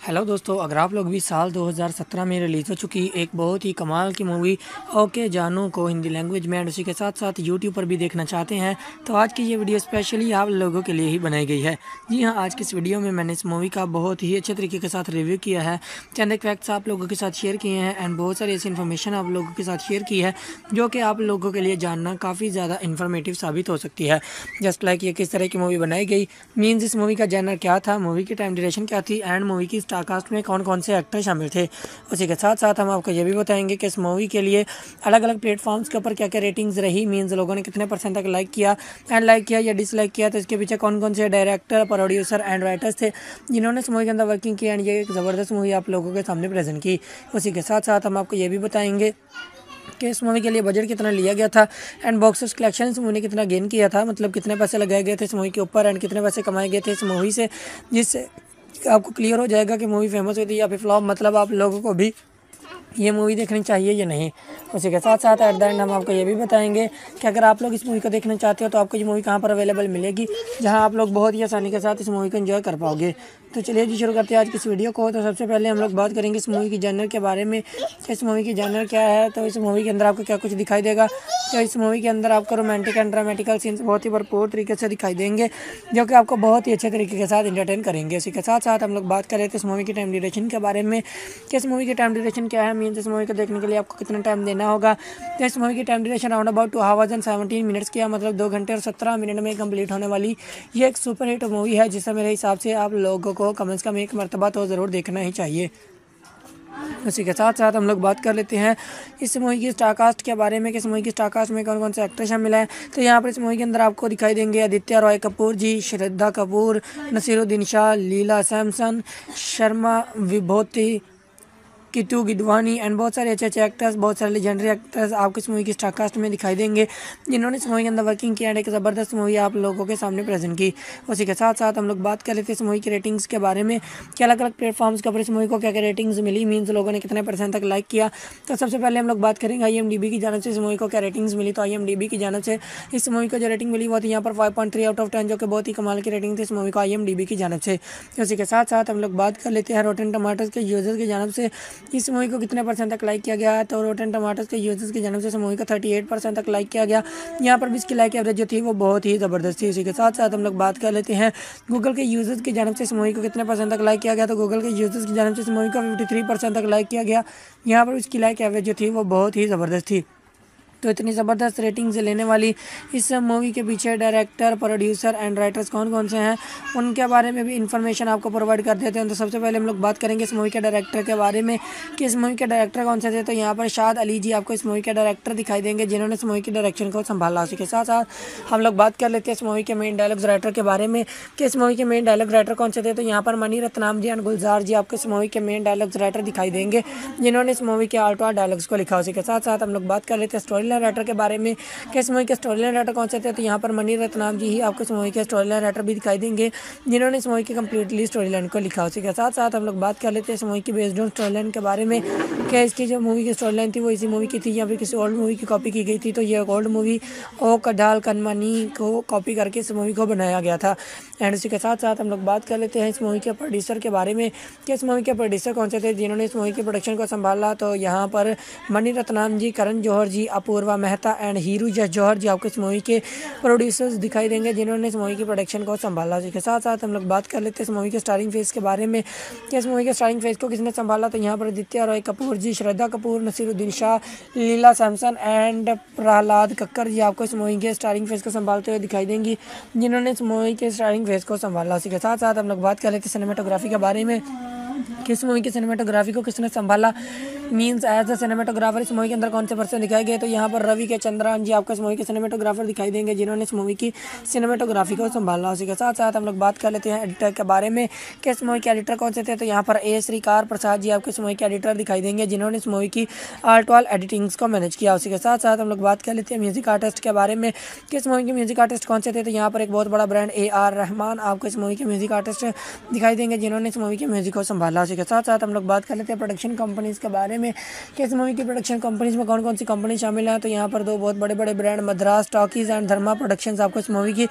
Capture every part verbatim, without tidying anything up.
Hello दोस्तों, अगर आप लोग भी साल दो हज़ार सत्रह में रिलीज़ हो चुकी एक बहुत ही कमाल की मूवी ओके जानू को हिंदी लैंग्वेज में एंड उसी के साथ साथ यूट्यूब पर भी देखना चाहते हैं तो आज की ये वीडियो स्पेशली आप लोगों के लिए ही बनाई गई है। जी हाँ, आज की इस वीडियो में मैंने इस मूवी का बहुत ही अच्छे तरीके के साथ रिव्यू किया है, चंद एक फैक्ट्स आप लोगों के साथ शेयर किए हैं एंड बहुत सारी ऐसी इन्फॉर्मेशन आप लोगों के साथ शेयर की है जो कि आप लोगों के लिए जानना काफ़ी ज़्यादा इन्फॉर्मेटिव साबित हो सकती है। जस्ट लाइक ये किस तरह की मूवी बनाई गई, मीन्स इस मूवी का जैनर क्या था, मूवी की टाइम ड्यूरेशन क्या थी एंड मूवी की स्टार कास्ट में कौन कौन से एक्टर शामिल थे। उसी के साथ साथ हम आपको ये भी बताएंगे कि इस मूवी के लिए अलग अलग प्लेटफॉर्म्स के ऊपर क्या क्या रेटिंग्स रही, मीन्स लोगों ने कितने परसेंट तक लाइक किया एंड लाइक किया या डिसलाइक किया, तो इसके पीछे कौन कौन से डायरेक्टर, प्रोड्यूसर एंड राइटर्स थे जिन्होंने इस मूवी के अंदर वर्किंग की एंड ये एक ज़बरदस्त मूवी आप लोगों के सामने प्रेजेंट की। उसी के साथ साथ हम आपको ये भी बताएंगे कि इस मूवी के लिए बजट कितना लिया गया था एंड बॉक्स ऑफिस कलेक्शन इस मूवी ने कितना गेन किया था, मतलब कितने पैसे लगाए गए थे इस मूवी के ऊपर एंड कितने पैसे कमाए गए थे इस मूवी से, जिससे आपको क्लियर हो जाएगा कि मूवी फेमस हुई थी या फिर फ्लॉप, मतलब आप लोगों को भी ये मूवी देखनी चाहिए या नहीं। उसी के साथ साथ एट द एंड हम आपको ये भी बताएंगे कि अगर आप लोग इस मूवी को देखना चाहते हो तो आपको ये मूवी कहाँ पर अवेलेबल मिलेगी, जहाँ आप लोग बहुत ही आसानी के साथ इस मूवी को एंजॉय कर पाओगे। तो चलिए जी शुरू करते हैं आज की इस वीडियो को। तो सबसे पहले हम लोग बात करेंगे इस मूवी की जॉनर के बारे में, इस मूवी की जॉनर क्या है। तो इस मूवी के अंदर आपको क्या कुछ दिखाई देगा, तो इस मूवी के अंदर आपको रोमांटिक एंड ड्रामेटिकल सीन्स बहुत ही भरपूर तरीके से दिखाई देंगे जो कि आपको बहुत ही अच्छे तरीके के साथ इंटरटेन करेंगे। इसी के साथ साथ हम लोग बात करें तो इस मूवी की टाइम ड्यूरेशन के बारे में कि इस मूवी की टाइम ड्यूरेशन क्या है, मीन्स इस मूवी को देखने के लिए आपको कितना टाइम देना होगा। तो इस मूवी की time duration round about two hours and seventeen minutes की है, मतलब दो घंटे और सत्रह मिनट में कंप्लीट होने वाली ये एक सुपर हिट मूवी है जिसे मेरे हिसाब से आप लोगों को कम से कम एक मरतबा तो ज़रूर देखना ही चाहिए। उसी के साथ साथ हम लोग बात कर लेते हैं इस मूवी की स्टार कास्ट के बारे में कि इस मूवी की स्टार कास्ट में कौन कौन से एक्टर शामिल हैं। तो यहाँ पर इस मूवी के अंदर आपको दिखाई देंगे आदित्य रॉय कपूर जी, श्रद्धा कपूर, नसीरुद्दीन शाह, लीला सैमसन, शर्मा विभूति, किटू गिदवानी एंड बहुत सारे अच्छे अच्छे एक्टर्स, बहुत सारे लेजेंडरी एक्टर्स आपको इस मूवी की स्टार कास्ट में दिखाई देंगे जिन्होंने इस मूवी के अंदर वर्किंग किया एंड एक ज़बरदस्त मूवी आप लोगों के सामने प्रेजेंट की। उसी के साथ साथ हम लोग बात कर लेते हैं इस मूवी की रेटिंग्स के बारे में कि अलग अलग प्लेटफॉर्म्स के ऊपर इस मूवी को क्या क्या रेटिंग्स मिली, मीन्स लोगों ने कितने परसेंट तक लाइक किया। तो सबसे पहले हम लोग बात करेंगे आई एम डी बी की जानब से इस मूवी को क्या रेटिंग्स मिली। तो आई एम डी बी की जानब से इस मूवी को जो रेटिंग मिली वो थी यहाँ पर five point three out of ten, जो कि बहुत ही कमाल की रेटिंग थी इस मूवी को आई एम डी बी की जानब से। उसी के साथ साथ हम लोग बात कर लेते हैं रोटेन टमाटर्स के यूजर्स की जानब से इस मूवी को कितने परसेंट तक लाइक किया गया है। तो रोटेन टमाटर्स के यूजर्स की जानब से इस मूवी का अड़तीस परसेंट तक लाइक किया गया। यहाँ पर भी इसकी लाइक एवरेज जो थी वो बहुत ही ज़बरदस्त थी। इसी के साथ साथ हम लोग बात कर लेते हैं गूगल के यूजर्स की जानब से इस मूवी को कितने परसेंट तक लाइक किया गया। तो गूगल के यूजर्स की जानब से इस मूवी का तिरेपन परसेंट तक लाइक किया गया। यहाँ पर इसकी लाइक एवरेज जो थी वो बहुत ही ज़बरदस्त थी। तो इतनी ज़बरदस्त रेटिंग से लेने वाली इस मूवी के पीछे डायरेक्टर, प्रोड्यूसर एंड राइटर्स कौन कौन से हैं उनके बारे में भी इंफॉर्मेशन आपको प्रोवाइड कर देते हैं। तो सबसे पहले हम लोग बात करेंगे इस मूवी के डायरेक्टर के बारे में कि इस मूवी के डायरेक्टर कौन से थे। तो यहाँ पर शाद अली जी आपको इस मूवी के डायरेक्टर दिखाई देंगे जिन्होंने इस मूवी की डायरेक्शन को संभाला। उसी के साथ साथ हम लोग बात कर लेते हैं इस मूवी के मेन डायलॉग्स राइटर के बारे में कि इस मूवी के मेन डायलॉग राइटर कौन से थे। तो यहाँ पर मनी रत्नाम जी एंड गुलजार जी आपको इस मूवी के मेन डायलॉग्स राइटर दिखाई देंगे जिन्होंने इस मूवी के आर्ट डायलॉग्स को लिखा। उसी के साथ साथ हम लोग बात कर लेते हैं स्टोरी लाइन राइटर के बारे में कि इस मूवी के स्टोरी लाइन राइटर कौन से थे। तो यहाँ पर मनी रत्नाम जी ही आपको इस मूवी के स्टोरी लाइन राइटर भी दिखाई देंगे जिन्होंने इस मूवी की कंप्लीटली स्टोरी लाइन को लिखा। उसी के साथ साथ हम लोग बात कर लेते हैं इस मूवी की बेस्ड ऑन स्टोरी लाइन के बारे में कि इसकी जो मूवी की स्टोरी लाइन थी वो इसी मूवी की थी या फिर किसी ओल्ड मूवी की कॉपी की गई थी। तो ये ओल्ड मूवी ओ कडाल कनमनी को कॉपी करके इस मूवी को बनाया गया था। एंड उसी के साथ साथ हम लोग बात कर लेते हैं इस मूवी के प्रोड्यूसर के बारे में कि इस मूवी के प्रोड्यूसर कौन से थे जिन्होंने इस मूवी की प्रोडक्शन को संभाला। तो यहाँ पर मनी रत्नाम जी, करण जौहर जी, अपूर्वा मेहता एंड हीरू जस जौहर जी आपको इस मूवी के प्रोड्यूसर्स दिखाई देंगे जिन्होंने इस मूवी की प्रोडक्शन को संभाला। उसी के साथ साथ हम लोग बात कर लेते हैं इस मूवी के स्टारिंग फेस के बारे में कि इस मूवी के स्टारिंग फेस को किसने संभाला। तो यहाँ पर आदित्य रॉय कपूर जी, श्रद्धा कपूर, नसीरुद्दीन शाह, लीला सैमसन एंड प्रहलाद कक्कर जी आपको इस मूवी के स्टारिंग फेस को संभालते हुए दिखाई देंगी जिन्होंने इस मूवी के स्टारिंग फेस को संभाला। उसी के साथ साथ हम लोग बात कर लेते हैं सिनेमेटोग्राफी के बारे में किस मूवी की सिनेमेटोग्राफी को किसने संभाला, मीन्स एज अ सिनेमेटोग्राफर इस मूवी के अंदर कौन से पर्सन दिखाए गए। तो यहाँ पर रवि के चंद्रन जी आपको इस मूवी के सिनेमेटोग्राफर दिखाई देंगे जिन्होंने इस मूवी की सिनेमेटोग्राफी को संभाला। उसी के साथ साथ हम लोग बात कर लेते हैं एडिटर के बारे में कि इस मूवी के एडिटर कौन से थे। तो यहाँ पर ए श्रीकार प्रसाद जी आपको इस मूवी के एडिटर दिखाई देंगे जिन्होंने इस मूवी की आर्ट वाल एडिटिंग्स को मैनेज किया। उसी के साथ साथ हम लोग बात कर लेते हैं म्यूजिक आर्टिस्ट के बारे में कि इस मूवी के म्यूजिक आर्टिस्ट कौन से थे। तो यहाँ पर एक बहुत बड़ा ब्रांड ए आर रहमान आपको इस मूवी के म्यूजिक आर्टिस्ट दिखाई देंगे जिन्होंने इस मूवी के म्यूजिक को संभाला। उसी के साथ साथ हम लोग बात कर लेते हैं प्रोडक्शन कंपनीज के बारे में कि इस मूवी की प्रोडक्शन कंपनीज में कौन कौन सी कंपनी शामिल है। तो यहाँ पर दो बहुत बड़े बड़े brand Madras talkies and Dharma productions आपको इस मूवी की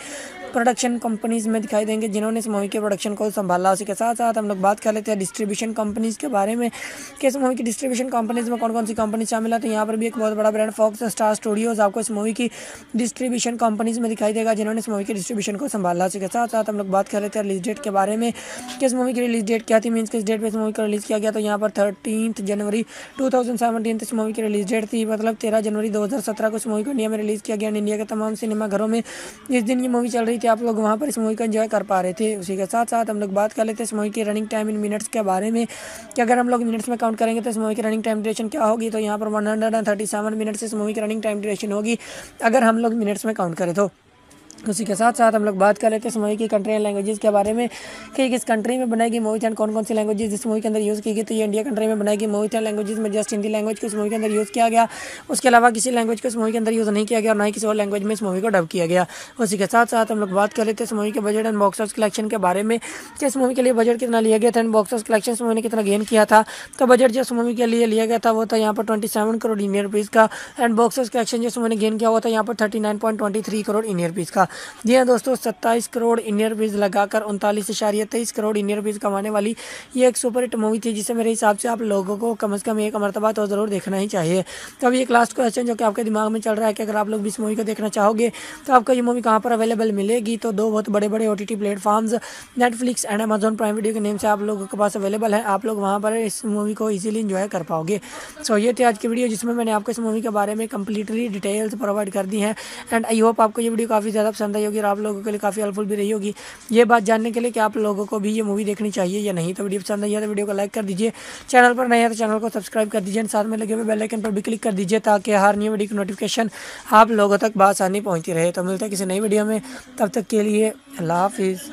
प्रोडक्शन कंपनीज़ में दिखाई देंगे जिन्होंने इस मूवी के प्रोडक्शन को संभाला। उसी के साथ साथ हम लोग बात कर लेते हैं डिस्ट्रीब्यूशन कंपनीज़ के बारे में कि इस मूवी की डिस्ट्रीब्यूशन कंपनीज़ में कौन कौन सी कंपनी शामिल है। तो यहाँ पर भी एक बहुत बड़ा ब्रांड फॉक्स स्टार स्टूडियोज़ आपको इस मूवी की डिस्ट्रीब्यूशन कंपनीज़ में दिखाई देगा जिन्होंने इस मूवी के डिस्ट्रीब्यूशन को संभाला। उसी के साथ साथ हम लोग बात कर लेते हैं रिलीज डेट के बारे में कि इस मूवी की रिलीज डेट क्या थी, मीन्स किस डेट पे इस मूवी को रिलीज़ किया गया। तो यहाँ पर थर्टीन जनवरी टू थाउजेंड सेवनटीन इस मूवी की रिलीज डेट थी, मतलब तेरह जनवरी दो हज़ार सत्रह को इस मूवी को इंडिया में रिलीज़ किया गया। इंडिया के तमाम सिनेमा घरों में जिस दिन ये मूवी चल रही थी आप लोग वहाँ पर इस मूवी को एंजॉय कर पा रहे थे। उसी के साथ साथ हम लोग बात कर लेते हैं इस मूवी की रनिंग टाइम इन मिनट्स के बारे में कि अगर हम लोग मिनट्स में काउंट करेंगे तो इस मूवी की रनिंग टाइम ड्यूरेशन क्या होगी। तो यहाँ पर one hundred thirty seven minutes इस मूवी की रनिंग टाइम ड्यूरेशन होगी अगर हम लोग मिनट्स में काउंट करें तो। उसी के साथ साथ हम लोग बात कर लेते हैं इस मूवी की कंट्री एंड लैंग्वेजेस के बारे में कि किस कंट्री में बनाई गई मूवी एंड कौन कौन सी लैंग्वेजेस इस मूवी के अंदर यूज़ की गई। तो ये इंडिया कंट्री में बनाई गई मूवी एंड लैंग्वेजेस में जस्ट हिंदी लैंग्वेज को इस मूवी के अंदर यूज़ किया गया, उसके अलावा किसी लैंग्वेज को इस मूवी के अंदर यूज़ नहीं किया गया और ना ही किसी और लैंग्वेज में इस मूवी को डब किया गया। उसी के साथ साथ हम लोग बात कर लेते हैं इस मूवी के budget and box office collection के बारे में कि इस मूवी के लिए बजट कितना लिया गया था एंड बॉक्स ऑफिस कलेक्शन इस मूवी ने कितना गेन किया था। तो बजट जो इस मूवी के लिए लिया गया था वो था यहाँ पर twenty seven crore Indian rupees का एंड बॉक्स ऑफिस कलेक्शन जो इस मूवी ने गेन किया हुआ था यहाँ पर thirty nine point twenty three crore Indian rupees का। जी हाँ दोस्तों, सत्ताईस करोड़ इंडियन रुपीज़ लगाकर उनतालीस इशारिया तेईस करोड़ इंडियन रुपीज़ कमाने वाली ये एक सुपर हिट मूवी थी जिसे मेरे हिसाब से आप लोगों को कम से कम एक मरतबा तो ज़रूर देखना ही चाहिए। तो अभी एक लास्ट क्वेश्चन जो कि आपके दिमाग में चल रहा है कि अगर आप लोग भी इस मूवी को देखना चाहोगे तो आपको ये मूवी कहाँ पर अवेलेबल मिलेगी। तो दो बहुत बड़े बड़े O T T platforms Netflix and Amazon Prime video के नेम से आप लोगों के पास अवेलेबल है। आप लोग वहाँ पर इस मूवी को ईजिली इंजॉय कर पाओगे। सो ये थी आज की वीडियो जिसमें मैंने आपको इस मूवी के बारे में कंप्लीटली डिटेल्स प्रोवाइड कर दी हैं एंड आई होप आपको ये वीडियो काफ़ी ज़्यादा पसंद आई होगी और आप लोगों के लिए काफ़ी हेल्पफुल भी रही होगी ये बात जानने के लिए कि आप लोगों को भी ये मूवी देखनी चाहिए या नहीं। तो वीडियो पसंद आई है तो वीडियो को लाइक कर दीजिए, चैनल पर नए हैं तो चैनल को सब्सक्राइब कर दीजिए, साथ में लगे हुए बेल आइकन पर भी क्लिक कर दीजिए ताकि हर न्यू वीडियो की नोटिफिकेशन आप लोगों तक बआसानी पहुंचती रहे। तो मिलते हैं किसी नई वीडियो में, तब तक के लिए अल्लाह हाफिज़।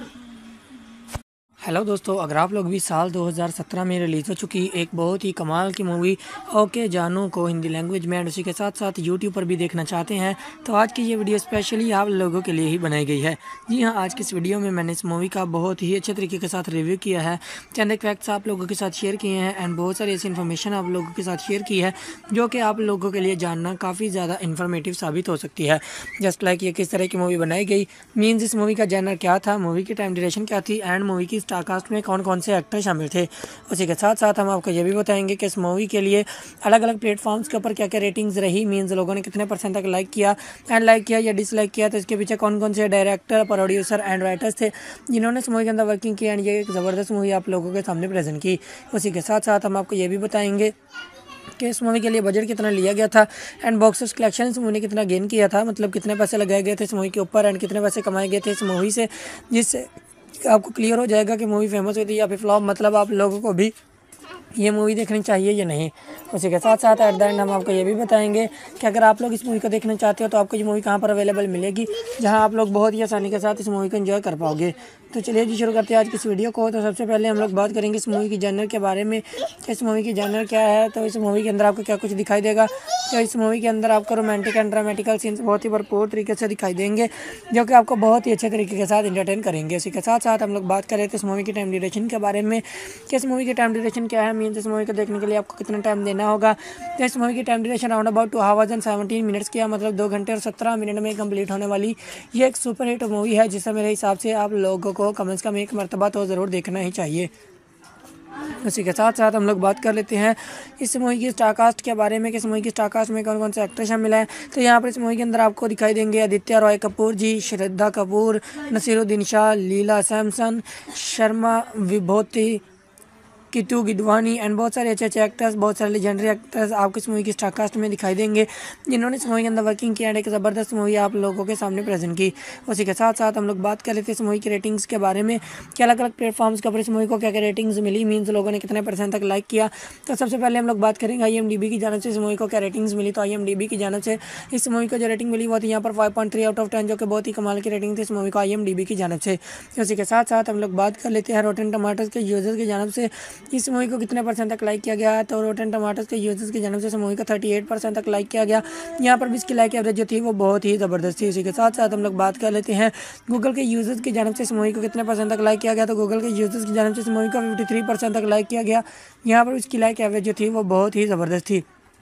हेलो दोस्तों, अगर आप लोग भी साल दो हज़ार सत्रह में रिलीज़ हो चुकी एक बहुत ही कमाल की मूवी ओके जानू को हिंदी लैंग्वेज में एंड उसी के साथ साथ यूट्यूब पर भी देखना चाहते हैं तो आज की ये वीडियो स्पेशली आप लोगों के लिए ही बनाई गई है। जी हाँ, आज की इस वीडियो में मैंने इस मूवी का बहुत ही अच्छे तरीके के साथ रिव्यू किया है, चंद एक फैक्ट्स आप लोगों के साथ शेयर किए हैं एंड बहुत सारी ऐसी इन्फॉर्मेशन आप लोगों के साथ शेयर की है जो कि आप लोगों के लिए जानना काफ़ी ज़्यादा इन्फॉर्मेटिव साबित हो सकती है। जस्ट लाइक ये किस तरह की मूवी बनाई गई, मीन्स इस मूवी का जॉनर क्या था, मूवी की टाइम ड्यूरेशन क्या थी एंड मूवी की स्टार कास्ट में कौन कौन से एक्टर शामिल थे। उसी के साथ साथ हम आपको ये भी बताएंगे कि इस मूवी के लिए अलग अलग प्लेटफॉर्म्स के ऊपर क्या क्या रेटिंग्स रही, मीन्स लोगों ने कितने परसेंट तक लाइक किया एंड लाइक किया या डिसलाइक किया, तो इसके पीछे कौन कौन से डायरेक्टर, प्रोड्यूसर एंड राइटर्स थे जिन्होंने इस मूवी के अंदर वर्किंग की एंड ये एक ज़बरदस्त मूवी आप लोगों के सामने प्रेजेंट की। उसी के साथ साथ हम आपको ये भी बताएंगे कि इस मूवी के लिए बजट कितना लिया गया था एंड बॉक्स ऑफिस कलेक्शन इस मूवी ने कितना गेन किया था, मतलब कितने पैसे लगाए गए थे इस मूवी के ऊपर एंड कितने पैसे कमाए गए थे इस मूवी से, जिससे आपको क्लियर हो जाएगा कि मूवी फेमस हुई थी या फिर फ्लॉप, मतलब आप लोगों को भी ये मूवी देखनी चाहिए या नहीं। उसी के साथ साथ एट द एंड हम आपको ये भी बताएंगे कि अगर आप लोग इस मूवी को देखना चाहते हो तो आपको ये मूवी कहाँ पर अवेलेबल मिलेगी जहाँ आप लोग बहुत ही आसानी के साथ इस मूवी को एंजॉय कर पाओगे। तो चलिए जी शुरू करते हैं आज की इस वीडियो को। तो सबसे पहले हम लोग बात करेंगे इस मूवी की जॉनर के बारे में, इस मूवी की जॉनर क्या है। तो इस मूवी के अंदर आपको क्या कुछ दिखाई देगा, तो इस मूवी के अंदर आपको रोमांटिक एंड ड्रामेटिकल सीन्स बहुत ही भरपूर तरीके से दिखाई देंगे जो कि आपको बहुत ही अच्छे तरीके के साथ इंटरटेन करेंगे। इसी के साथ साथ हम लोग बात करें तो इस मूवी की टाइम ड्यूरेशन के बारे में कि इस मूवी की टाइम ड्यूरेशन क्या है, मीन्स इस मूवी को देखने के लिए आपको कितना टाइम देना होगा। तो इस मूवी की time duration round about two hours and seventeen minutes की, मतलब दो घंटे और सत्रह मिनट में कंप्लीट होने वाली ये एक सुपर हिट मूवी है जिसे मेरे हिसाब से आप लोगों को कम से कम एक मरतबा तो ज़रूर देखना ही चाहिए। उसी के साथ साथ हम लोग बात कर लेते हैं इस मूवी की स्टार कास्ट के बारे में कि इस मूवी की स्टार कास्ट में कौन कौन से एक्टर शामिल हैं। तो यहाँ पर इस मूवी के अंदर आपको दिखाई देंगे आदित्य रॉय कपूर जी, श्रद्धा कपूर, नसीरुद्दीन शाह, लीला सैमसन, शर्मा विभूति, किटू गिदवानी एंड बहुत सारे अच्छे अच्छे एक्टर्स, बहुत सारे लेजेंडरी एक्टर्स आपको इस मूवी की स्टार कास्ट में दिखाई देंगे जिन्होंने इस मूवी के अंदर वर्किंग किया एंड एक ज़बरदस्त मूवी आप लोगों के सामने प्रेजेंट की। उसी के साथ साथ हम लोग बात कर लेते हैं इस मूवी की रेटिंग्स के बारे में कि अलग अलग प्लेटफॉर्म्स के ऊपर इस मूवी को क्या क्या रेटिंग्स मिली, मीन्स लोगों ने कितने परसेंट तक लाइक किया। तो सबसे पहले हम लोग बात करेंगे आई एम डी बी की जानब से इस मूवी को क्या रेटिंग्स मिली। तो आई एम डी बी की जानब से इस मूवी को जो रेटिंग मिली वो थी यहाँ पर five point three out of ten, जो कि बहुत ही कमाल की रेटिंग थी इस मूवी को आई एम डी बी की जानब से। उसी के साथ साथ हम लोग बात कर लेते हैं रोटेन टमाटर्स के यूजर्स की जानब से इस मूवी को कितने परसेंट तक लाइक किया गया है। तो रोटेन टमाटर्स के यूजर्स की जानब से इस मूवी का अड़तीस परसेंट तक लाइक किया गया। यहाँ पर भी इसकी लाइक एवरेज जो थी वो बहुत ही ज़बरदस्त थी। इसी के साथ साथ हम लोग बात कर लेते हैं गूगल के यूजर्स की जानब से इस मूवी को कितने परसेंट तक लाइक किया गया। तो गूगल के यूजर्स की जानब से इस मूवी का तिरेपन परसेंट तक लाइक किया गया। यहाँ पर इसकी लाइक एवरेज जो थी वो बहुत ही ज़बरदस्त थी।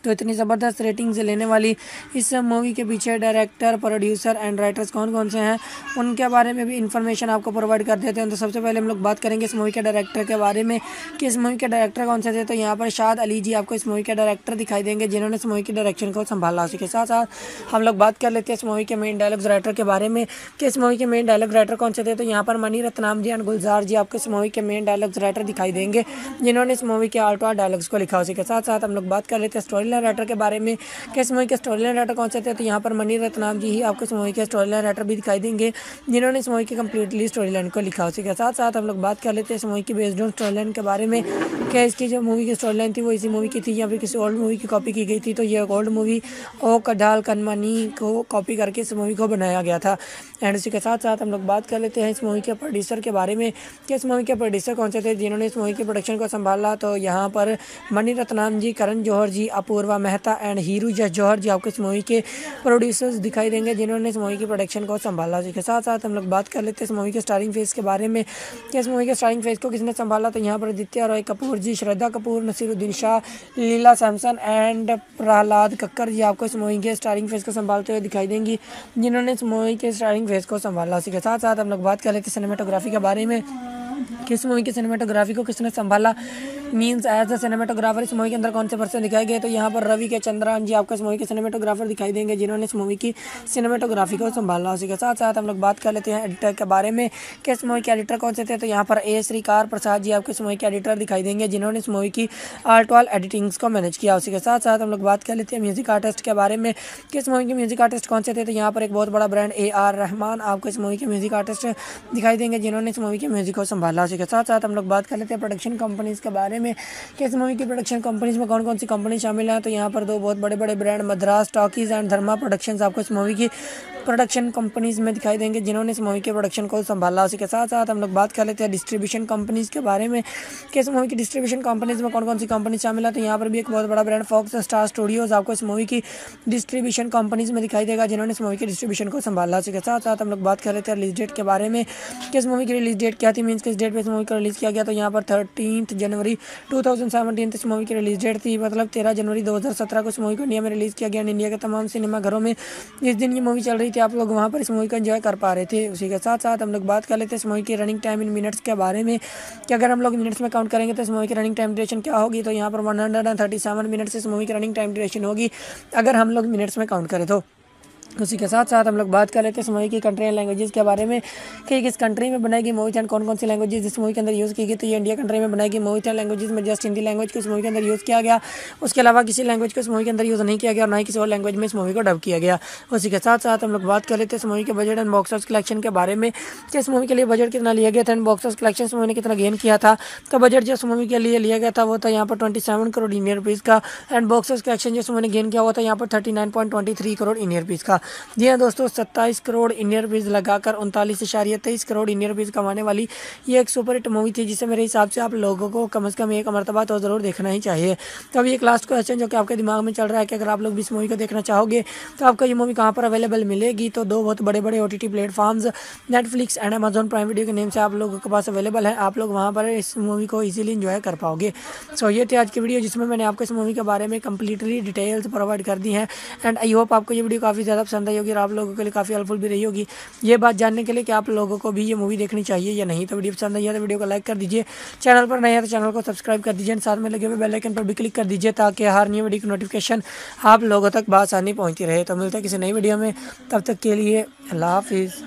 तो इतनी ज़बरदस्त रेटिंग से लेने वाली इस मूवी के पीछे डायरेक्टर, प्रोड्यूसर एंड राइटर्स कौन कौन से हैं उनके बारे में भी इन्फॉर्मेशन आपको प्रोवाइड कर देते हैं। तो सबसे पहले हम लोग बात करेंगे इस मूवी के डायरेक्टर के बारे में कि इस मूवी के डायरेक्टर कौन से थे। तो यहाँ पर शाद अली जी आपको इस मूवी के डायरेक्टर दिखाई देंगे जिन्होंने इस मूवी की डायरेक्शन को संभाला। उसी के साथ साथ हम लोग बात कर लेते हैं इस मूवी के मेन डायलॉग्स राइटर के बारे में कि इस मूवी के मेन डायलॉग राइटर कौन से थे। तो यहाँ पर मनी रत्नाम जी एंड गुलजार जी आपको इस मूवी के मेन डायलॉग्स राइटर दिखाई देंगे जिन्होंने इस मूवी के आल्टो डायलॉग्स को लिखा। उसी के साथ साथ हम लोग बात कर लेते हैं स्टोरी लाइन राइटर के बारे में कि इस मूवी के स्टोरी लाइन राइटर कौन से थे। तो यहाँ पर मनी रत्नाम जी ही आपको इस मूवी के स्टोरी लाइन राइटर भी दिखाई देंगे जिन्होंने इस मूवी की कंप्लीटली स्टोरी लाइन को लिखा। उसी के साथ साथ हम लोग बात कर लेते हैं इस मूवी की बेस्ड ऑन स्टोरी लाइन के बारे में कि इसकी जो मूवी की स्टोरी लाइन थी वो इसी मूवी की थी या फिर किसी ओल्ड मूवी की कॉपी की गई थी। तो ये ओल्ड मूवी ओ कडाल कनमनी को कॉपी करके इस मूवी को बनाया गया था। एंड उसी के साथ साथ हम लोग बात कर लेते हैं इस मूवी के प्रोड्यूसर के बारे में कि इस मूवी के प्रोड्यूसर कौन से थे जिन्होंने इस मूवी के प्रोडक्शन को संभाला। तो यहाँ पर मनी रत्नाम जी, करण जौहर जी, अपूर्वा मेहता एंड हीरू जस जौहर जी आपको इस मूवी के प्रोड्यूसर्स दिखाई देंगे जिन्होंने इस मूवी की प्रोडक्शन को संभाला। उसी के साथ साथ हम लोग बात कर लेते हैं इस मूवी के स्टारिंग फेस के बारे में कि इस मूवी के स्टारिंग फेस को किसने संभाला। तो यहाँ पर आदित्य रॉय कपूर जी, श्रद्धा कपूर, नसीरुद्दीन शाह, लीला सैमसन एंड प्रहलाद कक्कर जी आपको इस मूवी के स्टारिंग फेस को संभालते हुए दिखाई देंगी जिन्होंने इस मूवी के स्टारिंग फेस को संभाला। उसी के साथ साथ हम लोग बात कर लेते हैं सिनेमेटोग्राफी के बारे में किस मूवी की सिनेमेटोग्राफी को किसने संभाला, मींस एज अ सिनेमेटोग्राफर इस मूवी के अंदर कौन से पर्सन दिखाए गए। तो यहाँ पर रवि के चंद्रान जी आपको इस मूवी के सिनेमेटोग्राफर दिखाई देंगे जिन्होंने इस मूवी की सिनेमेटोग्राफी को संभाला। उसी के साथ साथ हम लोग बात कर लेते हैं एडिटर के बारे में कि इस मूवी के एडिटर कौन से थे। तो यहाँ पर ए श्रीकार प्रसाद जी आपको इस मूवी के एडिटर दिखाई देंगे जिन्होंने इस मूवी की आर्ट वाल एडिटिंग्स को मैनेज किया। उसी के साथ साथ हम लोग बात कर लेते हैं म्यूजिक आर्टिस्ट के बारे में कि इस मूवी के म्यूजिक आर्टिस्ट कौन से थे। तो यहाँ पर एक बहुत बड़ा ब्रांड ए आर रहमान आपको इस मूवी के म्यूजिक आर्टिस्ट दिखाई देंगे जिन्होंने इस मूवी के म्यूजिक को संभाला। उसी के साथ साथ हम लोग बात कर लेते हैं प्रोडक्शन कंपनीज के बारे में कि इस मूवी की प्रोडक्शन कंपनीज में कौन कौन सी कंपनी शामिल है। तो यहाँ पर दो बहुत बड़े बड़े brand Madras talkies and Dharma productions आपको इस मूवी की प्रोडक्शन कंपनीज में दिखाई देंगे जिन्होंने इस मूवी के प्रोडक्शन को संभाला। उसी के साथ साथ हम लोग बात कर लेते हैं डिस्ट्रीब्यूशन कंपनीज के बारे में कि इस मूवी की डिस्ट्रीब्यूशन कंपनीज में कौन कौन सी कंपनी शामिल है। तो यहाँ पर भी एक बहुत बड़ा ब्रांड फॉक्स स्टार स्टूडियोज आपको इस मूवी की डिस्ट्रीब्यूशन कंपनीज में दिखाई देगा जिन्होंने इस मूवी की डिस्ट्रीब्यूशन को संभाला। उसी के साथ साथ हम लोग बात कर लेते हैं रिलीज डेट के बारे में कि इस मूवी की रिलीज डेट क्या थी, मीन्स किस डेट पर इस मूवी को रिलीज किया गया। तो यहाँ पर थर्टीन जनवरी टू थाउजेंड सेवनटीन इस मूवी की रिलीज डेट थी, मतलब तेरह जनवरी दो हज़ार सत्रह को इस मूवी को इंडिया में रिलीज़ किया गया। इंडिया के तमाम सिनेमा घरों में इस दिन ये मूवी चल रही थी, आप लोग वहाँ पर इस मूवी को एंजॉय कर पा रहे थे। उसी के साथ साथ हम लोग बात कर लेते हैं इस मूवी की रनिंग टाइम इन मिनट्स के बारे में कि अगर हम लोग मिनट्स में काउंट करेंगे तो इस मूवी की रनिंग टाइम ड्यूरेशन क्या होगी। तो यहाँ पर one hundred and thirty seven minutes इस मूवी की रनिंग टाइम ड्यूरेशन होगी अगर हम लोग मिनट्स में काउंट करें तो। उसी के साथ साथ हम लोग बात कर लेते हैं इस मूवी की कंट्री एंड लैंग्वेजेस के बारे में कि किस कंट्री में बनाई गई मूवी थी एंड कौन कौन सी लैंग्वेजेस इस मूवी के अंदर यूज़ की गई। तो ये इंडिया कंट्री में बनाई गई मूवी थी। लैंग्वेजेस में जस्ट हिंदी लैंग्वेज को इस मूवी के अंदर यूज़ किया गया, उसके अलावा किसी लैंग्वेज को इस मूवी के अंदर यूज़ नहीं किया गया और ना ही किसी और लैंग्वेज में इस मूवी को डब किया गया। उसी के साथ साथ हम लोग बात कर लेते हैं इस मूवी के budget and box office collection के बारे में कि इस मूवी के लिए बजट कितना लिया गया था एंड बॉक्स ऑफिस कलेक्शन इस मूवी ने कितना गेन किया था। तो बजट जो इस मूवी के लिए लिया गया था वो था यहाँ पर twenty seven crore Indian rupees का एंड बॉक्स ऑफिस कलेक्शन जो इस मूवी ने गेन किया हुआ था यहाँ पर thirty nine point twenty three crore Indian rupees का। जी हाँ दोस्तों, सत्ताईस करोड़ इंडियन रुपीज़ लगाकर उनतालीस इशारिया तेईस करोड़ इंडियन रुपीज़ कमाने वाली ये एक सुपर हिट मूवी थी जिसे मेरे हिसाब से आप लोगों को कम से कम एक मरतबा तो ज़रूर देखना ही चाहिए। तो अभी एक लास्ट क्वेश्चन जो कि आपके दिमाग में चल रहा है कि अगर आप लोग भी इस मूवी को देखना चाहोगे तो आपको ये मूवी कहाँ पर अवेलेबल मिलेगी। तो दो बहुत बड़े बड़े O T T platforms Netflix and Amazon Prime video के नेम से आप लोगों के पास अवेलेबल है, आप लोग वहाँ पर इस मूवी को ईजिली इंजॉय कर पाओगे। सो ये थी आज की वीडियो जिसमें मैंने आपको इस मूवी के बारे में कंप्लीटली डिटेल्स प्रोवाइड कर दी हैं एंड आई होप आपको ये वीडियो काफ़ी ज़्यादा पसंद आई होगी और आप लोगों के लिए काफ़ी हेल्पफुल भी रही होगी ये बात जानने के लिए कि आप लोगों को भी ये मूवी देखनी चाहिए या नहीं। तो वीडियो पसंद आई है तो वीडियो को लाइक कर दीजिए, चैनल पर नए हैं तो चैनल को सब्सक्राइब कर दीजिए, साथ में लगे हुए बेल आइकन पर भी क्लिक कर दीजिए ताकि हर न्यू वीडियो की नोटिफिकेशन आप लोगों तक बआसानी पहुंचती रहे। तो मिलते हैं किसी नई वीडियो में, तब तक के लिए अल्लाह हाफिज़।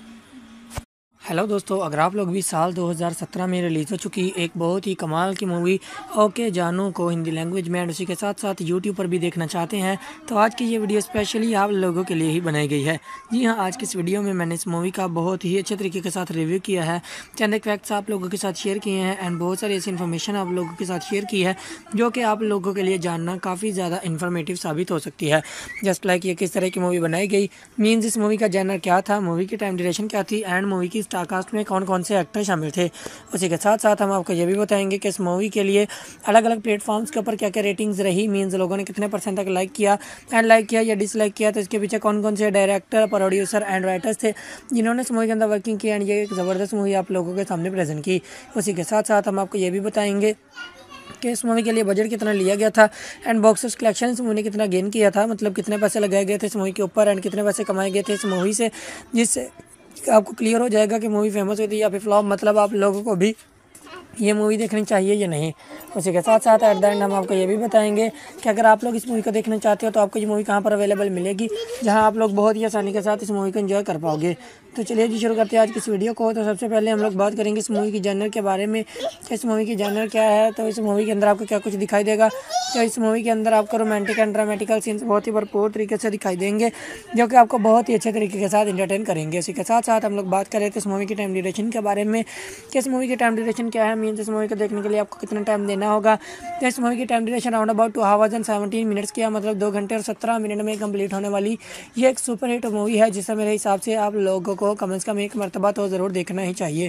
हेलो दोस्तों, अगर आप लोग भी साल दो हज़ार सत्रह में रिलीज़ हो चुकी एक बहुत ही कमाल की मूवी ओके जानू को हिंदी लैंग्वेज में एंड उसी के साथ साथ यूट्यूब पर भी देखना चाहते हैं तो आज की ये वीडियो स्पेशली आप लोगों के लिए ही बनाई गई है। जी हाँ, आज की इस वीडियो में मैंने इस मूवी का बहुत ही अच्छे तरीके के साथ रिव्यू किया है, चंद एक फैक्ट्स आप लोगों के साथ शेयर किए हैं एंड बहुत सारी ऐसी इन्फॉर्मेशन आप लोगों के साथ शेयर की है जो कि आप लोगों के लिए जानना काफ़ी ज़्यादा इन्फॉर्मेटिव साबित हो सकती है। जस्ट लाइक ये किस तरह की मूवी बनाई गई, मीन्स इस मूवी का जैनर क्या था, मूवी की टाइम ड्यूरेशन क्या थी एंड मूवी की स्टार कास्ट में कौन कौन से एक्टर शामिल थे। उसी के साथ साथ हम आपको ये भी बताएंगे कि इस मूवी के लिए अलग अलग प्लेटफॉर्म्स के ऊपर क्या क्या रेटिंग्स रही, मीन्स लोगों ने कितने परसेंट तक लाइक किया एंड लाइक किया या डिसलाइक किया, तो इसके पीछे कौन कौन से डायरेक्टर, प्रोड्यूसर एंड राइटर्स थे जिन्होंने इस मूवी के अंदर वर्किंग की एंड ये एक ज़बरदस्त मूवी आप लोगों के सामने प्रेजेंट की। उसी के साथ साथ हम आपको ये भी बताएंगे कि इस मूवी के लिए बजट कितना लिया गया था एंड बॉक्स ऑफिस कलेक्शन इस मूवी ने कितना गेन किया था, मतलब कितने पैसे लगाए गए थे इस मूवी के ऊपर एंड कितने पैसे कमाए गए थे इस मूवी से, जिससे आपको क्लियर हो जाएगा कि मूवी फेमस हुई थी या फिर फ्लॉप, मतलब आप लोगों को भी ये मूवी देखनी चाहिए या नहीं। उसी के साथ साथ एट द एंड हम आपको ये भी बताएंगे कि अगर आप लोग इस मूवी को देखना चाहते हो तो आपको ये मूवी कहाँ पर अवेलेबल मिलेगी, जहाँ आप लोग बहुत ही आसानी के साथ इस मूवी को एंजॉय कर पाओगे। तो चलिए जी शुरू करते हैं आज की इस वीडियो को। तो सबसे पहले हम लोग बात करेंगे इस मूवी की जॉनर के बारे में कि इस मूवी की जॉनर क्या है। तो इस मूवी के अंदर आपको क्या कुछ दिखाई देगा, तो इस मूवी के अंदर आपको रोमांटिक एंड ड्रामेटिकल सीन्स बहुत ही भरपूर तरीके से दिखाई देंगे, जो कि आपको बहुत ही अच्छे तरीके के साथ एंटरटेन करेंगे। इसी के साथ साथ हम लोग बात करें तो इस मूवी की टाइम ड्यूरेशन के बारे में कि इस मूवी की टाइम ड्यूरेशन क्या है, मीन्स इस मूवी को देखने के लिए आपको कितना टाइम देना होगा। तो इस मूवी की time duration round about two hours and seventeen minutes की है, मतलब दो घंटे और सत्रह मिनट में कंप्लीट होने वाली ये एक सुपर हिट मूवी है, जिसे मेरे हिसाब से आप लोगों को कम से कम एक मरतबा तो ज़रूर देखना ही चाहिए।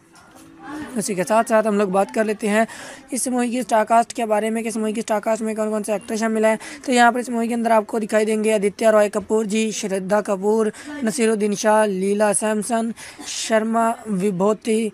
उसी के साथ साथ हम लोग बात कर लेते हैं इस मूवी की स्टारकास्ट के बारे में कि इस मूवी की स्टारकास्ट में कौन कौन से एक्टर शामिल हैं। तो यहाँ पर इस मूवी के अंदर आपको दिखाई देंगे आदित्य रॉय कपूर जी, श्रद्धा कपूर, नसीरुद्दीन शाह, लीला सैमसन, शर्मा विभूति,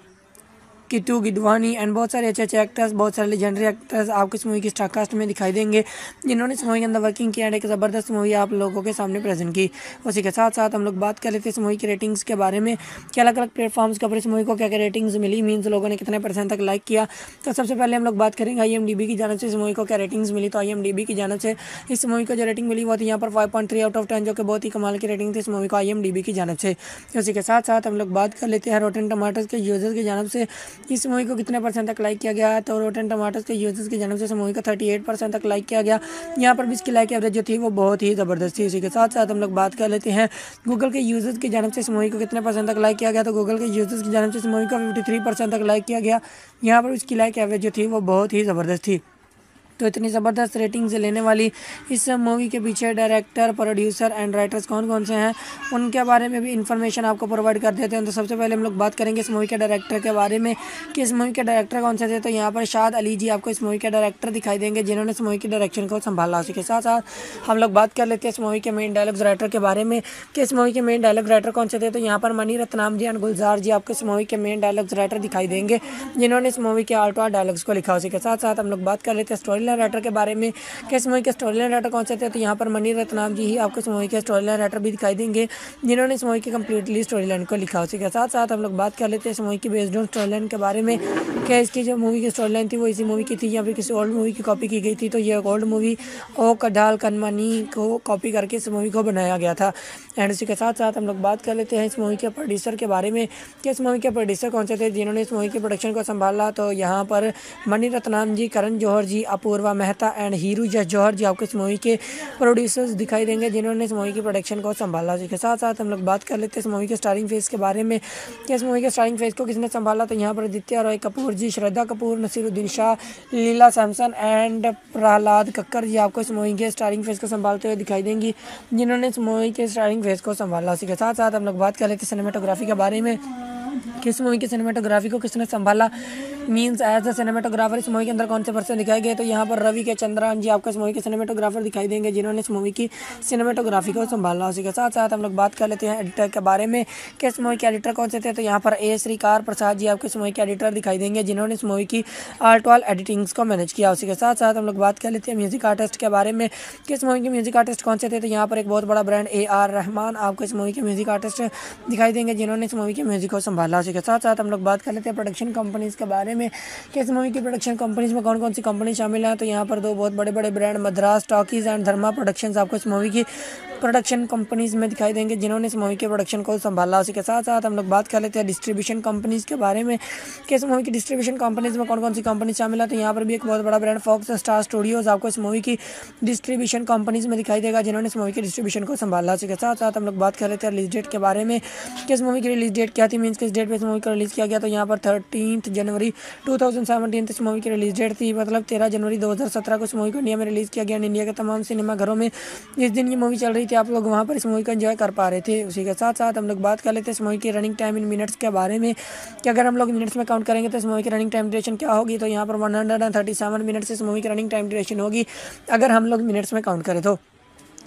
किटू गिडवानी एंड बहुत सारे अच्छे अच्छे एक्टर्स, बहुत सारे लेजेंडरी एक्टर्स आपको इस मूवी की स्टारकास्ट में दिखाई देंगे, जिन्होंने इस मूवी के अंदर वर्किंग किया एंड एक ज़बरदस्त मूवी आप लोगों के सामने प्रेजेंट की। उसी के साथ साथ हम लोग बात कर लेते हैं इस मूवी की रेटिंग्स के बारे में कि अलग अलग प्लेटफॉर्म्स के ऊपर इस मूवी को क्या क्या रेटिंग्स मिली, मीन्स लोगों ने कितने परसेंट तक लाइक किया। तो सबसे पहले हम लोग बात करेंगे आई एम डी बी की जानब से इस मूवी को क्या रेटिंग्स मिली। तो आई एम डी बी की जानब से इस मूवी को जो रेटिंग मिली वो थी यहाँ पर five point three out of ten, जो कि बहुत ही कमाल की रेटिंग थी इस मूवी को आई एम डी बी की जानब से। उसी के साथ साथ हम लोग बात कर लेते हैं रोटेन टमाटर्स के यूजर्स की जानब से इस मूवी को कितने परसेंट तक लाइक किया गया है। तो रोटेन टमाटर्स के यूजर्स की जानब से इस मूवी को अड़तीस परसेंट तक लाइक किया गया। यहाँ पर भी इसकी लाइक एवरेज जो थी वो बहुत ही ज़बरदस्त थी। इसी के साथ साथ हम लोग बात कर लेते हैं गूगल के यूजर्स की जानब से इस मूवी को कितने परसेंट तक लाइक किया गया। तो गूगल के यूजर्स की जानब से इस मूवी को तिरेपन परसेंट तक लाइक किया गया। यहाँ पर इसकी लाइक एवरेज जो थी वो बहुत ही ज़बरदस्त थी। तो इतनी ज़बरदस्त रेटिंग से लेने वाली इस मूवी के पीछे डायरेक्टर, प्रोड्यूसर एंड राइटर्स कौन कौन से हैं, उनके बारे में भी इन्फॉर्मेशन आपको प्रोवाइड कर देते हैं। तो सबसे पहले हम लोग बात करेंगे इस मूवी के डायरेक्टर के बारे में कि इस मूवी के डायरेक्टर कौन से थे। तो यहाँ पर शाद अली जी आपको इस मूवी के डायरेक्टर दिखाई देंगे, जिन्होंने इस मूवी की डायरेक्शन को संभाला। उसी के साथ साथ हम लोग बात कर लेते हैं इस मूवी के मेन डायलॉग्स राइटर के बारे में कि इस मूवी के मेन डायलॉग राइटर कौन से थे। तो यहाँ पर मनी रत्नाम जी एंड गुलजार जी आपको इस मूवी के मेन डायलॉग्स राइटर दिखाई देंगे, जिन्होंने इस मूवी के आर्टवा डायलॉग्स को लिखा। उसी के साथ साथ हम लोग बात कर लेते हैं स्टोरी लाइन राइटर के बारे में कि इस मूवी के स्टोरी लाइन राइटर कौन से थे। तो यहाँ पर मनी रत्नाम जी ही आपको इस मूवी के स्टोरी लाइन राइटर भी दिखाई देंगे, जिन्होंने इस मूवी की कंप्लीटली स्टोरी लाइन को लिखा। उसी के साथ साथ हम लोग बात कर लेते हैं इस मूवी की बेस्ड ऑन स्टोरी लाइन के बारे में कि इसकी जो मूवी की स्टोरी लाइन थी वो इसी मूवी की थी या फिर किसी ओल्ड मूवी की कॉपी की गई थी। तो ये ओल्ड मूवी ओ कडाल कनमनी को कॉपी करके इस मूवी को बनाया गया था। एंड उसी के साथ साथ हम लोग बात कर लेते हैं इस मूवी के प्रोड्यूसर के बारे में कि इस मूवी के प्रोड्यूसर कौन से थे, जिन्होंने इस मूवी की प्रोडक्शन को संभाला। तो यहाँ पर मनी रत्नाम जी, करण जौहर जी, अपूर्वा मेहता एंड हीरू जस जौहर जी आपको इस मूवी के प्रोड्यूसर्स दिखाई देंगे, जिन्होंने इस मूवी की प्रोडक्शन को संभाला। इसके साथ साथ हम लोग बात कर लेते हैं इस मूवी के स्टारिंग फेस के बारे में कि इस मूवी के स्टारिंग फेस को किसने संभाला। तो यहाँ पर आदित्य रॉय कपूर जी, श्रद्धा कपूर, नसीरुद्दीन शाह, लीला सैमसन एंड प्रहलाद कक्कर जी आपको इस मूवी के स्टारिंग फेस को संभालते हुए दिखाई देंगी, जिन्होंने इस मूवी के स्टारिंग फेस को संभाला। इसी के साथ साथ हम लोग बात कर लेते हैं सिनेमेटोग्राफी के बारे में कि इस मूवी की सिनेमेटोग्राफी को किसने संभाला, मीन्स एज अ सिनेमेटोग्राफर इस मूवी के अंदर कौन से पर्सन दिखाए गए। तो यहाँ पर रवि के चंद्रान जी आपको इस मूवी के सिनेमेटोग्राफर दिखाई देंगे, जिन्होंने इस मूवी की सिनेमेटोग्राफी को संभाला। उसी के साथ साथ हम लोग बात कर लेते हैं एडिटर के बारे में कि इस मूवी के एडिटर कौन से थे। तो यहाँ पर ए श्रीकार प्रसाद जी आपको इस मूवी के एडिटर दिखाई देंगे, जिन्होंने इस मूवी की आर्टवाल एडिटिंग्स को मैनेज किया। उसी के साथ साथ हम लोग बात कर लेते हैं म्यूजिक आर्टिस्ट के बारे में कि इस मूवी के म्यूजिक आर्टिस्ट कौन से थे। तो यहाँ पर एक बहुत बड़ा ब्रांड ए आर रहमान आपको इस मूवी के म्यूजिक आर्टिस्ट दिखाई देंगे, जिन्होंने इस मूवी के म्यूजिक को संभाला। उसी के साथ साथ हम लोग बात कर लेते हैं प्रोडक्शन कंपनीज के बारे में कि इस मूवी की प्रोडक्शन कंपनीज में कौन कौन सी कंपनी शामिल है। तो यहाँ पर दो बहुत बड़े बड़े brand Madras talkies and Dharma productions आपको इस मूवी की प्रोडक्शन कंपनीज में दिखाई देंगे, जिन्होंने इस मूवी के प्रोडक्शन को संभाला। उसी के साथ साथ हम लोग बात कर लेते हैं डिस्ट्रीब्यूशन कंपनीज के बारे में कि इस मूवी की डिस्ट्रीब्यूशन कंपनीज में कौन कौन सी कंपनी शामिल है। तो यहाँ पर भी एक बहुत बड़ा ब्रांड फॉक्स स्टार स्टूडियोज आपको इस मूवी की डिस्ट्रीब्यूशन कंपनीज में दिखाई देगा, जिन्होंने इस मूवी की डिस्ट्रीब्यूशन को संभाला। उसी के साथ साथ हम लोग बात कर लेते हैं रिलीज डेट के बारे में कि इस मूवी की रिलीज डेट क्या थी, मीन्स किस डेट पर इस मूवी को रिलीज़ किया गया। तो यहाँ पर थर्टीन जनवरी टू थाउजेंड सेवनटीन इस मूवी की रिलीज डेट थी, मतलब तेरह जनवरी दो हज़ार सत्रह को इस मूवी को इंडिया में रिलीज़ किया गया। इंडिया के तमाम सिनेमा घरों में जिस दिन ये मूवी चल रही थी आप लोग वहाँ पर इस मूवी को एंजॉय कर पा रहे थे। उसी के साथ साथ हम लोग बात कर लेते हैं इस मूवी की रनिंग टाइम इन मिनट्स के बारे में कि अगर हम लोग मिनट्स में काउंट करेंगे तो इस मूवी की रनिंग टाइम ड्यूरेशन क्या होगी। तो यहाँ पर one hundred and thirty seven minutes इस मूवी की रनिंग टाइम ड्यूरेशन होगी अगर हम लोग मिनट्स में काउंट करें तो।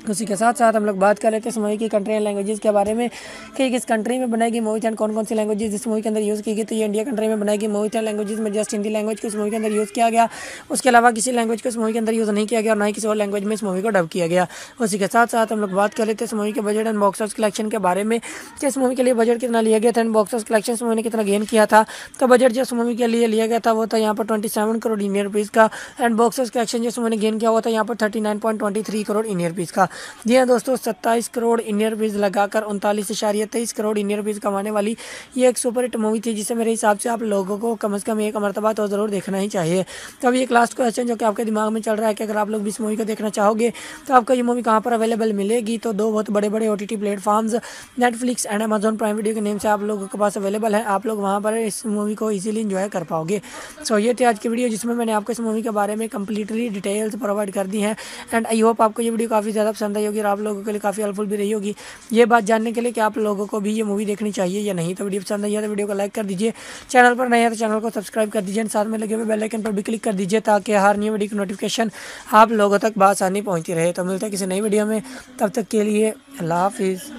उसी के साथ साथ हम लोग बात कर लेते हैं इस मूवी की कंट्री एंड लैंग्वेजेस के बारे में कि किस कंट्री में बनाई गई मूवी थी एंड कौन कौन सी लैंग्वेजेस इस मूवी के अंदर यूज़ की गई। तो ये इंडिया कंट्री में बनाई गई मूवी थी, लैंग्वेजेस में जस्ट हिंदी लैंग्वेज को इस मूवी के अंदर यूज़ किया गया। उसके अलावा किसी लैंग्वेज को इस मूवी के अंदर यूज़ नहीं किया गया और ना ही किसी और लैंग्वेज में इस मूवी को डब किया गया। उसी के साथ साथ हम लोग बात कर लेते हैं इस मूवी के budget and box office collection के बारे में कि इस मूवी के लिए बजट कितना लिया गया था एंड बॉक्स ऑफिस कलेक्शन इस मूवी ने कितना गेन किया था। तो बजट जो इस मूवी के लिए लिया गया था वो था यहाँ पर twenty seven crore Indian rupees का एंड बॉक्स ऑफिस कलेक्शन जो इस मूवी ने गेन किया हुआ था यहाँ पर thirty nine point twenty three crore Indian rupees का। जी हाँ दोस्तों, सत्ताईस करोड़ इंडियन रुपीज़ लगाकर उनतालीस इशारिया तेईस करोड़ इंडियन रुपीज़ कमाने वाली ये एक सुपर हिट मूवी थी जिसे मेरे हिसाब से आप लोगों को कम से कम एक मरतबा तो ज़रूर देखना ही चाहिए। तो अभी एक लास्ट क्वेश्चन जो कि आपके दिमाग में चल रहा है कि अगर आप लोग भी इस मूवी को देखना चाहोगे तो आपको ये मूवी कहाँ पर अवेलेबल मिलेगी। तो दो बहुत बड़े बड़े O T T platforms Netflix and Amazon Prime video के नेम से आप लोगों के पास अवेलेबल है। आप लोग वहाँ पर इस मूवी को ईजिली इंजॉय कर पाओगे। सो ये थी आज की वीडियो जिसमें मैंने आपको इस मूवी के बारे में कंप्लीटली डिटेल्स प्रोवाइड कर दी हैं एंड आई होप आपको ये वीडियो काफ़ी ज़्यादा पसंद आई होगी और आप लोगों के लिए काफ़ी हेल्पफुल भी रही होगी ये बात जानने के लिए कि आप लोगों को भी ये मूवी देखनी चाहिए या नहीं। तो वीडियो पसंद आई है तो वीडियो को लाइक कर दीजिए, चैनल पर नए हैं तो चैनल को सब्सक्राइब कर दीजिए, साथ में लगे हुए बेल आइकन पर भी क्लिक कर दीजिए ताकि हर नई वीडियो की नोटिफिकेशन आप लोगों तक बआसानी पहुंचती रहे। तो मिलते हैं किसी नई वीडियो में, तब तक के लिए अल्लाह हाफिज़।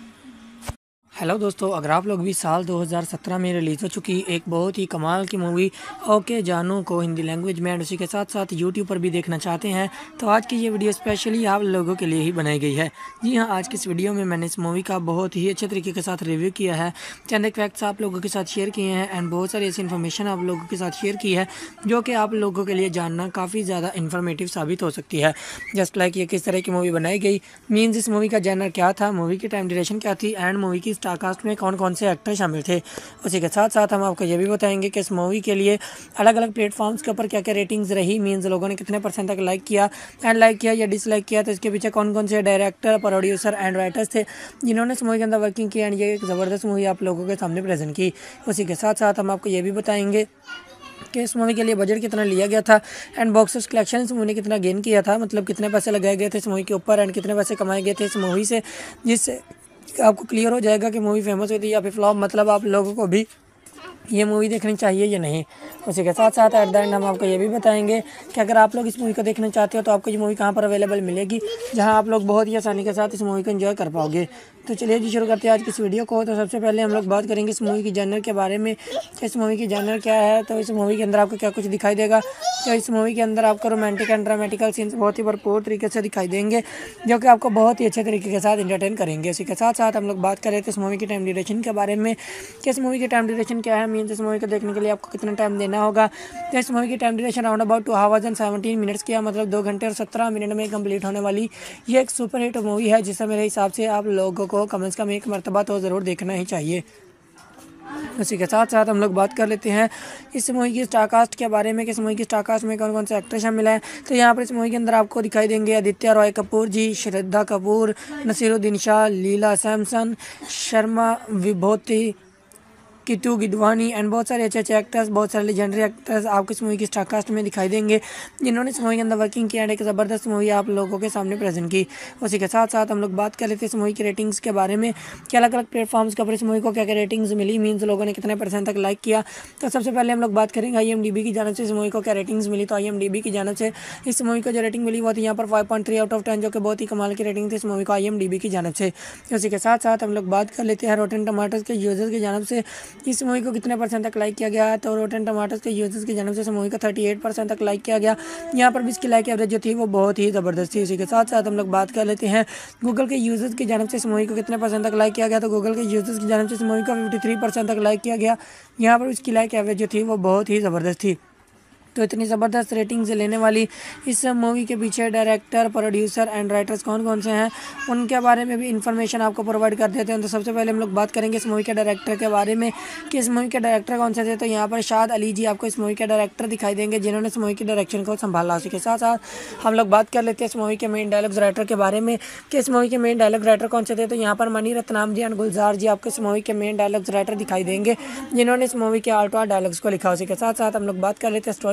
हेलो दोस्तों, अगर आप लोग भी साल दो हज़ार सत्रह में रिलीज़ हो चुकी एक बहुत ही कमाल की मूवी ओके जानू को हिंदी लैंग्वेज में एंड उसी के साथ साथ यूट्यूब पर भी देखना चाहते हैं तो आज की ये वीडियो स्पेशली आप लोगों के लिए ही बनाई गई है। जी हाँ, आज की इस वीडियो में मैंने इस मूवी का बहुत ही अच्छे तरीके के साथ रिव्यू किया है, चंद एक फैक्ट्स आप लोगों के साथ शेयर किए हैं एंड बहुत सारी ऐसी इन्फॉर्मेशन आप लोगों के साथ शेयर की है जो कि आप लोगों के लिए जानना काफ़ी ज़्यादा इन्फॉर्मेटिव साबित हो सकती है। जस्ट लाइक ये किस तरह की मूवी बनाई गई, मीन्स इस मूवी का जैनर क्या था, मूवी की टाइम ड्यूरेशन क्या थी एंड मूवी की स्टार कास्ट में कौन कौन से एक्टर शामिल थे। उसी के साथ साथ हम आपको ये भी बताएंगे कि इस मूवी के लिए अलग अलग प्लेटफॉर्म्स के ऊपर क्या क्या रेटिंग्स रही, मीन्स लोगों ने कितने परसेंट तक लाइक किया एंड लाइक किया या डिसलाइक किया, तो इसके पीछे कौन कौन से डायरेक्टर, प्रोड्यूसर एंड राइटर्स थे जिन्होंने इस मूवी के अंदर वर्किंग की एंड ये एक ज़बरदस्त मूवी आप लोगों के सामने प्रेजेंट की। उसी के साथ साथ हम आपको ये भी बताएंगे कि इस मूवी के लिए बजट कितना लिया गया था एंड बॉक्स ऑफिस कलेक्शन इस मूवी ने कितना गेन किया था, मतलब कितने पैसे लगाए गए थे इस मूवी के ऊपर एंड कितने पैसे कमाए गए थे इस मूवी से, जिससे आपको क्लियर हो जाएगा कि मूवी फेमस हुई थी या फिर फ्लॉप, मतलब आप लोगों को भी ये मूवी देखनी चाहिए या नहीं। उसी के साथ साथ एट द एंड हम आपको ये भी बताएंगे कि अगर आप लोग इस मूवी को देखना चाहते हो तो आपको ये मूवी कहाँ पर अवेलेबल मिलेगी जहाँ आप लोग बहुत ही आसानी के साथ इस मूवी को एंजॉय कर पाओगे। तो चलिए जी शुरू करते हैं आज की इस वीडियो को। तो सबसे पहले हम लोग बात करेंगे इस मूवी की जॉनर के बारे में, इस मूवी की जॉनर क्या है। तो इस मूवी के अंदर आपको क्या कुछ दिखाई देगा, तो इस मूवी के अंदर आपको रोमांटिक एंड ड्रामेटिकल सीन्स बहुत ही भरपूर तरीके से दिखाई देंगे जो कि आपको बहुत ही अच्छे तरीके के साथ इंटरटेन करेंगे। इसी के साथ साथ हम लोग बात करें तो इस मूवी की टाइम ड्यूरेशन के बारे में कि इस मूवी की टाइम ड्यूरेशन क्या है, मीन्स इस मूवी को देखने के लिए आपको कितना टाइम देना होगा। तो इस मूवी की time duration round about two hours and seventeen minutes किया, मतलब दो घंटे और सत्रह मिनट में कंप्लीट होने वाली ये एक सुपर हिट मूवी है जिसे मेरे हिसाब से आप लोगों को कम से कम एक मरतबा तो ज़रूर देखना ही चाहिए। उसी के साथ साथ हम लोग बात कर लेते हैं इस मूवी की स्टार कास्ट के बारे में कि इस मूवी की स्टार कास्ट में कौन कौन से एक्टर शामिल हैं। तो यहाँ पर इस मूवी के अंदर आपको दिखाई देंगे आदित्य रॉय कपूर जी, श्रद्धा कपूर, नसीरुद्दीन शाह, लीला सैमसन, शर्मा विभूति, किटू गिदवानी एंड बहुत सारे अच्छे अच्छे एक्टर्स, बहुत सारे लेजेंडरी एक्टर्स आपको इस मूवी की स्टार कास्ट में दिखाई देंगे जिन्होंने इस मूवी के अंदर वर्किंग किया एंड एक ज़बरदस्त मूवी आप लोगों के सामने प्रेजेंट की। उसी के साथ साथ हम लोग बात कर लेते हैं इस मूवी की रेटिंग्स के बारे में कि अलग अलग प्लेटफॉर्म्स के ऊपर इस मूवी को क्या क्या रेटिंग्स मिली, मीन्स लोगों ने कितने परसेंट तक लाइक किया। तो सबसे पहले हम लोग बात करेंगे आई एम डी बी की जानब से इस मूवी को क्या रेटिंग्स मिली। तो आई एम डी बी की जानब से इस मूवी को जो रेटिंग मिली वो थी यहाँ पर five point three out of ten, जो कि बहुत ही कमाल की रेटिंग थी इस मूवी को आई एम डी बी की जानब से। उसी के साथ साथ हम लोग बात कर लेते हैं रोटेन टमाटर्स के यूजर्स की जानब से इस मूवी को कितने परसेंट तक लाइक किया गया है। तो रोटेन टमाटर्स के यूजर्स की जानब से इस मूवी का अड़तीस परसेंट तक लाइक किया गया। यहाँ पर भी इसकी लाइक एवरेज जो थी वो बहुत ही ज़बरदस्त थी। इसी के साथ साथ हम लोग बात कर लेते हैं गूगल के यूजर्स की जानब से इस मूवी को कितने परसेंट तक लाइक किया गया। तो गूगल के यूजर्स की जानब से इस मूवी का तिरेपन परसेंट तक लाइक किया गया। यहाँ पर इसकी लाइक एवरेज जो थी वो बहुत ही ज़बरदस्त थी। तो इतनी ज़बरदस्त रेटिंग से लेने वाली इस मूवी के पीछे डायरेक्टर, प्रोड्यूसर एंड राइटर्स कौन कौन से हैं उनके बारे में भी इंफॉर्मेशन आपको प्रोवाइड कर देते हैं। तो सबसे पहले हम लोग बात करेंगे इस मूवी के डायरेक्टर के बारे में कि इस मूवी के डायरेक्टर कौन से थे। तो यहाँ पर शाद अली जी आपको इस मूवी के डायरेक्टर दिखाई देंगे जिन्होंने इस मूवी की डायरेक्शन को संभाला। उसी के साथ साथ हम लोग बात कर लेते हैं इस मूवी के मेन डायलॉग्स राइटर के बारे में कि इस मूवी के मेन डायलॉग राइटर कौन से थे। तो यहाँ पर मनी रत्नाम जी एंड गुलजार जी आपको इस मूवी के मेन डायलॉग्स राइटर दिखाई देंगे जिन्होंने इस मूवी के आर्ट डायलॉग्स को लिखा। उसी के साथ साथ हम लोग बात कर लेते हैं स्टोरी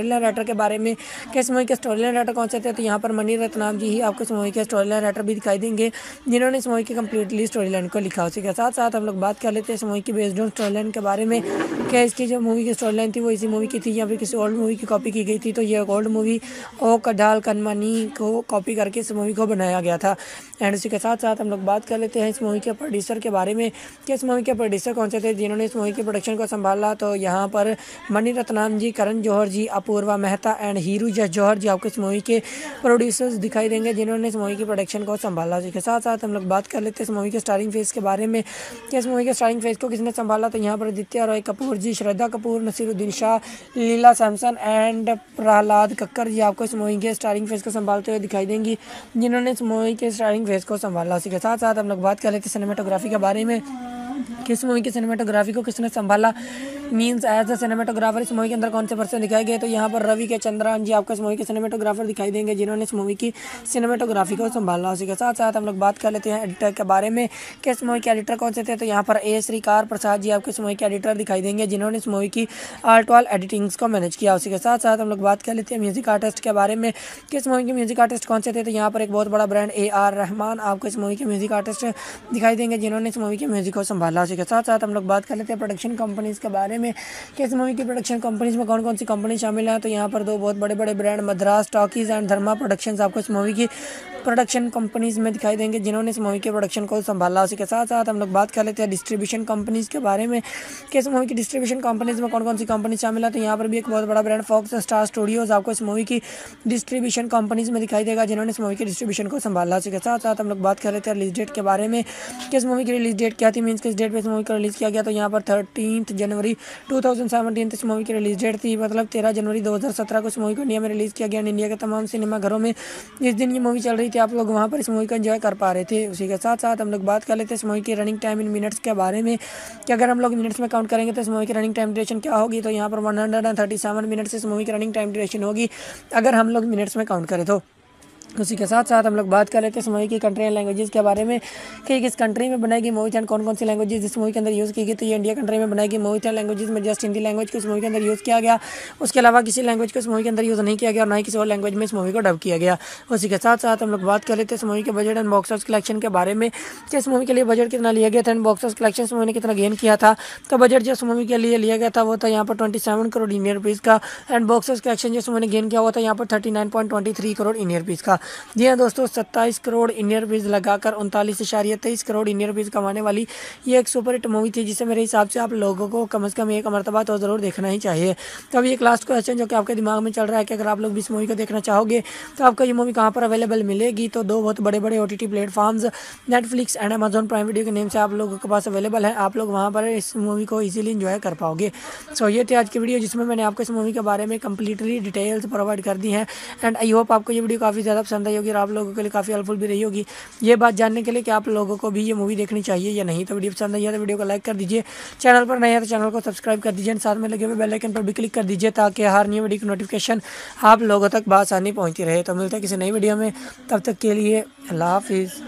स्टोरी लाइन राइटर के बारे में कि इस मूवी के स्टोरी लाइन राइटर कौन से थे, तो यहाँ पर मणि रत्नम जी ही आपको इस मूवी के स्टोरी लाइन राइटर भी दिखाई देंगे जिन्होंने इस मूवी की कम्प्लीटली स्टोरी लाइन को लिखा। उसी के साथ साथ हम लोग बात कर लेते हैं इस मूवी की बेस्ड ऑन स्टोरी लाइन के बारे में। क्या इसकी जो मूवी की स्टोरी लाइन थी वो इसी मूवी की थी या फिर किसी ओल्ड मूवी की कॉपी की गई थी, तो ये ओल्ड मूवी ओ कडाल कनमनी को कॉपी करके इस मूवी को बनाया गया था। एंड उसी के साथ साथ हम लोग बात कर लेते हैं इस मूवी के प्रोड्यूसर के बारे में कि इस मूवी के प्रोड्यूसर कौन से थे जिन्होंने इस मूवी की प्रोडक्शन को संभाला। तो यहाँ पर मणि रत्नम जी, करण जौहर जी, अपूर्वा मेहता एंड हीरू जस जौहर जी आपको इस मूवी के प्रोड्यूसर्स दिखाई देंगे जिन्होंने इस मूवी की प्रोडक्शन को संभाला। उसी के साथ साथ हम लोग बात कर लेते हैं इस मूवी के स्टारिंग फेज के बारे में कि इस मूवी के स्टारिंग फेज को किसने संभाला। तो यहाँ पर आदित्य रॉय कपूर जी, श्रद्धा कपूर, नसीरुद्दीन शाह, लीला सैमसन एंड प्रहलाद कक्कर जी आपको इस मूवी के स्टारिंग फेज को संभालते हुए दिखाई देंगी जिन्होंने इस मूवी के स्टारिंग फेज को संभाला। उसी के साथ साथ हम लोग बात कर लेते हैं सिनेमेटोग्राफी के बारे में किस मूवी की सिनेमेटोग्राफी को किसने संभाला, मीन्स एज अ सिनेमेटोग्राफर इस मूवी के अंदर कौन से पर्सन दिखाए गए। तो यहाँ पर रवि के चंद्रन जी आपको इस मूवी के सिनेमेटोग्राफर दिखाई देंगे जिन्होंने इस मूवी की सिनेमेटोग्राफी को संभाला। उसी के साथ साथ हम लोग बात कर लेते हैं एडिटर के बारे में कि इस मूवी के एडिटर कौन से थे। तो यहाँ पर ए श्रीकार प्रसाद जी आपको इस मूवी के एडिटर दिखाई देंगे जिन्होंने इस मूवी की आर्ट वाल एडिटिंग्स को मैनेज किया। उसी के साथ साथ हम लोग बात कर लेते हैं म्यूजिक आर्टिस्ट के बारे में कि इस मूवी के म्यूजिक आर्टिस्ट कौन से थे। तो यहाँ पर एक बहुत बड़ा ब्रांड ए आर रहमान आपको इस मूवी के म्यूजिक आर्टिस्ट दिखाई देंगे जिन्होंने इस मूवी के म्यूजिक को संभाला। उसी के साथ साथ हम लोग बात कर लेते हैं प्रोडक्शन कंपनीज के बारे में कि इस मूवी की प्रोडक्शन कंपनीज में कौन कौन सी कंपनी शामिल है। तो यहाँ पर दो बहुत बड़े बड़े brand Madras talkies and Dharma productions आपको इस मूवी की प्रोडक्शन कंपनीज में दिखाई देंगे जिन्होंने इस मूवी के प्रोडक्शन को संभाला। उसी के साथ साथ हम लोग बात कर लेते हैं डिस्ट्रीब्यूशन कंपनीज के बारे में कि इस मूवी की डिस्ट्रीब्यूशन कंपनीज में कौन कौन सी कंपनी शामिल है। तो यहाँ पर भी एक बहुत बड़ा ब्रांड फॉक्स स्टार स्टूडियोज आपको इस मूवी की डिस्ट्रीब्यूशन कंपनीज में दिखाई देगा जिन्होंने इस मूवी की डिस्ट्रीब्यूशन को संभाला। उसी के साथ साथ हम लोग बात कर लेते हैं रिलीज डेट के बारे में कि इस मूवी की रिलीज डेट क्या थी, मीन्स किस डेट पर इस मूवी को रिलीज किया गया। तो यहाँ पर थर्टीन जनवरी टू थाउजेंड सेवनटीन इस मूवी की रिलीज डेट थी, मतलब तेरह जनवरी दो हज़ार सत्रह को इस मूवी को इंडिया में रिलीज़ किया गया। इंडिया के तमाम सिनेमा घरों में जिस दिन ये मूवी चल रही थी आप लोग वहाँ पर इस मूवी को एंजॉय कर पा रहे थे। उसी के साथ साथ हम लोग बात कर लेते हैं इस मूवी की रनिंग टाइम इन मिनट्स के बारे में कि अगर हम लोग मिनट्स में काउंट करेंगे तो इस मूवी की रनिंग टाइम ड्यूरेशन क्या होगी। तो यहाँ पर one hundred and thirty seven minutes इस मूवी की रनिंग टाइम ड्यूरेशन होगी अगर हम लोग मिनट्स में काउंट करें तो। उसी के साथ साथ हम लोग बात कर लेते हैं इस मूवी की कंट्री एंड लैंग्वेजेस के बारे में कि किस कंट्री में बनाई गई मूवी थी एंड कौन कौन सी लैंग्वेजेस इस मूवी के अंदर यूज़ की गई। तो ये इंडिया कंट्री में बनाई गई मूवी थी, लैंग्वेजेस में जस्ट हिंदी लैंग्वेज को इस मूवी के अंदर यूज़ किया गया, उसके अलावा किसी लैंग्वेज को इस मूवी के अंदर यूज़ नहीं किया गया और ना ही किसी और लैंग्वेज में इस मूवी को डब किया गया। उसी के साथ साथ हम लोग बात कर लेते हैं इस मूवी के budget and box office collection के बारे में कि इस मूवी के लिए बजट कितना लिया गया था एंड बॉक्स ऑफिस कलेक्शन इस मूवी ने कितना गेन किया था। तो बजट जो इस मूवी के लिए लिया गया था वो था यहाँ पर twenty seven crore Indian rupees का एंड बॉक्स ऑफिस कलेक्शन जो इस मूवी ने गेन किया हुआ था यहाँ पर thirty nine point twenty three crore Indian rupees का। जी हाँ दोस्तों, सत्ताईस करोड़ इंडियन रुपीज़ लगाकर उनतालीस इशारिया तेईस करोड़ इंडियन रुपीज़ कमाने वाली ये एक सुपर हिट मूवी थी जिसे मेरे हिसाब से आप लोगों को कम से कम एक मरतबा तो ज़रूर देखना ही चाहिए। तो अभी एक लास्ट क्वेश्चन जो कि आपके दिमाग में चल रहा है कि अगर आप लोग भी इस मूवी को देखना चाहोगे तो आपको ये मूवी कहाँ पर अवेलेबल मिलेगी। तो दो बहुत बड़े बड़े O T T platforms Netflix and Amazon Prime video के नेम से आप लोगों के पास अवेलेबल है, आप लोग वहाँ पर इस मूवी को ईजिली इंजॉय कर पाओगे। सो ये थी आज की वीडियो जिसमें मैंने आपको इस मूवी के बारे में कंप्लीटली डिटेल्स प्रोवाइड कर दी हैं एंड आई होप आपको ये वीडियो काफ़ी ज़्यादा पसंद आई होगी और आप लोगों के लिए काफ़ी हेल्पफुल भी रही होगी ये बात जानने के लिए कि आप लोगों को भी ये मूवी देखनी चाहिए या नहीं। तो वीडियो पसंद आई है तो वीडियो को लाइक कर दीजिए, चैनल पर नए हैं तो चैनल को सब्सक्राइब कर दीजिए, साथ में लगे हुए बेल आइकन पर भी क्लिक कर दीजिए ताकि हर न्यू वीडियो की नोटिफिकेशन आप लोगों तक बआसानी पहुंचती रहे। तो मिलते हैं किसी नई वीडियो में, तब तक के लिए अल्लाह हाफिज़।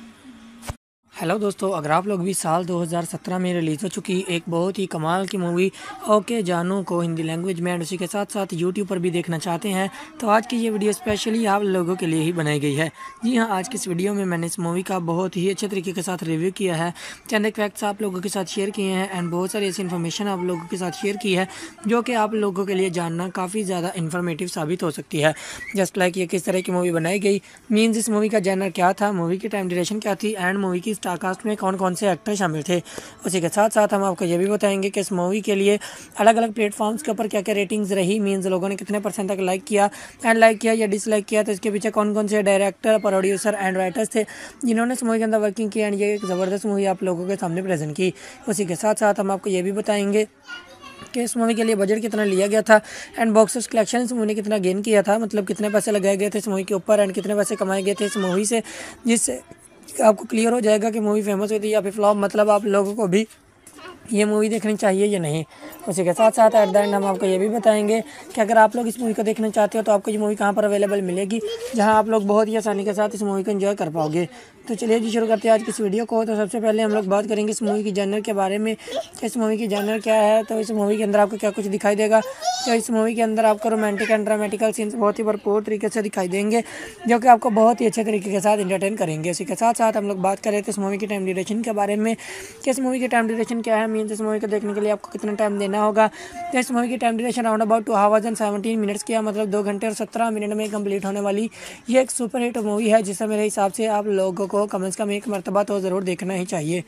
हेलो दोस्तों, अगर आप लोग भी साल दो हज़ार सत्रह में रिलीज़ हो चुकी एक बहुत ही कमाल की मूवी ओके जानू को हिंदी लैंग्वेज में एंड उसी के साथ साथ यूट्यूब पर भी देखना चाहते हैं तो आज की ये वीडियो स्पेशली आप लोगों के लिए ही बनाई गई है। जी हाँ, आज की इस वीडियो में मैंने इस मूवी का बहुत ही अच्छे तरीके के साथ रिव्यू किया है, चंद एक फैक्ट्स आप लोगों के साथ शेयर किए हैं एंड बहुत सारी ऐसी इन्फॉर्मेशन आप लोगों के साथ शेयर की है जो कि आप लोगों के लिए जानना काफ़ी ज़्यादा इन्फॉर्मेटिव साबित हो सकती है। जस्ट लाइक ये किस तरह की मूवी बनाई गई, मीन्स इस मूवी का जॉनर क्या था, मूवी की टाइम ड्यूरेशन क्या थी एंड मूवी की स्टारकास्ट में कौन कौन से एक्टर शामिल थे। उसी के साथ साथ हम आपको ये भी बताएंगे कि इस मूवी के लिए अलग अलग प्लेटफॉर्म्स के ऊपर क्या क्या रेटिंग्स रही, मीन्स लोगों ने कितने परसेंट तक लाइक किया एंड लाइक किया या डिसलाइक किया, तो इसके पीछे कौन कौन से डायरेक्टर, प्रोड्यूसर एंड राइटर्स थे जिन्होंने इस मूवी के अंदर वर्किंग की एंड ये एक ज़बरदस्त मूवी आप लोगों के सामने प्रेजेंट की। उसी के साथ साथ हम आपको ये भी बताएंगे कि इस मूवी के लिए बजट कितना लिया गया था एंड बॉक्स ऑफिस कलेक्शन इस मूवी ने कितना गेन किया था, मतलब कितने पैसे लगाए गए थे इस मूवी के ऊपर एंड कितने पैसे कमाए गए थे इस मूवी से, जिससे आपको क्लियर हो जाएगा कि मूवी फेमस हुई थी या फिर फ्लॉप, मतलब आप लोगों को भी ये मूवी देखनी चाहिए या नहीं। उसी के साथ साथ एट द एंड हम आपको ये भी बताएंगे कि अगर आप लोग इस मूवी को देखना चाहते हो तो आपको ये मूवी कहाँ पर अवेलेबल मिलेगी, जहाँ आप लोग बहुत ही आसानी के साथ इस मूवी को एंजॉय कर पाओगे। तो चलिए जी शुरू करते हैं आज की इस वीडियो को। तो सबसे पहले हम लोग बात करेंगे इस मूवी की जॉनर के बारे में कि इस मूवी की जॉनर क्या है। तो इस मूवी के अंदर आपको क्या कुछ दिखाई देगा। तो इस मूवी के अंदर आपको रोमांटिक एंड ड्रामेटिकल सीन्स बहुत ही भरपूर तरीके से दिखाई देंगे, जो कि आपको बहुत ही अच्छे तरीके के साथ एंटरटेन करेंगे। इसी के साथ साथ हम लोग बात करें तो इस मूवी की टाइम ड्यूरेशन के बारे में कि इस मूवी की टाइम ड्यूरेशन क्या है, मीन्स इस मूवी को देखने के लिए आपको कितना टाइम देना होगा। तो इस मूवी की time duration round about two hours and seventeen minutes की, मतलब दो घंटे और सत्रह मिनट में कंप्लीट होने वाली ये एक सुपर हिट मूवी है, जिसे मेरे हिसाब से आप लोगों को कम से कम एक मरतबा तो ज़रूर देखना ही चाहिए।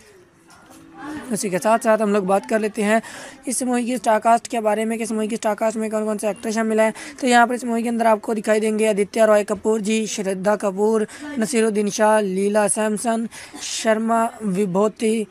उसी के साथ साथ हम लोग बात कर लेते हैं इस मूवी की स्टारकास्ट के बारे में कि इस मूवी की स्टारकास्ट में कौन कौन से एक्टर शामिल हैं। तो यहाँ पर इस मूवी के अंदर आपको दिखाई देंगे आदित्य रॉय कपूर जी, श्रद्धा कपूर, नसीरुद्दीन शाह, लीला सैमसन, शर्मा विभूति,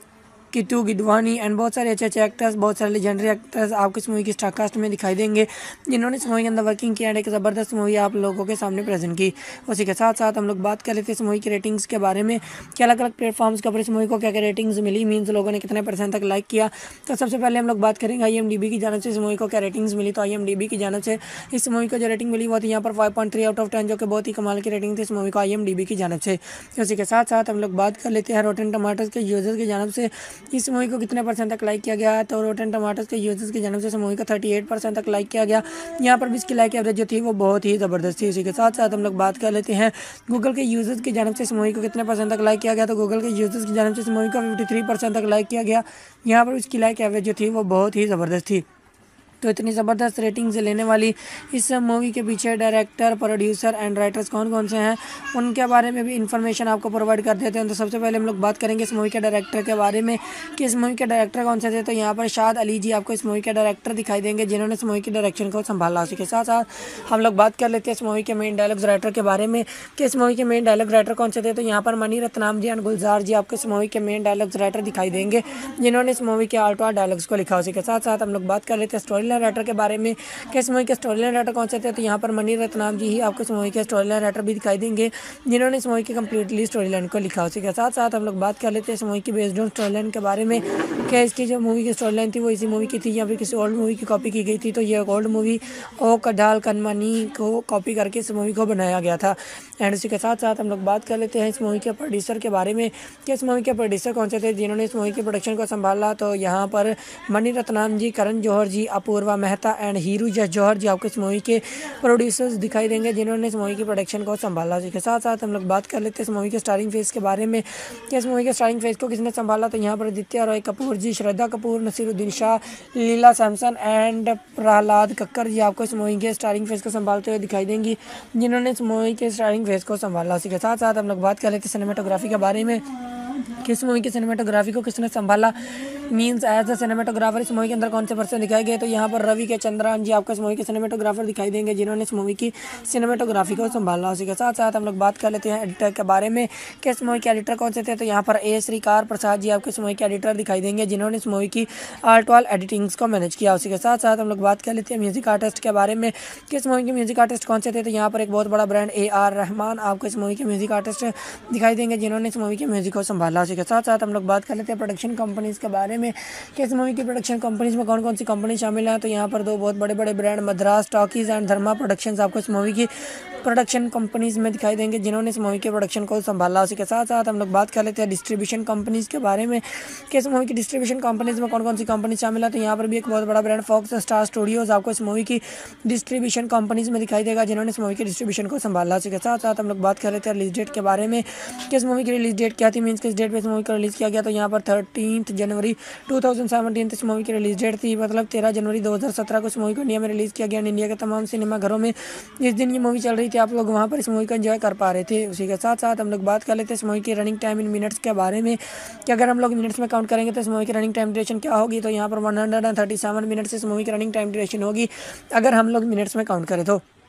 कितू गिदवानी एंड बहुत सारे अच्छे अच्छे एक्टर्स, बहुत सारे लेजेंडरी एक्टर्स आपको इस मूवी की स्टारकास्ट में दिखाई देंगे, जिन्होंने इस मूवी के अंदर वर्किंग किया एंड एक ज़बरदस्त मूवी आप लोगों के सामने प्रेजेंट की। उसी के साथ साथ हम लोग बात कर लेते हैं इस मूवी की रेटिंग्स के बारे में कि अलग अलग प्लेटफॉर्म्स के ऊपर इस मूवी को क्या क्या रेटिंग्स मिली, मीन्स लोगों ने कितने परसेंट तक लाइक किया। तो सबसे पहले हम लोग बात करेंगे आई एम डी बी की जानब से इस मूवी को क्या रेटिंग्स मिली। तो आई एम डी बी की जानब से इस मूवी को जो रेटिंग मिली वो थी यहाँ पर five point three out of ten, जो कि बहुत ही कमाल की रेटिंग थी इस मूवी को आई एम डी बी की जानब से। उसी के साथ साथ हम लोग बात कर लेते हैं रोटेन टमाटर्स के यूजर्स की जानब से इस मूवी को कितने परसेंट तक लाइक किया गया है। तो रोटेन टमाटर्स के यूजर्स की जानब से इस मूवी को अड़तीस परसेंट तक लाइक किया गया। यहाँ पर भी इसकी लाइक एवरेज जो थी वो बहुत ही ज़बरदस्त थी। इसी के साथ साथ हम लोग बात कर लेते हैं गूगल के यूजर्स की जानब से इस मूवी को कितने परसेंट तक लाइक किया गया। तो गूगल के यूजर्स की जानब से इस मूवी को तिरेपन परसेंट तक लाइक किया गया। यहाँ पर इसकी लाइक एवरेज जो थी वो बहुत ही ज़बरदस्त थी। तो इतनी ज़बरदस्त रेटिंग से लेने वाली इस मूवी के पीछे डायरेक्टर, प्रोड्यूसर एंड राइटर्स कौन कौन से हैं, उनके बारे में भी इन्फॉर्मेशन आपको प्रोवाइड कर देते हैं। तो सबसे पहले हम लोग बात करेंगे इस मूवी के डायरेक्टर के बारे में कि इस मूवी के डायरेक्टर कौन से थे। तो यहाँ पर शाद अली जी आपको इस मूवी के डायरेक्टर दिखाई देंगे, जिन्होंने इस मूवी की डायरेक्शन को संभाला। उसी के साथ साथ हम लोग बात कर लेते हैं इस मूवी के मेन डायलॉग्स राइटर के बारे में कि इस मूवी के मेन डायलॉग राइटर कौन से थे। तो यहाँ पर मनी रत्नाम जी एंड गुलजार जी आपको इस मूवी के मेन डायलॉग्स राइटर दिखाई देंगे, जिन्होंने इस मूवी के आल्टो डायलॉग्स को लिखा। उसी के साथ साथ हम लोग बात कर लेते हैं स्टोरी लाइन राइटर के बारे में कि इस मूवी के स्टोरी लाइन राइटर कौन से थे। तो यहाँ पर मनी रत्नाम जी ही आपको इस मूवी के स्टोरी लाइन राइटर भी दिखाई देंगे, जिन्होंने इस मूवी की कंप्लीटली स्टोरी लाइन को लिखा। उसी के साथ साथ हम लोग बात कर लेते हैं इस मूवी की बेस्ड ऑन स्टोरी लाइन के बारे में कि इसकी जो मूवी की स्टोरी लाइन थी वो इसी मूवी की थी या फिर किसी ओल्ड मूवी की कॉपी की गई थी। तो ये ओल्ड मूवी ओ कडाल कनमनी को कॉपी करके इस मूवी को बनाया गया था। एंड उसी के साथ साथ हम लोग बात कर लेते हैं इस मूवी के प्रोड्यूसर के बारे में कि इस मूवी के प्रोड्यूसर कौन से थे, जिन्होंने इस मूवी के प्रोडक्शन को संभाला। तो यहाँ पर मनी रत्नाम जी, करण जौहर जी, अपूर्वा मेहता एंड हीरू जस जौहर जी आपको इस मूवी के प्रोड्यूसर्स दिखाई देंगे, जिन्होंने इस मूवी की प्रोडक्शन को संभाला। इसके साथ साथ हम लोग बात कर लेते हैं इस मूवी के स्टारिंग फेस के बारे में कि इस मूवी के स्टारिंग फेस को किसने संभाला। तो यहाँ पर आदित्य रॉय कपूर जी, श्रद्धा कपूर, नसीरुद्दीन शाह, लीला सैमसन एंड प्रहलाद कक्कर जी आपको इस मूवी के स्टारिंग फेस को संभालते हुए दिखाई देंगी, जिन्होंने इस मूवी के स्टारिंग फेस को संभाला। इसी के साथ साथ हम लोग बात कर लेते हैं सिनेमेटोग्राफी के बारे में कि इस मूवी की सिनेमेटोग्राफी को किसने संभाला, मीन्स एज अ सिनेमेटोग्राफर इस मूवी के अंदर कौन से पर्सन दिखाए गए। तो यहाँ पर रवि के चंद्रान जी आपको इस मूवी के सिनेमेटोग्राफर दिखाई देंगे, जिन्होंने इस मूवी की सिनेमेटोग्राफी को संभाला। उसी के साथ साथ हम लोग बात कर लेते हैं एडिटर के बारे में कि इस मूवी के एडिटर कौन से थे। तो यहाँ पर ए श्रीकार प्रसाद जी आपको इस मूवी के एडिटर दिखाई देंगे, जिन्होंने इस मूवी की आर्ट वाल एडिटिंग्स को मैनेज किया। उसी के साथ साथ हम लोग बात कर लेते हैं म्यूजिक आर्टिस्ट के बारे में कि इस मूवी के म्यूजिक आर्टिस्ट कौन से थे। तो यहाँ पर एक बहुत बड़ा ब्रांड ए आर रहमान आपको इस मूवी के म्यूजिक आर्टिस्ट दिखाई देंगे, जिन्होंने इस मूवी के म्यूजिक को संभाला। उसी के साथ साथ हम लोग बात कर लेते हैं प्रोडक्शन कंपनीज के बारे में कि इस मूवी की प्रोडक्शन कंपनीज में कौन कौन सी कंपनी शामिल है। तो यहाँ पर दो बहुत बड़े बड़े brand Madras talkies and Dharma productions आपको इस मूवी की प्रोडक्शन कंपनीज में दिखाई देंगे, जिन्होंने इस मूवी के प्रोडक्शन को संभाला। उसी के साथ साथ हम लोग बात कर लेते हैं डिस्ट्रीब्यूशन कंपनीज के बारे में कि इस मूवी की डिस्ट्रीब्यूशन कंपनीज में कौन कौन सी कंपनी शामिल है। तो यहाँ पर भी एक बहुत बड़ा ब्रांड फॉक्स स्टार स्टूडियोज आपको इस मूवी की डिस्ट्रीब्यूशन कंपनीज में दिखाई देगा, जिन्होंने इस मूवी की डिस्ट्रीब्यूशन को संभाला। उसी के साथ साथ हम लोग बात कर लेते हैं रिलीज डेट के बारे में कि इस मूवी की रिलीज डेट क्या थी, मीन्स किस डेट पर इस मूवी को रिलीज़ किया गया। तो यहाँ पर थर्टीन जनवरी टू थाउजेंड सेवनटीन इस मूवी की रिलीज डेट थी, मतलब तेरह जनवरी दो हज़ार सत्रह को इस मूवी को इंडिया में रिलीज़ किया गया। इंडिया के तमाम सिनेमा घरों में इस दिन ये मूवी चल रही थी, आप लोग वहाँ पर इस मूवी को एंजॉय कर पा रहे थे। उसी के साथ साथ हम लोग बात कर लेते हैं इस मूवी की रनिंग टाइम इन मिनट्स के बारे में कि अगर हम लोग मिनट्स में काउंट करेंगे तो इस मूवी की रनिंग टाइम ड्यूरेशन क्या होगी। तो यहाँ पर one hundred and thirty seven minutes इस मूवी की रनिंग टाइम ड्यूरेशन होगी अगर हम लोग मिनट्स में काउंट करें तो।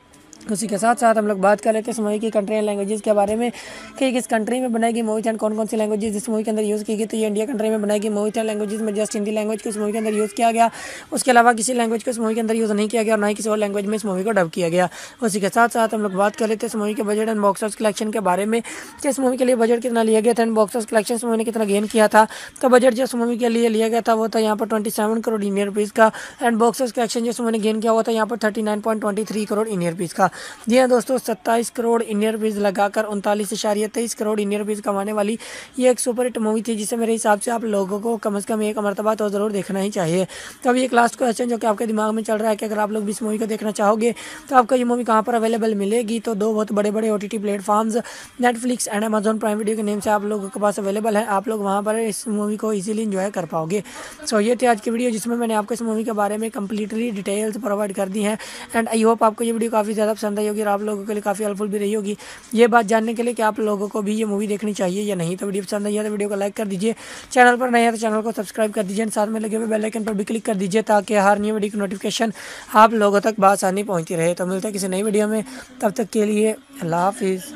उसी के साथ साथ हम लोग बात कर लेते हैं इस मूवी की कंट्री एंड लैंग्वेजेस के बारे में कि किस कंट्री में बनाई गई मूवी एंड कौन कौन सी लैंग्वेजेस इस मूवी के अंदर यूज़ की गई। तो ये इंडिया कंट्री में बनाई गई मूवी एंड लैंग्वेजेस में जस्ट हिंदी लैंग्वेज को इस मूवी के अंदर यूज़ किया गया। उसके अलावा किसी लैंग्वेज को इस मूवी के अंदर यूज़ नहीं किया गया और ना ही किसी और लैंग्वेज में इस मूवी को डब किया गया। उसी के साथ साथ हम लोग बात कर लेते हैं इस मूवी के budget and box office collection के बारे में कि इस मूवी के लिए बजट कितना लिया गया था एंड बॉक्स ऑफिस कलेक्शन इस मूवी ने कितना गेन किया था। तो बजट जो इस मूवी के लिए लिया गया था वो था यहाँ पर twenty seven crore Indian rupees का एंड बॉक्स ऑफिस कलेक्शन जो इस मूवी ने गेन किया हुआ था यहाँ पर thirty nine point twenty three crore Indian rupees का। जी हाँ दोस्तों, सत्ताईस करोड़ इंडियन रुपीज़ लगाकर उनतालीस इशारिया तेईस करोड़ इंडियन रुपीज़ कमाने वाली ये एक सुपर हिट मूवी थी जिसे मेरे हिसाब से आप लोगों को कम से कम एक मरतबा तो ज़रूर देखना ही चाहिए। तो अभी एक लास्ट क्वेश्चन जो कि आपके दिमाग में चल रहा है कि अगर आप लोग भी इस मूवी को देखना चाहोगे तो आपको ये मूवी कहाँ पर अवेलेबल मिलेगी। तो दो बहुत बड़े बड़े O T T platforms Netflix and Amazon Prime video के नेम से आप लोगों के पास अवेलेबल है। आप लोग वहाँ पर इस मूवी को ईजिली इंजॉय कर पाओगे। सो ये थी आज की वीडियो जिसमें मैंने आपको इस मूवी के बारे में कंप्लीटली डिटेल्स प्रोवाइड कर दी हैं एंड आई होप आपको ये वीडियो काफ़ी ज़्यादा पसंद आई होगी और आप लोगों के लिए काफ़ी हेल्पफुल भी रही होगी ये बात जानने के लिए कि आप लोगों को भी ये मूवी देखनी चाहिए या नहीं। तो वीडियो पसंद आई है तो वीडियो को लाइक कर दीजिए, चैनल पर नए हैं तो चैनल को सब्सक्राइब कर दीजिए, साथ में लगे हुए बेल आइकन पर भी क्लिक कर दीजिए ताकि हर न्यू वीडियो की नोटिफिकेशन आप लोगों तक बआसानी पहुंचती रहे। तो मिलते हैं किसी नई वीडियो में, तब तक के लिए अल्लाह हाफिज़।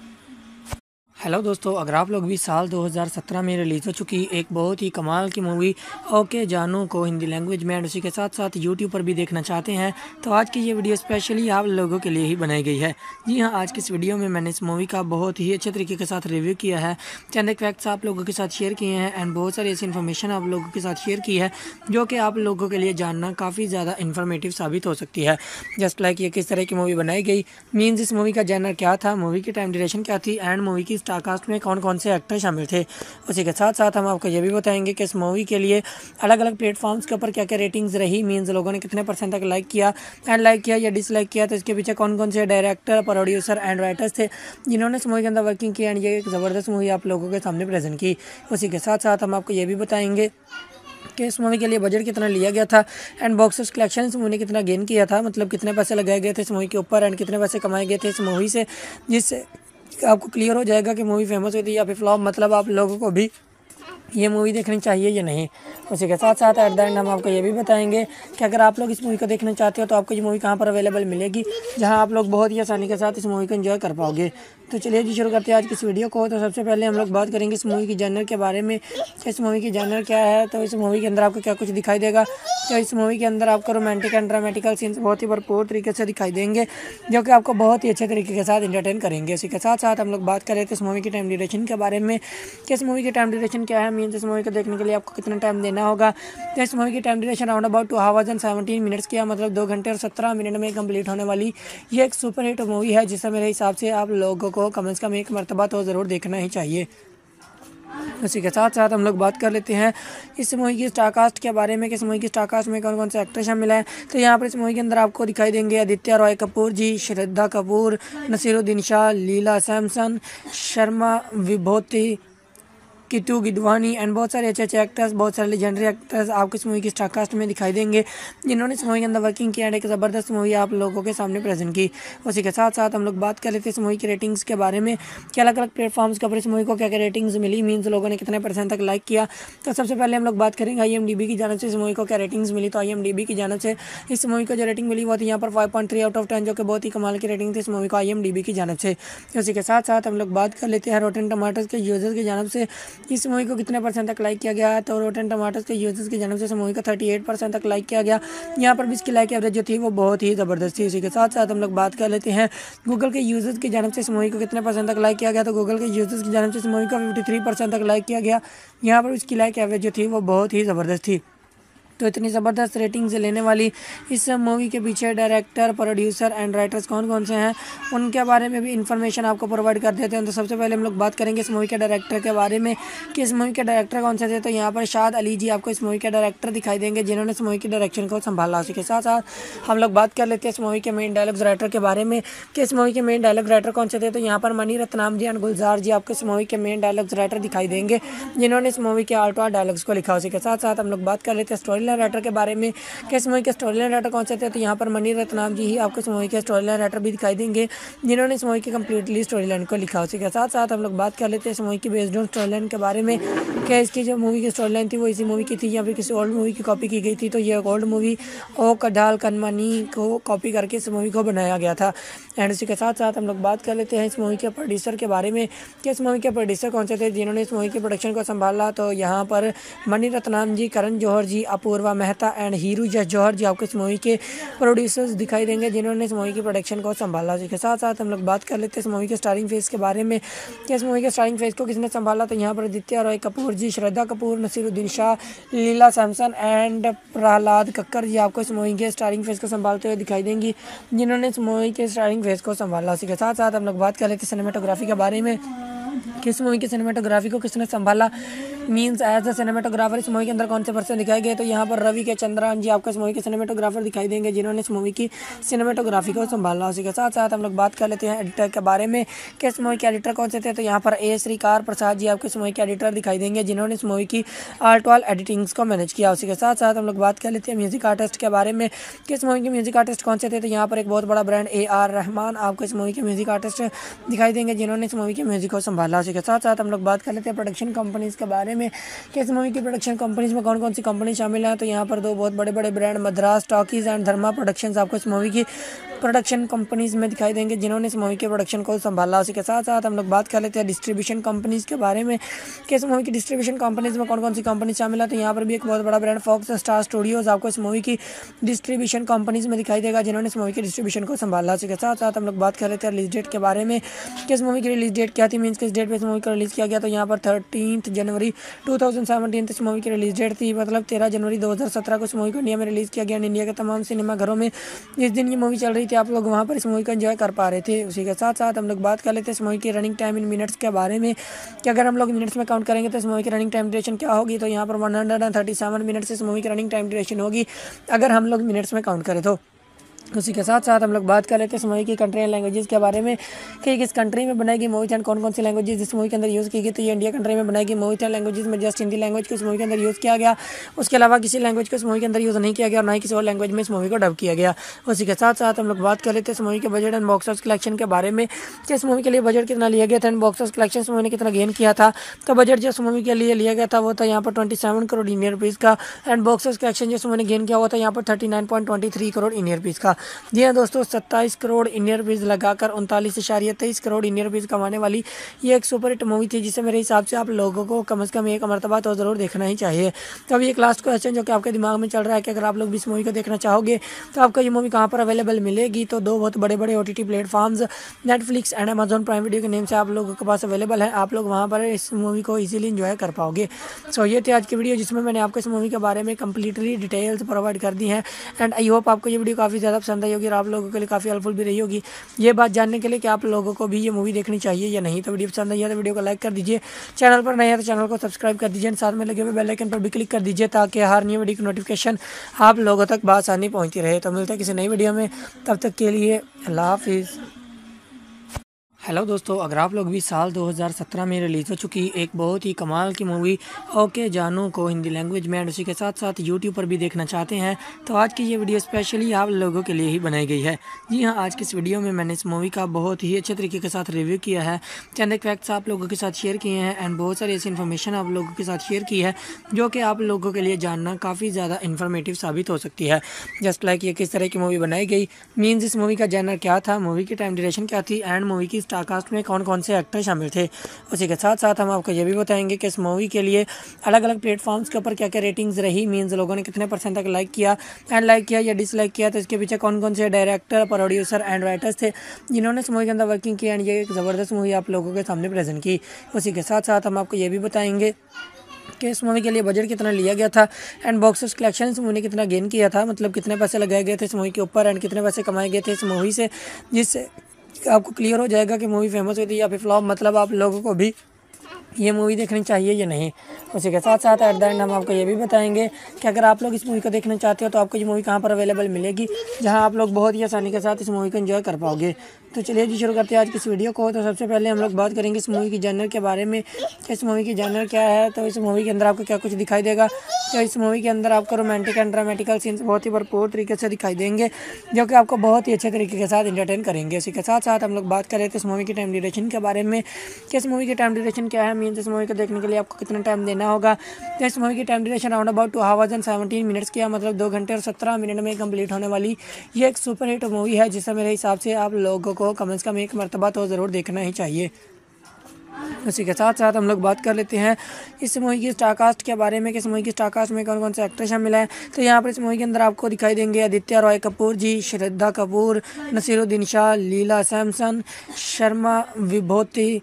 हेलो दोस्तों, अगर आप लोग भी साल दो हज़ार सत्रह में रिलीज़ हो चुकी एक बहुत ही कमाल की मूवी ओके जानू को हिंदी लैंग्वेज में एंड उसी के साथ साथ यूट्यूब पर भी देखना चाहते हैं तो आज की ये वीडियो स्पेशली आप लोगों के लिए ही बनाई गई है। जी हाँ, आज की इस वीडियो में मैंने इस मूवी का बहुत ही अच्छे तरीके के साथ रिव्यू किया है, चंद एक फैक्ट्स आप लोगों के साथ शेयर किए हैं एंड बहुत सारी ऐसी इन्फॉर्मेशन आप लोगों के साथ शेयर की है जो कि आप लोगों के लिए जानना काफ़ी ज़्यादा इन्फॉर्मेटिव साबित हो सकती है। जस्ट लाइक ये किस तरह की मूवी बनाई गई, मीन्स इस मूवी का जैनर क्या था, मूवी की टाइम ड्यूरेशन क्या थी एंड मूवी की स्टार कास्ट में कौन कौन से एक्टर शामिल थे। उसी के साथ साथ हम आपको ये भी बताएंगे कि इस मूवी के लिए अलग अलग प्लेटफॉर्म्स के ऊपर क्या क्या रेटिंग्स रही, मीन्स लोगों ने कितने परसेंट तक लाइक किया एंड लाइक किया या डिसलाइक किया, तो इसके पीछे कौन कौन से डायरेक्टर, प्रोड्यूसर एंड राइटर्स थे जिन्होंने इस मूवी के अंदर वर्किंग की एंड ये एक ज़बरदस्त मूवी आप लोगों के सामने प्रेजेंट की। उसी के साथ साथ हम आपको ये भी बताएंगे कि इस मूवी के लिए बजट कितना लिया गया था एंड बॉक्स ऑफिस कलेक्शन इस मूवी ने कितना गेन किया था, मतलब कितने पैसे लगाए गए थे इस मूवी के ऊपर एंड कितने पैसे कमाए गए थे इस मूवी से, जिससे आपको क्लियर हो जाएगा कि मूवी फेमस हुई थी या फिर फ्लॉप, मतलब आप लोगों को भी ये मूवी देखनी चाहिए या नहीं। उसी के साथ साथ एट द एंड हम आपको ये भी बताएंगे कि अगर आप लोग इस मूवी को देखना चाहते हो तो आपको ये मूवी कहाँ पर अवेलेबल मिलेगी जहाँ आप लोग बहुत ही आसानी के साथ इस मूवी को एंजॉय कर पाओगे। तो चलिए जी शुरू करते हैं आज की इस वीडियो को। तो सबसे पहले हम लोग बात करेंगे इस मूवी की जॉनर के बारे में कि इस मूवी की जॉनर क्या है। तो इस मूवी के अंदर आपको क्या कुछ दिखाई देगा, तो इस मूवी के अंदर आपको रोमांटिक एंड ड्रामेटिकल सीन्स बहुत ही भरपूर तरीके से दिखाई देंगे जो कि आपको बहुत ही अच्छे तरीके के साथ इंटरटेन करेंगे। इसी के साथ साथ हम लोग बात करें तो इस मूवी की टाइम ड्यूरेशन के बारे में कि इस मूवी की टाइम ड्यूरेशन क्या है, मीन्स इस मूवी को देखने के लिए आपको कितना टाइम देना होगा। तो इस मूवी की time duration around about two hours and seventeen minutes की, मतलब दो घंटे और सत्रह मिनट में कंप्लीट होने वाली ये एक सुपर हिट मूवी है जिसे मेरे हिसाब से आप लोगों को कम से कम एक मरतबा तो ज़रूर देखना ही चाहिए। उसी के साथ साथ हम लोग बात कर लेते हैं इस मूवी की स्टार कास्ट के बारे में कि इस मूवी की स्टार कास्ट में कौन कौन से एक्टर शामिल हैं। तो यहाँ पर इस मूवी के अंदर आपको दिखाई देंगे आदित्य रॉय कपूर जी, श्रद्धा कपूर, नसीरुद्दीन शाह, लीला सैमसन, शर्मा विभूति, किटू गिडवानी एंड बहुत सारे अच्छे अच्छे एक्टर्स, बहुत सारे लेजेंडरी एक्टर्स आपको इस मूवी की स्टार कास्ट में दिखाई देंगे जिन्होंने इस मूवी के अंदर वर्किंग किया एंड एक ज़बरदस्त मूवी आप लोगों के सामने प्रेजेंट की। उसी के साथ साथ हम लोग बात कर लेते हैं इस मूवी की रेटिंग्स के बारे में कि अलग अलग प्लेटफॉर्म्स के ऊपर इस मूवी को क्या क्या रेटिंग्स मिली, मीन्स लोगों ने कितने परसेंट तक लाइक किया। तो सबसे पहले हम लोग बात करेंगे आई एम डी बी की जानब से इस मूवी को क्या रेटिंग्स मिली। तो आई एम डी बी की जानब से इस मूवी को जो रेटिंग मिली वो थी यहाँ पर five point three out of ten, जो कि बहुत ही कमाल की रेटिंग थी इस मूवी को आई एम डी बी की जानब से। उसी के साथ साथ हम लोग बात कर लेते हैं रोटेन टमाटर्स के यूजर्स की जानब से इस मूवी को कितने परसेंट तक लाइक किया गया है। तो रोटेन टमाटर्स के यूजर्स की जानब से इस मूवी का थर्टी एट परसेंट तक लाइक किया गया। यहाँ पर भी इसकी लाइक एवरेज जो थी वो बहुत ही ज़बरदस्त थी। उसी के साथ साथ हम लोग बात कर लेते हैं गूगल के यूजर्स की जानब से इस मूवी को कितने परसेंट तक लाइक किया गया। तो गूगल के यूजर्स की जानब से इस मूवी का फिफ्टी थ्री परसेंट तक लाइक किया गया। यहाँ पर इसकी लाइक एवरेज जो थी वो बहुत ही ज़बरदस्त थी। तो इतनी ज़बरदस्त रेटिंग से लेने वाली इस मूवी के पीछे डायरेक्टर, प्रोड्यूसर एंड राइटर्स कौन कौन से हैं उनके बारे में भी इन्फॉर्मेशन आपको प्रोवाइड कर देते हैं। तो सबसे पहले हम लोग बात करेंगे इस मूवी के डायरेक्टर के बारे में कि इस मूवी के डायरेक्टर कौन से थे। तो यहाँ पर शाद अली जी आपको इस मूवी के डायरेक्टर दिखाई देंगे जिन्होंने इस मूवी की डायरेक्शन को संभाला। उसी के साथ साथ हम लोग बात कर लेते हैं इस मूवी के मेन डायलॉग्स राइटर के बारे में कि इस मूवी के मेन डायलॉग राइटर कौन से थे। तो यहाँ पर मनी रत्नाम जी एंड गुलजार जी आपको इस मूवी के मेन डायलॉग्स राइटर दिखाई देंगे जिन्होंने इस मूवी के आर्ट डायलॉग्स को लिखा। उसी के साथ साथ हम लोग बात कर लेते हैं स्टोरी लाइन राइटर के बारे में कि इस मूवी के स्टोरी लाइन राइटर कौन से थे, तो यहाँ पर मणि रत्नाम जी ही आपको इस मूवी के स्टोरी लाइन राइटर भी दिखाई देंगे जिन्होंने इस मूवी की कम्प्लीटली स्टोरी लाइन को लिखा। उसी के साथ साथ हम लोग बात कर लेते हैं इस मूवी की बेस्ड ऑन स्टोरी लाइन के बारे में। क्या इसकी जो मूवी की स्टोरी लाइन थी वो इसी मूवी की थी या फिर किसी ओल्ड मूवी की कॉपी की गई थी, तो ये ओल्ड मूवी ओ कडाल कनमनी को कॉपी करके इस मूवी को बनाया गया था। एंड उसी के साथ साथ हम लोग बात कर लेते हैं इस मूवी के प्रोड्यूसर के बारे में कि इस मूवी के प्रोड्यूसर कौन से थे जिन्होंने इस मूवी की प्रोडक्शन को संभाला, तो यहाँ पर मणि रत्नाम जी, करण जौहर जी, अपूर्वा मेहता एंड हीरू जस जौहर जी आपको इस मूवी के प्रोड्यूसर्स दिखाई देंगे जिन्होंने इस मूवी की प्रोडक्शन को संभाला। इसी के साथ साथ हम लोग बात कर लेते हैं इस मूवी के स्टारिंग फेज के बारे में कि इस मूवी के स्टारिंग फेज को किसने संभाला, तो यहाँ पर आदित्य रॉय कपूर जी, श्रद्धा कपूर, नसीरुद्दीन शाह, लीला सैमसन एंड प्रहलाद कक्कर जी आपको इस मूवी के स्टारिंग फेज को संभालते हुए दिखाई देंगी जिन्होंने इस मूवी के स्टारिंग फेज को संभाला। इसी के साथ साथ हम लोग बात कर लेते हैं सिनेमेटोग्राफी के बारे में किस मूवी की सिनेमेटोग्राफी को किसने संभाला, मींस एज अ सिनेमेटोग्राफर इस मूवी के अंदर कौन से पर्सन दिखाए गए, तो यहाँ पर रवि के चंद्रन जी आपको इस मूवी के सिनेमेटोग्राफर दिखाई देंगे जिन्होंने इस मूवी की सिनेमेटोग्राफी को संभाला। उसी के साथ साथ हम लोग बात कर लेते हैं एडिटर के बारे में कि इस मूवी के एडिटर कौन से थे, तो यहाँ पर ए श्रीकार प्रसाद जी आपको इस मूवी के एडिटर दिखाई देंगे जिन्होंने इस मूवी की आर्ट वाल एडिटिंग्स को मैनेज किया। उसी के साथ साथ हम लोग बात कर लेते हैं म्यूजिक आर्टिस्ट के बारे में कि इस मूवी के म्यूजिक आर्टिस्ट कौन से थे, तो यहाँ पर एक बहुत बड़ा ब्रांड ए आर रहमान आपको इस मूवी के म्यूजिक आर्टिस्ट दिखाई देंगे जिन्होंने इस मूवी के म्यूजिक को संभाला। उसी के साथ साथ हम लोग बात कर लेते हैं प्रोडक्शन कंपनीज के बारे में कि इस मूवी की प्रोडक्शन कंपनीज में कौन कौन सी कंपनी शामिल है, तो यहाँ पर दो बहुत बड़े बड़े brand Madras talkies and Dharma productions आपको इस मूवी की प्रोडक्शन कंपनीज में दिखाई देंगे जिन्होंने इस मूवी के प्रोडक्शन को संभाला। उसी के साथ साथ हम लोग बात कर लेते हैं डिस्ट्रीब्यूशन कंपनीज के बारे में कि इस मूवी की डिस्ट्रीब्यूशन कंपनीज में कौन कौन सी कंपनी शामिल है, तो यहाँ पर भी एक बहुत बड़ा ब्रांड फॉक्स स्टार स्टूडियोज आपको इस मूवी की डिस्ट्रीब्यूशन कंपनीज में दिखाई देगा जिन्होंने इस मूवी की डिस्ट्रीब्यूशन को संभाला। उसी के साथ साथ हम लोग बात कर लेते हैं रिलीज डेट के बारे में कि इस मूवी की रिलीज डेट क्या थी, मीन्स किस डेट पर इस मूवी को रिलीज किया गया, तो यहाँ पर थर्टीन जनवरी टू थाउजेंड सेवनटीन इस मूवी की रिलीज डेट थी, मतलब तेरह जनवरी दो हज़ार सत्रह को इस मूवी को इंडिया में रिलीज किया गया। इंडिया के तमाम सिनेमा घरों में जिस दिन ये मूवी चल रही थी आप लोग वहाँ पर इस मूवी को एंजॉय कर पा रहे थे। उसी के साथ साथ हम लोग बात कर लेते हैं इस मूवी की रनिंग टाइम इन मिनट्स के बारे में कि अगर हम लोग मिनट्स में काउंट करेंगे तो इस मूवी की रनिंग टाइम ड्यूरेशन क्या होगी, तो यहाँ पर one hundred thirty seven minutes इस मूवी की रनिंग टाइम ड्यूरेशन होगी अगर हम लोग मिनट्स में काउंट करें तो। उसी के साथ साथ हम लोग बात कर लेते हैं इस मूवी की कंट्री एंड लैंग्वेजेस के बारे में कि किस कंट्री में बनाई गई मूवी थी एंड कौन कौन सी लैंग्वेजेस इस मूवी के अंदर यूज़ की गई, तो ये इंडिया कंट्री में बनाई गई मूवी थी। लैंग्वेजेस में जस्ट हिंदी लैंग्वेज को इस मूवी के अंदर यूज़ किया गया, उसके अलावा किसी लैंग्वेज को इस मूवी के अंदर यूज़ नहीं किया गया और ना ही किसी और लैंग्वेज में इस मूवी को डब किया गया। उसी के साथ साथ हम लोग बात कर लेते हैं इस मूवी के budget and box office collection के बारे में कि इस मूवी के लिए बजट कितना लिया गया था एंड बॉक्स ऑफिस कलेक्शन इस मूवी ने कितना गेन किया था, तो बजट जो इस मूवी के लिए लिया गया था वो था यहाँ पर twenty seven crore Indian rupees का एंड बॉक्स ऑफिस कलेक्शन जो इस मूवी ने गेन किया हुआ था यहाँ पर thirty nine point twenty three crore Indian rupees का। जी हाँ दोस्तों, सत्ताईस करोड़ इंडियन रुपीज़ लगाकर उनतालीस इशारिया तेईस करोड़ इंडियन रुपीज़ कमाने वाली ये एक सुपर हिट मूवी थी जिसे मेरे हिसाब से आप लोगों को कम से कम एक मरतबा तो ज़रूर देखना ही चाहिए। तो अभी एक लास्ट क्वेश्चन जो कि आपके दिमाग में चल रहा है कि अगर आप लोग भी इस मूवी को देखना चाहोगे तो आपको ये मूवी कहाँ पर अवेलेबल मिलेगी, तो दो बहुत बड़े बड़े O T T platforms Netflix and Amazon Prime video के नेम से आप लोगों के पास अवेलेबल है, आप लोग वहाँ पर इस मूवी को ईजिली इंजॉय कर पाओगे। सो ये थी आज की वीडियो जिसमें मैंने आपको इस मूवी के बारे में कंप्लीटली डिटेल्स प्रोवाइड कर दी हैं एंड आई होप आपको ये वीडियो काफ़ी ज़्यादा पसंद आई होगी और आप लोगों के लिए काफ़ी हेल्पफुल भी रही होगी ये बात जानने के लिए कि आप लोगों को भी ये मूवी देखनी चाहिए या नहीं। तो वीडियो पसंद आई है तो वीडियो को लाइक कर दीजिए, चैनल पर नए हैं तो चैनल को सब्सक्राइब कर दीजिए, साथ में लगे हुए बेल आइकन पर भी क्लिक कर दीजिए ताकि हर नई वीडियो की नोटिफिकेशन आप लोगों तक बआसानी पहुंचती रहे। तो मिलते हैं किसी नई वीडियो में, तब तक के लिए अल्लाह हाफिज़। हेलो दोस्तों, अगर आप लोग भी साल दो हज़ार सत्रह में रिलीज़ हो चुकी एक बहुत ही कमाल की मूवी ओके जानू को हिंदी लैंग्वेज में एंड उसी के साथ साथ यूट्यूब पर भी देखना चाहते हैं तो आज की ये वीडियो स्पेशली आप लोगों के लिए ही बनाई गई है। जी हाँ, आज की इस वीडियो में मैंने इस मूवी का बहुत ही अच्छे तरीके के साथ रिव्यू किया है, चंद एक फैक्ट्स आप लोगों के साथ शेयर किए हैं एंड बहुत सारी ऐसी इन्फॉर्मेशन आप लोगों के साथ शेयर की है जो कि आप लोगों के लिए जानना काफ़ी ज़्यादा इन्फॉर्मेटिव साबित हो सकती है। जस्ट लाइक ये किस तरह की मूवी बनाई गई, मीन्स इस मूवी का जैनर क्या था, मूवी की टाइम ड्यूरेशन क्या थी एंड मूवी की स्टार कास्ट में कौन कौन से एक्टर शामिल थे। उसी के साथ साथ हम आपको ये भी बताएंगे कि इस मूवी के लिए अलग अलग प्लेटफॉर्म्स के ऊपर क्या क्या रेटिंग्स रही, मीन्स लोगों ने कितने परसेंट तक लाइक किया एंड लाइक किया या डिसलाइक किया, तो इसके पीछे कौन कौन से डायरेक्टर, प्रोड्यूसर एंड राइटर्स थे जिन्होंने इस मूवी के अंदर वर्किंग की एंड ये एक ज़बरदस्त मूवी आप लोगों के सामने प्रेजेंट की। उसी के साथ साथ हम आपको ये भी बताएंगे कि इस मूवी के लिए बजट कितना लिया गया था एंड बॉक्स ऑफिस कलेक्शन इस मूवी ने कितना गेन किया था, मतलब कितने पैसे लगाए गए थे इस मूवी के ऊपर एंड कितने पैसे कमाए गए थे इस मूवी से, जिससे आपको क्लियर हो जाएगा कि मूवी फेमस हुई थी या फिर फ्लॉप, मतलब आप लोगों को भी ये मूवी देखनी चाहिए या नहीं। उसी के साथ साथ एट द एंड हम आपको ये भी बताएंगे कि अगर आप लोग इस मूवी को देखना चाहते हो तो आपको ये मूवी कहाँ पर अवेलेबल मिलेगी, जहाँ आप लोग बहुत ही आसानी के साथ इस मूवी को एंजॉय कर पाओगे। तो चलिए जी शुरू करते हैं आज की इस वीडियो को। तो सबसे पहले हम लोग बात करेंगे इस मूवी की जॉनर के बारे में, इस मूवी की जॉनर क्या है। तो इस मूवी के अंदर आपको क्या कुछ दिखाई देगा। तो इस मूवी के अंदर आपको रोमांटिक एंड ड्रामेटिकल सीन्स बहुत ही भरपूर तरीके से दिखाई देंगे, जो कि आपको बहुत ही अच्छे तरीके के साथ इंटरटेन करेंगे। इसी के साथ साथ हम लोग बात करें तो इस मूवी की टाइम ड्यूरेशन के बारे में कि इस मूवी की टाइम ड्यूरेशन क्या है, मीन्स इस मूवी को देखने के लिए आपको कितना टाइम देना होगा। तो इस मूवी की time duration round about two hours and seventeen minutes की, मतलब दो घंटे और सत्रह मिनट में कंप्लीट होने वाली ये एक सुपर हिट मूवी है, जिसे मेरे हिसाब से आप लोगों को कम से कम एक मरतबा तो ज़रूर देखना ही चाहिए। उसी के साथ साथ हम लोग बात कर लेते हैं इस मूवी की स्टारकास्ट के बारे में कि इस मूवी की स्टारकास्ट में कौन कौन से एक्टर शामिल हैं। तो यहाँ पर इस मूवी के अंदर आपको दिखाई देंगे आदित्य रॉय कपूर जी, श्रद्धा कपूर, नसीरुद्दीन शाह, लीला सैमसन, शर्मा विभूति,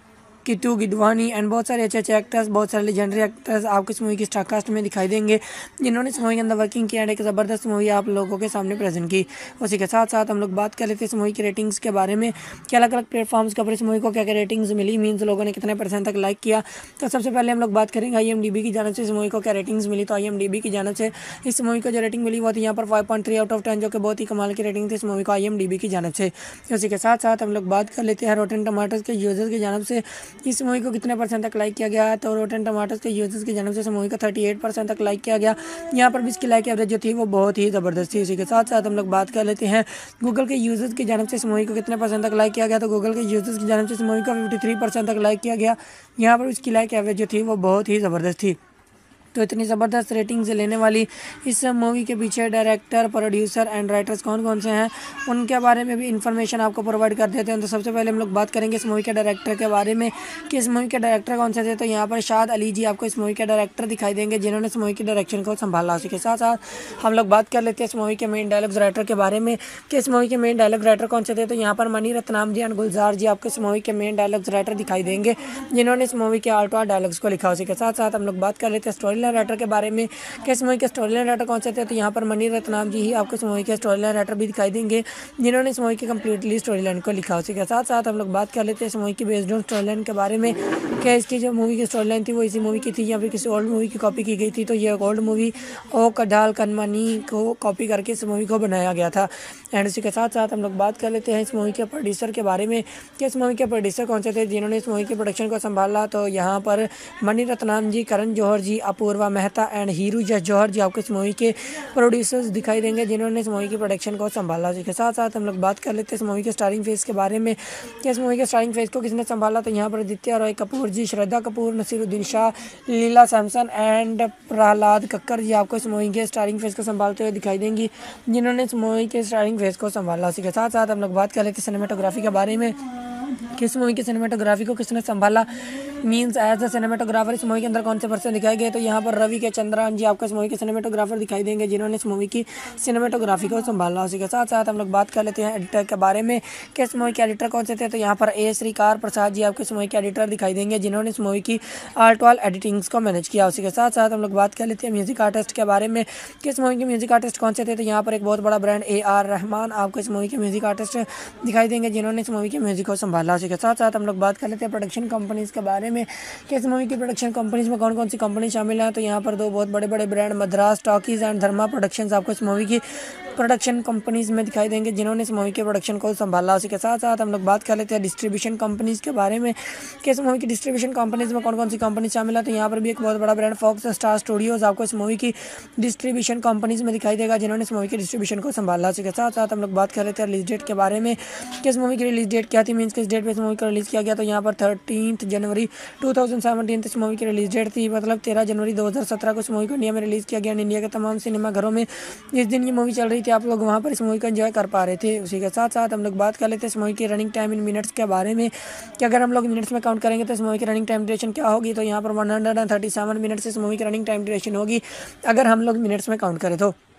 किटू गिदवानी एंड बहुत सारे अच्छे अच्छे एक्टर्स, बहुत सारे लेजेंडरी एक्टर्स आपको इस मूवी की स्टारकास्ट में दिखाई देंगे, जिन्होंने इस मूवी के अंदर वर्किंग किया एंड एक ज़बरदस्त मूवी आप लोगों के सामने प्रेजेंट की। उसी के साथ साथ हम लोग बात कर लेते हैं इस मूवी की रेटिंग्स के बारे में कि अलग अलग प्लेटफॉर्म्स के ऊपर इस मूवी को क्या क्या रेटिंग्स मिली, मीन्स लोगों ने कितने परसेंट तक लाइक किया। तो सबसे पहले हम लोग बात करेंगे आई एम डी बी की जानब से इस मूवी को क्या रेटिंग्स मिली। तो आई एम डी बी की जानब से इस मूवी को जो रेटिंग मिली वो थी यहाँ पर five point three out of ten, जो कि बहुत ही कमाल की रेटिंग थी इस मूवी को आई एम डी बी की जानब से। उसी के साथ साथ हम लोग बात कर लेते हैं रोटेन टमाटर्स के यूजर्स की जानब से इस मूवी को कितने परसेंट तक लाइक किया गया है। तो रोटेन टमाटर्स के यूजर्स की जानब से इस मूवी को अड़तीस परसेंट तक लाइक किया गया। यहाँ पर भी इसकी लाइक एवरेज जो थी वो बहुत ही ज़बरदस्त थी। इसी के साथ साथ हम लोग बात कर लेते हैं गूगल के यूजर्स की जानब से इस मूवी को कितने परसेंट तक लाइक किया गया। तो गूगल के यूजर्स की जानब से इस मूवी को तिरेपन परसेंट तक लाइक किया गया। यहाँ पर इसकी लाइक एवरेज जो थी वो बहुत ही ज़बरदस्त थी। तो इतनी ज़बरदस्त रेटिंग से लेने वाली इस मूवी के पीछे डायरेक्टर, प्रोड्यूसर एंड राइटर्स कौन कौन से हैं, उनके बारे में भी इंफॉर्मेशन आपको प्रोवाइड कर देते हैं। तो सबसे पहले हम लोग बात करेंगे इस मूवी के डायरेक्टर के बारे में कि इस मूवी के डायरेक्टर कौन से थे। तो यहाँ पर शाद अली जी आपको इस मूवी के डायरेक्टर दिखाई देंगे, जिन्होंने इस मूवी की डायरेक्शन को संभाला। उसी के साथ साथ हम लोग बात कर लेते हैं इस मूवी के मेन डायलॉग्स राइटर के बारे में कि इस मूवी के मेन डायलॉग राइटर कौन से थे। तो यहाँ पर मनी रत्नाम जी एंड गुलजार जी आपको इस मूवी के मेन डायलॉग्स राइटर दिखाई देंगे, जिन्होंने इस मूवी के आर्ट डायलॉग्स को लिखा। उसी के साथ साथ हम लोग बात कर लेते हैं स्टोरी लाइन राइटर के बारे में कि इस मूवी के स्टोरी लाइन राइटर कौन से थे। तो यहाँ पर मनी रत्नाम जी ही आपको इस मूवी के स्टोरी लाइन राइटर भी दिखाई देंगे, जिन्होंने इस मूवी की कंप्लीटली स्टोरी लाइन को लिखा। उसी के साथ साथ हम लोग बात कर लेते हैं इस मूवी की बेस्ड ऑन स्टोरी लाइन के बारे में कि इसकी जो मूवी की स्टोरी लाइन थी वो इसी मूवी की थी या फिर किसी ओल्ड मूवी की कॉपी की गई थी। तो ये ओल्ड मूवी ओ कडाल कनमनी को कॉपी करके इस मूवी को बनाया गया था। एंड उसी के साथ साथ हम लोग बात कर लेते हैं इस मूवी के प्रोड्यूसर के बारे में कि इस मूवी के प्रोड्यूसर कौन से थे, जिन्होंने इस मूवी की प्रोडक्शन को संभाला। तो यहाँ पर मनी रत्नाम जी, करण जौहर जी, अपूर्वा मेहता एंड हीरू जस जौहर जी आपको इस मूवी के प्रोड्यूसर्स दिखाई देंगे, जिन्होंने इस मूवी की प्रोडक्शन को संभाला। इसी के साथ साथ हम लोग बात कर लेते हैं इस मूवी के स्टारिंग फेस के बारे में कि इस मूवी के स्टारिंग फेस को किसने संभाला। तो यहाँ पर आदित्य रॉय कपूर जी, श्रद्धा कपूर, नसीरुद्दीन शाह, लीला सैमसन एंड प्रहलाद कक्कर जी आपको इस मूवी के स्टारिंग फेस को संभालते हुए दिखाई देंगी, जिन्होंने इस मूवी के स्टारिंग फेस को संभाला। इसी के साथ साथ हम लोग बात कर लेते हैं सिनेमेटोग्राफी के बारे में कि इस मूवी की सिनेमेटोग्राफी को किसने संभाला, मीन्स एज अ सिनेमेटोग्राफर इस मूवी के अंदर कौन से पर्सन दिखाए गए। तो यहाँ पर रवि के चंद्रन जी आपको इस मूवी के सिनेमेटोग्राफर दिखाई देंगे, जिन्होंने इस मूवी की सिनेमेटोग्राफी को संभाला। उसी के साथ साथ हम लोग बात कर लेते हैं एडिटर के बारे में कि इस मूवी के एडिटर कौन से थे। तो यहाँ पर ए श्रीकार प्रसाद जी आपको इस मूवी के एडिटर दिखाई देंगे, जिन्होंने इस मूवी की आर्ट वाल एडिटिंग्स को मैनेज किया। उसी के साथ साथ हम लोग बात कर लेते हैं म्यूजिक आर्टिस्ट के बारे में कि इस मूवी के म्यूजिक आर्टिस्ट कौन से थे। तो यहाँ पर एक बहुत बड़ा ब्रांड ए आर रहमान आपको इस मूवी के म्यूजिक आर्टिस्ट दिखाई देंगे, जिन्होंने इस मूवी के म्यूजिक को संभाला। उसी के साथ साथ हम लोग बात कर लेते हैं प्रोडक्शन कंपनीज के बारे में कि इस मूवी की प्रोडक्शन कंपनीज में कौन कौन सी कंपनी शामिल है। तो यहाँ पर दो बहुत बड़े बड़े brand Madras talkies and Dharma productions आपको इस मूवी की प्रोडक्शन कंपनीज में दिखाई देंगे, जिन्होंने इस मूवी के प्रोडक्शन को संभाला। उसी के साथ साथ हम लोग बात कर लेते हैं डिस्ट्रीब्यूशन कंपनीज के बारे में कि इस मूवी की डिस्ट्रीब्यूशन कंपनीज में कौन कौन सी कंपनी शामिल है। तो यहाँ पर भी एक बहुत बड़ा ब्रांड फॉक्स स्टार स्टूडियोज आपको इस मूवी की डिस्ट्रीब्यूशन कंपनीज में दिखाई देगा, जिन्होंने इस मूवी की डिस्ट्रीब्यूशन को संभाला। उसी के साथ साथ हम लोग बात कर लेते हैं रिलीज डेट के बारे में कि इस मूवी की रिलीज डेट क्या थी, मीन्स किस डेट पर इस मूवी को रिलीज किया गया। तो यहाँ पर थर्टीन जनवरी टू थाउजेंड सेवनटीन इस मूवी की रिलीज डेट थी, मतलब तेरह जनवरी दो हज़ार सत्रह को इस मूवी को इंडिया में रिलीज़ किया गया। इंडिया के तमाम सिनेमा घरों में जिस दिन ये मूवी चल रही थी आप लोग वहाँ पर इस मूवी को एंजॉय कर पा रहे थे। उसी के साथ साथ हम लोग बात कर लेते हैं इस मूवी की रनिंग टाइम इन मिनट्स के बारे में कि अगर हम लोग मिनट्स में काउंट करेंगे तो इस मूवी की रनिंग टाइम ड्यूरेशन क्या होगी। तो यहाँ पर one hundred and thirty seven minutes इस मूवी की रनिंग टाइम ड्यूरेशन होगी अगर हम लोग मिनट्स में काउंट करें तो।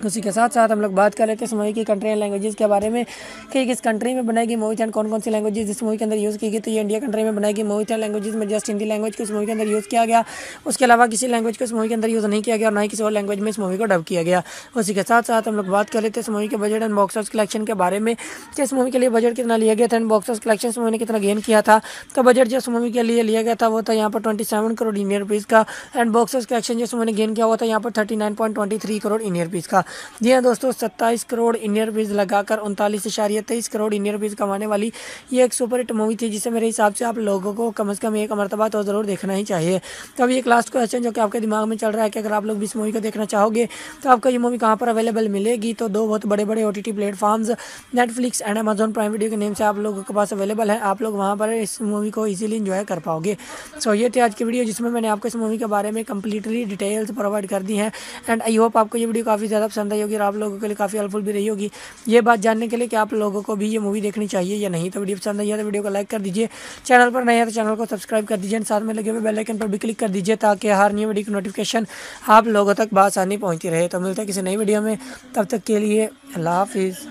उसी के साथ साथ हम लोग बात कर लेते हैं इस मूवी की कंट्री एंड लैंग्वेजेस के बारे में कि किस कंट्री में बनाई गई मूवी थी एंड कौन कौन सी लैंग्वेजेस इस मूवी के अंदर यूज़ की गई। तो ये इंडिया कंट्री में बनाई गई मूवी थी। लैंग्वेजेस में जस्ट हिंदी लैंग्वेज को इस मूवी के अंदर यूज़ किया गया, उसके अलावा किसी लैंग्वेज को इस मूवी के अंदर यूज़ नहीं किया गया और ना ही किसी और लैंग्वेज में इस मूवी को डब किया गया। उसी के साथ साथ हम लोग बात कर लेते हैं इस मूवी के budget and box office collection के बारे में कि इस मूवी के लिए बजट कितना लिया गया था एंड बॉक्स ऑफिस कलेक्शन इस मूवी ने कितना गेन किया था। तो बजट जो इस मूवी के लिए लिया गया था वो था यहाँ पर twenty seven crore Indian rupees का एंड बॉक्स ऑफिस कलेक्शन जो इस मूवी ने गेन किया हुआ था यहाँ पर thirty nine point twenty three crore Indian rupees का। जी हाँ दोस्तों, सत्ताईस करोड़ इंडियन रुपीज़ लगाकर उनतालीस इशारिया तेईस करोड़ इंडियन रुपीज़ कमाने वाली ये एक सुपर हिट मूवी थी, जिसे मेरे हिसाब से आप लोगों को कम से कम एक मरतबा तो ज़रूर देखना ही चाहिए। तो अभी एक लास्ट क्वेश्चन जो कि आपके दिमाग में चल रहा है कि अगर आप लोग भी इस मूवी को देखना चाहोगे तो आपको ये मूवी कहाँ पर अवेलेबल मिलेगी। तो दो बहुत बड़े बड़े O T T platforms Netflix and Amazon Prime video के नेम से आप लोगों के पास अवेलेबल है। आप लोग वहाँ पर इस मूवी को ईजिली इंजॉय कर पाओगे। सो ये थी आज की वीडियो जिसमें मैंने आपको इस मूवी के बारे में कंप्लीटली डिटेल्स प्रोवाइड कर दी हैं एंड आई होप आपको ये वीडियो काफ़ी ज़्यादा पसंद आई होगी और आप लोगों के लिए काफ़ी हेल्पफुल भी रही होगी ये बात जानने के लिए कि आप लोगों को भी ये मूवी देखनी चाहिए या नहीं। तो वीडियो पसंद आई है तो वीडियो को लाइक कर दीजिए, चैनल पर नए हैं तो चैनल को सब्सक्राइब कर दीजिए, साथ में लगे हुए बेल आइकन पर भी क्लिक कर दीजिए ताकि हर न्यू वीडियो की नोटिफिकेशन आप लोगों तक बआसानी पहुंचती रहे। तो मिलते हैं किसी नई वीडियो में, तब तक के लिए अल्लाह हाफिज़।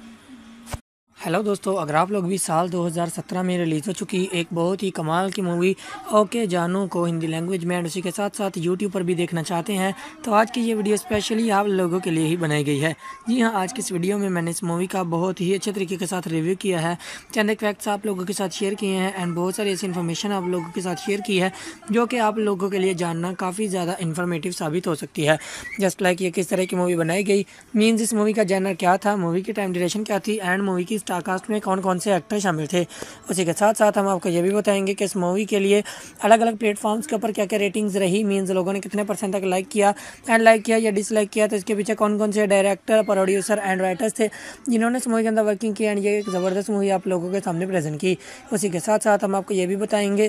हेलो दोस्तों, अगर आप लोग भी साल दो हज़ार सत्रह में रिलीज़ हो चुकी एक बहुत ही कमाल की मूवी ओके जानू को हिंदी लैंग्वेज में एंड उसी के साथ साथ यूट्यूब पर भी देखना चाहते हैं तो आज की ये वीडियो स्पेशली आप लोगों के लिए ही बनाई गई है। जी हाँ, आज की इस वीडियो में मैंने इस मूवी का बहुत ही अच्छे तरीके के साथ रिव्यू किया है, चंद एक फैक्ट्स आप लोगों के साथ शेयर किए हैं एंड बहुत सारी ऐसी इन्फॉर्मेशन आप लोगों के साथ शेयर की है जो कि आप लोगों के लिए जानना काफ़ी ज़्यादा इन्फॉर्मेटिव साबित हो सकती है। जस्ट लाइक ये किस तरह की मूवी बनाई गई, मीन्स इस मूवी का जॉनर क्या था, मूवी की टाइम ड्यूरेशन क्या थी एंड मूवी की स्टारकास्ट में कौन कौन से एक्टर शामिल थे। उसी के साथ साथ हम आपको ये भी बताएंगे कि इस मूवी के लिए अलग अलग प्लेटफॉर्म्स के ऊपर क्या क्या रेटिंग्स रही, मीन्स लोगों ने कितने परसेंट तक लाइक किया एंड लाइक किया या डिसलाइक किया, तो इसके पीछे कौन कौन से डायरेक्टर, प्रोड्यूसर एंड राइटर्स थे जिन्होंने इस मूवी के अंदर वर्किंग की एंड ये एक ज़बरदस्त मूवी आप लोगों के सामने प्रेजेंट की। उसी के साथ साथ हम आपको ये भी बताएंगे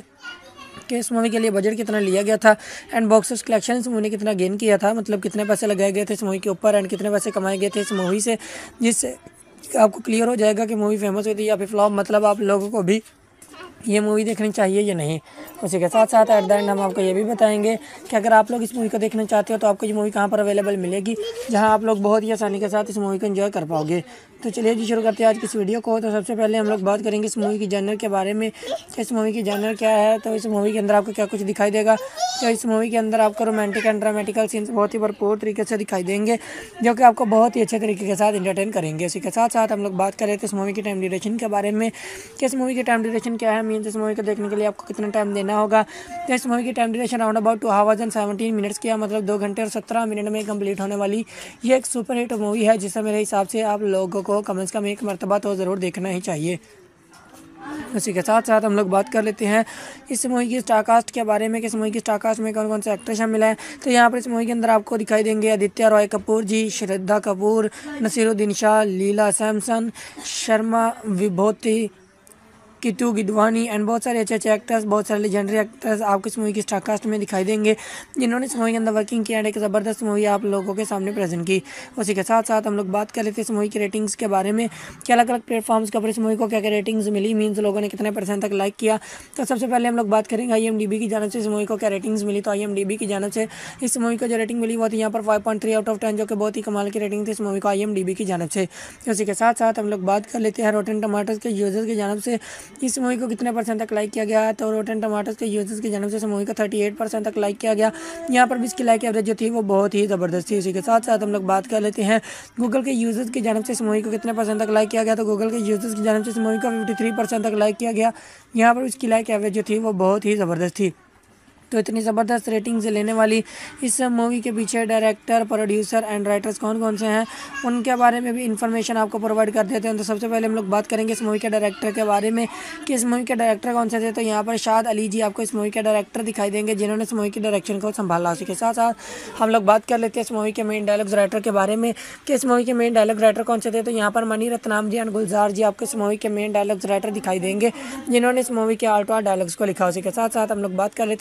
कि इस मूवी के लिए बजट कितना लिया गया था एंड बॉक्स ऑफिस कलेक्शन इस मूवी ने कितना गेन किया था, मतलब कितने पैसे लगाए गए थे इस मूवी के ऊपर एंड कितने पैसे कमाए गए थे इस मूवी से, जिससे आपको क्लियर हो जाएगा कि मूवी फेमस हुई थी या फिर फ्लॉप, मतलब आप लोगों को भी ये मूवी देखनी चाहिए या नहीं। उसी के साथ साथ एट द एंड हम आपको ये भी बताएंगे कि अगर आप लोग इस मूवी को देखना चाहते हो तो आपको ये मूवी कहाँ पर अवेलेबल मिलेगी, जहाँ आप लोग बहुत ही आसानी के साथ इस मूवी को एंजॉय कर पाओगे। तो चलिए जी शुरू करते हैं आज की इस वीडियो को। तो सबसे पहले हम लोग बात करेंगे इस मूवी की जॉनर के बारे में, इस मूवी की जॉनर क्या है। तो इस मूवी के अंदर आपको क्या कुछ दिखाई देगा, तो इस मूवी के अंदर आपको रोमांटिक एंड ड्रामेटिकल सीन्स बहुत ही भरपूर तरीके से दिखाई देंगे जो कि आपको बहुत ही अच्छे तरीके के साथ एंटरटेन करेंगे। इसी के साथ साथ हम लोग बात करें तो इस मूवी की टाइम ड्यूरेशन के बारे में कि इस मूवी की टाइम ड्यूरेशन क्या है, मीन्स इस मूवी को देखने के लिए आपको कितना टाइम देना होगा। तो इस मूवी की time duration round about two hours and seventeen minutes की, मतलब दो घंटे और सत्रह मिनट में कंप्लीट होने वाली ये एक सुपर हिट मूवी है जिसे मेरे हिसाब से आप लोगों को कम से कम एक मरतबा तो ज़रूर देखना ही चाहिए। उसी के साथ साथ हम लोग बात कर लेते हैं इस मूवी की स्टारकास्ट के बारे में कि इस मूवी की स्टारकास्ट में कौन कौन से एक्टर शामिल हैं। तो यहाँ पर इस मूवी के अंदर आपको दिखाई देंगे आदित्य रॉय कपूर जी, श्रद्धा कपूर, नसीरुद्दीन शाह, लीला सैमसन, शर्मा विभूति, कितू गिदवानी एंड बहुत सारे अच्छे अच्छे एक्टर्स, बहुत सारे लेजेंडरी एक्टर्स आपको इस मूवी की स्टारकास्ट में दिखाई देंगे जिन्होंने इस मूवी के अंदर वर्किंग किया एंड एक ज़बरदस्त मूवी आप लोगों के सामने प्रेजेंट की। उसी के साथ साथ हम लोग बात कर लेते हैं इस मूवी की रेटिंग्स के बारे में कि अलग अलग प्लेटफॉर्म्स के ऊपर इस मूवी को क्या क्या रेटिंग्स मिली, मीन्स लोगों ने कितने परसेंट तक लाइक किया। तो सबसे पहले हम लोग बात करेंगे आई एम डी बी की जानब से इस मूवी को क्या रेटिंग्स मिली। तो आई एम डी बी की जानब से इस मूवी को जो रेटिंग मिली वो थी यहाँ पर five point three out of ten, जो कि बहुत ही कमाल की रेटिंग थी इस मूवी को आई एम डी बी की जानब से। उसी के साथ साथ हम लोग बात कर लेते हैं रोटेन टमाटर्स के यूजर्स की जानब से इस मूवी को कितने परसेंट तक लाइक किया गया है। तो रोटेन टमाटर्स के यूजर्स की जानब से इस मूवी का अड़तीस परसेंट तक लाइक किया गया। यहाँ पर भी इसकी लाइक एवरेज जो थी वो बहुत ही ज़बरदस्त थी। इसी के साथ साथ हम लोग बात कर लेते हैं गूगल के यूजर्स की जानब से इस मूवी को कितने परसेंट तक लाइक किया गया। तो गूगल के यूजर्स की जानब से इस मूवी का तिरेपन परसेंट तक लाइक किया गया। यहाँ पर इसकी लाइक एवरेज जो थी वो बहुत ही ज़बरदस्त थी। तो इतनी ज़बरदस्त रेटिंग से लेने वाली इस मूवी के पीछे डायरेक्टर, प्रोड्यूसर एंड राइटर्स कौन कौन से हैं उनके बारे में भी इन्फॉर्मेशन आपको प्रोवाइड कर देते हैं। तो सबसे पहले हम लोग बात करेंगे इस मूवी के डायरेक्टर के बारे में कि इस मूवी के डायरेक्टर कौन से थे। तो यहाँ पर शाद अली जी आपको इस मूवी के डायरेक्टर दिखाई देंगे जिन्होंने इस मूवी की डायरेक्शन को संभाला। उसी के साथ साथ हम लोग बात कर लेते हैं इस मूवी के मेन डायलॉग्स राइटर के बारे में कि इस मूवी के मेन डायलॉग राइटर कौन से थे। तो यहाँ पर मनी रत्नाम जी एंड गुलजार जी आपको इस मूवी के मेन डायलॉग्स राइटर दिखाई देंगे जिन्होंने इस मूवी के आल्टो डायलॉग्स को लिखा। उसी के साथ साथ हम लोग बात कर लेते हैं स्टोरी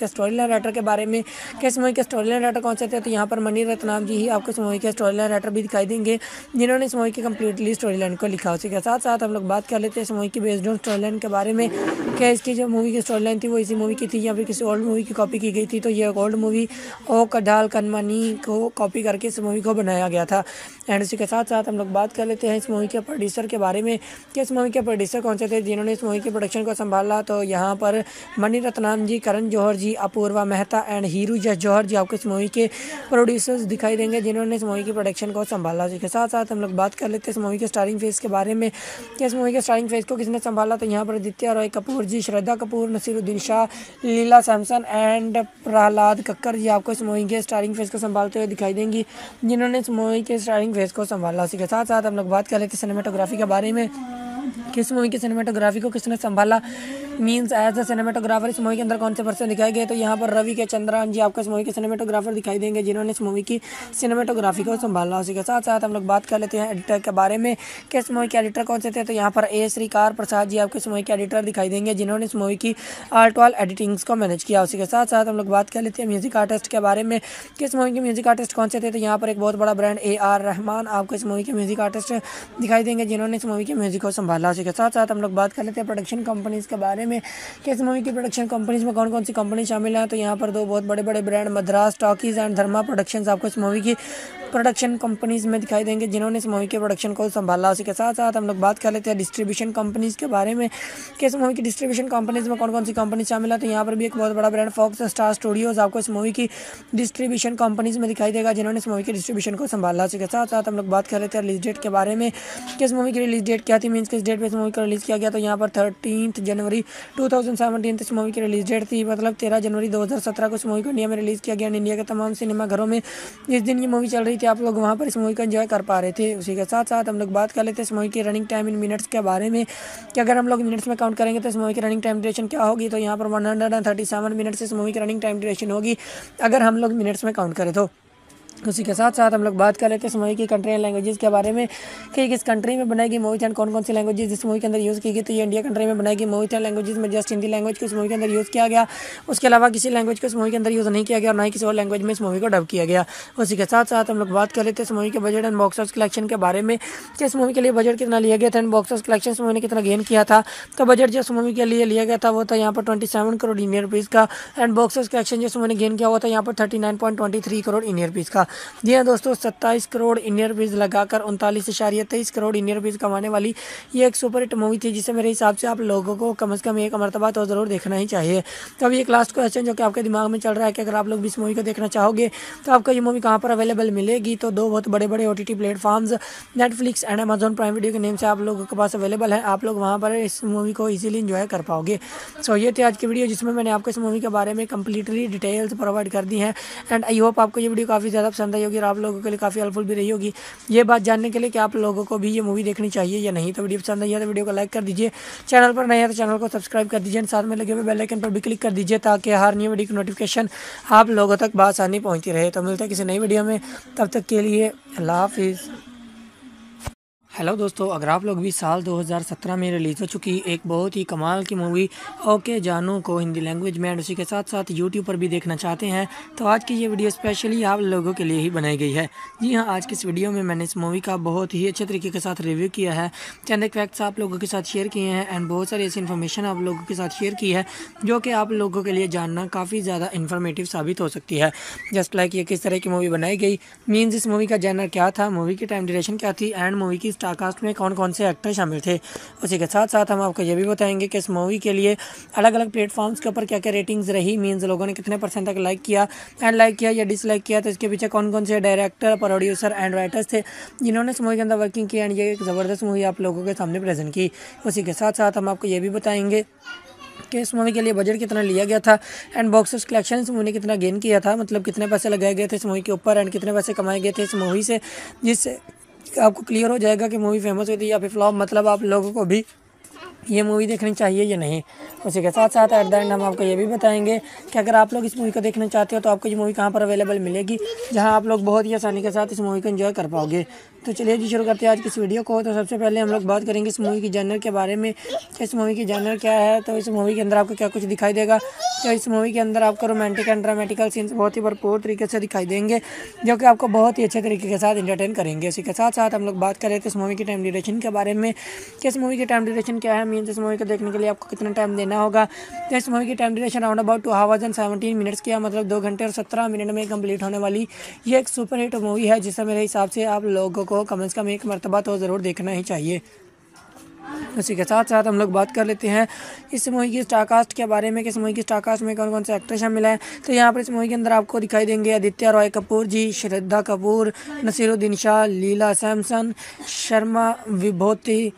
लाइन राइटर के बारे में कि इस मूवी के स्टोरी लाइन राइटर कौन से थे, तो यहाँ पर मनी रत्नाम जी ही आपको इस मूवी के स्टोरी लाइन राइटर भी दिखाई देंगे जिन्होंने इस मूवी की कम्प्लीटली स्टोरी लाइन को लिखा। उसी के साथ साथ हम लोग बात कर लेते हैं इस मूवी की बेस्ड ऑन स्टोरी लाइन के बारे में कि इसकी जो मूवी की स्टोरी लाइन थी वो इसी मूवी की थी या फिर किसी ओल्ड मूवी की कॉपी की गई थी। तो ये ओल्ड मूवी ओ कडाल कनमनी को कॉपी करके इस मूवी को बनाया गया था। एंड उसी के साथ साथ हम लोग बात कर लेते हैं इस मूवी के प्रोड्यूसर के बारे में कि इस मूवी के प्रोड्यूसर कौन से थे जिन्होंने इस मूवी के प्रोडक्शन को संभाला। तो यहाँ पर मनी रत्नाम जी, करण जौहर जी, अपूर्वा मेहता एंड हीरू जस जौहर जी आपको इस मूवी के प्रोड्यूसर्स दिखाई देंगे जिन्होंने इस मूवी की प्रोडक्शन को संभाला। इसके साथ साथ हम लोग बात कर लेते हैं इस मूवी के स्टारिंग फेज के बारे में कि इस मूवी के स्टारिंग फेज को किसने संभाला। तो यहाँ पर आदित्य रॉय कपूर जी, श्रद्धा कपूर, नसीरुद्दीन शाह, लीला सैमसन एंड प्रहलाद कक्कर जी आपको इस मूवी के स्टारिंग फेज को संभालते हुए दिखाई देंगी जिन्होंने इस मूवी के स्टारिंग फेज को संभाला। इसी के साथ साथ हम लोग बात कर लेते हैं सिनेमेटोग्राफी के बारे में कि इस मूवी की सिनेमेटोग्राफी को किसने संभाला, मींस एज अ सिनेमेटोग्राफर इस मूवी के अंदर कौन से पर्सन दिखाए गए। तो यहाँ पर रवि के चंद्रान जी आपको इस मूवी के सिनेमेटोग्राफर दिखाई देंगे जिन्होंने इस मूवी की सिनेमेटोग्राफी को संभाला। उसी के साथ साथ हम लोग बात कर लेते हैं एडिटर के बारे में कि इस मूवी के एडिटर कौन से थे। तो यहाँ पर ए श्रीकार प्रसाद जी आपको इस मूवी के एडिटर दिखाई देंगे जिन्होंने इस मूवी की आर्ट वाल एडिटिंग्स को मैनेज किया। उसी के साथ साथ हम लोग बात कर लेते हैं म्यूजिक आर्टिस्ट के बारे में कि इस मूवी के म्यूजिक आर्टिस्ट कौन से थे। तो यहाँ पर एक बहुत बड़ा ब्रांड ए आर रहमान आपको इस मूवी के म्यूजिक आर्टिस्ट दिखाई देंगे जिन्होंने इस मूवी के म्यूजिक को संभाला। उसी के साथ साथ हम लोग बात कर लेते हैं प्रोडक्शन कंपनीज के बारे में कि इस मूवी की प्रोडक्शन कंपनीज में कौन कौन सी कंपनी शामिल है। तो यहाँ पर दो बहुत बड़े बड़े brand Madras talkies and Dharma productions आपको इस मूवी की प्रोडक्शन कंपनीज में दिखाई देंगे जिन्होंने इस मूवी के प्रोडक्शन को संभाला। उसी के साथ साथ हम लोग बात कर लेते हैं डिस्ट्रीब्यूशन कंपनीज के बारे में कि इस मूवी की डिस्ट्रीब्यूशन कंपनीज में कौन कौन सी कंपनी शामिल है। तो यहाँ पर भी एक बहुत बड़ा ब्रांड फॉक्स स्टार स्टूडियोज आपको इस मूवी की डिस्ट्रीब्यूशन कंपनीज में दिखाई देगा जिन्होंने इस मूवी की डिस्ट्रीब्यूशन को संभाला। उसी के साथ साथ हम लोग बात कर लेते हैं रिलीज डेट के बारे में कि इस मूवी की रिलीज डेट क्या थी, मीन्स किस डेट पर इस मूवी को रिलीज किया गया। तो यहाँ पर थर्टीन जनवरी टू थाउजेंड सेवनटीन इस मूवी की रिलीज डेट थी, मतलब तेरह जनवरी दो हज़ार सत्रह को इस मूवी को इंडिया में रिलीज़ किया गया। इंडिया के तमाम सिनेमा घरों में इस दिन ये मूवी चल रही थी, आप लोग वहाँ पर इस मूवी को एंजॉय कर पा रहे थे। उसी के साथ साथ हम लोग बात कर लेते हैं इस मूवी की रनिंग टाइम इन मिनट्स के बारे में कि अगर हम लोग मिनट्स में काउंट करेंगे तो इस मूवी की रनिंग टाइम ड्यूरेशन क्या होगी। तो यहाँ पर one hundred and thirty seven minutes इस मूवी की रनिंग टाइम ड्यूरेशन होगी अगर हम लोग मिनट्स में काउंट करें तो। उसी के साथ साथ हम लोग बात कर लेते हैं इस मूवी की कंट्री एंड लैंग्वेजेस के बारे में कि किस कंट्री में बनाई गई मूवी एंड कौन कौन सी लैंग्वेजेस इस मूवी के अंदर यूज़ की गई। तो ये इंडिया कंट्री में बनाई गई मूवी एंड लैंग्वेजेस में जस्ट हिंदी लैंग्वेज को इस मूवी के अंदर यूज़ किया गया, उसके अलावा किसी लैंग्वेज को इस मूवी के अंदर यूज़ नहीं किया गया और ना ही किसी और लैंग्वेज में इस मूवी को डब किया गया। उसी के साथ साथ हम लोग बात कर लेते हैं इस मूवी के budget and box office collection के बारे में कि इस मूवी के लिए बजट कितना लिया गया था एंड बॉक्स ऑफिस कलेक्शन इस मूवी ने कितना गेन किया था। तो बजट जो इस मूवी के लिए लिया गया था वो था यहाँ पर twenty seven crore Indian rupees का एंड बॉक्स ऑफिस कलेक्शन जो इस मूवी ने गेन किया हुआ था यहाँ पर thirty nine point twenty three crore Indian rupees का। जी हाँ दोस्तों, सत्ताईस करोड़ इंडियन रुपीज़ लगाकर उनतालीस इशारिया तेईस करोड़ इंडियन रुपीज़ कमाने वाली ये एक सुपर हिट मूवी थी जिसे मेरे हिसाब से आप लोगों को कम से कम एक मरतबा तो ज़रूर देखना ही चाहिए। तो अभी एक लास्ट क्वेश्चन जो कि आपके दिमाग में चल रहा है कि अगर आप लोग भी इस मूवी को देखना चाहोगे तो आपको ये मूवी कहाँ पर अवेलेबल मिलेगी। तो दो बहुत बड़े बड़े O T T platforms Netflix and Amazon Prime video के नेम से आप लोगों के पास अवेलेबल है, आप लोग वहाँ पर इस मूवी को ईजिली इंजॉय कर पाओगे। सो ये थी आज की वीडियो जिसमें मैंने आपको इस मूवी के बारे में कंप्लीटली डिटेल्स प्रोवाइड कर दी हैं एंड आई होप आपको ये वीडियो काफ़ी ज़्यादा पसंद आई होगी और आप लोगों के लिए काफ़ी हेल्पफुल भी रही होगी ये बात जानने के लिए कि आप लोगों को भी ये मूवी देखनी चाहिए या नहीं। तो वीडियो पसंद आई है तो वीडियो को लाइक कर दीजिए, चैनल पर नए हैं तो चैनल को सब्सक्राइब कर दीजिए, साथ में लगे हुए बेल आइकन पर भी क्लिक कर दीजिए ताकि हर न्यू वीडियो की नोटिफिकेशन आप लोगों तक बआसानी पहुंचती रहे। तो मिलते हैं किसी नई वीडियो में, तब तक के लिए अल्लाह हाफिज़। हेलो दोस्तों, अगर आप लोग भी साल दो हज़ार सत्रह में रिलीज़ हो चुकी एक बहुत ही कमाल की मूवी ओके जानू को हिंदी लैंग्वेज में एंड उसी के साथ साथ यूट्यूब पर भी देखना चाहते हैं तो आज की ये वीडियो स्पेशली आप लोगों के लिए ही बनाई गई है। जी हाँ, आज की इस वीडियो में मैंने इस मूवी का बहुत ही अच्छे तरीके के साथ रिव्यू किया है, चंद एक फैक्ट्स आप लोगों के साथ शेयर किए हैं एंड बहुत सारी ऐसी इन्फॉर्मेशन आप लोगों के साथ शेयर की है जो कि आप लोगों के लिए जानना काफ़ी ज़्यादा इन्फॉर्मेटिव साबित हो सकती है। जस्ट लाइक ये किस तरह की मूवी बनाई गई, मीन्स इस मूवी का जैनर क्या था, मूवी की टाइम ड्यूरेशन क्या थी एंड मूवी की स्टार कास्ट में कौन कौन से एक्टर शामिल थे। उसी के साथ साथ हम आपको ये भी बताएंगे कि इस मूवी के लिए अलग अलग प्लेटफॉर्म्स के ऊपर क्या क्या रेटिंग्स रही, मीन्स लोगों ने कितने परसेंट तक लाइक किया एंड लाइक किया या डिसलाइक किया, तो इसके पीछे कौन कौन से डायरेक्टर, प्रोड्यूसर एंड राइटर्स थे जिन्होंने इस मूवी के अंदर वर्किंग की एंड ये एक ज़बरदस्त मूवी आप लोगों के सामने प्रेजेंट की। उसी के साथ साथ हम आपको ये भी बताएंगे कि इस मूवी के लिए बजट कितना लिया गया था एंड बॉक्स ऑफिस कलेक्शन इस मूवी ने कितना गेन किया था, मतलब कितने पैसे लगाए गए थे इस मूवी के ऊपर एंड कितने पैसे कमाए गए थे इस मूवी से, जिससे आपको क्लियर हो जाएगा कि मूवी फेमस हुई थी या फिर फ्लॉप, मतलब आप लोगों को भी ये मूवी देखनी चाहिए या नहीं। उसी के साथ साथ एट द एंड हम आपको ये भी बताएंगे कि अगर आप लोग इस मूवी को देखना चाहते हो तो आपको ये मूवी कहाँ पर अवेलेबल मिलेगी, जहाँ आप लोग बहुत ही आसानी के साथ इस मूवी को एंजॉय कर पाओगे। तो चलिए जी शुरू करते हैं आज की इस वीडियो को। तो सबसे पहले हम लोग बात करेंगे इस मूवी की जॉनर के बारे में कि इस मूवी की जॉनर क्या है। तो इस मूवी के अंदर आपको क्या कुछ दिखाई देगा। तो इस मूवी के अंदर आपको रोमांटिक एंड ड्रामेटिकल सीन्स बहुत ही भरपूर तरीके से दिखाई देंगे, जो कि आपको बहुत ही अच्छे तरीके के साथ एंटरटेन करेंगे। इसी के साथ साथ हम लोग बात करें तो इस मूवी की टाइम ड्यूरेशन के बारे में कि इस मूवी की टाइम ड्यूरेशन क्या है, मीन्स इस मूवी को देखने के लिए आपको कितना टाइम देना होगा। तो इस मूवी की time duration around about two hours and seventeen minutes की, मतलब दो घंटे और सत्रह मिनट में कंप्लीट होने वाली ये एक सुपर हिट मूवी है, जिसे मेरे हिसाब से आप लोगों को कम से कम एक मरतबा तो ज़रूर देखना ही चाहिए। उसी के साथ साथ हम लोग बात कर लेते हैं इस मूवी की स्टारकास्ट के बारे में कि इस मूवी की स्टारकास्ट में कौन कौन से एक्टर शामिल हैं। तो यहाँ पर इस मूवी के अंदर आपको दिखाई देंगे आदित्य रॉय कपूर जी, श्रद्धा कपूर, नसीरुद्दीन शाह, लीला सैमसन, शर्मा विभूति,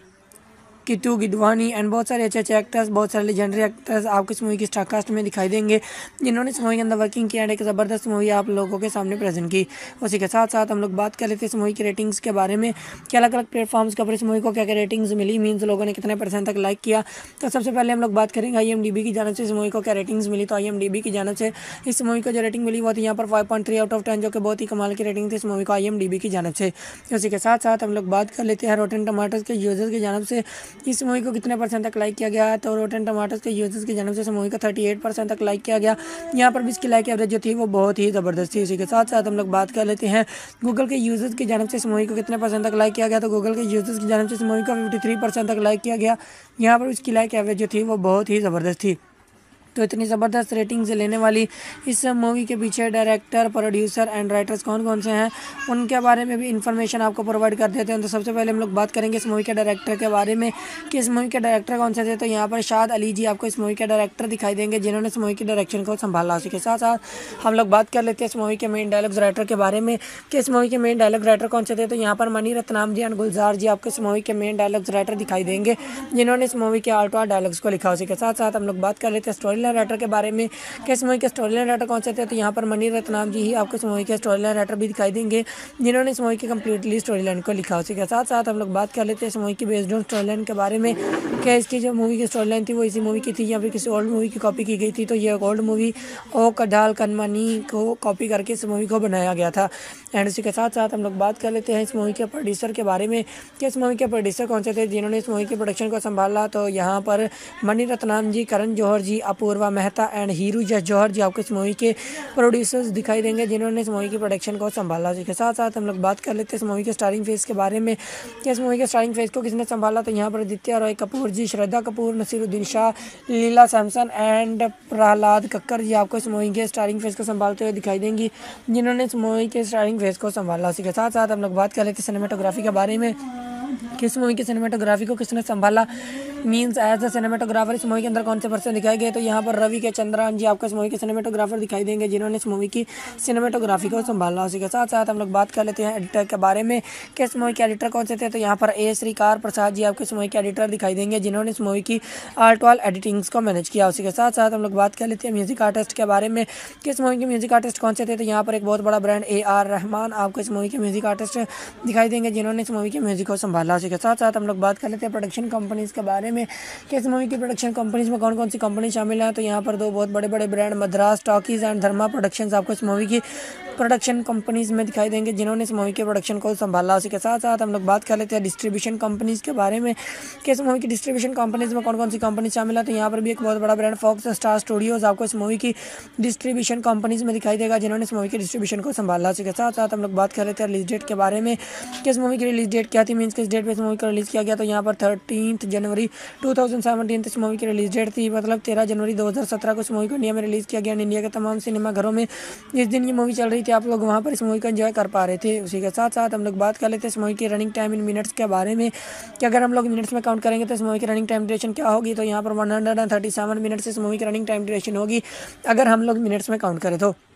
किटू गिडवानी एंड बहुत सारे अच्छे अच्छे एक्टर्स, बहुत सारे लेजेंडरी एक्टर्स आपको इस मूवी की स्टारकास्ट में दिखाई देंगे, जिन्होंने इस मूवी के अंदर वर्किंग किया एंड एक ज़बरदस्त मूवी आप लोगों के सामने प्रेजेंट की। उसी के साथ साथ हम लोग बात कर लेते हैं इस मूवी की रेटिंग्स के बारे में कि अलग अलग प्लेटफॉर्म्स के ऊपर इस मूवी को क्या क्या रेटिंग्स मिली, मीन्स लोगों ने कितने परसेंट तक लाइक किया। तो सबसे पहले हम लोग बात करेंगे आई एम डी बी की जानब से इस मूवी को क्या रेटिंग्स मिली। तो आई एम डी बी की जानब से इस मूवी को जो रेटिंग मिली वो थी यहाँ पर five point three out of ten, जो कि बहुत ही कमाल की रेटिंग थी इस मूवी को आई एम डी बी की जानब से। उसी के साथ साथ हम लोग बात कर लेते हैं रोटेन टमाटर्स के यूजर्स की जानब से इस मूवी को कितने परसेंट तक लाइक किया गया है। तो रोटेन टमाटर्स के यूजर्स की जानब से इस मूवी को थर्टी एट परसेंट तक लाइक किया गया। यहाँ पर भी इसकी लाइक एवरेज जो थी वो बहुत ही ज़बरदस्त थी। इसी के साथ साथ हम लोग बात कर लेते हैं गूगल के यूजर्स की जानब से इस मूवी को कितने परसेंट तक लाइक किया गया। तो गूगल के यूजर्स की जानब से इस मूवी को फिफ्टी थ्री परसेंट तक लाइक किया गया। यहाँ पर इसकी लाइक एवरेज जो थी वो बहुत ही ज़बरदस्त थी। तो इतनी ज़बरदस्त रेटिंग से लेने वाली इस मूवी के पीछे डायरेक्टर, प्रोड्यूसर एंड राइटर्स कौन कौन से हैं, उनके बारे में भी इन्फॉर्मेशन आपको प्रोवाइड कर देते हैं। तो सबसे पहले हम लोग बात करेंगे इस मूवी के डायरेक्टर के बारे में कि इस मूवी के डायरेक्टर कौन से थे। तो यहाँ पर शाद अली जी आपको इस मूवी के डायरेक्टर दिखाई देंगे, जिन्होंने इस मूवी की डायरेक्शन को संभाला। उसी के साथ साथ हम लोग बात कर लेते हैं इस मूवी के मेन डायलॉग्स राइटर के बारे में कि इस मूवी के मेन डायलॉग राइटर कौन से थे। तो यहाँ पर मनी रत्नाम जी एंड गुलजार जी आपको इस मूवी के मेन डायलॉग्स राइटर दिखाई देंगे, जिन्होंने इस मूवी के आर्टवार डायलॉग्स को लिखा। उसी के साथ साथ हम लोग बात कर लेते हैं स्टोरी लाइन राइटर के बारे में कि इस मूवी के स्टोरी लाइन राइटर कौन से थे। तो यहाँ पर मनी रत्नाम जी ही आपको इस मूवी के स्टोरी लाइन राइटर भी दिखाई देंगे, जिन्होंने इस मूवी की कंप्लीटली स्टोरी लाइन को लिखा। उसी के साथ साथ हम लोग बात कर लेते हैं इस मूवी की बेस्ड ऑन स्टोरी लाइन के बारे में कि इसकी जो मूवी की स्टोरी लाइन थी वो इसी मूवी की थी या फिर किसी ओल्ड मूवी की कॉपी की गई थी। तो ये ओल्ड मूवी ओ कडाल कनमानी को कॉपी करके इस मूवी को बनाया गया था। एंड उसी के साथ साथ हम लोग बात कर लेते हैं इस मूवी के प्रोड्यूसर के बारे में कि इस मूवी के प्रोड्यूसर कौन से थे, जिन्होंने इस मूवी की प्रोडक्शन को संभाला। तो यहाँ पर मनी रत्नाम जी, करण जौहर जी, अपूर्वा मेहता एंड हीरू जस जौहर जी आपको इस मूवी के प्रोड्यूसर्स दिखाई देंगे, जिन्होंने इस मूवी की प्रोडक्शन को संभाला। इसके साथ साथ हम लोग बात कर लेते हैं इस मूवी के स्टारिंग फेस के बारे में कि इस मूवी के स्टारिंग फेस को किसने संभाला। तो यहाँ पर आदित्य रॉय कपूर जी, श्रद्धा कपूर, नसीरुद्दीन शाह, लीला सैमसन एंड प्रहलाद कक्कर जी आपको इस मूवी के स्टारिंग फेस को संभालते हुए दिखाई देंगी, जिन्होंने इस मूवी के स्टारिंग फेस को संभाला। इसी के साथ साथ हम लोग बात कर लेते हैं सिनेमेटोग्राफी के बारे में कि इस मूवी की सिनेमेटोग्राफी को किसने संभाला, मीन्स एज अ सिनेमेटोग्राफर इस मूवी के अंदर कौन से पर्सन दिखाए गए। तो यहाँ पर रवि के चंद्रान जी आपको इस मूवी के सिनेमेटोग्राफर दिखाई देंगे, जिन्होंने इस मूवी की सिनेमेटोग्राफी को संभाला। उसी के साथ साथ हम लोग बात कर लेते हैं एडिटर के बारे में कि इस मूवी के एडिटर कौन से थे। तो यहाँ पर ए श्रीकार प्रसाद जी आपको इस मूवी के एडिटर दिखाई देंगे, जिन्होंने इस मूवी की आर्टवाल एडिटिंग्स को मैनेज किया। उसी के साथ साथ हम लोग बात कर लेते हैं म्यूजिक आर्टिस्ट के बारे में कि इस मूवी के म्यूजिक आर्टिस्ट कौन से थे। तो यहाँ पर एक बहुत बड़ा ब्रांड ए आर रहमान आपको इस मूवी के म्यूजिक आर्टिस्ट दिखाई देंगे, जिन्होंने इस मूवी के म्यूजिक को संभाला। उसी के साथ साथ हम लोग बात कर लेते हैं प्रोडक्शन कंपनीज के बारे में कि इस मूवी की प्रोडक्शन कंपनीज में कौन कौन सी कंपनी शामिल है। तो यहाँ पर दो बहुत बड़े बड़े brand Madras talkies and Dharma productions आपको इस मूवी की प्रोडक्शन कंपनीज में दिखाई देंगे, जिन्होंने इस मूवी के प्रोडक्शन को संभाला। उसी के साथ साथ हम लोग बात कर लेते हैं डिस्ट्रीब्यूशन कंपनीज के बारे में कि इस मूवी की डिस्ट्रीब्यूशन कंपनीज में कौन कौन सी कंपनी शामिल है। तो यहाँ पर भी एक बहुत बड़ा ब्रांड फॉक्स स्टार स्टूडियोज आपको इस मूवी की डिस्ट्रीब्यूशन कंपनीज में दिखाई देगा, जिन्होंने इस मूवी की डिस्ट्रीब्यूशन को संभाला। उसी के साथ साथ हम लोग बात कर लेते हैं रिलीज डेट के बारे में कि इस मूवी की रिलीज डेट क्या थी, मीन्स किस डेट पर इस मूवी को रिलीज़ किया गया। तो यहाँ पर थर्टीन जनवरी टू थाउजेंड सेवेंटीन इस मूवी की रिलीज डेट थी, मतलब तेरह जनवरी दो हज़ार सत्रह को इस मूवी को इंडिया में रिलीज़ किया गया। इंडिया के तमाम सिनेमा घरों में जिस दिन ये मूवी चल रही थी आप लोग वहाँ पर इस मूवी को एंजॉय कर पा रहे थे। उसी के साथ साथ हम लोग बात कर लेते हैं इस मूवी की रनिंग टाइम इन मिनट्स के बारे में कि अगर हम लोग मिनट्स में काउंट करेंगे तो इस मूवी की रनिंग टाइम ड्यूरेशन क्या होगी। तो यहाँ पर one hundred and thirty seven minutes इस मूवी की रनिंग टाइम ड्यूरेशन होगी अगर हम लोग मिनट्स में काउंट करें तो।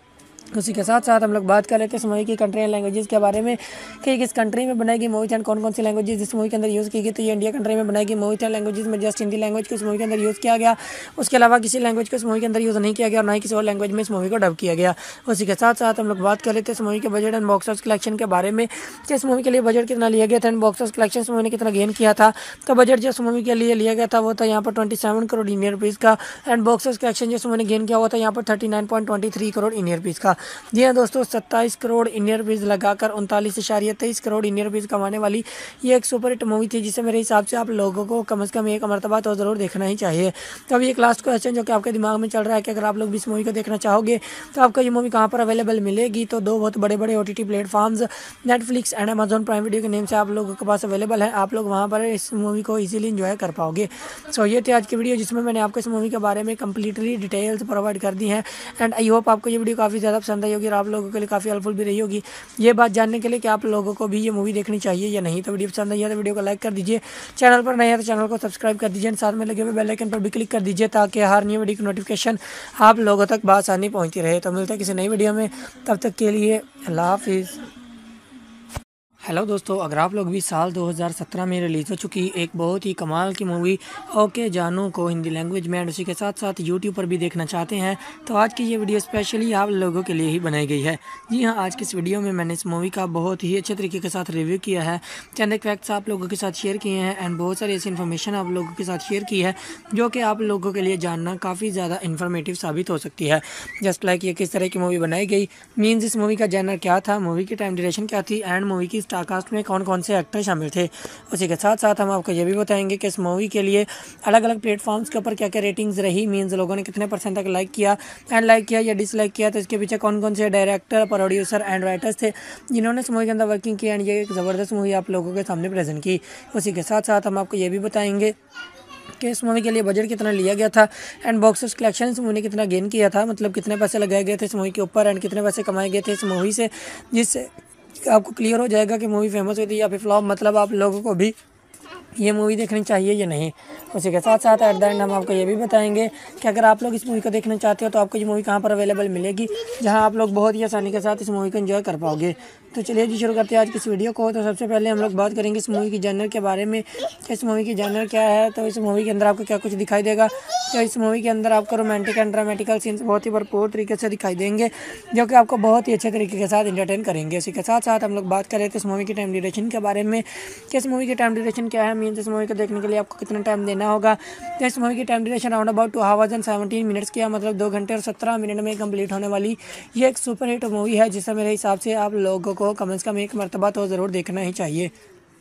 उसी के साथ साथ हम लोग बात कर लेते हैं इस मूवी की कंट्री एंड लैंग्वेजेस के बारे में कि किस कंट्री में बनाई गई मूवी एंड कौन कौन सी लैंग्वेजेस इस मूवी के अंदर यूज़ की गई। तो ये इंडिया कंट्री में बनाई गई मूवी एंड लैंग्वेजेस में जस्ट हिंदी लैंग्वेज को इस मूवी के अंदर यूज़ किया गया। उसके अलावा किसी लैंग्वेज को इस मूवी के अंदर यूज़ नहीं किया गया और ना ही किसी और लैंग्वेज में इस मूवी को डब किया गया। उसी के साथ साथ हम लोग बात कर लेते हैं इस मूवी के budget and box office collection के बारे में कि इस मूवी के लिए बजट कितना लिया गया था एंड बॉक्स ऑफिस कलेक्शन इस मूवी ने कितना गेन किया था। तो बजट जो इस मूवी के लिए लिया गया था वो था यहाँ पर twenty seven crore Indian rupees का एंड बॉक्स ऑफिस कलेक्शन जो इस मूवी ने गेन किया हुआ था यहाँ पर thirty nine point twenty three crore Indian rupees का। जी हाँ दोस्तों, सत्ताईस करोड़ इंडियन रुपीज़ लगाकर उनतालीस इशारिया तेईस करोड़ इंडियन रुपीज़ कमाने वाली ये एक सुपर हिट मूवी थी जिसे मेरे हिसाब से आप लोगों को कम से कम एक मरतबा तो ज़रूर देखना ही चाहिए। तो अभी एक लास्ट क्वेश्चन जो कि आपके दिमाग में चल रहा है कि अगर आप लोग भी इस मूवी को देखना चाहोगे तो आपको ये मूवी कहाँ पर अवेलेबल मिलेगी। तो दो बहुत बड़े बड़े O T T platforms Netflix and Amazon Prime video के नेम से आप लोगों के पास अवेलेबल है। आप लोग वहाँ पर इस मूवी को ईजिली इंजॉय कर पाओगे। सो ये थी आज की वीडियो जिसमें मैंने आपको इस मूवी के बारे में कंप्लीटली डिटेल्स प्रोवाइड कर दी हैं एंड आई होप आपको ये वीडियो काफ़ी ज़्यादा पसंद आई होगी और आप लोगों के लिए काफ़ी हेल्पफुल भी रही होगी ये बात जानने के लिए कि आप लोगों को भी ये मूवी देखनी चाहिए या नहीं। तो वीडियो पसंद आई है तो वीडियो को लाइक कर दीजिए, चैनल पर नए हैं तो चैनल को सब्सक्राइब कर दीजिए, साथ में लगे हुए बेल आइकन पर भी क्लिक कर दीजिए ताकि हर नई वीडियो की नोटिफिकेशन आप लोगों तक बआसानी पहुंचती रहे। तो मिलते हैं किसी नई वीडियो में, तब तक के लिए अल्लाह हाफिज़। हेलो दोस्तों, अगर आप लोग भी साल दो हज़ार सत्रह में रिलीज़ हो चुकी एक बहुत ही कमाल की मूवी ओके जानू को हिंदी लैंग्वेज में एंड उसी के साथ साथ यूट्यूब पर भी देखना चाहते हैं तो आज की ये वीडियो स्पेशली आप लोगों के लिए ही बनाई गई है। जी हाँ, आज की इस वीडियो में मैंने इस मूवी का बहुत ही अच्छे तरीके के साथ रिव्यू किया है, चंद एक फैक्ट्स आप लोगों के साथ शेयर किए हैं एंड बहुत सारी ऐसी इन्फॉर्मेशन आप लोगों के साथ शेयर की है जो कि आप लोगों के लिए जानना काफ़ी ज़्यादा इन्फॉर्मेटिव साबित हो सकती है। जस्ट लाइक ये किस तरह की मूवी बनाई गई, मीन्स इस मूवी का जैनर क्या था, मूवी की टाइम ड्यूरेशन क्या थी एंड मूवी की स्टार कास्ट में कौन कौन से एक्टर शामिल थे। उसी के साथ साथ हम आपको ये भी बताएंगे कि इस मूवी के लिए अलग अलग प्लेटफॉर्म्स के ऊपर क्या क्या रेटिंग्स रही, मीन्स लोगों ने कितने परसेंट तक लाइक किया एंड लाइक किया या डिसलाइक किया, तो इसके पीछे कौन कौन से डायरेक्टर, प्रोड्यूसर एंड राइटर्स थे जिन्होंने इस मूवी के अंदर वर्किंग की एंड ये एक ज़बरदस्त मूवी आप लोगों के सामने प्रेजेंट की। उसी के साथ साथ हम आपको ये भी बताएंगे कि इस मूवी के लिए बजट कितना लिया गया था एंड बॉक्स ऑफिस कलेक्शन इस मूवी ने कितना गेन किया था, मतलब कितने पैसे लगाए गए थे इस मूवी के ऊपर एंड कितने पैसे कमाए गए थे इस मूवी से, जिससे आपको क्लियर हो जाएगा कि मूवी फेमस हुई थी या फिर फ्लॉप, मतलब आप लोगों को भी ये मूवी देखनी चाहिए या नहीं। उसी के साथ साथ एट द एंड हम आपको ये भी बताएंगे कि अगर आप लोग इस मूवी को देखना चाहते हो तो आपको ये मूवी कहाँ पर अवेलेबल मिलेगी जहाँ आप लोग बहुत ही आसानी के साथ इस मूवी को एंजॉय कर पाओगे। तो चलिए जी शुरू करते हैं आज की इस वीडियो को। तो सबसे पहले हम लोग बात करेंगे इस मूवी की जॉनर के बारे में कि इस मूवी की जॉनर क्या है। तो इस मूवी के अंदर आपको क्या कुछ दिखाई देगा, तो इस मूवी के अंदर आपको रोमांटिक एंड ड्रामेटिकल सीन्स बहुत ही भरपूर तरीके से दिखाई देंगे जो कि आपको बहुत ही अच्छे तरीके के साथ इंटरटेन करेंगे। इसी के साथ साथ हम लोग बात कर रहे थे इस मूवी की टाइम ड्यूरेशन के बारे में कि इस मूवी की टाइम ड्यूरेशन क्या है, मीन्स इस मूवी को देखने के लिए आपको कितना टाइम देना होगा। तो इस मूवी की time duration round about two hours and seventeen minutes की, मतलब दो घंटे और सत्रह मिनट में कंप्लीट होने वाली ये एक सुपर हिट मूवी है जिसे मेरे हिसाब से आप लोगों को कम से कम एक मरतबा तो ज़रूर देखना ही चाहिए।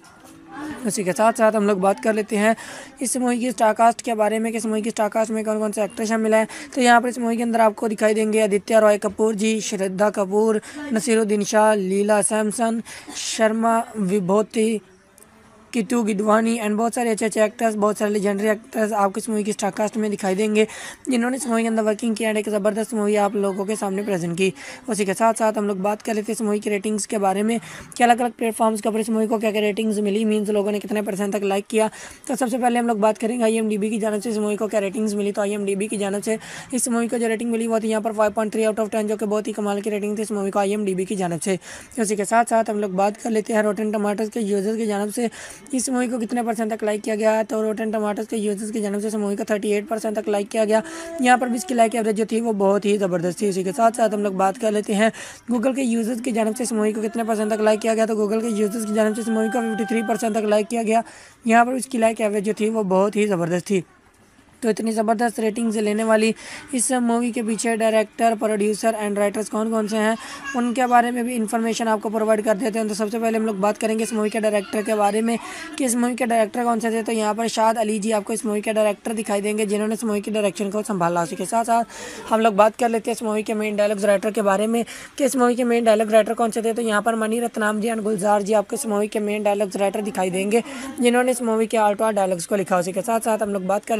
उसी के साथ साथ हम लोग बात कर लेते हैं इस मूवी की स्टार कास्ट के बारे में कि इस मूवी की स्टार कास्ट में कौन कौन से एक्टर शामिल हैं। तो यहाँ पर इस मूवी के अंदर आपको दिखाई देंगे आदित्य रॉय कपूर जी, श्रद्धा कपूर, नसीरुद्दीन शाह, लीला सैमसन, शर्मा विभूति, किटू गिदवानी एंड बहुत सारे अच्छे अच्छे एक्टर्स, बहुत सारे लेजेंडरी एक्टर्स आपको इस मूवी की स्टार कास्ट में दिखाई देंगे जिन्होंने इस मूवी के अंदर वर्किंग किया एंड एक ज़बरदस्त मूवी आप लोगों के सामने प्रेजेंट की। उसी के साथ साथ हम लोग बात कर लेते हैं इस मूवी की रेटिंग्स के बारे में कि अलग अलग प्लेटफॉर्म्स के ऊपर इस मूवी को क्या क्या रेटिंग्स मिली, मीन्स लोगों ने कितने परसेंट तक लाइक किया। तो सबसे पहले हम लोग बात करेंगे आई एम डी बी की जानब से इस मूवी को क्या रेटिंग्स मिली। तो आई एम डी बी की जानब से इस मूवी को जो रेटिंग मिली वो थी यहाँ पर five point three out of ten, जो कि बहुत ही कमाल की रेटिंग थी इस मूवी को आई एम डी बी की जानब से। उसी के साथ साथ हम लोग बात कर लेते हैं रोटेन टमाटर्स के यूजर्स की जानब से इस मूवी को कितने परसेंट तक लाइक किया गया है। तो रोटेन टमाटर्स के यूजर्स की जानब से इस मूवी को अड़तीस परसेंट तक लाइक किया गया। यहाँ पर भी इसकी लाइक एवरेज जो थी वो बहुत ही ज़बरदस्त थी। इसी के साथ साथ हम लोग बात कर लेते हैं गूगल के यूजर्स की जानब से इस मूवी को कितने परसेंट तक लाइक किया गया। तो गूगल के यूजर्स की जानब से इस मूवी को तिरेपन परसेंट तक लाइक किया गया। यहाँ पर इसकी लाइक एवरेज जो थी वो बहुत ही ज़बरदस्त थी। तो इतनी ज़बरदस्त रेटिंग से लेने वाली इस मूवी के पीछे डायरेक्टर, प्रोड्यूसर एंड राइटर्स कौन कौन से हैं उनके बारे में भी इन्फॉर्मेशन आपको प्रोवाइड कर देते हैं। तो सबसे पहले हम लोग बात करेंगे इस मूवी के डायरेक्टर के बारे में कि इस मूवी के डायरेक्टर कौन से थे। तो यहाँ पर शाद अली जी आपको इस मूवी के डायरेक्टर दिखाई देंगे जिन्होंने इस मूवी की डायरेक्शन को संभाला। उसी के साथ साथ हम लोग बात कर लेते हैं इस मूवी के मेन डायलॉग्स राइटर के बारे में कि इस मूवी के मेन डायलॉग राइटर कौन से थे। तो यहाँ पर मनी रत्नाम जी एंड गुलजार जी आपको इस मूवी के मेन डायलॉग्स राइटर दिखाई देंगे जिन्होंने इस मूवी के आल्टो डायलॉग्स को लिखा। उसी के साथ साथ हम लोग बात कर लेते हैं स्टोरी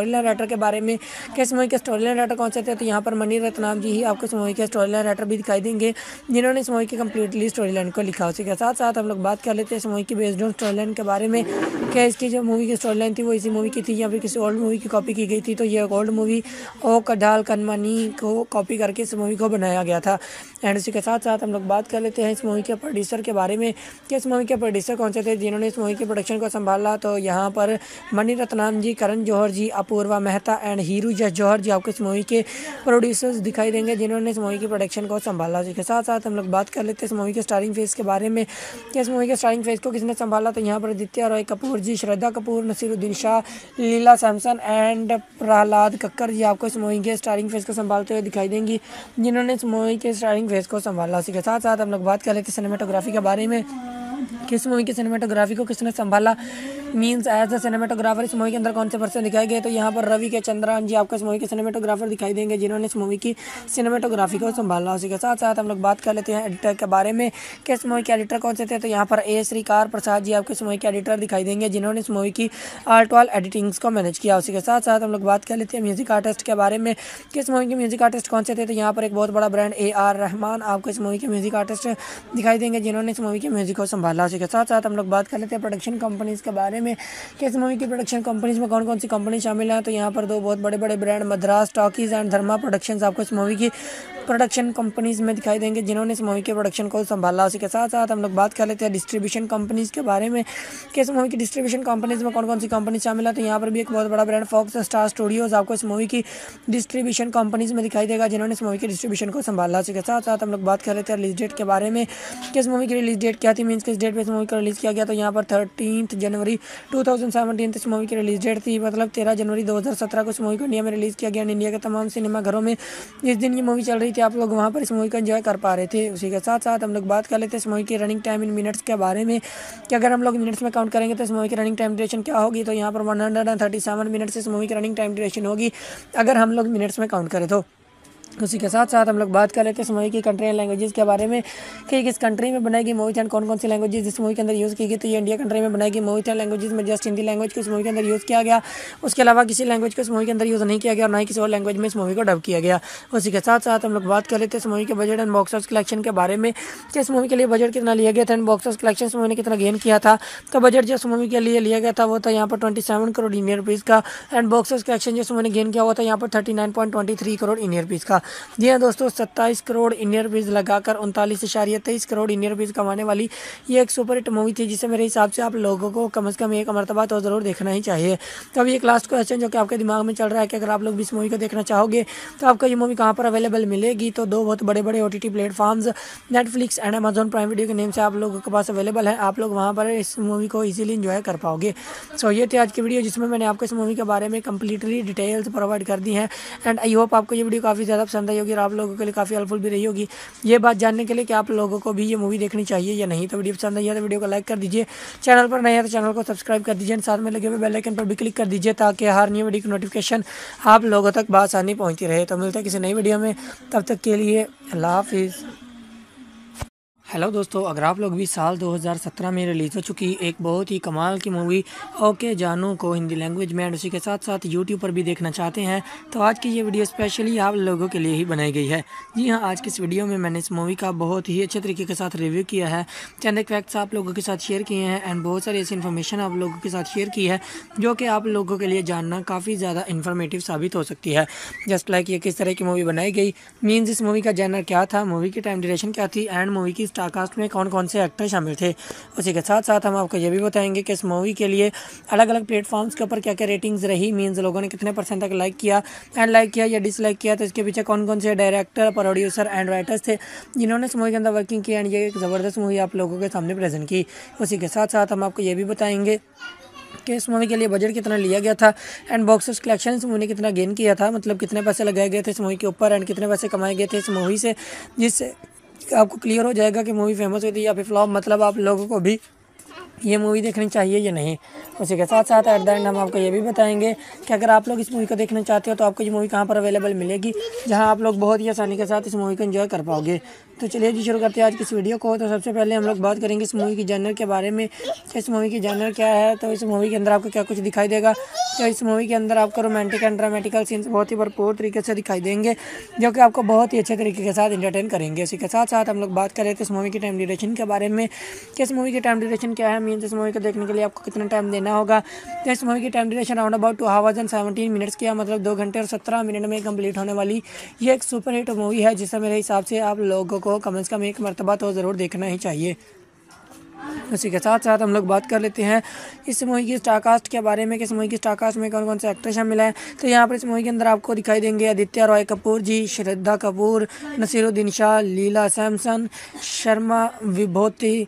स्टोरी लाइन राइटर के बारे में कि इस मूवी के स्टोरी लाइन राइटर कौन से थे, तो यहाँ पर मणि रत्नम जी ही आपको इस मूवी के स्टोरी लाइन राइटर भी दिखाई देंगे जिन्होंने इस मूवी की कम्प्लीटली स्टोरी लाइन को लिखा। उसी के साथ साथ हम लोग बात कर लेते हैं इस मूवी की बेस्ड ऑन स्टोरी लाइन के बारे में कि इसकी जो मूवी की स्टोरी लाइन थी वो इसी मूवी की थी या फिर किसी ओल्ड मूवी की कॉपी की गई थी। तो ये ओल्ड मूवी ओ कडाल कनमनी को कॉपी करके इस मूवी को बनाया गया था। एंड उसी के साथ साथ हम लोग बात कर लेते हैं इस मूवी के प्रोड्यूसर के बारे में कि इस मूवी के प्रोड्यूसर कौन से थे जिन्होंने इस मूवी के प्रोडक्शन को संभाला। तो यहाँ पर मणि रत्नम जी, करण जौहर जी, अपूर्वा मेहता एंड हीरू जस जौहर जी आपको इस मूवी के प्रोड्यूसर्स दिखाई देंगे जिन्होंने इस मूवी की प्रोडक्शन को संभाला। उसी के साथ साथ हम लोग बात कर लेते हैं इस मूवी के स्टारिंग फेज के बारे में कि इस मूवी के स्टारिंग फेज को किसने संभाला। तो यहाँ पर आदित्य रॉय कपूर जी, श्रद्धा कपूर, नसीरुद्दीन शाह, लीला सैमसन एंड प्रहलाद कक्कर जी आपको इस मूवी के स्टारिंग फेज को संभालते हुए दिखाई देंगी जिन्होंने इस मूवी के स्टारिंग फेज को संभाला। उसी के साथ साथ हम लोग बात कर लेते हैं सिनेमेटोग्राफी के बारे में किस मूवी की सिनेमेटोग्राफी को किसने संभाला, मीन्स एज अ सिनेमेटोग्राफर इस मूवी के अंदर कौन से पर्सन दिखाए गए। तो यहाँ पर रवि के चंद्रन जी आपको इस मूवी के सिनेमेटोग्राफर दिखाई देंगे जिन्होंने इस मूवी की सिनेमेटोग्राफी को संभाला। उसी के साथ साथ हम लोग बात कर लेते हैं एडिटर के बारे में कि इस मूवी के एडिटर कौन से थे। तो यहाँ पर ए श्रीकार प्रसाद जी आपको इस मूवी के एडिटर दिखाई देंगे जिन्होंने इस मूवी की आर्ट वाल एडिटिंग्स को मैनेज किया। उसी के साथ साथ हम लोग बात कर लेते हैं म्यूजिक आर्टिस्ट के बारे में कि इस मूवी के म्यूजिक आर्टिस्ट कौन से थे। तो यहाँ पर एक बहुत बड़ा ब्रांड ए आर रहमान आपको इस मूवी के म्यूजिक आर्टिस्ट दिखाई देंगे जिन्होंने इस मूवी के म्यूजिक को संभाला। उसी के साथ साथ हम लोग बात कर लेते हैं प्रोडक्शन कंपनीज के बारे में कि इस मूवी की प्रोडक्शन कंपनीज में कौन कौन सी कंपनी शामिल है। तो यहाँ पर दो बहुत बड़े बड़े brand Madras talkies and Dharma productions आपको इस मूवी की प्रोडक्शन कंपनीज में दिखाई देंगे जिन्होंने इस मूवी के प्रोडक्शन को संभाला। उसी के साथ साथ हम लोग बात कर लेते हैं डिस्ट्रीब्यूशन कंपनीज के बारे में कि इस मूवी की डिस्ट्रीब्यूशन कंपनीज में कौन कौन सी कंपनी शामिल है। तो यहाँ पर भी एक बहुत बड़ा ब्रांड फॉक्स स्टार स्टूडियोज आपको इस मूवी की डिस्ट्रीब्यूशन कंपनीज में दिखाई देगा जिन्होंने इस मूवी की डिस्ट्रीब्यूशन को संभाला। उसी के साथ साथ हम लोग बात कर लेते हैं रिलीज डेट के बारे में कि इस मूवी की रिलीज डेट क्या थी, मीन्स किस डेट पर इस मूवी को रिलीज किया गया। तो यहाँ पर थर्टीन्थ जनवरी टू थाउजेंड सेवनटीन इस मूवी की रिलीज डेट थी, मतलब तेरह जनवरी दो हज़ार सत्रह को इस मूवी को इंडिया में रिलीज़ किया गया। इंडिया के तमाम सिनेमा घरों में इस दिन ये मूवी चल रही थी, आप लोग वहाँ पर इस मूवी को एंजॉय कर पा रहे थे। उसी के साथ साथ हम लोग बात कर लेते हैं इस मूवी की रनिंग टाइम इन मिनट्स के बारे में कि अगर हम लोग मिनट्स में काउंट करेंगे तो इस मूवी की रनिंग टाइम ड्यूरेशन क्या होगी। तो यहाँ पर one hundred and thirty seven minutes इस मूवी की रनिंग टाइम ड्यूरेशन होगी अगर हम लोग मिनट्स में काउंट करें तो। उसी के साथ साथ हम लोग बात कर लेते हैं इस मूवी की कंट्री एंड लैंग्वेजेस के बारे में कि किस कंट्री में बनाई गई मूवी थी एंड कौन कौन सी लैंग्वेजेस इस मूवी के अंदर यूज़ की गई। तो ये इंडिया कंट्री में बनाई गई मूवी थी, लैंग्वेजेस में जस्ट हिंदी लैंग्वेज को इस मूवी के अंदर यूज़ किया गया, उसके अलावा किसी लैंग्वेज को इस मूवी के अंदर यूज़ नहीं किया गया और ना ही किसी और लैंग्वेज में इस मूवी को डब किया गया। उसी के साथ साथ हम लोग बात कर लेते हैं इस मूवी के budget and box office collection के बारे में कि इस मूवी के लिए बजट कितना लिया गया था एंड बॉक्स ऑफिस कलेक्शन इस मूवी ने कितना गेन किया था। तो बजट जो इस मूवी के लिए लिया गया था वो था यहाँ पर twenty seven crore Indian rupees का एंड बॉक्स ऑफिस कलेक्शन जो इस मूवी ने गेन किया हुआ था यहाँ पर thirty nine point twenty three crore Indian rupees का। जी हाँ दोस्तों, सत्ताईस करोड़ इंडियन रुपीज़ लगाकर उनतालीस इशारिया तेईस करोड़ इंडियन रुपीज़ कमाने वाली ये एक सुपर हिट मूवी थी जिसे मेरे हिसाब से आप लोगों को कम से कम एक मरतबा तो ज़रूर देखना ही चाहिए। तो अभी एक लास्ट क्वेश्चन जो कि आपके दिमाग में चल रहा है कि अगर आप लोग भी इस मूवी को देखना चाहोगे तो आपको ये मूवी कहाँ पर अवेलेबल मिलेगी। तो दो बहुत बड़े बड़े O T T platforms Netflix and Amazon Prime video के नेम से आप लोगों के पास अवेलेबल है, आप लोग वहाँ पर इस मूवी को ईजिली इंजॉय कर पाओगे। सो ये थी आज की वीडियो जिसमें मैंने आपको इस मूवी के बारे में कंप्लीटली डिटेल्स प्रोवाइड कर दी हैं एंड आई होप आपको ये वीडियो काफ़ी ज़्यादा पसंद आई होगी और आप लोगों के लिए काफ़ी हेल्पफुल भी रही होगी ये बात जानने के लिए कि आप लोगों को भी ये मूवी देखनी चाहिए या नहीं। तो वीडियो पसंद आई है तो वीडियो को लाइक कर दीजिए, चैनल पर नए हैं तो चैनल को सब्सक्राइब कर दीजिए, साथ में लगे हुए बेल आइकन पर भी क्लिक कर दीजिए ताकि हर न्यू वीडियो की नोटिफिकेशन आप लोगों तक बआसानी पहुंचती रहे। तो मिलते हैं किसी नई वीडियो में, तब तक के लिए अल्लाह हाफिज़। हेलो दोस्तों, अगर आप लोग भी साल दो हज़ार सत्रह में रिलीज़ हो चुकी एक बहुत ही कमाल की मूवी ओके जानू को हिंदी लैंग्वेज में एंड उसी के साथ साथ यूट्यूब पर भी देखना चाहते हैं तो आज की ये वीडियो स्पेशली आप लोगों के लिए ही बनाई गई है। जी हाँ, आज की इस वीडियो में मैंने इस मूवी का बहुत ही अच्छे तरीके के साथ रिव्यू किया है, चंद एक फैक्ट्स आप लोगों के साथ शेयर किए हैं एंड बहुत सारी ऐसी इन्फॉर्मेशन आप लोगों के साथ शेयर की है जो कि आप लोगों के लिए जानना काफ़ी ज़्यादा इन्फॉर्मेटिव साबित हो सकती है। जस्ट लाइक ये किस तरह की मूवी बनाई गई, मीन्स इस मूवी का जॉनर क्या था, मूवी की टाइम ड्यूरेशन क्या थी एंड मूवी की स्टार कास्ट में कौन कौन से एक्टर शामिल थे। उसी के साथ साथ हम आपको ये भी बताएंगे कि इस मूवी के लिए अलग अलग प्लेटफॉर्म्स के ऊपर क्या क्या रेटिंग्स रही, मीन्स लोगों ने कितने परसेंट तक लाइक किया एंड लाइक किया या डिसलाइक किया, तो इसके पीछे कौन कौन से डायरेक्टर प्रोड्यूसर एंड राइटर्स थे जिन्होंने इस मूवी के अंदर वर्किंग की एंड ये एक ज़बरदस्त मूवी आप लोगों के सामने प्रेजेंट की। उसी के साथ साथ हम आपको ये भी बताएंगे कि इस मूवी के लिए बजट कितना लिया गया था एंड बॉक्स ऑफिस कलेक्शन इस मूवी ने कितना गेन किया था, मतलब कितने पैसे लगाए गए थे इस मूवी के ऊपर एंड कितने पैसे कमाए गए थे इस मूवी से, जिससे आपको क्लियर हो जाएगा कि मूवी फेमस हुई थी या फिर फ्लॉप, मतलब आप लोगों को भी ये मूवी देखनी चाहिए या नहीं। उसी के साथ साथ एट द एंड हम आपको ये भी बताएंगे कि अगर आप लोग इस मूवी को देखना चाहते हो तो आपको ये मूवी कहाँ पर अवेलेबल मिलेगी, जहाँ आप लोग बहुत ही आसानी के साथ इस मूवी को एंजॉय कर पाओगे। तो चलिए जी शुरू करते हैं आज की इस वीडियो को। तो सबसे पहले हम लोग बात करेंगे इस मूवी की जॉनर के बारे में, इस मूवी की जॉनर क्या है। तो इस मूवी के अंदर आपको क्या कुछ दिखाई देगा, तो इस मूवी के अंदर आपको रोमांटिक एंड ड्रामेटिकल सीन्स बहुत ही भरपूर तरीके से दिखाई देंगे, जो कि आपको बहुत ही अच्छे तरीके के साथ एंटरटेन करेंगे। इसी के साथ साथ हम लोग बात करें तो इस मूवी की टाइम ड्यूरेशन के बारे में, कि इस मूवी की टाइम ड्यूरेशन क्या है, मीन्स इस मूवी को देखने के लिए आपको कितना टाइम देना होगा। तो इस मूवी की time duration round about two hours and seventeen minutes की, मतलब दो घंटे और सत्रह मिनट में कंप्लीट होने वाली ये एक सुपर हिट मूवी है, जिसे मेरे हिसाब से आप लोगों को कम से कम एक मरतबा तो ज़रूर देखना ही चाहिए। उसी के साथ साथ हम लोग बात कर लेते हैं इस मूवी की स्टारकास्ट के बारे में, कि इस मूवी की स्टारकास्ट में कौन कौन से एक्टर शामिल हैं। तो यहाँ पर इस मूवी के अंदर आपको दिखाई देंगे आदित्य रॉय कपूर जी, श्रद्धा कपूर, नसीरुद्दीन शाह, लीला सैमसन, शर्मा विभूति,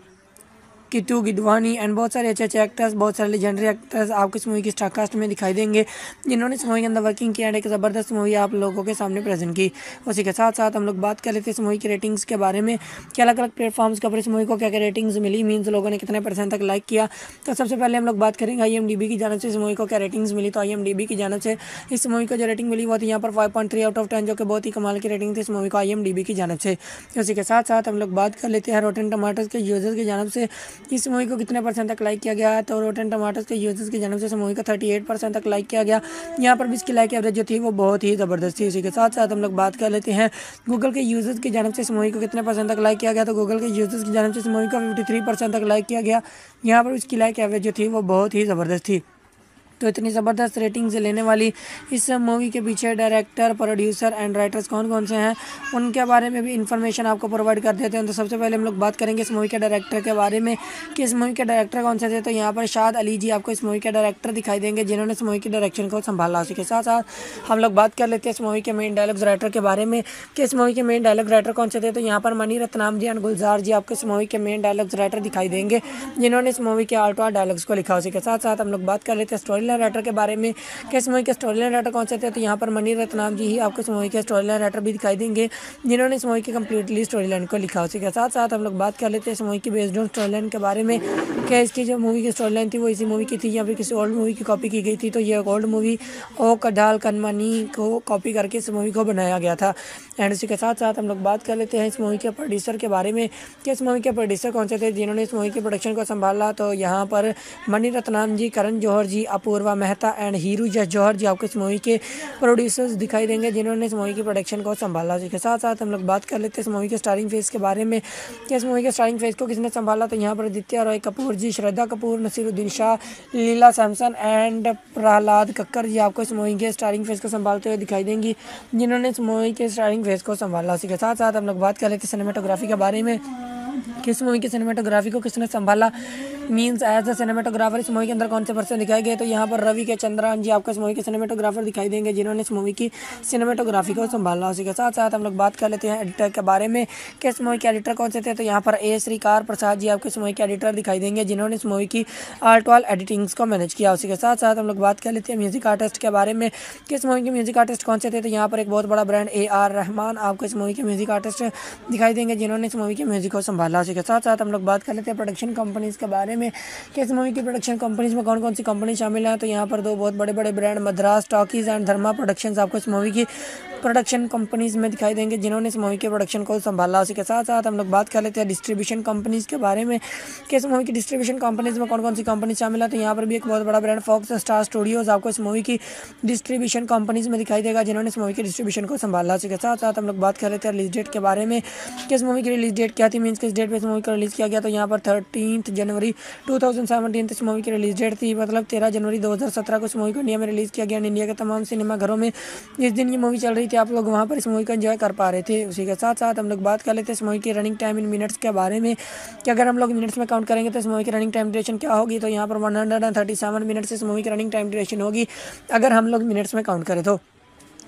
कितू गिदवानी एंड बहुत सारे अच्छे अच्छे एक्टर्स, बहुत सारे लेजेंडरी एक्टर्स आपको इस मूवी की स्टारकास्ट में दिखाई देंगे, जिन्होंने इस मूवी के अंदर वर्किंग किया है, एक ज़बरदस्त मूवी आप लोगों के सामने प्रेजेंट की। उसी के साथ साथ हम लोग बात कर लेते हैं इस मूवी की रेटिंग्स के बारे में, कि अलग अलग प्लेटफॉर्म्स के ऊपर इस मूवी को क्या क्या रेटिंग्स मिली, मीन्स लोगों ने कितने परसेंट तक लाइक किया। तो सबसे पहले हम लोग बात करेंगे आई एम डी बी की जानब से इस मूवी को क्या रेटिंग्स मिली। तो आई एम डी बी की जानब से इस मूवी को जो रेटिंग मिली वो थी यहाँ पर five point three out of ten, जो कि बहुत ही कमाल की रेटिंग थी इस मूवी को आई एम डी बी की जानब से। उसी के साथ साथ हम लोग बात कर लेते हैं रोटेन टमाटर्स के यूजर्स की जानब से इस मूवी को कितने परसेंट तक लाइक किया गया है। तो रोटेन टमाटर्स के यूजर्स की जानब से इस मूवी का अड़तीस परसेंट तक लाइक किया गया। यहाँ पर भी इसकी लाइक एवरेज जो थी वो बहुत ही ज़बरदस्त थी। इसी के साथ साथ हम लोग बात कर लेते हैं गूगल के यूजर्स की जानब से इस मूवी को कितने परसेंट तक लाइक किया गया। तो गूगल के यूजर्स की जानब से इस मूवी का तिरेपन परसेंट तक लाइक किया गया। यहाँ पर इसकी लाइक एवरेज जो थी वो बहुत ही ज़बरदस्त थी। तो इतनी ज़बरदस्त रेटिंग से लेने वाली इस मूवी के पीछे डायरेक्टर, प्रोड्यूसर एंड राइटर्स कौन कौन से हैं, उनके बारे में भी इन्फॉर्मेशन आपको प्रोवाइड कर देते हैं। तो सबसे पहले हम लोग बात करेंगे इस मूवी के डायरेक्टर के बारे में, कि इस मूवी के डायरेक्टर कौन से थे। तो यहाँ पर शाद अली जी आपको इस मूवी के डायरेक्टर दिखाई देंगे, जिन्होंने इस मूवी की डायरेक्शन को संभाला। उसी के साथ साथ हम लोग बात कर लेते हैं इस मूवी के मेन डायलॉग्स राइटर के बारे में, कि इस मूवी के मेन डायलॉग राइटर कौन से थे। तो यहाँ पर मनी रत्नाम जी एंड गुलजार जी आपको इस मूवी के मेन डायलॉग्स राइटर दिखाई देंगे, जिन्होंने इस मूवी के आल्टो डायलॉग्स को लिखा। उसी के साथ साथ हम लोग बात कर लेते हैं स्टोरी लाइन राइटर के बारे में, कि इस मूवी के स्टोरी लाइन राइटर कौन से थे। तो यहाँ पर मनी रत्नाम जी ही आपको इस मूवी के स्टोरी लाइन राइटर भी दिखाई देंगे, जिन्होंने इस मूवी की कंप्लीटली स्टोरी लाइन को लिखा। उसी के साथ साथ हम लोग बात कर लेते हैं इस मूवी की बेस्ड ऑन स्टोरी लाइन के बारे में, कि इसकी जो मूवी की स्टोरी लाइन थी वो इसी मूवी की थी या फिर किसी ओल्ड मूवी की कॉपी की गई थी। तो ये ओल्ड मूवी ओ कडाल कनमानी को कॉपी करके इस मूवी को बनाया गया था। एंड उसी के साथ साथ हम लोग बात कर लेते हैं इस मूवी के प्रोड्यूसर के बारे में, कि इस मूवी के प्रोड्यूसर कौन से थे, जिन्होंने इस मूवी के प्रोडक्शन को संभाला। तो यहाँ पर मनी रत्नाम जी, करण जौहर जी, अपूर्वा मेहता एंड हीरू जस जौहर जी आपको इस मूवी के प्रोड्यूसर्स दिखाई देंगे, जिन्होंने इस मूवी की प्रोडक्शन को संभाला। इसके साथ साथ हम लोग बात कर लेते हैं इस मूवी के स्टारिंग फेस के बारे में, कि इस मूवी के स्टारिंग फेस को किसने संभाला। तो यहाँ पर आदित्य रॉय कपूर जी, श्रद्धा कपूर, नसीरुद्दीन शाह, लीला सैमसन एंड प्रहलाद कक्कर जी आपको इस मूवी के स्टारिंग फेस को संभालते हुए दिखाई देंगी, जिन्होंने इस मूवी के स्टारिंग फेस को संभाला। इसी के साथ साथ हम लोग बात कर लेते हैं सिनेमेटोग्राफी के बारे में, किस मूवी की सिनेमेटोग्राफी को किसने संभाला, मींस एज अ सिनेमेटोग्राफर इस मूवी के अंदर कौन से पर्सन दिखाए गए। तो यहाँ पर रवि के चंद्रान जी आपको इस मूवी के सिनेमेटोग्राफर दिखाई देंगे, जिन्होंने इस मूवी की सिनेमेटोग्राफी को संभाला। उसी के साथ साथ हम लोग बात कर लेते हैं एडिटर के बारे में, कि इस मूवी के एडिटर कौन से थे। तो यहाँ पर ए श्रीकार प्रसाद जी आपको इस मूवी के एडिटर दिखाई देंगे, जिन्होंने इस मूवी की आर्ट वाल एडिटिंग्स को मैनेज किया। उसी के साथ साथ हम लोग बात कर लेते हैं म्यूजिक आर्टिस्ट के बारे में, कि इस मूवी के म्यूजिक आर्टिस्ट कौन से थे। तो यहाँ पर एक बहुत बड़ा ब्रांड ए आर रहमान आपको इस मूवी के म्यूजिक आर्टिस्ट दिखाई देंगे, जिन्होंने इस मूवी के म्यूजिक को संभाला। उसी के साथ साथ हम लोग बात कर लेते हैं प्रोडक्शन कंपनीज के बारे में, कि इस मूवी की प्रोडक्शन कंपनीज में कौन कौन सी कंपनी शामिल है। तो यहाँ पर दो बहुत बड़े बड़े brand Madras talkies and Dharma productions आपको इस मूवी की प्रोडक्शन कंपनीज में दिखाई देंगे, जिन्होंने इस मूवी के प्रोडक्शन को संभाला। उसी के साथ साथ हम लोग बात कर लेते हैं डिस्ट्रीब्यूशन कंपनीज के बारे में, कि इस मूवी की डिस्ट्रीब्यूशन कंपनीज में कौन कौन सी कंपनी शामिल है। तो यहाँ पर भी एक बहुत बड़ा ब्रांड फॉक्स स्टार स्टूडियोज आपको इस मूवी की डिस्ट्रीब्यूशन कंपनीज में दिखाई देगा, जिन्होंने इस मूवी की डिस्ट्रीब्यूशन को संभाला। उसी के साथ साथ हम लोग बात कर लेते हैं रिलीज डेट के बारे में, कि इस मूवी की रिलीज डेट क्या थी, मीन्स किस डेट पर इस मूवी को रिलीज किया गया। तो यहाँ पर थर्टीन जनवरी टू थाउजेंड सेवनटीन इस मूवी की रिलीज डेट थी, मतलब तेरह जनवरी दो हज़ार सत्रह को इस मूवी को इंडिया में रिलीज़ किया गया। इंडिया के तमाम सिनेमा घरों में इस दिन ये मूवी चल रही थी, आप लोग वहाँ पर इस मूवी को एंजॉय कर पा रहे थे। उसी के साथ साथ हम लोग बात कर लेते हैं इस मूवी की रनिंग टाइम इन मिनट्स के बारे में, कि अगर हम लोग मिनट्स में काउंट करेंगे तो इस मूवी की रनिंग टाइम ड्यूरेशन क्या होगी। तो यहाँ पर one hundred and thirty seven minutes इस मूवी की रनिंग टाइम ड्यूरेशन होगी, अगर हम लोग मिनट्स में काउंट करें तो।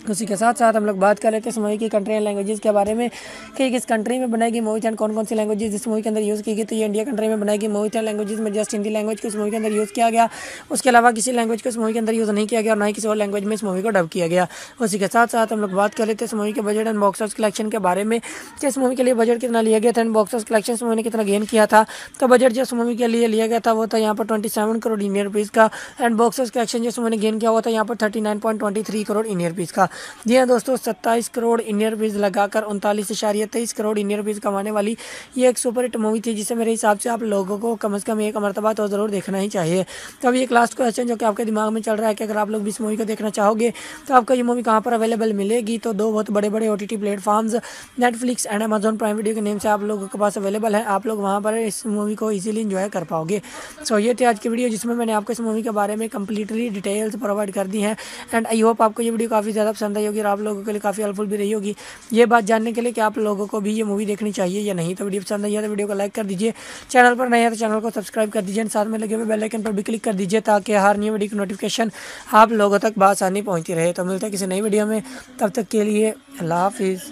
उसी के साथ साथ हम लोग बात कर लेते हैं इस मूवी की कंट्री एंड लैंग्वेजेस के बारे में कि किस कंट्री में बनाई गई मूवी एंड कौन कौन सी लैंग्वेजेस इस मूवी के अंदर यूज़ की गई। तो ये इंडिया कंट्री में बनाई गई मूवी एंड लैंग्वेजेस में जस्ट हिंदी लैंग्वेज को इस मूवी के अंदर यूज़ किया गया। उसके अलावा किसी लैंग्वेज को इस मूवी के अंदर यूज़ नहीं किया गया और ना ही किसी और लैंग्वेज में इस मूवी को डब किया गया। उसी के साथ साथ हम लोग बात कर लेते हैं इस मूवी के budget and box office collection के बारे में कि इस मूवी के लिए बजट कितना लिया गया था एंड बॉक्स ऑफिस कलेक्शन इस मूवी ने कितना गेन किया था। तो बजट जो इस मूवी के लिए लिया गया था वो था यहाँ पर twenty seven crore Indian rupees का एंड बॉक्स ऑफिस कलेक्शन जो इस मूवी ने गेन किया हुआ था यहाँ पर thirty nine point twenty three crore Indian rupees का। जी हाँ दोस्तों, सत्ताईस करोड़ इंडियन रुपीज़ लगाकर उनतालीस इशारिया तेईस करोड़ इंडियन रुपीज़ कमाने वाली ये एक सुपर हिट मूवी थी जिसे मेरे हिसाब से आप लोगों को कम से कम एक मरतबा तो ज़रूर देखना ही चाहिए। तो अभी एक लास्ट क्वेश्चन जो कि आपके दिमाग में चल रहा है कि अगर आप लोग भी इस मूवी को देखना चाहोगे तो आपको ये मूवी कहाँ पर अवेलेबल मिलेगी। तो दो बहुत बड़े बड़े O T T platforms Netflix and Amazon Prime video के नेम से आप लोगों के पास अवेलेबल है। आप लोग वहाँ पर इस मूवी को ईजिली इंजॉय कर पाओगे। सो ये थी आज की वीडियो जिसमें मैंने आपको इस मूवी के बारे में कंप्लीटली डिटेल्स प्रोवाइड कर दी हैं एंड आई होप आपको ये वीडियो काफ़ी ज़्यादा पसंद आई होगी और आप लोगों के लिए काफ़ी हेल्पफुल भी रही होगी ये बात जानने के लिए कि आप लोगों को भी ये मूवी देखनी चाहिए या नहीं। तो वीडियो पसंद आई है तो वीडियो को लाइक कर दीजिए, चैनल पर नए हैं तो चैनल को सब्सक्राइब कर दीजिए, साथ में लगे हुए बेल आइकन पर भी क्लिक कर दीजिए ताकि हर न्यू वीडियो की नोटिफिकेशन आप लोगों तक बआसानी पहुंचती रहे। तो मिलते हैं किसी नई वीडियो में, तब तक के लिए अल्लाह हाफिज़।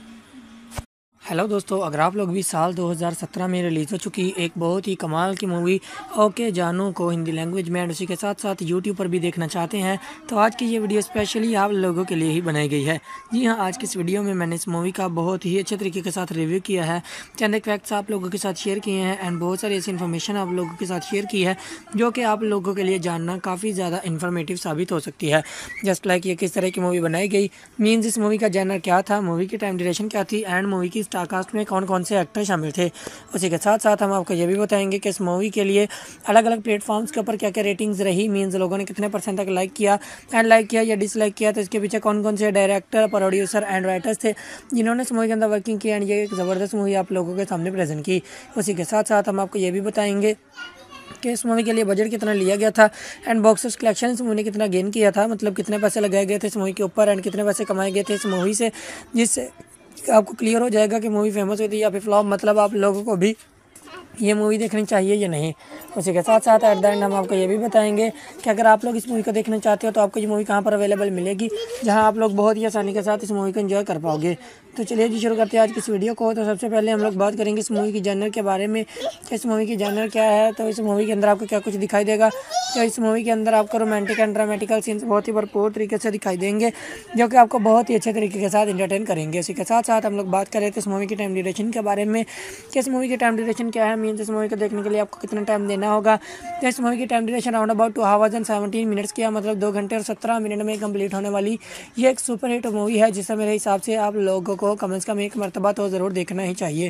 हेलो दोस्तों, अगर आप लोग भी साल दो हज़ार सत्रह में रिलीज़ हो चुकी एक बहुत ही कमाल की मूवी ओके जानू को हिंदी लैंग्वेज में एंड उसी के साथ साथ यूट्यूब पर भी देखना चाहते हैं तो आज की ये वीडियो स्पेशली आप लोगों के लिए ही बनाई गई है। जी हाँ, आज की इस वीडियो में मैंने इस मूवी का बहुत ही अच्छे तरीके के साथ रिव्यू किया है, चंद एक फैक्ट्स आप लोगों के साथ शेयर किए हैं एंड बहुत सारी ऐसी इन्फॉर्मेशन आप लोगों के साथ शेयर की है जो कि आप लोगों के लिए जानना काफ़ी ज़्यादा इन्फॉर्मेटिव साबित हो सकती है। जस्ट लाइक ये किस तरह की मूवी बनाई गई, मीन्स इस मूवी का जैनर क्या था, मूवी की टाइम ड्यूरेशन क्या थी एंड मूवी की स्टार कास्ट में कौन कौन से एक्टर शामिल थे। उसी के साथ साथ हम आपको ये भी बताएंगे कि इस मूवी के लिए अलग अलग प्लेटफॉर्म्स के ऊपर क्या क्या रेटिंग्स रही, मीन्स लोगों ने कितने परसेंट तक लाइक किया एंड लाइक किया या डिसलाइक किया, तो इसके पीछे कौन कौन से डायरेक्टर, प्रोड्यूसर एंड राइटर्स थे जिन्होंने इस मूवी के अंदर वर्किंग की एंड ये एक ज़बरदस्त मूवी आप लोगों के सामने प्रेजेंट की। उसी के साथ साथ हम आपको ये भी बताएंगे कि इस मूवी के लिए बजट कितना लिया गया था एंड बॉक्स ऑफिस कलेक्शन इस मूवी ने कितना गेन किया था, मतलब कितने पैसे लगाए गए थे इस मूवी के ऊपर एंड कितने पैसे कमाए गए थे इस मूवी से, जिससे आपको क्लियर हो जाएगा कि मूवी फेमस हुई थी या फिर फ्लॉप, मतलब आप लोगों को भी ये मूवी देखनी चाहिए या नहीं। उसी के साथ साथ एट द एंड हम आपको ये भी बताएंगे कि अगर आप लोग इस मूवी को देखना चाहते हो तो आपको ये मूवी कहाँ पर अवेलेबल मिलेगी जहाँ आप लोग बहुत ही आसानी के साथ इस मूवी को एंजॉय कर पाओगे। तो चलिए जी शुरू करते हैं आज की इस वीडियो को। तो सबसे पहले हम लोग बात करेंगे इस मूवी की जॉनर के बारे में कि इस मूवी की जॉनर क्या है। तो इस मूवी के अंदर आपको क्या कुछ दिखाई देगा, तो इस मूवी के अंदर आपको रोमांटिक एंड ड्रामेटिकल सीन्स बहुत ही भरपूर तरीके से दिखाई देंगे जो कि आपको बहुत ही अच्छे तरीके के साथ इंटरटेन करेंगे। इसी के साथ साथ हम लोग बात करें तो इस मूवी की टाइम ड्यूरेशन के बारे में कि इस मूवी की टाइम ड्यूरेशन क्या है, मीन्स इस मूवी को देखने के लिए आपको कितना टाइम देना होगा। तो इस मूवी की time duration around about two hours and seventeen minutes की, मतलब दो घंटे और सत्रह मिनट में कंप्लीट होने वाली ये एक सुपर हिट मूवी है जिसे मेरे हिसाब से आप लोगों को कम से कम एक मरतबा तो ज़रूर देखना ही चाहिए।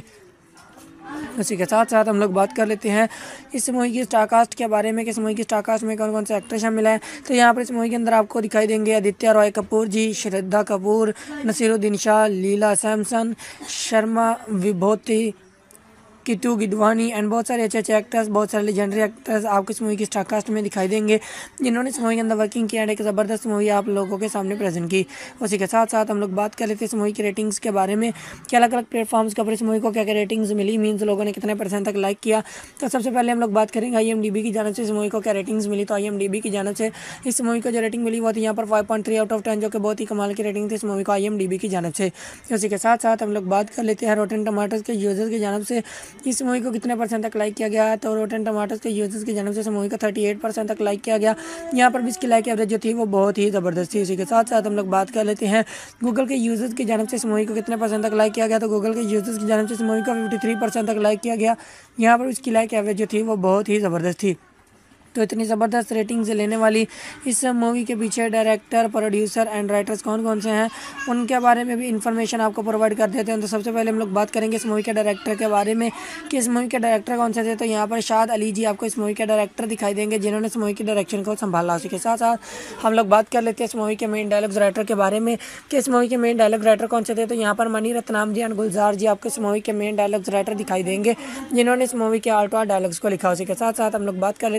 उसी के साथ साथ हम लोग बात कर लेते हैं इस मूवी की स्टार कास्ट के बारे में कि इस मूवी की स्टार कास्ट में कौन कौन से एक्टर शामिल हैं। तो यहाँ पर इस मूवी के अंदर आपको दिखाई देंगे आदित्य रॉय कपूर जी, श्रद्धा कपूर, नसीरुद्दीन शाह, लीला सैमसन, शर्मा विभूति, किटू गिडवानी एंड बहुत सारे अच्छे अच्छे एक्टर्स, बहुत सारे लेजेंडरी एक्टर्स आपको इस मूवी की स्टार कास्ट में दिखाई देंगे जिन्होंने इस मूवी के अंदर वर्किंग किया एंड एक ज़बरदस्त मूवी आप लोगों के सामने प्रेजेंट की। उसी के साथ साथ हम लोग बात कर लेते हैं इस मूवी की रेटिंग्स के बारे में कि अलग अलग प्लेटफॉर्म्स के ऊपर इस मूवी को क्या क्या रेटिंग्स मिली, मीन्स लोगों ने कितने परसेंट तक लाइक किया। तो सबसे पहले हम लोग बात करेंगे आई एम डी बी की जानब से इस मूवी को क्या रेटिंग्स मिली। तो आई एम डी बी की जानब से इस मूवी को जो रेटिंग मिली वो थी यहाँ पर five point three out of ten, जो कि बहुत ही कमाल की रेटिंग थी इस मूवी को आई एम डी बी की जानब से। उसी के साथ साथ हम लोग बात कर लेते हैं रोटेन टमाटर्स के यूजर्स की जानब से इस मूवी को कितने परसेंट तक लाइक किया गया है। तो रोटेन टमाटर्स के यूजर्स की जानब से इस मूवी का थर्टी एट परसेंट तक लाइक किया गया। यहाँ पर भी इसकी लाइक एवरेज जो थी वो बहुत ही ज़बरदस्त थी। उसी के साथ साथ हम लोग बात कर लेते हैं गूगल के यूजर्स की जानब से इस मूवी को कितने परसेंट तक लाइक किया गया। तो गूगल के यूजर्स की जानब से इस मूवी का फिफ्टी थ्री परसेंट तक लाइक किया गया। यहाँ पर इसकी लाइक एवरेज जो थी वो बहुत ही ज़बरदस्त थी। तो इतनी ज़बरदस्त रेटिंग से लेने वाली इस मूवी के पीछे डायरेक्टर, प्रोड्यूसर एंड राइटर्स कौन कौन से हैं उनके बारे में भी इन्फॉर्मेशन आपको प्रोवाइड कर देते हैं। तो सबसे पहले हम लोग बात करेंगे इस मूवी के डायरेक्टर के बारे में कि इस मूवी के डायरेक्टर कौन से थे। तो यहाँ पर शाद अली जी आपको इस मूवी के डायरेक्टर दिखाई देंगे जिन्होंने इस मूवी की डायरेक्शन को संभाला। उसी के साथ साथ हम लोग बात कर लेते हैं इस मूवी के मेन डायलॉग्स राइटर के बारे में कि इस मूवी के मेन डायलॉग राइटर कौन से थे। तो यहाँ पर मनी रत्नाम जी एंड गुलजार जी आपको इस मूवी के मेन डायलॉग्स राइटर दिखाई देंगे जिन्होंने इस मूवी के आर्ट डायलॉग्स को लिखा। उसी के साथ साथ हम लोग बात कर लेते हैं स्टोरी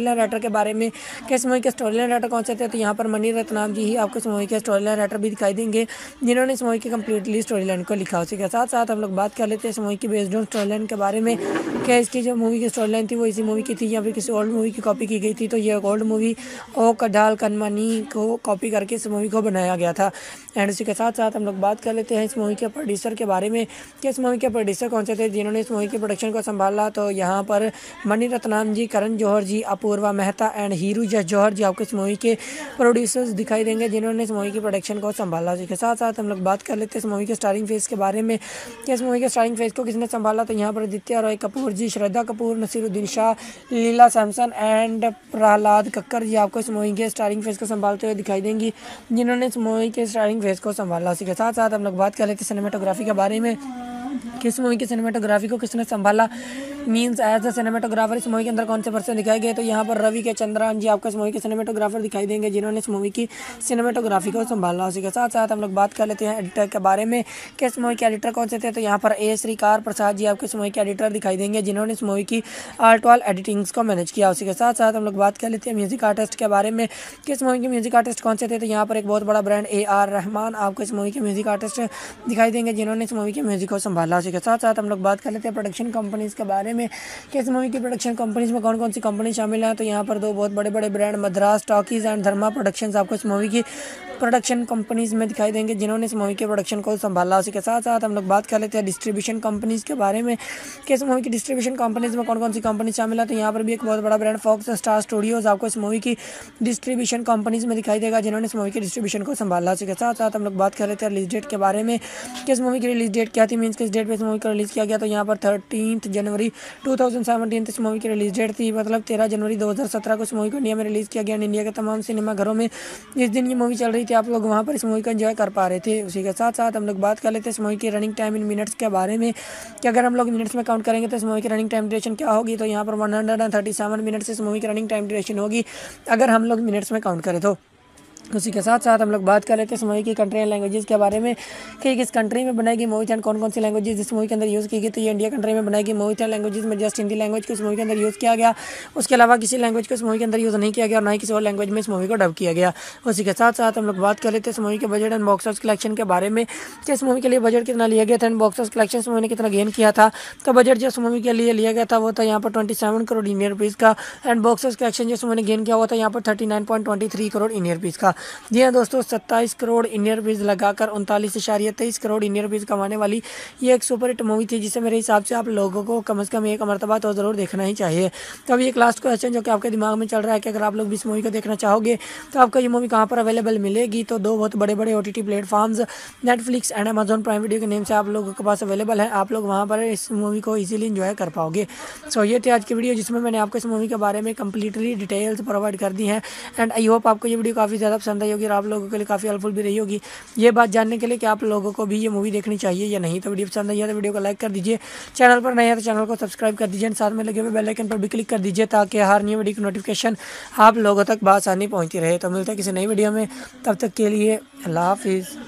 लाइन राइटर के बारे में कि इस मूवी के स्टोरी लाइन राइटर कौन से थे, तो यहाँ पर मणि रत्नाम जी ही आपको इस मूवी के स्टोरी लाइन राइटर भी दिखाई देंगे जिन्होंने इस मूवी की कम्प्लीटली स्टोरी लाइन को लिखा। उसी के साथ साथ हम लोग बात कर लेते हैं इस मूवी की बेस्ड ऑन स्टोरी लाइन के बारे में कि इसकी जो मूवी की स्टोरी लाइन थी वो इसी मूवी की थी या फिर किसी ओल्ड मूवी की कॉपी की गई थी। तो ये ओल्ड मूवी ओ कडाल कनमनी को कॉपी करके इस मूवी को बनाया गया था। एंड उसी के साथ साथ हम लोग बात कर लेते हैं इस मूवी के प्रोड्यूसर के बारे में कि इस मूवी के प्रोड्यूसर कौन से थे जिन्होंने इस मूवी के प्रोडक्शन को संभाला। तो यहाँ पर मणि रत्नाम जी, करण जौहर जी, अपूर्वा मेहता एंड हीरू जस जौहर जी आपको इस मूवी के प्रोड्यूसर्स दिखाई देंगे जिन्होंने इस मूवी की प्रोडक्शन को संभाला। उसी के साथ साथ हम लोग बात कर लेते हैं इस मूवी के स्टारिंग फेज के बारे में कि इस मूवी के स्टारिंग फेज को किसने संभाला। तो यहाँ पर आदित्य रॉय कपूर जी, श्रद्धा कपूर, नसीरुद्दीन शाह, लीला सैमसन एंड प्रहलाद कक्कर जी आपको इस मूवी के स्टारिंग फेज को संभालते हुए दिखाई देंगी जिन्होंने इस मूवी के स्टारिंग फेज को संभाला। उसी के साथ साथ हम लोग बात कर लेते हैं सिनेमेटोग्राफी के बारे में कि इस मूवी की सिनेमेटोग्राफी को किसने संभाला, मीन्स एज अ सिनेमेटोग्राफर इस मूवी के अंदर कौन से पर्सन दिखाए गए। तो यहाँ पर रवि के चंद्रन जी आपको इस मूवी के सिनेमेटोग्राफर दिखाई देंगे जिन्होंने इस मूवी की सिनेमेटोग्राफी को संभाला। उसी के साथ साथ हम लोग बात कर लेते हैं एडिटर के बारे में कि इस मूवी के एडिटर कौन से थे। तो यहाँ पर ए श्रीकार प्रसाद जी आपको इस मूवी के एडिटर दिखाई देंगे जिन्होंने इस मूवी की आर्ट वाल एडिटिंग्स को मैनेज किया। उसी के साथ साथ हम लोग बात कर लेते हैं म्यूजिक आर्टिस्ट के बारे में कि इस मूवी के म्यूजिक आर्टिस्ट कौन से थे। तो यहाँ पर एक बहुत बड़ा ब्रांड ए आर रहमान आपको इस मूवी के म्यूजिक आर्टिस्ट दिखाई देंगे जिन्होंने इस मूवी के म्यूजिक को संभाला। उसी के साथ साथ हम लोग बात कर लेते हैं प्रोडक्शन कंपनीज के बारे में कि इस मूवी की प्रोडक्शन कंपनीज में कौन कौन सी कंपनी शामिल है। तो यहाँ पर दो बहुत बड़े बड़े brand Madras talkies and Dharma productions आपको इस मूवी की प्रोडक्शन कंपनीज में दिखाई देंगे जिन्होंने इस मूवी के प्रोडक्शन को संभाला। उसी के साथ साथ हम लोग बात कर लेते हैं डिस्ट्रीब्यूशन कंपनीज के बारे में कि इस मूवी की डिस्ट्रीब्यूशन कंपनीज में कौन कौन सी कंपनी शामिल है। तो यहाँ पर भी एक बहुत बड़ा ब्रांड फॉक्स स्टार स्टूडियोज आपको इस मूवी की डिस्ट्रीब्यूशन कंपनीज में दिखाई देगा जिन्होंने इस मूवी की डिस्ट्रीब्यूशन को संभाला। उसी के साथ साथ हम लोग बात कर लेते हैं रिलीज डेट के बारे में कि इस मूवी की रिलीज डेट क्या थी, मीन्स किस डेट पर इस मूवी को रिलीज किया गया। तो यहाँ पर थर्टीन जनवरी टू थाउजेंड सेवनटीन इस मूवी की रिलीज डेट थी, मतलब तेरह जनवरी दो हज़ार सत्रह को इस मूवी को इंडिया में रिलीज किया गया। इंडिया के तमाम सिनेमा घरों में जिस दिन ये मूवी चल रही थी आप लोग वहाँ पर इस मूवी को एंजॉय कर पा रहे थे। उसी के साथ साथ हम लोग बात कर लेते हैं इस मूवी की रनिंग टाइम इन मिनट्स के बारे में कि अगर हम लोग मिनट्स में काउंट करेंगे तो इस मूवी की रनिंग टाइम ड्यूरेशन क्या होगी। तो यहाँ पर one hundred thirty seven minutes इस मूवी की रनिंग टाइम ड्यूरेशन होगी अगर हम लोग मिनट्स में काउंट करें तो। उसी के साथ साथ हम लोग बात कर लेते हैं इस मूवी की कंट्री एंड लैंग्वेजेस के बारे में कि किस कंट्री में बनाई गई मूवी एंड कौन कौन सी लैंग्वेजेस इस मूवी के अंदर यूज़ की गई। तो ये इंडिया कंट्री में बनाई गई मूवी एंड लैंग्वेजेस में जस्ट हिंदी लैंग्वेज को इस मूवी के अंदर यूज़ किया गया, उसके अलावा किसी लैंग्वेज को इस मूवी के अंदर यूज़ नहीं किया गया और ना ही किसी और लैंग्वेज में इस मूवी को डब किया गया। उसी के साथ साथ हम लोग बात कर लेते हैं इस मूवी के budget and box office collection के बारे में कि इस मूवी के लिए बजट कितना लिया गया था एंड बॉक्स ऑफिस कलेक्शन इस मूवी ने कितना गेन किया था। तो बजट जो इस मूवी के लिए लिया गया था वो था यहाँ पर twenty seven crore Indian rupees का एंड बॉक्स ऑफिस कलेक्शन जो इस मूवी ने गेन किया हुआ था यहाँ पर thirty nine point twenty three crore Indian rupees का। जी हाँ दोस्तों, सत्ताईस करोड़ इंडियन रुपीज़ लगाकर उनतालीस इशारिया तेईस करोड़ इंडियन रुपीज़ कमाने वाली ये एक सुपर हिट मूवी थी जिसे मेरे हिसाब से आप लोगों को कम से कम एक मरतबा तो ज़रूर देखना ही चाहिए। तो अभी एक लास्ट क्वेश्चन जो कि आपके दिमाग में चल रहा है कि अगर आप लोग भी इस मूवी को देखना चाहोगे तो आपको ये मूवी कहाँ पर अवेलेबल मिलेगी। तो दो बहुत बड़े बड़े O T T platforms Netflix and Amazon Prime video के नेम से आप लोगों के पास अवेलेबल है, आप लोग वहाँ पर इस मूवी को ईजिली इंजॉय कर पाओगे। सो ये थी आज की वीडियो जिसमें मैंने आपको इस मूवी के बारे में कंप्लीटली डिटेल्स प्रोवाइड कर दी हैं एंड आई होप आपको ये वीडियो काफ़ी ज़्यादा पसंद आई होगी और आप लोगों के लिए काफ़ी हेल्पफुल भी रही होगी ये बात जानने के लिए कि आप लोगों को भी ये मूवी देखनी चाहिए या नहीं। तो वीडियो पसंद आई है तो वीडियो को लाइक कर दीजिए, चैनल पर नए हैं तो चैनल को सब्सक्राइब कर दीजिए, साथ में लगे हुए बेल आइकन पर भी क्लिक कर दीजिए ताकि हर नई वीडियो की नोटिफिकेशन आप लोगों तक बआसानी पहुंचती रहे। तो मिलते हैं किसी नई वीडियो में, तब तक के लिए अल्लाह हाफिज़।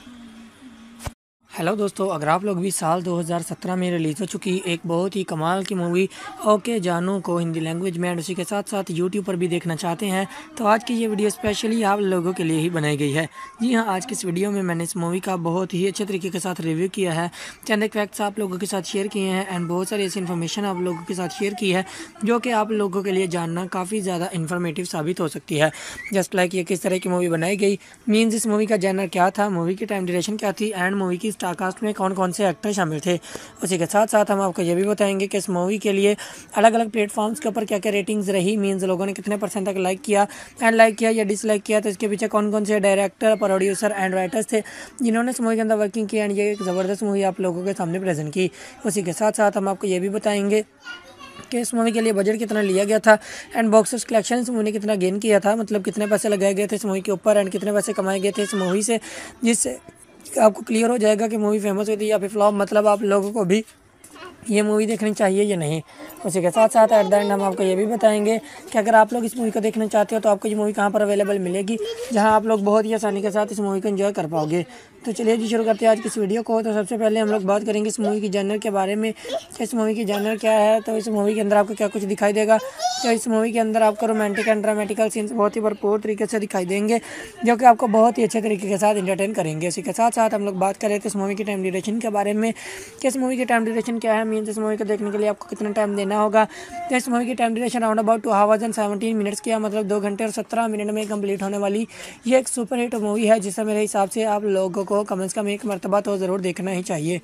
हेलो दोस्तों, अगर आप लोग भी साल दो हज़ार सत्रह में रिलीज़ हो चुकी एक बहुत ही कमाल की मूवी ओके जानू को हिंदी लैंग्वेज में एंड उसी के साथ साथ यूट्यूब पर भी देखना चाहते हैं तो आज की ये वीडियो स्पेशली आप लोगों के लिए ही बनाई गई है। जी हाँ, आज की इस वीडियो में मैंने इस मूवी का बहुत ही अच्छे तरीके के साथ रिव्यू किया है, चंद एक फैक्ट्स आप लोगों के साथ शेयर किए हैं एंड बहुत सारी ऐसी इन्फॉर्मेशन आप लोगों के साथ शेयर की है जो कि आप लोगों के लिए जानना काफ़ी ज़्यादा इन्फॉर्मेटिव साबित हो सकती है। जस्ट लाइक ये किस तरह की मूवी बनाई गई, मीन्स इस मूवी का जैनर क्या था, मूवी की टाइम ड्यूरेशन क्या थी एंड मूवी की स्टार कास्ट में कौन कौन से एक्टर शामिल थे। उसी के साथ साथ हम आपको ये भी बताएंगे कि इस मूवी के लिए अलग अलग प्लेटफॉर्म्स के ऊपर क्या क्या रेटिंग्स रही, मीन्स लोगों ने कितने परसेंट तक लाइक किया एंड लाइक किया या डिसलाइक किया, तो इसके पीछे कौन कौन से डायरेक्टर, प्रोड्यूसर एंड राइटर्स थे जिन्होंने इस मूवी के अंदर वर्किंग की एंड ये एक ज़बरदस्त मूवी आप लोगों के सामने प्रेजेंट की। उसी के साथ साथ हम आपको ये भी बताएंगे कि इस मूवी के लिए बजट कितना लिया गया था एंड बॉक्स ऑफिस कलेक्शन इस मूवी ने कितना गेन किया था, मतलब कितने पैसे लगाए गए थे इस मूवी के ऊपर एंड कितने पैसे कमाए गए थे इस मूवी से, जिससे आपको क्लियर हो जाएगा कि मूवी फेमस हुई थी या फिर फ्लॉप, मतलब आप लोगों को भी ये मूवी देखनी चाहिए या नहीं। उसी के साथ साथ एट द एंड हम आपको ये भी बताएंगे कि अगर आप लोग इस मूवी को देखना चाहते हो तो आपको ये मूवी कहाँ पर अवेलेबल मिलेगी, जहाँ आप लोग बहुत ही आसानी के साथ इस मूवी को एंजॉय कर पाओगे। तो चलिए जी शुरू करते हैं आज की इस वीडियो को। तो सबसे पहले हम लोग बात करेंगे इस मूवी की जॉनर के बारे में कि इस मूवी की जॉनर क्या है। तो इस मूवी के अंदर आपको क्या कुछ दिखाई देगा। तो इस मूवी के अंदर आपको रोमांटिक एंड ड्रामेटिकल सीन्स बहुत ही भरपूर तरीके से दिखाई देंगे, जो कि आपको बहुत ही अच्छे तरीके के साथ इंटरटेन करेंगे। इसी के साथ साथ हम लोग बात कर रहे थे इस मूवी की टाइम ड्यूरेशन के बारे में कि इस मूवी की टाइम ड्यूरेशन क्या है, मीन्स इस मूवी को देखने के लिए आपको कितना टाइम देना होगा। तो इस मूवी की time duration round about two hours and seventeen minutes की, मतलब दो घंटे और सत्रह मिनट में कंप्लीट होने वाली ये एक सुपर हिट मूवी है, जिसे मेरे हिसाब से आप लोगों को कम से कम एक मरतबा तो ज़रूर देखना ही चाहिए।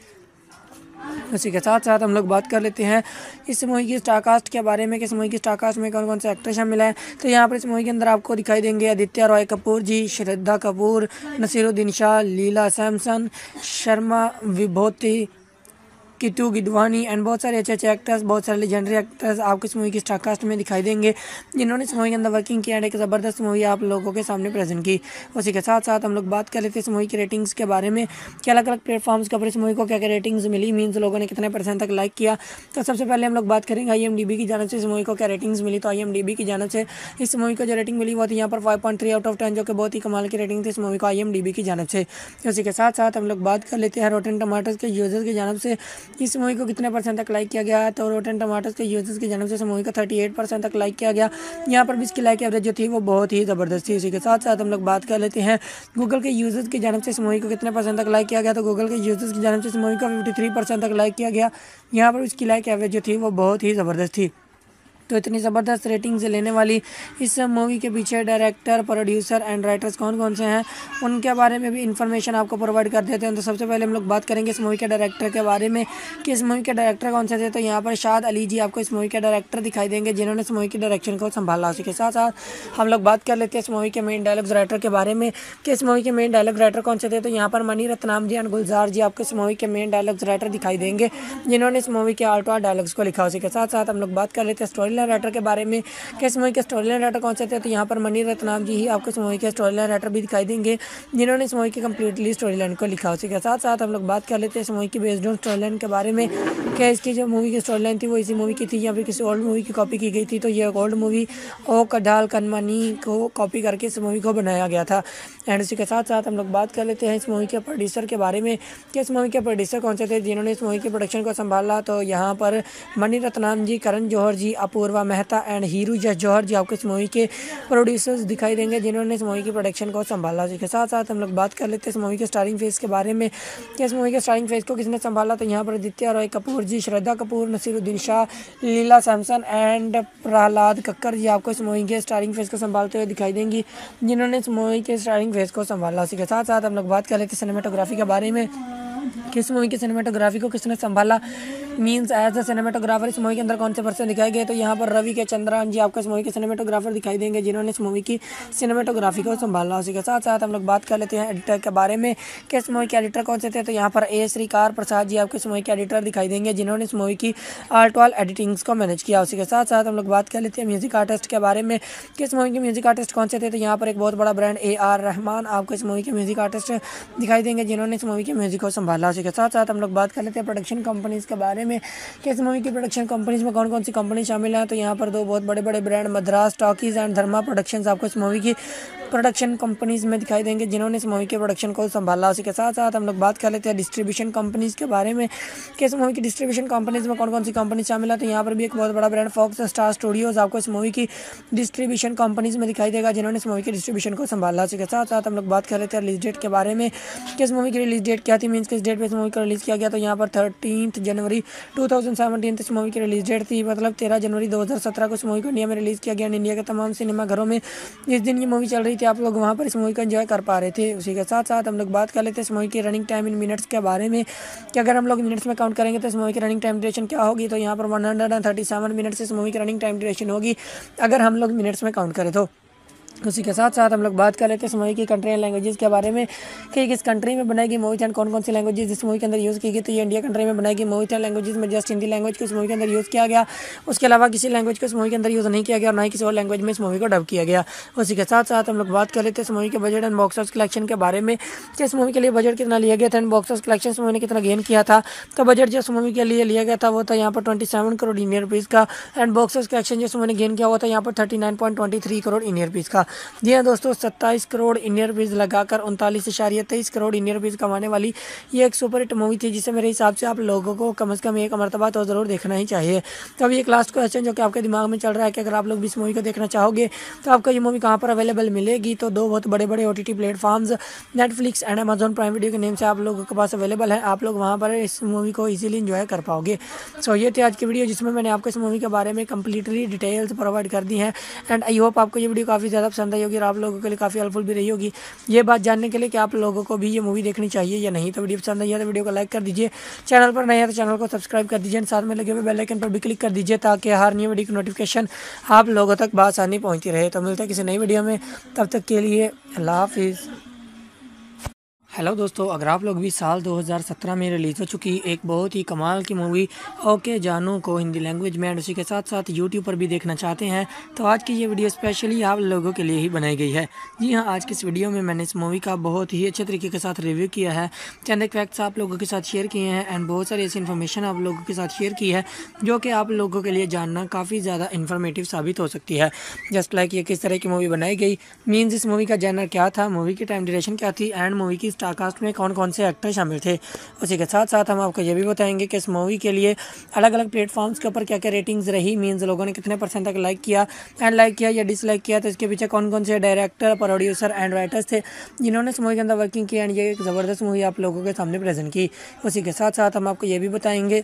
उसी के साथ साथ हम लोग बात कर लेते हैं इस मूवी की स्टारकास्ट के बारे में कि इस मूवी की स्टारकास्ट में कौन कौन से एक्टर शामिल हैं। तो यहाँ पर इस मूवी के अंदर आपको दिखाई देंगे आदित्य रॉय कपूर जी, श्रद्धा कपूर, नसीरुद्दीन शाह, लीला सैमसन, शर्मा विभूति, किट्टू गिदवानी एंड बहुत सारे अच्छे अच्छे एक्टर्स, बहुत सारे लेजेंडरी एक्टर्स आपको इस मूवी की स्टारकास्ट में दिखाई देंगे, जिन्होंने इस मूवी के अंदर वर्किंग किया एंड एक ज़बरदस्त मूवी आप लोगों के सामने प्रेजेंट की। उसी के साथ साथ हम लोग बात कर लेते हैं इस मूवी की रेटिंग्स के बारे में कि अलग अलग प्लेटफॉर्म्स के ऊपर इस मूवी को क्या क्या रेटिंग्स मिली, मीन्स लोगों ने कितने परसेंट तक लाइक किया। तो सबसे पहले हम लोग बात करेंगे आई एम डी बी की जानब से इस मूवी को क्या रेटिंग्स मिली। तो आई एम डी बी की जानब से इस मूवी को जो रेटिंग मिली वो थी यहाँ पर five point three out of ten, जो कि बहुत ही कमाल की रेटिंग थी इस मूवी को आई एम डी बी की जानब से। उसी के साथ साथ हम लोग बात कर लेते हैं रोटेन टमाटर्स के यूजर्स की जानब से इस मूवी को कितने परसेंट तक लाइक किया गया है। तो रोटेन टमाटर्स के यूजर्स की जानब से इस मूवी को अड़तीस परसेंट तक लाइक किया गया। यहाँ पर भी इसकी लाइक एवरेज जो थी वो बहुत ही ज़बरदस्त थी। इसी के साथ साथ हम लोग बात कर लेते हैं गूगल के यूजर्स की जानब से इस मूवी को कितने परसेंट तक लाइक किया गया। तो गूगल के यूजर्स की जानब से इस मूवी को तिरेपन परसेंट तक लाइक किया गया। यहाँ पर इसकी लाइक एवरेज जो थी वो बहुत ही ज़बरदस्त थी। तो इतनी ज़बरदस्त रेटिंग से लेने वाली इस मूवी के पीछे डायरेक्टर, प्रोड्यूसर एंड राइटर्स कौन कौन से हैं, उनके बारे में भी इन्फॉर्मेशन आपको प्रोवाइड कर देते हैं। तो सबसे पहले हम लोग बात करेंगे इस मूवी के डायरेक्टर के बारे में कि इस मूवी के डायरेक्टर कौन से थे। तो यहाँ पर शाद अली जी आपको इस मूवी के डायरेक्टर दिखाई देंगे, जिन्होंने इस मूवी की डायरेक्शन को संभाला। उसी के साथ साथ हम लोग बात कर लेते हैं इस मूवी के मेन डायलॉग्स राइटर के बारे में कि इस मूवी के मेन डायलॉग राइटर कौन से थे। तो यहाँ पर मनी रत्नाम जी एंड गुलजार जी आपको इस मूवी के मेन डायलॉग्स राइटर दिखाई देंगे, जिन्होंने इस मूवी के आर्ट डायलॉग्स को लिखा। उसी के साथ साथ हम लोग बात कर लेते हैं स्टोरी लाइन राइटर के बारे में कि इस मूवी के स्टोरी लाइन राइटर कौन से थे। तो यहाँ पर मनी रत्नाम जी ही आपको इस मूवी के स्टोरी लाइन राइटर भी दिखाई देंगे, जिन्होंने इस मूवी की कंप्लीटली स्टोरी लाइन को लिखा। उसी के साथ साथ हम लोग बात कर लेते हैं इस मूवी की बेस्ड ऑन स्टोरी लाइन के बारे में कि इसकी जो मूवी की स्टोरी लाइन थी वो इसी मूवी की थी या फिर किसी ओल्ड मूवी की कॉपी की गई थी। तो ये ओल्ड मूवी ओ कडाल कनमनी को कॉपी करके इस मूवी को बनाया गया था। एंड उसी के साथ साथ हम लोग बात कर लेते हैं इस मूवी के प्रोड्यूसर के बारे में कि इस मूवी के प्रोड्यूसर कौन से थे, जिन्होंने इस मूवी के प्रोडक्शन को संभाला। तो यहाँ पर मनी रत्नाम जी, करण जौहर जी, अपूर्वा मेहता एंड हीरू जस जौहर जी आपको इस मूवी के प्रोड्यूसर्स दिखाई देंगे, जिन्होंने इस मूवी की प्रोडक्शन को संभाला। उसी के साथ साथ हम लोग बात कर लेते हैं इस मूवी के स्टारिंग फेस के बारे में कि इस मूवी के स्टारिंग फेस को किसने संभाला। तो यहाँ पर आदित्य रॉय कपूर जी, श्रद्धा कपूर, नसीरुद्दीन शाह, लीला सैमसन एंड प्रहलाद कक्कर जी आपको इस मूवी के स्टारिंग फेस को संभालते हुए दिखाई देंगी, जिन्होंने इस मूवी के स्टारिंग फेस को संभाला। उसी के साथ साथ हम लोग बात कर लेते हैं सिनेमेटोग्राफी के बारे में किस मूवी की सिनेमेटोग्राफी को किसने संभाला, मीन्स एज अ सिनेमेटोग्राफर इस मूवी के अंदर कौन से पर्सन दिखाए गए। तो यहाँ पर रवि के चंद्रन जी आपको इस मूवी के सिनेमेटोग्राफर दिखाई देंगे, जिन्होंने इस मूवी की सिनेमेटोग्राफी को संभाला। उसी के साथ साथ हम लोग बात कर लेते हैं एडिटर के बारे में कि इस मूवी के एडिटर कौन से थे। तो यहाँ पर ए श्रीकार प्रसाद जी आपको इस मूवी के एडिटर दिखाई देंगे, जिन्होंने इस मूवी की आर्ट वाल एडिटिंग्स को मैनेज किया। उसी के साथ साथ हम लोग बात कर लेते हैं म्यूजिक आर्टिस्ट के बारे में कि इस मूवी के म्यूजिक आर्टिस्ट कौन से थे। तो यहाँ पर एक बहुत बड़ा ब्रांड ए आर रहमान आपको इस मूवी के म्यूजिक आर्टिस्ट दिखाई देंगे, जिन्होंने इस मूवी के म्यूजिक को संभाला। उसी के साथ साथ हम लोग बात कर लेते हैं प्रोडक्शन कंपनीज के बारे में कि इस मूवी की प्रोडक्शन कंपनीज में कौन कौन सी कंपनी शामिल है। तो यहाँ पर दो बहुत बड़े बड़े brand Madras talkies and Dharma productions आपको इस मूवी की प्रोडक्शन कंपनीज में दिखाई देंगे, जिन्होंने इस मूवी के प्रोडक्शन को संभाला। उसी के साथ साथ हम लोग बात कर लेते हैं डिस्ट्रीब्यूशन कंपनीज के बारे में कि इस मूवी की डिस्ट्रीब्यूशन कंपनीज में कौन कौन सी कंपनी शामिल है। तो यहाँ पर भी एक बहुत बड़ा ब्रांड फॉक्स स्टार स्टूडियोज आपको इस मूवी की डिस्ट्रीब्यूशन कंपनीज में दिखाई देगा, जिन्होंने इस मूवी की डिस्ट्रीब्यूशन को संभाला। उसी के साथ साथ हम लोग बात कर लेते हैं रिलीज डेट के बारे में कि इस मूवी की रिलीज डेट क्या थी, मीन्स किस डेट पर इस मूवी को रिलीज़ किया गया। तो यहाँ पर थर्टीन जनवरी टू थाउजेंड सेवनटीन इस मूवी की रिलीज डेट थी, मतलब तेरह जनवरी दो हज़ार सत्रह को इस मूवी को इंडिया में रिलीज़ किया गया। इंडिया के तमाम सिनेमा घरों में इस दिन ये मूवी चल रही थी, आप लोग वहाँ पर इस मूवी को एंजॉय कर पा रहे थे। उसी के साथ साथ हम लोग बात कर लेते हैं इस मूवी की रनिंग टाइम इन मिनट्स के बारे में कि अगर हम लोग मिनट्स में काउंट करेंगे तो इस मूवी की रनिंग टाइम ड्यूरेशन क्या होगी। तो यहाँ पर one hundred and thirty seven minutes इस मूवी की रनिंग टाइम ड्यूरेशन होगी अगर हम लोग मिनट्स में काउंट करें तो। उसी के साथ साथ हम लोग बात कर लेते हैं इस मूवी की कंट्री एंड लैंग्वेजेस के बारे में कि किस कंट्री में बनाई गई मूवी थी एंड कौन कौन सी लैंग्वेजेस इस मूवी के अंदर यूज़ की गई। तो ये इंडिया कंट्री में बनाई गई मूवी थी। लैंग्वेजेस में जस्ट हिंदी लैंग्वेज को इस मूवी के अंदर यूज़ किया गया, उसके अलावा किसी लैंग्वेज को इस मूवी के अंदर यूज़ नहीं किया गया और ना ही किसी और लैंग्वेज में इस मूवी को डब किया गया। उसी के साथ साथ हम लोग बात कर लेते हैं इस मूवी के budget and box office collection के बारे में कि इस मूवी के लिए बजट कितना लिया गया था एंड बॉक्स ऑफिस कलेक्शन इस मूवी ने कितना गेन किया था। तो बजट जो इस मूवी के लिए लिया गया था वो था यहाँ पर twenty seven crore Indian rupees का एंड बॉक्स ऑफिस कलेक्शन जो इस मूवी ने गेन किया हुआ था यहाँ पर thirty nine point twenty three crore Indian rupees का। जी हाँ दोस्तों, सत्ताईस करोड़ इंडियन रुपीज़ लगाकर उनतालीस इशारिया तेईस करोड़ इंडियन रुपीज़ कमाने वाली ये एक सुपर हिट मूवी थी, जिसे मेरे हिसाब से आप लोगों को कम से कम एक मरतबा तो ज़रूर देखना ही चाहिए। तो अभी एक लास्ट क्वेश्चन जो कि आपके दिमाग में चल रहा है कि अगर आप लोग भी इस मूवी को देखना चाहोगे तो आपको ये मूवी कहाँ पर अवेलेबल मिलेगी। तो दो बहुत बड़े बड़े O T T platforms Netflix and Amazon Prime video के नेम से आप लोगों के पास अवेलेबल है। आप लोग वहाँ पर इस मूवी को ईजिली इंजॉय कर पाओगे। सो ये थी आज की वीडियो जिसमें मैंने आपको इस मूवी के बारे में कंप्लीटली डिटेल्स प्रोवाइड कर दी हैं एंड आई होप आपको ये वीडियो काफ़ी ज़्यादा पसंद आई होगी और आप लोगों के लिए काफ़ी हेल्पफुल भी रही होगी ये बात जानने के लिए कि आप लोगों को भी ये मूवी देखनी चाहिए या नहीं। तो वीडियो पसंद आई है तो वीडियो को लाइक कर दीजिए, चैनल पर नए हैं तो चैनल को सब्सक्राइब कर दीजिए, साथ में लगे हुए बेल आइकन पर भी क्लिक कर दीजिए ताकि हर न्यू वीडियो की नोटिफिकेशन आप लोगों तक बआसानी पहुंचती रहे। तो मिलते हैं किसी नई वीडियो में, तब तक के लिए अल्लाह हाफिज़। हेलो दोस्तों, अगर आप लोग भी साल दो हज़ार सत्रह में रिलीज़ हो चुकी एक बहुत ही कमाल की मूवी ओके जानू को हिंदी लैंग्वेज में एंड उसी के साथ साथ यूट्यूब पर भी देखना चाहते हैं तो आज की ये वीडियो स्पेशली आप लोगों के लिए ही बनाई गई है। जी हाँ, आज की इस वीडियो में मैंने इस मूवी का बहुत ही अच्छे तरीके के साथ रिव्यू किया है, चंद एक फैक्ट्स आप लोगों के साथ शेयर किए हैं एंड बहुत सारी ऐसी इन्फॉर्मेशन आप लोगों के साथ शेयर की है जो कि आप लोगों के लिए जानना काफ़ी ज़्यादा इन्फॉर्मेटिव साबित हो सकती है। जस्ट लाइक ये किस तरह की मूवी बनाई गई, मीन्स इस मूवी का जॉनर क्या था, मूवी की टाइम ड्यूरेशन क्या थी एंड मूवी की स्टार कास्ट में कौन कौन से एक्टर शामिल थे। उसी के साथ साथ हम आपको ये भी बताएंगे कि इस मूवी के लिए अलग अलग प्लेटफॉर्म्स के ऊपर क्या क्या रेटिंग्स रही, मीन्स लोगों ने कितने परसेंट तक लाइक किया एंड लाइक किया या डिसलाइक किया, तो इसके पीछे कौन कौन से डायरेक्टर, प्रोड्यूसर एंड राइटर्स थे जिन्होंने इस मूवी के अंदर वर्किंग की एंड ये एक ज़बरदस्त मूवी आप लोगों के सामने प्रेजेंट की। उसी के साथ साथ हम आपको ये भी बताएंगे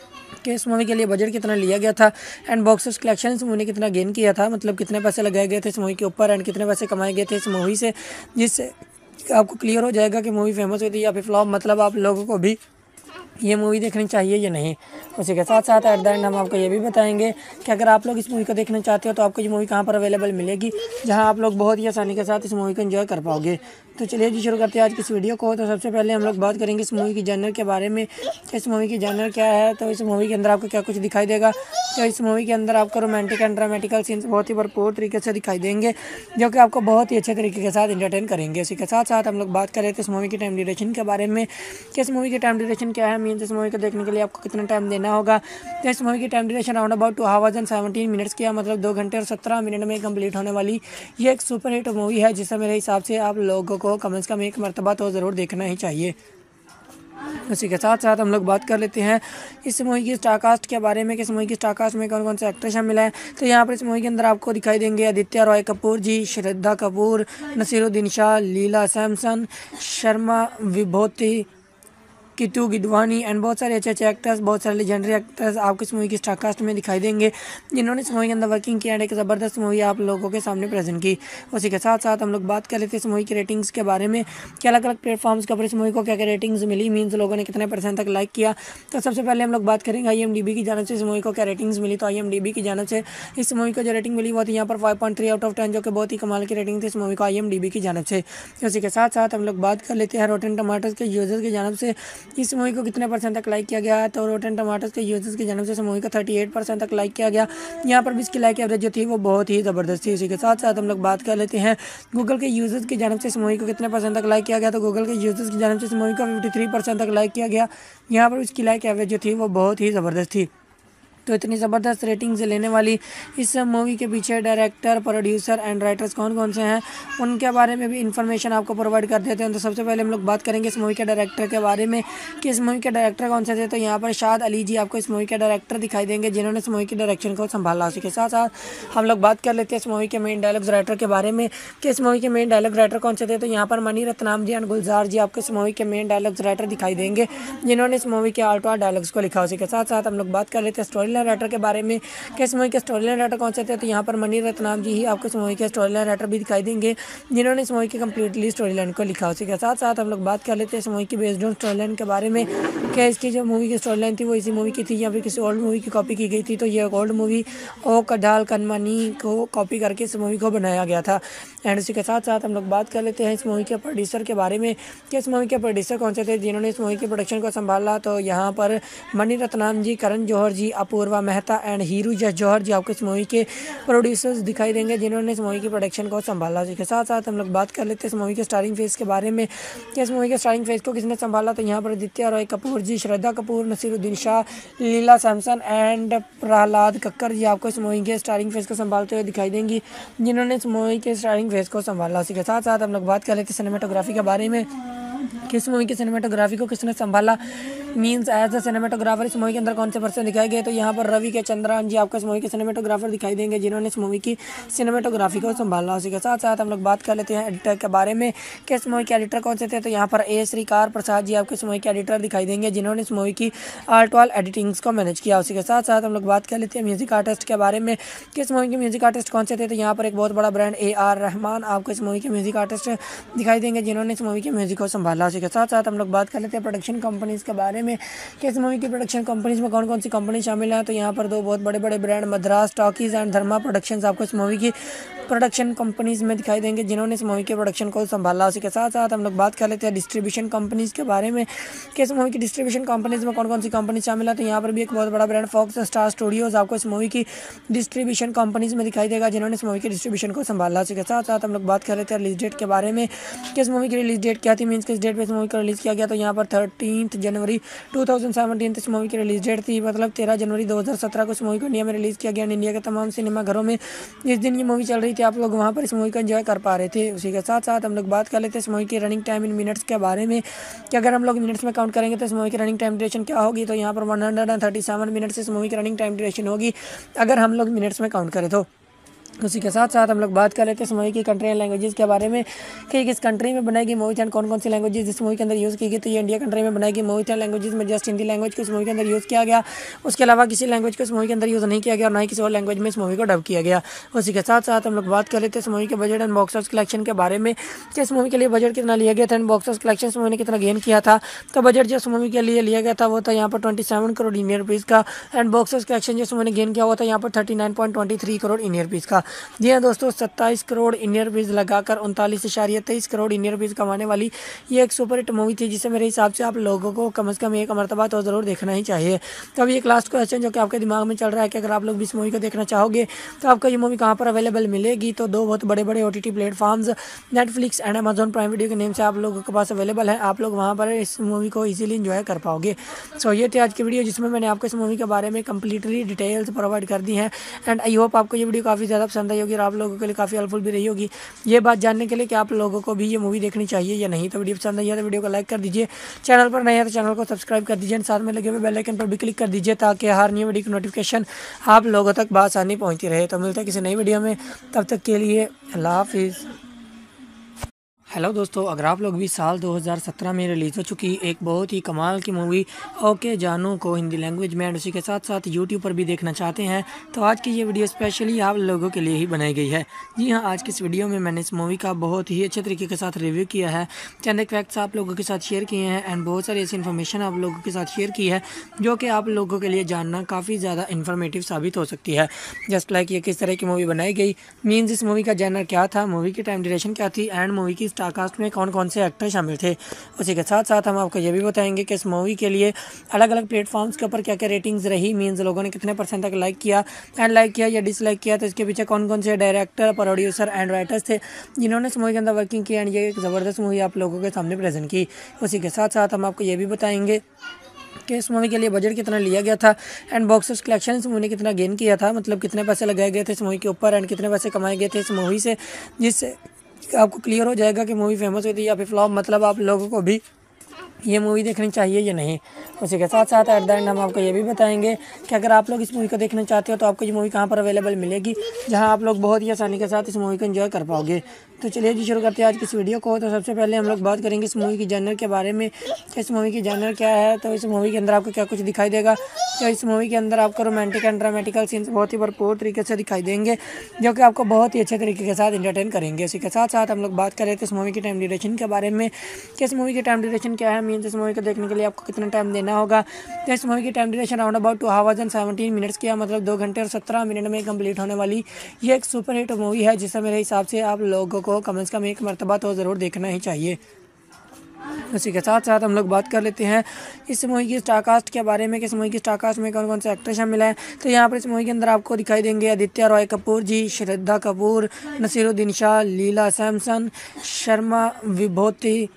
कि इस मूवी के लिए बजट कितना लिया गया था एंड बॉक्स ऑफिस कलेक्शन इस मूवी ने कितना गेन किया था, मतलब कितने पैसे लगाए गए थे इस मूवी के ऊपर एंड कितने पैसे कमाए गए थे इस मूवी से, जिससे आपको क्लियर हो जाएगा कि मूवी फेमस हुई थी या फिर फ्लॉप, मतलब आप लोगों को भी ये मूवी देखनी चाहिए या नहीं। उसी के साथ साथ एट द एंड हम आपको ये भी बताएंगे कि अगर आप लोग इस मूवी को देखना चाहते हो तो आपको ये मूवी कहाँ पर अवेलेबल मिलेगी, जहाँ आप लोग बहुत ही आसानी के साथ इस मूवी को एंजॉय कर पाओगे। तो चलिए जी शुरू करते हैं आज की इस वीडियो को। तो सबसे पहले हम लोग बात करेंगे इस मूवी की जॉनर के बारे में, इस मूवी की जॉनर क्या है। तो इस मूवी के अंदर आपको क्या कुछ दिखाई देगा, तो इस मूवी के अंदर आपको रोमांटिक एंड ड्रामेटिकल सीन्स बहुत ही भरपूर तरीके से दिखाई देंगे जो कि आपको बहुत ही अच्छे तरीके के साथ एंटरटेन करेंगे। इसी के साथ साथ हम लोग बात करें तो इस मूवी की टाइम ड्यूरेशन के बारे में कि इस मूवी की टाइम ड्यूरेशन क्या है, मीन्स इस मूवी को देखने के लिए आपको कितना टाइम देना होगा। तो इस मूवी की time duration round about two hours and seventeen minutes किया, मतलब दो घंटे और सत्रह मिनट में कंप्लीट होने वाली ये एक सुपर हिट मूवी है जिसे मेरे हिसाब से आप लोगों को कम से कम एक मरतबा तो ज़रूर देखना ही चाहिए। उसी के साथ साथ हम लोग बात कर लेते हैं इस मूवी की स्टार कास्ट के बारे में कि इस मूवी की स्टार कास्ट में कौन कौन से एक्टर शामिल हैं। तो यहाँ पर इस मूवी के अंदर आपको दिखाई देंगे आदित्य रॉय कपूर जी, श्रद्धा कपूर, नसीरुद्दीन शाह, लीला सैमसन, शर्मा विभूति, कितू गिदवानी एंड बहुत सारे अच्छे अच्छे एक्टर्स, बहुत सारे लेजेंडरी एक्टर्स आपको इस मूवी की स्टार कास्ट में दिखाई देंगे जिन्होंने इस मूवी के अंदर वर्किंग किया एंड एक ज़बरदस्त मूवी आप लोगों के सामने प्रेजेंट की। उसी के साथ साथ हम लोग बात कर लेते हैं इस मूवी की रेटिंग्स के बारे में कि अलग अलग प्लेटफॉर्म्स के ऊपर इस मूवी को क्या क्या रेटिंग्स मिली, मीन्स लोगों ने कितने परसेंट तक लाइक किया। तो सबसे पहले हम लोग बात करेंगे आई एम डी बी की जानब से इस मूवी को क्या रेटिंग्स मिली। तो आई एम डी बी की जानब से इस मूवी को जो रेटिंग मिली वो थी यहाँ पर five point three out of ten, जो कि बहुत ही कमाल की रेटिंग थी इस मूवी को आई एम डी बी की जानब से। उसी के साथ साथ हम लोग बात कर लेते हैं रोटेन टमाटर्स के यूजर्स की जानब से इस मूवी को कितने परसेंट तक लाइक किया गया है। तो रोटेन टमाटर्स के यूजर्स की जानब से इस मूवी का अड़तीस परसेंट तक लाइक किया गया। यहाँ पर भी इसकी लाइक एवरेज जो थी वो बहुत ही ज़बरदस्त थी। इसी के साथ साथ हम लोग बात कर लेते हैं गूगल के यूजर्स की जानब से इस मूवी को कितने परसेंट तक लाइक किया गया। तो गूगल के यूजर्स की जानब से इस मूवी का तिरेपन परसेंट तक लाइक किया गया। यहाँ पर इसकी लाइक एवरेज जो थी वो बहुत ही ज़बरदस्त थी। तो इतनी ज़बरदस्त रेटिंग से लेने वाली इस मूवी के पीछे डायरेक्टर, प्रोड्यूसर एंड राइटर्स कौन कौन से हैं उनके बारे में भी इन्फॉर्मेशन आपको प्रोवाइड कर देते हैं। तो सबसे पहले हम लोग बात करेंगे इस मूवी के डायरेक्टर के बारे में कि इस मूवी के डायरेक्टर कौन से थे। तो यहाँ पर शाद अली जी आपको इस मूवी के डायरेक्टर दिखाई देंगे जिन्होंने इस मूवी की डायरेक्शन को संभाला। उसी के साथ साथ हम लोग बात कर लेते हैं इस मूवी के मेन डायलॉग्स राइटर के बारे में कि इस मूवी के मेन डायलॉग राइटर कौन से थे। तो यहाँ पर मनी रत्नाम जी एंड गुलजार जी आपको इस मूवी के मेन डायलॉग्स राइटर दिखाई देंगे जिन्होंने इस मूवी के आल्टो डायलॉग्स को लिखा। उसी के साथ साथ हम लोग बात कर लेते हैं स्टोरी लाइन राइटर के बारे में कि इस मूवी के स्टोरी लाइन राइटर कौन से थे, तो यहाँ पर मणि रत्नम जी ही आपको इस मूवी के स्टोरी लाइन राइटर भी दिखाई देंगे जिन्होंने इस मूवी की कम्प्लीटली स्टोरी लाइन को लिखा। उसी के साथ साथ हम लोग बात कर लेते हैं इस मूवी की बेस्ड ऑन स्टोरी लाइन के बारे में कि इसकी जो मूवी की स्टोरी लाइन थी वो इसी मूवी की थी या फिर किसी ओल्ड मूवी की कॉपी की गई थी। तो ये ओल्ड मूवी ओ कडाल कनमनी को कॉपी करके इस मूवी को बनाया गया था। एंड उसी के साथ साथ हम लोग बात कर लेते हैं इस मूवी के प्रोड्यूसर के बारे में कि इस मूवी के प्रोड्यूसर कौन से थे जिन्होंने इस मूवी के प्रोडक्शन को संभाला। तो यहाँ पर मणि रत्नम जी, करण जौहर जी, अपूर्वा मेहता एंड हीरू जस जौहर जी आपको इस मूवी के प्रोड्यूसर्स दिखाई देंगे जिन्होंने इस मूवी की प्रोडक्शन को संभाला। इसके साथ साथ हम लोग बात कर लेते हैं इस मूवी के स्टारिंग फेस के बारे में कि इस मूवी के स्टारिंग फेस को किसने संभाला। तो यहाँ पर आदित्य रॉय कपूर जी, श्रद्धा कपूर, नसीरुद्दीन शाह, लीला सैमसन एंड प्रहलाद कक्कर जी आपको इस मूवी के स्टारिंग फेस को संभालते हुए दिखाई देंगी जिन्होंने इस मूवी के स्टारिंग फेस को संभाला। इसी के साथ साथ हम लोग बात कर लेते हैं सिनेमेटोग्राफी के बारे में किस मूवी की सिनेमेटोग्राफी को किसने संभाला, मींस एज अ सिनेमेटोग्राफर इस मूवी के अंदर कौन से पर्सन दिखाए गए। तो यहाँ पर रवि के चंद्रन जी आपको इस मूवी के सिनेमेटोग्राफर दिखाई देंगे जिन्होंने इस मूवी की सिनेमेटोग्राफी को संभाला। उसी के साथ साथ हम लोग बात कर लेते हैं एडिटर के बारे में कि इस मूवी के एडिटर कौन से थे। तो यहाँ पर ए श्रीकार प्रसाद जी आपको इस मूवी के एडिटर दिखाई देंगे जिन्होंने इस मूवी की आर्ट वाल एडिटिंग्स को मैनेज किया। उसी के साथ साथ हम लोग बात कर लेते हैं म्यूजिक आर्टिस्ट के बारे में कि इस मूवी के म्यूजिक आर्टिस्ट कौन से थे। तो यहाँ पर एक बहुत बड़ा ब्रांड ए आर रहमान आपको इस मूवी के म्यूजिक आर्टिस्ट दिखाई देंगे जिन्होंने इस मूवी के म्यूजिक को संभाला। उसी के साथ साथ हम लोग बात कर लेते हैं प्रोडक्शन कंपनीज के बारे में कि इस मूवी की प्रोडक्शन कंपनीज में कौन कौन सी कंपनी शामिल है। तो यहाँ पर दो बहुत बड़े बड़े brand Madras talkies and Dharma productions आपको इस मूवी की प्रोडक्शन कंपनीज में दिखाई देंगे जिन्होंने इस मूवी के प्रोडक्शन को संभाला। उसी के साथ साथ हम लोग बात कर लेते हैं डिस्ट्रीब्यूशन कंपनीज के बारे में कि इस मूवी की डिस्ट्रीब्यूशन कंपनीज में कौन कौन सी कंपनी शामिल है। तो यहाँ पर भी एक बहुत बड़ा ब्रांड फॉक्स स्टार स्टूडियोज आपको इस मूवी की डिस्ट्रीब्यूशन कंपनीज में दिखाई देगा जिन्होंने इस मूवी की डिस्ट्रीब्यूशन को संभाला। उसी के साथ साथ हम लोग बात कर लेते हैं रिलीज डेट के बारे में कि इस मूवी की रिलीज डेट क्या थी, मीन्स किस डेट पर इस मूवी को रिलीज किया गया। तो यहाँ पर थर्टीन जनवरी टू थाउजेंड सेवनटीन इस मूवी की रिलीज डेट थी, मतलब तेरह जनवरी दो हज़ार सत्रह को इस मूवी को इंडिया में रिलीज़ किया गया। इंडिया के तमाम सिनेमा घरों में इस दिन ये मूवी चल रही थी, आप लोग वहाँ पर इस मूवी को एंजॉय कर पा रहे थे। उसी के साथ साथ हम लोग बात कर लेते हैं इस मूवी की रनिंग टाइम इन मिनट्स के बारे में कि अगर हम लोग मिनट्स में काउंट करेंगे तो इस मूवी की रनिंग टाइम ड्यूरेशन क्या होगी। तो यहाँ पर one hundred and thirty seven minutes इस मूवी की रनिंग टाइम ड्यूरेशन होगी अगर हम लोग मिनट्स में काउंट करें तो। उसी के साथ साथ हम लोग बात कर लेते हैं इस मूवी की कंट्री एंड लैंग्वेजेस के बारे में कि किस कंट्री में बनाई गई मूवी एंड कौन कौन सी लैंग्वेजेस इस मूवी के अंदर यूज़ की गई। तो ये इंडिया कंट्री में बनाई गई मूवी एंड लैंग्वेजेस में जस्ट हिंदी लैंग्वेज को इस मूवी के अंदर यूज़ किया गया, उसके अलावा किसी लैंग्वेज को इस मूवी के अंदर यूज़ नहीं किया गया और ना ही किसी और लैंग्वेज में इस मूवी को डब किया गया। उसी के साथ साथ हम लोग बात कर लेते हैं इस मूवी के budget and box office collection के बारे में कि इस मूवी के लिए बजट कितना लिया गया था एंड बॉक्स ऑफिस कलेक्शन इस मूवी ने कितना गेन किया था। तो बजट जो इस मूवी के लिए लिया गया था वो था यहाँ पर twenty seven crore Indian rupees का एंड बॉक्स ऑफिस कलेक्शन जो इस मूवी ने गेन किया हुआ था यहाँ पर thirty nine point twenty three crore Indian rupees का। जी हाँ दोस्तों, सत्ताईस करोड़ इंडियन रुपीज़ लगाकर उनतालीस इशारिया तेईस करोड़ इंडियन रुपीज़ कमाने वाली ये एक सुपर हिट मूवी थी जिसे मेरे हिसाब से आप लोगों को कम से कम एक मरतबा तो ज़रूर देखना ही चाहिए। तो अभी एक लास्ट क्वेश्चन जो कि आपके दिमाग में चल रहा है कि अगर आप लोग भी इस मूवी को देखना चाहोगे तो आपको ये मूवी कहाँ पर अवेलेबल मिलेगी। तो दो बहुत बड़े बड़े O T T platforms Netflix and Amazon Prime video के नेम से आप लोगों के पास अवेलेबल है, आप लोग वहाँ पर इस मूवी को ईजिली इंजॉय कर पाओगे। सो ये थी आज की वीडियो जिसमें मैंने आपको इस मूवी के बारे में कंप्लीटली डिटेल्स प्रोवाइड कर दी हैं एंड आई होप आपको ये वीडियो काफ़ी ज़्यादा पसंद आई होगी और आप लोगों के लिए काफ़ी हेल्पफुल भी रही होगी ये बात जानने के लिए कि आप लोगों को भी ये मूवी देखनी चाहिए या नहीं। तो वीडियो पसंद आई है तो वीडियो को लाइक कर दीजिए, चैनल पर नए हैं तो चैनल को सब्सक्राइब कर दीजिए, साथ में लगे हुए बेल आइकन पर भी क्लिक कर दीजिए ताकि हर न्यू वीडियो की नोटिफिकेशन आप लोगों तक बआसानी पहुंचती रहे। तो मिलते हैं किसी नई वीडियो में, तब तक के लिए अल्लाह हाफिज़। हेलो दोस्तों, अगर आप लोग भी साल दो हज़ार सत्रह में रिलीज़ हो चुकी एक बहुत ही कमाल की मूवी ओके जानू को हिंदी लैंग्वेज में एंड उसी के साथ साथ यूट्यूब पर भी देखना चाहते हैं तो आज की ये वीडियो स्पेशली आप लोगों के लिए ही बनाई गई है। जी हाँ, आज की इस वीडियो में मैंने इस मूवी का बहुत ही अच्छे तरीके के साथ रिव्यू किया है, चंद एक फैक्ट्स आप लोगों के साथ शेयर किए हैं एंड बहुत सारी ऐसी इन्फॉर्मेशन आप लोगों के साथ शेयर की है जो कि आप लोगों के लिए जानना काफ़ी ज़्यादा इन्फॉर्मेटिव साबित हो सकती है। जस्ट लाइक ये किस तरह की मूवी बनाई गई, मीन्स इस मूवी का जैनर क्या था, मूवी की टाइम ड्यूरेशन क्या थी एंड मूवी की स्टार कास्ट में कौन कौन से एक्टर शामिल थे। उसी के साथ साथ हम आपको ये भी बताएंगे कि इस मूवी के लिए अलग अलग प्लेटफॉर्म्स के ऊपर क्या क्या रेटिंग्स रही, मीन्स लोगों ने कितने परसेंट तक लाइक किया एंड लाइक किया या डिसलाइक किया, तो इसके पीछे कौन कौन से डायरेक्टर प्रोड्यूसर एंड राइटर्स थे जिन्होंने इस मूवी के अंदर वर्किंग की एंड ये एक ज़बरदस्त मूवी आप लोगों के सामने प्रेजेंट की। उसी के साथ साथ हम आपको ये भी बताएंगे कि इस मूवी के लिए बजट कितना लिया गया था एंड बॉक्स ऑफिस कलेक्शन इस मूवी ने कितना गेन किया था, मतलब कितने पैसे लगाए गए थे इस मूवी के ऊपर एंड कितने पैसे कमाए गए थे इस मूवी से, जिससे आपको क्लियर हो जाएगा कि मूवी फेमस हुई थी या फिर फ्लॉप, मतलब आप लोगों को भी ये मूवी देखनी चाहिए या नहीं। उसी के साथ साथ एट द एंड हम आपको ये भी बताएंगे कि अगर आप लोग इस मूवी को देखना चाहते हो तो आपको ये मूवी कहाँ पर अवेलेबल मिलेगी, जहाँ आप लोग बहुत ही आसानी के साथ इस मूवी को एंजॉय कर पाओगे। तो चलिए जी शुरू करते हैं आज की इस वीडियो को। तो सबसे पहले हम लोग बात करेंगे इस मूवी की जॉनर के बारे में कि इस मूवी की जॉनर क्या है। तो इस मूवी के अंदर आपको क्या कुछ दिखाई देगा। तो इस मूवी के अंदर आपको रोमांटिक एंड ड्रामेटिकल सीन्स बहुत ही भरपूर तरीके से दिखाई देंगे, जो कि आपको बहुत ही अच्छे तरीके के साथ इंटरटेन करेंगे। इसी के साथ साथ हम लोग बात करें तो इस मूवी की टाइम ड्यूरेशन के बारे में कि इस मूवी की टाइम ड्यूरेशन क्या है, मीन्स इस मूवी को देखने के लिए आपको कितना टाइम देना होगा। तो इस मूवी की time duration around about two hours and seventeen minutes की है, मतलब दो घंटे और सत्रह मिनट में कंप्लीट होने वाली ये एक सुपर हिट मूवी है, जिसे मेरे हिसाब से आप लोगों को कम से कम एक मरतबा तो ज़रूर देखना ही चाहिए। उसी के साथ साथ हम लोग बात कर लेते हैं इस मूवी की स्टारकास्ट के बारे में कि इस मूवी की स्टारकास्ट में कौन कौन से एक्टर शामिल हैं। तो यहाँ पर इस मूवी के अंदर आपको दिखाई देंगे आदित्य रॉय कपूर जी, श्रद्धा कपूर, नसीरुद्दीन शाह, लीला सैमसन, शर्मा विभूति,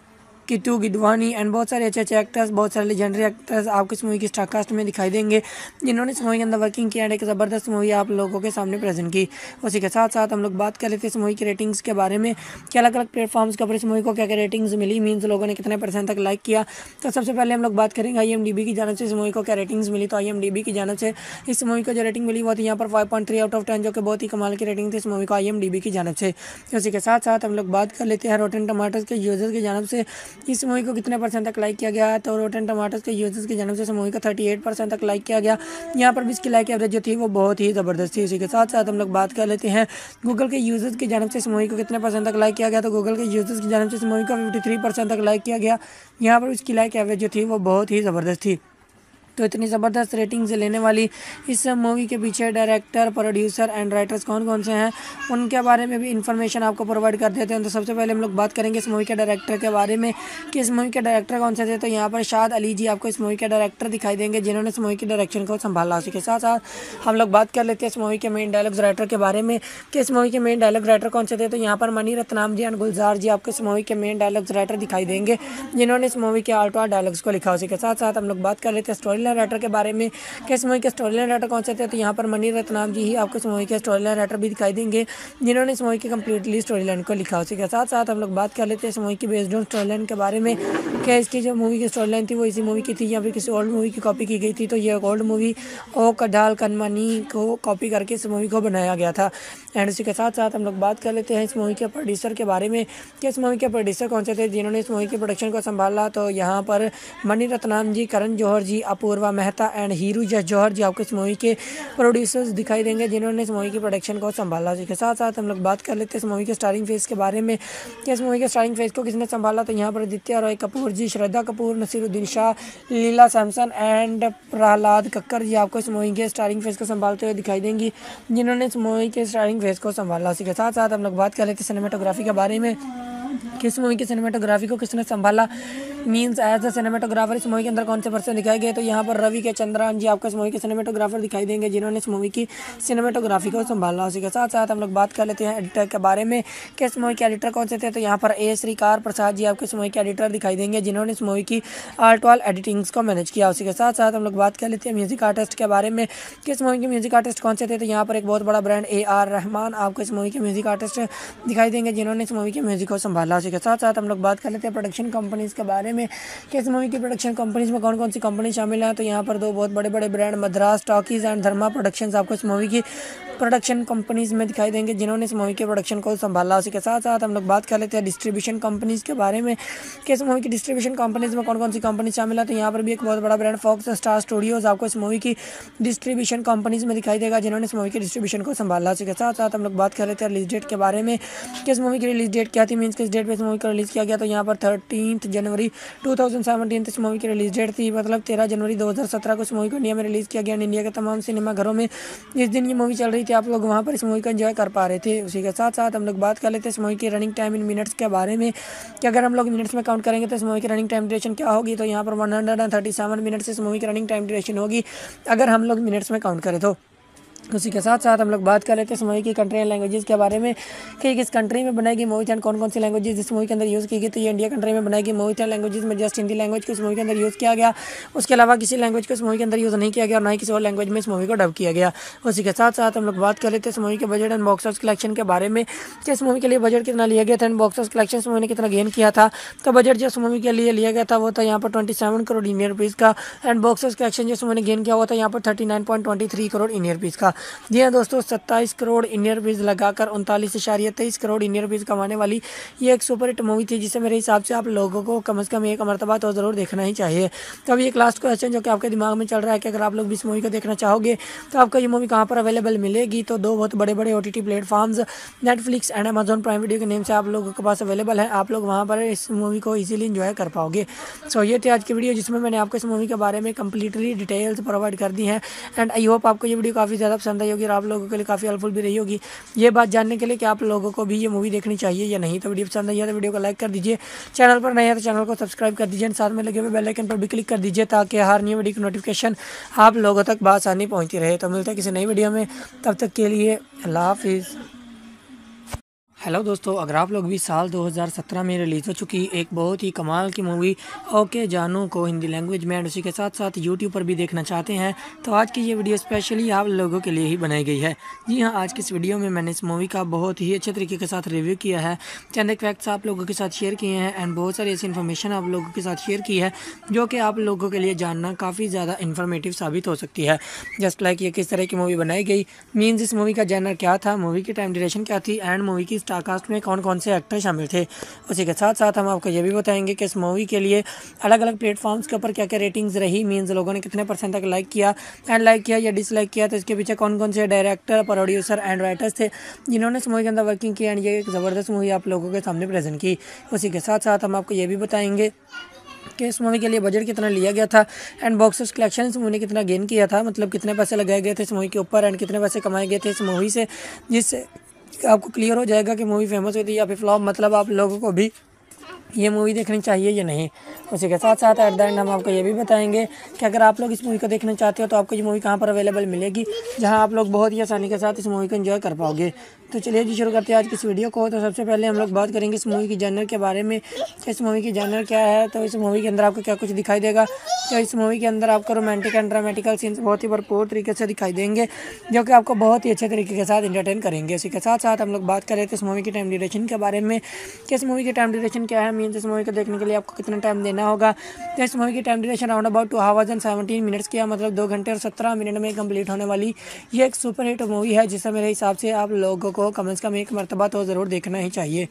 किटू गिडवानी एंड बहुत सारे अच्छे अच्छे एक्टर्स, बहुत सारे लेजेंडरी एक्टर्स आपको इस मूवी की स्टारकास्ट में दिखाई देंगे, जिन्होंने इस मूवी के अंदर वर्किंग किया एंड एक ज़बरदस्त मूवी आप लोगों के सामने प्रेजेंट की। उसी के साथ साथ हम लोग बात कर लेते हैं इस मूवी की रेटिंग्स के बारे में कि अलग अलग प्लेटफॉर्म्स के ऊपर इस मूवी को क्या क्या रेटिंग्स मिली, मीन्स लोगों ने कितने परसेंट तक लाइक किया। तो सबसे पहले हम लोग बात करेंगे आई एम डी बी की जानब से इस मूवी को क्या रेटिंग्स मिली। तो आई एम डी बी की जानब से इस मूवी को जो रेटिंग मिली वो थी यहाँ पर five point three out of ten, जो कि बहुत ही कमाल की रेटिंग थी इस मूवी को आई एम डी बी की जानब से। उसी के साथ साथ हम लोग बात कर लेते हैं रोटेन टमाटर्स के यूजर्स की जानब से इस मूवी को कितने परसेंट तक लाइक किया गया है। तो रोटेन टमाटर्स के यूजर्स की जानब से इस मूवी को थर्टी एट परसेंट तक लाइक किया गया। यहाँ पर भी इसकी लाइक एवरेज जो थी वो बहुत ही ज़बरदस्त थी। उसी के साथ साथ हम लोग बात कर लेते हैं गूगल के यूजर्स की जानब से इस मूवी को कितने परसेंट तक लाइक किया गया। तो गूगल के यूजर्स की जानब से इस मूवी को फिफ्टी थ्री परसेंट तक लाइक किया गया। यहाँ पर इसकी लाइक एवरेज जो थी वो बहुत ही ज़बरदस्त थी। तो इतनी ज़बरदस्त रेटिंग से लेने वाली इस मूवी के पीछे डायरेक्टर, प्रोड्यूसर एंड राइटर्स कौन कौन से हैं, उनके बारे में भी इन्फॉर्मेशन आपको प्रोवाइड कर देते हैं। तो सबसे पहले हम लोग बात करेंगे इस मूवी के डायरेक्टर के बारे में कि इस मूवी के डायरेक्टर कौन से थे। तो यहाँ पर शाद अली जी आपको इस मूवी के डायरेक्टर दिखाई देंगे, जिन्होंने इस मूवी की डायरेक्शन को संभाला। उसी के साथ साथ हम लोग बात कर लेते हैं इस मूवी के मेन डायलॉग्स राइटर के बारे में कि इस मूवी के मेन डायलॉग राइटर कौन से थे। तो यहाँ पर मनी रत्नाम जी एंड गुलजार जी आपको इस मूवी के मेन डायलॉग्स राइटर दिखाई देंगे, जिन्होंने इस मूवी के आर्टवार डायलॉग्स को लिखा। उसी के साथ साथ हम लोग बात कर लेते हैं स्टोरी लाइन राइटर के बारे में कि इस मूवी के स्टोरी लाइन राइटर कौन से थे। तो यहाँ पर मनी रत्नाम जी ही आपको इस मूवी के स्टोरी लाइन राइटर भी दिखाई देंगे, जिन्होंने इस मूवी की कंप्लीटली स्टोरी लाइन को लिखा। उसी के साथ साथ हम लोग बात कर लेते हैं इस मूवी की बेस्ड ऑन स्टोरी लाइन के बारे में कि इसकी जो मूवी की स्टोरी लाइन थी वो इसी मूवी की थी या फिर किसी ओल्ड मूवी की कॉपी की गई थी। तो ये ओल्ड मूवी ओ कडाल कनमनी को कॉपी करके इस मूवी को बनाया गया था। एंड उसी के साथ साथ हम लोग बात कर लेते हैं इस मूवी के प्रोड्यूसर के बारे में कि इस मूवी के प्रोड्यूसर कौन से थे, जिन्होंने इस मूवी की प्रोडक्शन को संभाला। तो यहाँ पर मनी रत्नाम जी, करण जौहर जी, अपूर्वा मेहता एंड हीरू जस जौहर जी आपको इस मूवी के प्रोड्यूसर्स दिखाई देंगे, जिन्होंने इस मूवी की प्रोडक्शन को संभाला। इसके साथ साथ हम लोग बात कर लेते हैं इस मूवी के स्टारिंग फेस के बारे में कि इस मूवी के स्टारिंग फेस को किसने संभाला। तो यहाँ पर आदित्य रॉय कपूर जी, श्रद्धा कपूर, नसीरुद्दीन शाह, लीला सैमसन एंड प्रहलाद कक्कर जी आपको इस मूवी के स्टारिंग फेस को संभालते हुए दिखाई देंगी, जिन्होंने इस मूवी के स्टारिंग फेस को संभाला। इसी के साथ साथ हम लोग बात कर लेते हैं सिनेमेटोग्राफी के बारे में कि इस मूवी की सिनेमेटोग्राफी को किसने संभाला, मीन्स एज अ सिनेमेटोग्राफर इस मूवी के अंदर कौन से पर्सन दिखाए गए। तो यहाँ पर रवि के चंद्रान जी आपको इस मूवी के सिनेमेटोग्राफर दिखाई देंगे, जिन्होंने इस मूवी की सिनेमेटोग्राफी को संभाला। उसी के साथ साथ हम लोग बात कर लेते हैं एडिटर के बारे में कि इस मूवी के एडिटर कौन से थे। तो यहाँ पर ए श्रीकार प्रसाद जी आपको इस मूवी के एडिटर दिखाई देंगे, जिन्होंने इस मूवी की आर्ट वाल एडिटिंग्स को मैनेज किया। उसी के साथ साथ हम लोग बात कर लेते हैं म्यूजिक आर्टिस्ट के बारे में कि इस मूवी के म्यूजिक आर्टिस्ट कौन से थे। तो यहाँ पर एक बहुत बड़ा ब्रांड ए आर रहमान आपको इस मूवी के म्यूजिक आर्टिस्ट दिखाई देंगे, जिन्होंने इस मूवी के म्यूजिक को संभाला। उसी के साथ साथ हम लोग बात कर लेते हैं प्रोडक्शन कंपनीज के बारे में कि इस मूवी की प्रोडक्शन कंपनीज में कौन कौन सी कंपनी शामिल है। तो यहाँ पर दो बहुत बड़े बड़े brand Madras talkies and Dharma productions आपको इस मूवी की प्रोडक्शन कंपनीज में दिखाई देंगे, जिन्होंने इस मूवी के प्रोडक्शन को संभाला। उसी के साथ साथ हम लोग बात कर लेते हैं डिस्ट्रीब्यूशन कंपनीज के बारे में कि इस मूवी की डिस्ट्रीब्यूशन कंपनीज में कौन कौन सी कंपनी शामिल है। तो यहाँ पर भी एक बहुत बड़ा ब्रांड फॉक्स स्टार स्टूडियोज आपको इस मूवी की डिस्ट्रीब्यूशन कंपनीज में दिखाई देगा, जिन्होंने इस मूवी की डिस्ट्रीब्यूशन को संभाला। उसी के साथ साथ हम लोग बात कर लेते हैं रिलीज डेट के बारे में कि इस मूवी की रिलीज डेट क्या थी, मीन्स किस डेट पर इस मूवी को रिलीज़ किया गया। तो यहाँ पर थर्टीन जनवरी टू थाउजेंड सेवनटीन इस मूवी की रिलीज डेट थी, मतलब तेरह जनवरी दो हज़ार सत्रह को इस मूवी को इंडिया में रिलीज़ किया गया। इंडिया के तमाम सिनेमा घरों में जिस दिन ये मूवी चल रही थी आप लोग वहाँ पर इस मूवी को एंजॉय कर पा रहे थे। उसी के साथ साथ हम लोग बात कर लेते हैं इस मूवी की रनिंग टाइम इन मिनट्स के बारे में कि अगर हम लोग मिनट्स में काउंट करेंगे तो इस मूवी की रनिंग टाइम ड्यूरेशन क्या होगी। तो यहाँ पर one hundred and thirty seven minutes इस मूवी की रनिंग टाइम ड्यूरेशन होगी अगर हम लोग मिनट्स में काउंट करें तो। उसी के साथ साथ हम लोग बात कर लेते हैं इस मूवी की कंट्री एंड लैंग्वेजेस के बारे में कि किस कंट्री में बनाई गई मूवी एंड कौन कौन सी लैंग्वेजेस इस मूवी के अंदर यूज़ की गई। तो ये इंडिया कंट्री में बनाई गई मूवी एंड लैंग्वेजेस में जस्ट हिंदी लैंग्वेज को इस मूवी के अंदर यूज़ किया गया। उसके अलावा किसी लैंग्वेज को इस मूवी के अंदर यूज़ नहीं किया गया और ना ही किसी और लैंग्वेज में इस मूवी को डब किया गया। उसी के साथ साथ हम लोग बात कर लेते हैं इस मूवी के budget and box office collection के बारे में कि इस मूवी के लिए बजट कितना लिया गया था एंड बॉक्स ऑफिस कलेक्शन इस मूवी ने कितना गेन किया था। तो बजट जो इस मूवी के लिए लिया गया था वो था यहाँ पर twenty seven crore Indian rupees का एंड बॉक्स ऑफिस कलेक्शन जो इस मूवी ने गेन किया हुआ था यहाँ पर thirty nine point twenty three crore Indian rupees का। जी हाँ दोस्तों, सत्ताईस करोड़ इंडियन रुपीज़ लगाकर उनतालीस इशारिया तेईस करोड़ इंडियन रुपीज़ कमाने वाली ये एक सुपर हिट मूवी थी, जिसे मेरे हिसाब से आप लोगों को कम से कम एक मरतबा तो ज़रूर देखना ही चाहिए। तो अभी एक लास्ट क्वेश्चन जो कि आपके दिमाग में चल रहा है कि अगर आप लोग भी इस मूवी को देखना चाहोगे तो आपको ये मूवी कहाँ पर अवेलेबल मिलेगी। तो दो बहुत बड़े बड़े O T T platforms Netflix and Amazon Prime video के नेम से आप लोगों के पास अवेलेबल है। आप लोग वहाँ पर इस मूवी को ईजिली इंजॉय कर पाओगे। सो ये थी आज की वीडियो जिसमें मैंने आपको इस मूवी के बारे में कंप्लीटली डिटेल्स प्रोवाइड कर दी हैं एंड आई होप आपको ये वीडियो काफ़ी ज़्यादा पसंद आई होगी और आप लोगों के लिए काफ़ी हेल्पफुल भी रही होगी ये बात जानने के लिए कि आप लोगों को भी ये मूवी देखनी चाहिए या नहीं। तो वीडियो पसंद आई है तो वीडियो को लाइक कर दीजिए, चैनल पर नए हैं तो चैनल को सब्सक्राइब कर दीजिए, साथ में लगे हुए बेल आइकन पर भी क्लिक कर दीजिए ताकि हर न्यू वीडियो की नोटिफिकेशन आप लोगों तक बआसानी पहुंचती रहे। तो मिलते हैं किसी नई वीडियो में, तब तक के लिए अल्लाह हाफिज़। हेलो दोस्तों, अगर आप लोग भी साल दो हज़ार सत्रह में रिलीज़ हो चुकी एक बहुत ही कमाल की मूवी ओके जानू को हिंदी लैंग्वेज में एंड उसी के साथ साथ यूट्यूब पर भी देखना चाहते हैं तो आज की ये वीडियो स्पेशली आप लोगों के लिए ही बनाई गई है। जी हाँ, आज की इस वीडियो में मैंने इस मूवी का बहुत ही अच्छे तरीके के साथ रिव्यू किया है, चंद एक फैक्ट्स आप लोगों के साथ शेयर किए हैं एंड बहुत सारी ऐसी इन्फॉर्मेशन आप लोगों के साथ शेयर की है जो कि आप लोगों के लिए जानना काफ़ी ज़्यादा इन्फॉर्मेटिव साबित हो सकती है। जस्ट लाइक ये किस तरह की मूवी बनाई गई, मीन्स इस मूवी का जैनर क्या था, मूवी की टाइम ड्यूरेशन क्या थी एंड मूवी की स्टारकास्ट में कौन कौन से एक्टर शामिल थे। उसी के साथ साथ हम आपको ये भी बताएंगे कि इस मूवी के लिए अलग अलग प्लेटफॉर्म्स के ऊपर क्या क्या रेटिंग्स रही, मीन्स लोगों ने कितने परसेंट तक लाइक किया एंड लाइक किया या डिसलाइक किया, तो इसके पीछे कौन कौन से डायरेक्टर, प्रोड्यूसर एंड राइटर्स थे जिन्होंने इस मूवी के अंदर वर्किंग की एंड ये एक ज़बरदस्त मूवी आप लोगों के सामने प्रेजेंट की। उसी के साथ साथ हम आपको ये भी बताएंगे कि इस मूवी के लिए बजट कितना लिया गया था एंड बॉक्स ऑफिस कलेक्शन इस मूवी ने कितना गेन किया था, मतलब कितने पैसे लगाए गए थे इस मूवी के ऊपर एंड कितने पैसे कमाए गए थे इस मूवी से, जिससे आपको क्लियर हो जाएगा कि मूवी फेमस हुई थी या फिर फ्लॉप, मतलब आप लोगों को भी ये मूवी देखनी चाहिए या नहीं। उसी के साथ साथ एट द एंड हम आपको ये भी बताएंगे कि अगर आप लोग इस मूवी को देखना चाहते हो तो आपको ये मूवी कहाँ पर अवेलेबल मिलेगी, जहाँ आप लोग बहुत ही आसानी के साथ इस मूवी को एंजॉय कर पाओगे। तो चलिए जी शुरू करते हैं आज की इस वीडियो को। तो सबसे पहले हम लोग बात करेंगे इस मूवी की जॉनर के बारे में, इस मूवी की जॉनर क्या है। तो इस मूवी के अंदर आपको क्या कुछ दिखाई देगा, तो इस मूवी के अंदर आपको रोमांटिक एंड ड्रामेटिकल सीन्स बहुत ही भरपूर तरीके से दिखाई देंगे जो कि आपको बहुत ही अच्छे तरीके के साथ इंटरटेन करेंगे। इसी के साथ साथ हम लोग बात कर रहे थे इस मूवी की टाइम ड्यूरेशन के बारे में कि इस मूवी की टाइम ड्यूरेशन क्या है, मीन्स इस मूवी को देखने के लिए आपको कितना टाइम देना होगा। तो इस मूवी की time duration round about two hours and seventeen minutes की, मतलब दो घंटे और सत्रह मिनट में कंप्लीट होने वाली ये एक सुपर हिट मूवी है जिसे मेरे हिसाब से आप लोगों को कम से कम एक मरतबा तो ज़रूर देखना ही चाहिए।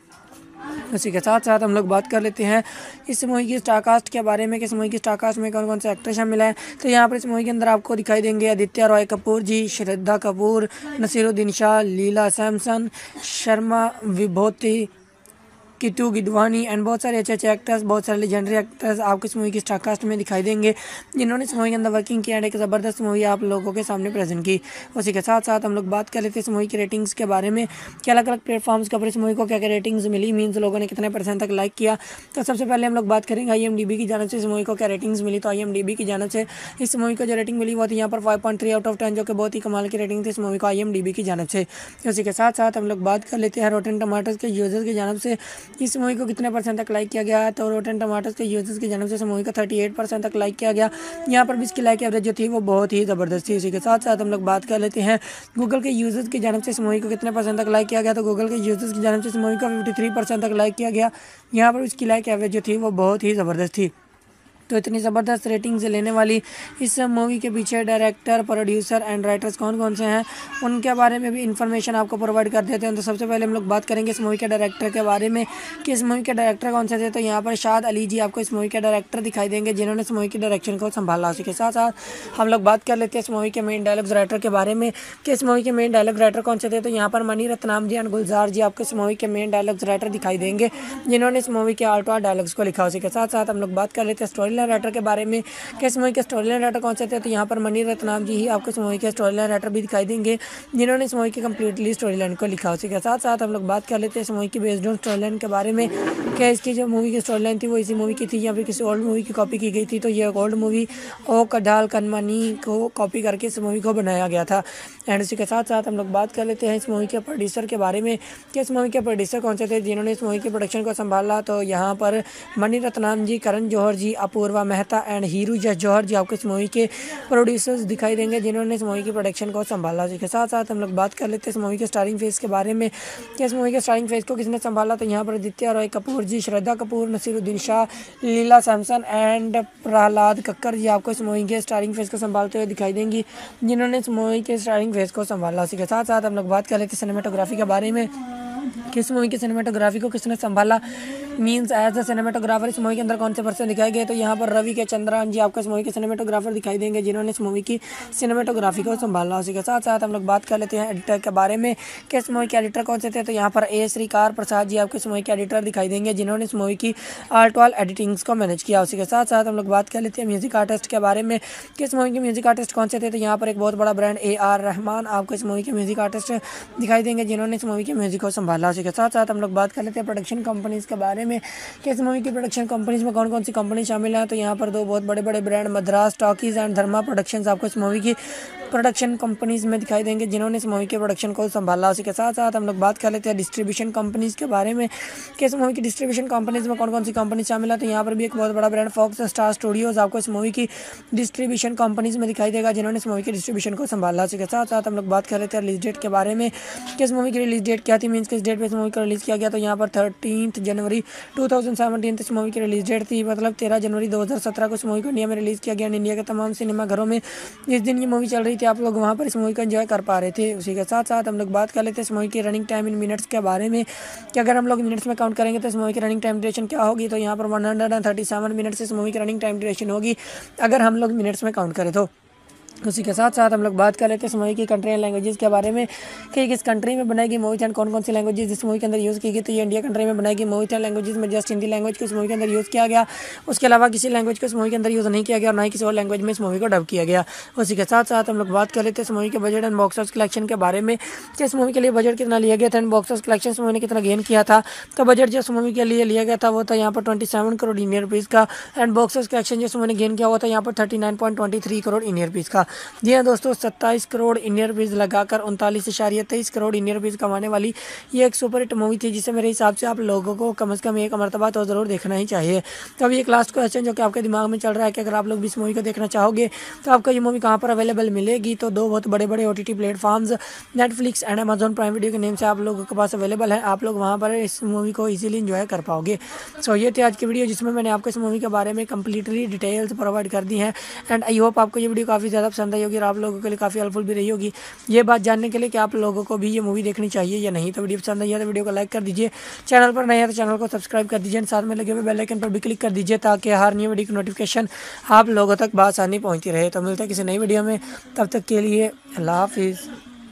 उसी के साथ साथ हम लोग बात कर लेते हैं इस मूवी की स्टारकास्ट के बारे में कि इस मूवी की स्टारकास्ट में कौन कौन से एक्टर शामिल हैं। तो यहाँ पर इस मूवी के अंदर आपको दिखाई देंगे आदित्य रॉय कपूर जी, श्रद्धा कपूर, नसीरुद्दीन शाह, लीला सैमसन, शर्मा विभूति, किट्टू गिदवानी एंड बहुत सारे अच्छे अच्छे एक्टर्स, बहुत सारे लेजेंडरी एक्टर्स आपको इस मूवी की स्टारकास्ट में दिखाई देंगे जिन्होंने इस मूवी के अंदर वर्किंग किया एंड एक ज़बरदस्त मूवी आप लोगों के सामने प्रेजेंट की। उसी के साथ साथ हम लोग बात कर लेते हैं इस मूवी की रेटिंग्स के बारे में कि अलग अलग प्लेटफॉर्म्स के ऊपर इस मूवी को क्या क्या रेटिंग्स मिली, मीन्स लोगों ने कितने परसेंट तक लाइक किया। तो सबसे पहले हम लोग बात करेंगे आई एम डी बी की जानब से इस मूवी को क्या रेटिंग्स मिली। तो आई एम डी बी की जानब से इस मूवी को जो रेटिंग मिली वो थी यहाँ पर five point three out of ten, जो कि बहुत ही कमाल की रेटिंग थी इस मूवी को आई एम डी बी की जानब से। उसी के साथ साथ हम लोग बात कर लेते हैं रोटेन टमाटर्स के यूजर्स की जानब से इस मूवी को कितने परसेंट तक लाइक किया गया है। तो रोटेन टमाटर्स के यूजर्स की जानब से इस मूवी का अड़तीस परसेंट तक लाइक किया गया। यहाँ पर भी इसकी लाइक एवरेज जो थी वो बहुत ही ज़बरदस्त थी। इसी के साथ साथ हम लोग बात कर लेते हैं गूगल के यूजर्स की जानब से इस मूवी को कितने परसेंट तक लाइक किया गया। तो गूगल के यूजर्स की जानब से इस मूवी का तिरेपन परसेंट तक लाइक किया गया। यहाँ पर इसकी लाइक एवरेज जो थी वो बहुत ही ज़बरदस्त थी। तो इतनी ज़बरदस्त रेटिंग से लेने वाली इस मूवी के पीछे डायरेक्टर, प्रोड्यूसर एंड राइटर्स कौन कौन से हैं उनके बारे में भी इन्फॉर्मेशन आपको प्रोवाइड कर देते हैं। तो सबसे पहले हम लोग बात करेंगे इस मूवी के डायरेक्टर के बारे में कि इस मूवी के डायरेक्टर कौन से थे। तो यहाँ पर शाद अली जी आपको इस मूवी के डायरेक्टर दिखाई देंगे जिन्होंने इस मूवी की डायरेक्शन को संभाला। उसी के साथ साथ हम लोग बात कर लेते हैं इस मूवी के मेन डायलॉग्स राइटर के बारे में कि इस मूवी के मेन डायलॉग राइटर कौन से थे। तो यहाँ पर मनी रत्नाम जी एंड गुलजार जी आपको इस मूवी के मेन डायलॉग्स राइटर दिखाई देंगे जिन्होंने इस मूवी के आल्टो डायलॉग्स को लिखा। उसी के साथ साथ हम लोग बात कर लेते हैं स्टोरी स्टोरी लाइन राइटर के बारे में कि इस मूवी के स्टोरी लाइन राइटर कौन से थे, तो यहाँ पर मणि रत्नम जी ही आपको इस मूवी के स्टोरी लाइन राइटर भी दिखाई देंगे जिन्होंने इस मूवी की कम्प्लीटली स्टोरी लाइन को लिखा। उसी के साथ साथ हम लोग बात कर लेते हैं इस मूवी की बेस्ड ऑन स्टोरी लाइन के बारे में कि इसकी जो मूवी की स्टोरी लाइन थी वो इसी मूवी की थी या फिर किसी ओल्ड मूवी की कॉपी की गई थी। तो ये ओल्ड मूवी ओ कडाल कनमनी को कॉपी करके इस मूवी को बनाया गया था। एंड उसी के साथ साथ हम लोग बात कर लेते हैं इस मूवी के प्रोड्यूसर के बारे में कि इस मूवी के प्रोड्यूसर कौन से थे जिन्होंने इस मूवी के प्रोडक्शन को संभाला। तो यहाँ पर मणि रत्नम जी, करण जौहर जी, अपूर्वा मेहता एंड हीरू जस जौहर जी आपको इस मूवी के प्रोड्यूसर्स दिखाई देंगे जिन्होंने इस मूवी की प्रोडक्शन को संभाला। उसी के साथ साथ हम लोग बात कर लेते हैं इस मूवी के स्टारिंग फेज के बारे में कि इस मूवी के स्टारिंग फेज को किसने संभाला। तो यहाँ पर आदित्य रॉय कपूर जी, श्रद्धा कपूर, नसीरुद्दीन शाह, लीला सैमसन एंड प्रहलाद कक्कर जी आपको इस मूवी के स्टारिंग फेज को संभालते हुए दिखाई देंगी जिन्होंने इस मूवी के स्टारिंग फेज को संभाला। उसी के साथ साथ हम लोग बात कर लेते हैं सिनेमेटोग्राफी के बारे में किस मूवी की सिनेमेटोग्राफी को किसने संभाला, मीन्स एज अ सिनेमेटोग्राफर इस मूवी के अंदर कौन से पर्सन दिखाए गए। तो यहाँ पर रवि के चंद्रन जी आपको इस मूवी के सिनेमेटोग्राफर दिखाई देंगे जिन्होंने इस मूवी की सिनेमेटोग्राफी को संभाला। उसी के साथ साथ हम लोग बात कर लेते हैं एडिटर के बारे में कि इस मूवी के एडिटर कौन से थे। तो यहाँ पर ए श्रीकार प्रसाद जी आपको इस मूवी के एडिटर दिखाई देंगे जिन्होंने इस मूवी की आर्ट वाल एडिटिंग्स को मैनेज किया। उसी के साथ साथ हम लोग बात कर लेते हैं म्यूजिक आर्टिस्ट के बारे में कि इस मूवी के म्यूजिक आर्टिस्ट कौन से थे। तो यहाँ पर एक बहुत बड़ा ब्रांड ए आर रहमान आपको इस मूवी के म्यूजिक आर्टिस्ट दिखाई देंगे जिन्होंने इस मूवी के म्यूजिक को संभाला। उसी के साथ साथ हम लोग बात कर लेते हैं प्रोडक्शन कंपनीज के बारे में कि इस मूवी की प्रोडक्शन कंपनीज में कौन कौन सी कंपनी शामिल है। तो यहाँ पर दो बहुत बड़े बड़े brand Madras talkies and Dharma productions आपको इस मूवी की प्रोडक्शन कंपनीज में दिखाई देंगे जिन्होंने इस मूवी के प्रोडक्शन को संभाला। उसी के साथ साथ हम लोग बात कर लेते हैं डिस्ट्रीब्यूशन कंपनीज के बारे में कि इस मूवी की डिस्ट्रीब्यूशन कंपनीज में कौन कौन सी कंपनी शामिल है। तो यहाँ पर भी एक बहुत बड़ा ब्रांड फॉक्स स्टार स्टूडियोज आपको इस मूवी की डिस्ट्रीब्यूशन कंपनीज में दिखाई देगा जिन्होंने इस मूवी की डिस्ट्रीब्यूशन को संभाला। उसी के साथ साथ हम लोग बात कर लेते हैं रिलीज डेट के बारे में कि इस मूवी की रिलीज डेट क्या थी, मीन्स किस डेट पर इस मूवी को रिलीज किया गया। तो यहाँ पर थर्टीन जनवरी टू थाउजेंड सेवनटीन इस मूवी की रिलीज डेट थी, मतलब तेरह जनवरी दो हज़ार सत्रह को इस मूवी को इंडिया में रिलीज़ किया गया। इंडिया के तमाम सिनेमा घरों में इस दिन ये मूवी चल रही थी, आप लोग वहाँ पर इस मूवी को एंजॉय कर पा रहे थे। उसी के साथ साथ हम लोग बात कर लेते हैं इस मूवी की रनिंग टाइम इन मिनट्स के बारे में कि अगर हम लोग मिनट्स में काउंट करेंगे तो इस मूवी की रनिंग टाइम ड्यूरेशन क्या होगी। तो यहाँ पर one hundred and thirty seven minutes इस मूवी की रनिंग टाइम ड्यूरेशन होगी अगर हम लोग मिनट्स में काउंट करें तो। उसी के साथ साथ हम लोग बात कर लेते हैं इस मूवी की कंट्री एंड लैंग्वेजेस के बारे में कि किस कंट्री में बनाई गई मूवी थी एंड कौन कौन सी लैंग्वेजेस इस मूवी के अंदर यूज़ की गई। तो ये इंडिया कंट्री में बनाई गई मूवी थी, लैंग्वेजेस में जस्ट हिंदी लैंग्वेज को इस मूवी के अंदर यूज़ किया गया, उसके अलावा किसी लैंग्वेज को इस मूवी के अंदर यूज़ नहीं किया गया और ना ही किसी और लैंग्वेज में इस मूवी को डब किया गया। उसी के साथ साथ हम लोग बात कर लेते हैं इस मूवी के budget and box office collection के बारे में कि इस मूवी के लिए बजट कितना लिया गया था एंड बॉक्स ऑफिस कलेक्शन इस मूवी ने कितना गेन किया था। तो बजट जो इस मूवी के लिए लिया गया था वो था यहाँ पर twenty seven crore Indian rupees का एंड बॉक्स ऑफिस कलेक्शन जो इस मूवी ने गेन किया हुआ था यहाँ पर thirty nine point twenty three crore Indian rupees का। जी हाँ दोस्तों, सत्ताईस करोड़ इंडियन रुपीज़ लगाकर उनतालीस इशारिया तेईस करोड़ इंडियन रुपीज़ कमाने वाली ये एक सुपर हिट मूवी थी जिसे मेरे हिसाब से आप लोगों को कम से कम एक मरतबा तो ज़रूर देखना ही चाहिए। तो अभी एक लास्ट क्वेश्चन जो कि आपके दिमाग में चल रहा है कि अगर आप लोग भी इस मूवी को देखना चाहोगे तो आपको ये मूवी कहाँ पर अवेलेबल मिलेगी। तो दो बहुत बड़े बड़े O T T platforms Netflix and Amazon Prime video के नेम से आप लोगों के पास अवेलेबल है, आप लोग वहाँ पर इस मूवी को ईजिली इंजॉय कर पाओगे। सो ये थी आज की वीडियो जिसमें मैंने आपको इस मूवी के बारे में कंप्लीटली डिटेल्स प्रोवाइड कर दी हैं एंड आई होप आपको ये वीडियो काफ़ी ज़्यादा पसंद आई होगी और आप लोगों के लिए काफ़ी हेल्पफुल भी रही होगी ये बात जानने के लिए कि आप लोगों को भी ये मूवी देखनी चाहिए या नहीं। तो वीडियो पसंद आई है तो वीडियो को लाइक कर दीजिए, चैनल पर नए हैं तो चैनल को सब्सक्राइब कर दीजिए, साथ में लगे हुए बेल आइकन पर भी क्लिक कर दीजिए ताकि हर न्यू वीडियो की नोटिफिकेशन आप लोगों तक बआसानी पहुंचती रहे। तो मिलते हैं किसी नई वीडियो में, तब तक के लिए अल्लाह हाफिज़।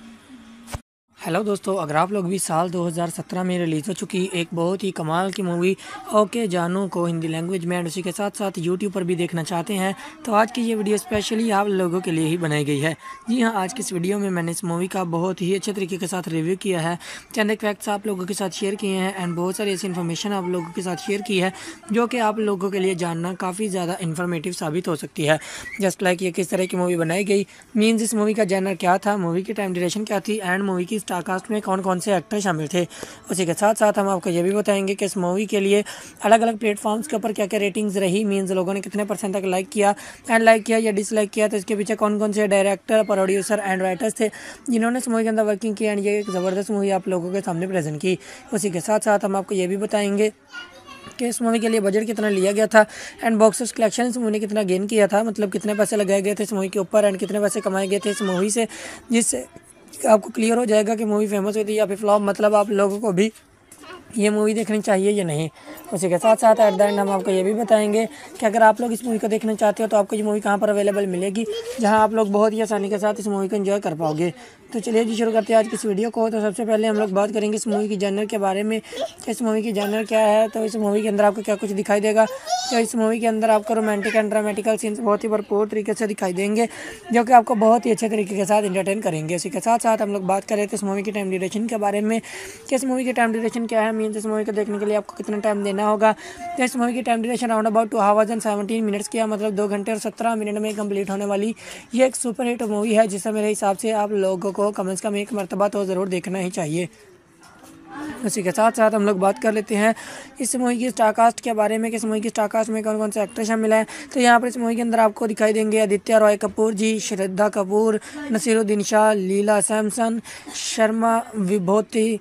हेलो दोस्तों, अगर आप लोग भी साल दो हज़ार सत्रह में रिलीज़ हो चुकी एक बहुत ही कमाल की मूवी ओके जानू को हिंदी लैंग्वेज में एंड उसी के साथ साथ यूट्यूब पर भी देखना चाहते हैं तो आज की ये वीडियो स्पेशली आप लोगों के लिए ही बनाई गई है। जी हाँ, आज की इस वीडियो में मैंने इस मूवी का बहुत ही अच्छे तरीके के साथ रिव्यू किया है, चंद एक फैक्ट्स आप लोगों के साथ शेयर किए हैं एंड बहुत सारी ऐसी इन्फॉर्मेशन आप लोगों के साथ शेयर की है जो कि आप लोगों के लिए जानना काफ़ी ज़्यादा इन्फॉर्मेटिव साबित हो सकती है। जस्ट लाइक ये किस तरह की मूवी बनाई गई, मीन्स इस मूवी का जैनर क्या था, मूवी की टाइम ड्यूरेशन क्या थी एंड मूवी की स्टार कास्ट में कौन कौन से एक्टर शामिल थे। उसी के साथ साथ हम आपको ये भी बताएंगे कि इस मूवी के लिए अलग अलग प्लेटफॉर्म्स के ऊपर क्या क्या रेटिंग्स रही, मीन्स लोगों ने कितने परसेंट तक लाइक किया एंड लाइक किया या डिसलाइक किया, तो इसके पीछे कौन कौन से डायरेक्टर प्रोड्यूसर एंड राइटर्स थे जिन्होंने इस मूवी के अंदर वर्किंग की एंड ये एक ज़बरदस्त मूवी आप लोगों के सामने प्रेजेंट की। उसी के साथ साथ हम आपको ये भी बताएंगे कि इस मूवी के लिए बजट कितना लिया गया था एंड बॉक्स ऑफिस कलेक्शन इस मूवी ने कितना गेन किया था, मतलब कितने पैसे लगाए गए थे इस मूवी के ऊपर एंड कितने पैसे कमाए गए थे इस मूवी से, जिससे आपको क्लियर हो जाएगा कि मूवी फेमस हुई थी या फिर फ्लॉप, मतलब आप लोगों को भी ये मूवी देखनी चाहिए या नहीं। उसी के साथ साथ एट द एंड हम आपको ये भी बताएंगे कि अगर आप लोग इस मूवी को देखना चाहते हो तो आपको ये मूवी कहाँ पर अवेलेबल मिलेगी, जहाँ आप लोग बहुत ही आसानी के साथ इस मूवी को एंजॉय कर पाओगे। तो चलिए जी शुरू करते हैं आज की इस वीडियो को। तो सबसे पहले हम लोग बात करेंगे इस मूवी की जॉनर के बारे में, इस मूवी की जॉनर क्या है। तो इस मूवी के अंदर आपको क्या कुछ दिखाई देगा। तो इस मूवी के अंदर आपको रोमांटिक एंड ड्रामेटिकल सीन्स बहुत ही भरपूर तरीके से दिखाई देंगे, जो कि आपको बहुत ही अच्छे तरीके के साथ एंटरटेन करेंगे। इसी के साथ साथ हम लोग बात करें तो इस मूवी की टाइम ड्यूरेशन के बारे में, कि इस मूवी की टाइम ड्यूरेशन क्या है, मीन्स इस मूवी को देखने के लिए आपको कितना टाइम देना होगा। तो इस मूवी की time duration round about two hours and seventeen minutes की, मतलब दो घंटे और सत्रह मिनट में कंप्लीट होने वाली ये एक सुपर हिट मूवी है, जिसे मेरे हिसाब से आप लोगों को कम से कम एक मरतबा तो ज़रूर देखना ही चाहिए। उसी के साथ साथ हम लोग बात कर लेते हैं इस मूवी की स्टारकास्ट के बारे में, कि इस मूवी की स्टारकास्ट में कौन कौन से एक्टर शामिल हैं। तो यहाँ पर इस मूवी के अंदर आपको दिखाई देंगे आदित्य रॉय कपूर जी, श्रद्धा कपूर, नसीरुद्दीन शाह, लीला सैमसन, शर्मा विभूति,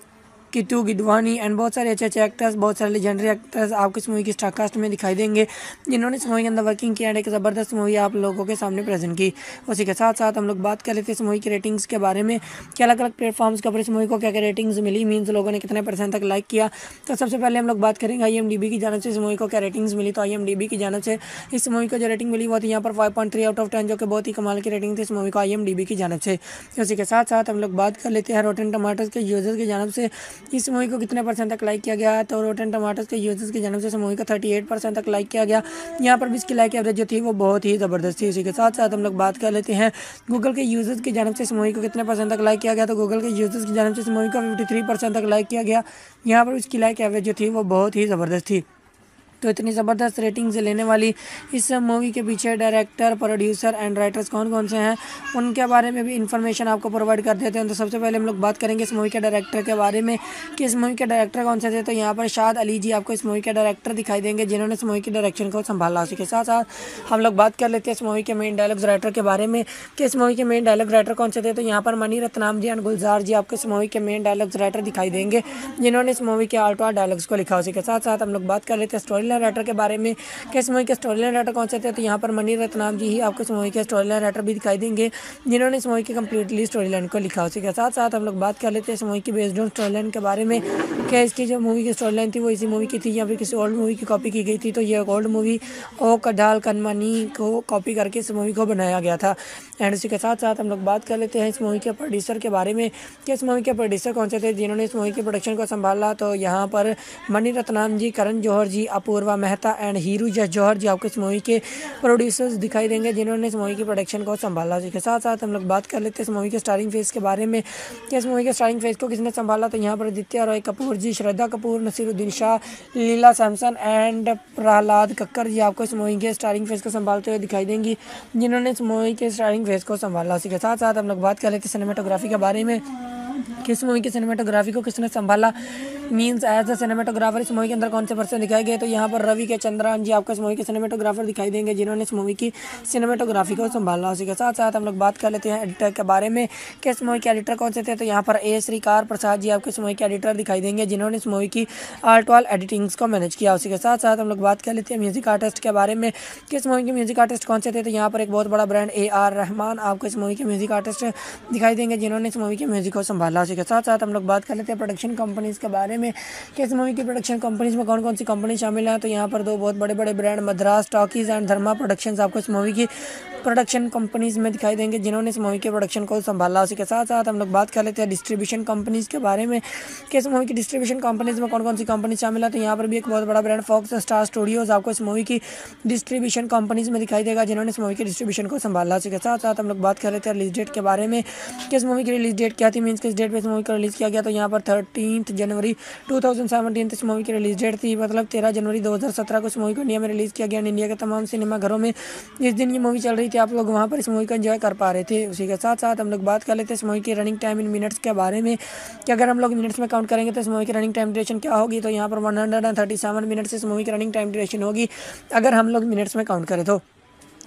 कितू गिदवानी एंड बहुत सारे अच्छे अच्छे एक्टर्स, बहुत सारे लेजेंडरी एक्टर्स आपको इस मूवी की स्टारकास्ट में दिखाई देंगे, जिन्होंने इस मूवी के अंदर वर्किंग किया एंड एक ज़बरदस्त मूवी आप लोगों के सामने प्रेजेंट की। उसी के साथ साथ हम लोग बात कर लेते हैं इस मूवी की रेटिंग्स के बारे में, कि अलग अलग प्लेटफॉर्म्स के ऊपर इस मूवी को क्या क्या रेटिंग्स मिली, मीन्स लोगों ने कितने परसेंट तक लाइक किया। तो सबसे पहले हम लोग बात करेंगे आई एम डी बी की जानब से इस मूवी को क्या रेटिंग्स मिली। तो आई एम डी बी की जानब से इस मूवी को जो रेटिंग मिली वो थी यहाँ पर five point three out of ten, जो कि बहुत ही कमाल की रेटिंग थी इस मूवी को आई एम डी बी की जानब से। उसी के साथ साथ हम लोग बात कर लेते हैं रोटेन टमाटर्स के यूजर्स की जानब से इस मूवी को कितने परसेंट तक लाइक किया गया है। तो रोटेन टमाटर्स के यूजर्स की जानब से इस मूवी का अड़तीस परसेंट तक लाइक किया गया। यहाँ पर भी इसकी लाइक एवरेज जो थी वो बहुत ही ज़बरदस्त थी। इसी के साथ साथ हम लोग बात कर लेते हैं गूगल के यूजर्स की जानब से इस मूवी को कितने परसेंट तक लाइक किया गया। तो गूगल के यूजर्स की जानब से इस मूवी का तिरेपन परसेंट तक लाइक किया गया। यहाँ पर इसकी लाइक एवरेज जो थी वो बहुत ही ज़बरदस्त थी। तो इतनी ज़बरदस्त रेटिंग से लेने वाली इस मूवी के पीछे डायरेक्टर, प्रोड्यूसर एंड राइटर्स कौन कौन से हैं, उनके बारे में भी इन्फॉर्मेशन आपको प्रोवाइड कर देते हैं। तो सबसे पहले हम लोग बात करेंगे इस मूवी के डायरेक्टर के बारे में, कि इस मूवी के डायरेक्टर कौन से थे। तो यहाँ पर शाद अली जी आपको इस मूवी के डायरेक्टर दिखाई देंगे, जिन्होंने इस मूवी की डायरेक्शन को संभाला। उसी के साथ साथ हम लोग बात कर लेते हैं इस मूवी के मेन डायलॉग्स राइटर के बारे में, कि इस मूवी के मेन डायलॉग राइटर कौन से थे। तो यहाँ पर मनी रत्नाम जी एंड गुलजार जी आपको इस मूवी के मेन डायलॉग्स राइटर दिखाई देंगे, जिन्होंने इस मूवी के आल्टो डायलॉग्स को लिखा। उसी के साथ साथ हम लोग बात कर लेते हैं स्टोरी लाइन राइटर के बारे में, कि इस मूवी के स्टोरी लाइन राइटर कौन से थे। तो यहाँ पर मनी रत्नाम जी ही आपको इस मूवी के स्टोरी लाइन राइटर भी दिखाई देंगे, जिन्होंने इस मूवी की कंप्लीटली स्टोरी लाइन को लिखा। उसी के साथ साथ हम लोग बात कर लेते हैं इस मूवी की बेस्ड ऑन स्टोरी लाइन के बारे में, कि इसकी जो मूवी की स्टोरी लाइन थी वो इसी मूवी की थी या फिर किसी ओल्ड मूवी की कॉपी की गई थी। तो ये ओल्ड मूवी ओ कडाल कनमानी को कॉपी करके इस मूवी को बनाया गया था। एंड उसी के साथ साथ हम लोग बात कर लेते हैं इस मूवी के प्रोड्यूसर के बारे में, कि इस मूवी के प्रोड्यूसर कौन से थे, जिन्होंने इस मूवी के प्रोडक्शन को संभाला। तो यहाँ पर मनी रत्नाम जी, करण जौहर जी, अपूर्वा मेहता एंड हीरू जस जौहर जी आपको इस मूवी के प्रोड्यूसर्स दिखाई देंगे, जिन्होंने इस मूवी की प्रोडक्शन को संभाला। इसके साथ साथ हम लोग बात कर लेते हैं इस मूवी के स्टारिंग फेस के बारे में, कि इस मूवी के स्टारिंग फेस को किसने संभाला। तो यहाँ पर आदित्य रॉय कपूर जी, श्रद्धा कपूर, नसीरुद्दीन शाह, लीला सैमसन एंड प्रहलाद कक्कर जी आपको इस मूवी के स्टारिंग फेस को संभालते हुए दिखाई देंगी, जिन्होंने इस मूवी के स्टारिंग फेस को संभाला। इसी के साथ साथ हम लोग बात कर लेते हैं सिनेमेटोग्राफी के बारे में, किस मूवी की सिनेमेटोग्राफी को किसने संभाला, मींस एज अ सिनेमेटोग्राफर इस मूवी के अंदर कौन से पर्सन दिखाए गए। तो यहाँ पर रवि के चंद्रान जी आपको इस मूवी के सिनेमेटोग्राफर दिखाई देंगे, जिन्होंने इस मूवी की सिनेमेटोग्राफी को संभाला। उसी के साथ साथ हम लोग बात कर लेते हैं एडिटर के बारे में, कि इस मूवी के एडिटर कौन से थे। तो यहाँ पर ए श्रीकार प्रसाद जी आपको इस मूवी के एडिटर दिखाई देंगे, जिन्होंने इस मूवी की आर्ट वाल एडिटिंग्स को मैनेज किया। उसी के साथ साथ हम लोग बात कर लेते हैं म्यूजिक आर्टिस्ट के बारे में, कि इस मूवी के म्यूजिक आर्टिस्ट कौन से थे। तो यहाँ पर एक बहुत बड़ा ब्रांड ए आर रहमान आपको इस मूवी के म्यूजिक आर्टिस्ट दिखाई देंगे, जिन्होंने इस मूवी के म्यूजिक को संभाला। उसी के साथ साथ हम लोग बात कर लेते हैं प्रोडक्शन कंपनीज के बारे में, कि इस मूवी की प्रोडक्शन कंपनीज में कौन कौन सी कंपनी शामिल है। तो यहाँ पर दो बहुत बड़े बड़े brand Madras talkies and Dharma productions आपको इस मूवी की प्रोडक्शन कंपनीज में दिखाई देंगे, जिन्होंने इस मूवी के प्रोडक्शन को संभाला। उसी के साथ साथ हम लोग बात कर लेते हैं डिस्ट्रीब्यूशन कंपनीज के बारे में, कि इस मूवी की डिस्ट्रीब्यूशन कंपनीज में कौन कौन सी कंपनी शामिल है। तो यहाँ पर भी एक बहुत बड़ा ब्रांड फॉक्स स्टार स्टूडियोज आपको इस मूवी की डिस्ट्रीब्यूशन कंपनीज में दिखाई देगा, जिन्होंने इस मूवी की डिस्ट्रीब्यूशन को संभाला। उसी के साथ साथ हम लोग बात कर लेते हैं रिलीज डेट के बारे में, कि इस मूवी की रिलीज डेट क्या थी, मीन्स किस डेट पे इस मूवी को रिलीज किया गया। तो यहाँ पर थर्टीन जनवरी टू थाउजेंड सेवनटीन इस मूवी की रिलीज डेट थी, मतलब तेरह जनवरी दो हज़ार सत्रह को इस मूवी को इंडिया में रिलीज़ किया गया। इंडिया के तमाम सिनेमा घरों में जिस दिन ये मूवी चल रही थी आप लोग वहाँ पर इस मूवी को एंजॉय कर पा रहे थे। उसी के साथ साथ हम लोग बात कर लेते हैं इस मूवी की रनिंग टाइम इन मिनट्स के बारे में, कि अगर हम लोग मिनट्स में काउंट करेंगे तो इस मूवी की रनिंग टाइम ड्यूरेशन क्या होगी। तो यहाँ पर one hundred and thirty seven minutes इस मूवी की रनिंग टाइम ड्यूरेशन होगी, अगर हम लोग मिनट्स में काउंट करें तो।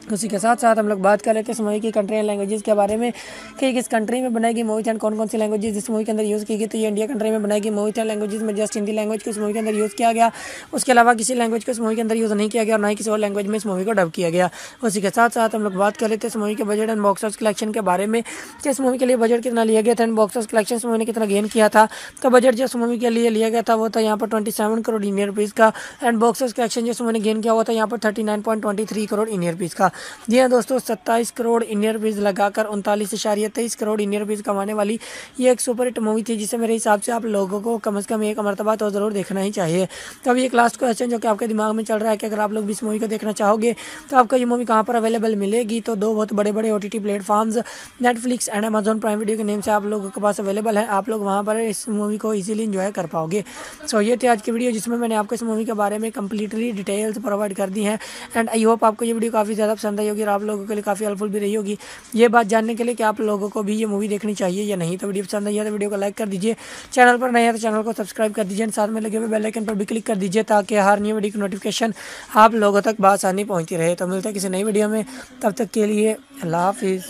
उसी के साथ साथ हम लोग बात कर लेते हैं इस मूवी की कंट्री एंड लैंग्वेजेस के बारे में कि किस कंट्री में बनाई गई मूवी एंड कौन कौन सी लैंग्वेजेस इस मूवी के अंदर यूज़ की गई। तो ये इंडिया कंट्री में बनाई गई मूवी एंड लैंग्वेजेस में जस्ट हिंदी लैंग्वेज को इस मूवी के अंदर यूज़ किया गया। उसके अलावा किसी लैंग्वेज को इस मूवी के अंदर यूज़ नहीं किया गया और ना ही किसी और लैंग्वेज में इस मूवी को डब किया गया। उसी के साथ साथ हम लोग बात कर लेते हैं इस मूवी के budget and box office collection के बारे में कि इस मूवी के लिए बजट कितना लिया गया था एंड बॉक्स ऑफिस कलेक्शन इस मूवी ने कितना गेन किया था। तो बजट जो इस मूवी के लिए लिया गया था वो था यहाँ पर twenty seven crore Indian rupees का एंड बॉक्स ऑफिस कलेक्शन जो इस मूवी ने गेन किया हुआ था यहाँ पर thirty nine point twenty three crore Indian rupees का। जी हाँ दोस्तों, सत्ताईस करोड़ इंडियन रुपीज़ लगाकर उनतालीस इशारिया तेईस करोड़ इंडियन रुपीज़ कमाने वाली ये एक सुपर हिट मूवी थी जिसे मेरे हिसाब से आप लोगों को कम से कम एक मरतबा तो ज़रूर देखना ही चाहिए। तो अभी एक लास्ट क्वेश्चन जो कि आपके दिमाग में चल रहा है कि अगर आप लोग भी इस मूवी को देखना चाहोगे तो आपको ये मूवी कहाँ पर अवेलेबल मिलेगी। तो दो बहुत बड़े बड़े O T T platforms Netflix and Amazon Prime video के नेम से आप लोगों के पास अवेलेबल है। आप लोग वहाँ पर इस मूवी को ईजिली इंजॉय कर पाओगे। सो ये थी आज की वीडियो जिसमें मैंने आपको इस मूवी के बारे में कंप्लीटली डिटेल्स प्रोवाइड कर दी हैं एंड आई होप आपको ये वीडियो काफ़ी ज़्यादा पसंद आई होगी और आप लोगों के लिए काफ़ी हेल्पफुल भी रही होगी ये बात जानने के लिए कि आप लोगों को भी ये मूवी देखनी चाहिए या नहीं। तो वीडियो पसंद आई है तो वीडियो को लाइक कर दीजिए, चैनल पर नए हैं तो चैनल को सब्सक्राइब कर दीजिए, साथ में लगे हुए बेल आइकन पर भी क्लिक कर दीजिए ताकि हर न्यू वीडियो की नोटिफिकेशन आप लोगों तक बआसानी पहुंचती रहे। तो मिलते हैं किसी नई वीडियो में, तब तक के लिए अल्लाह हाफिज़।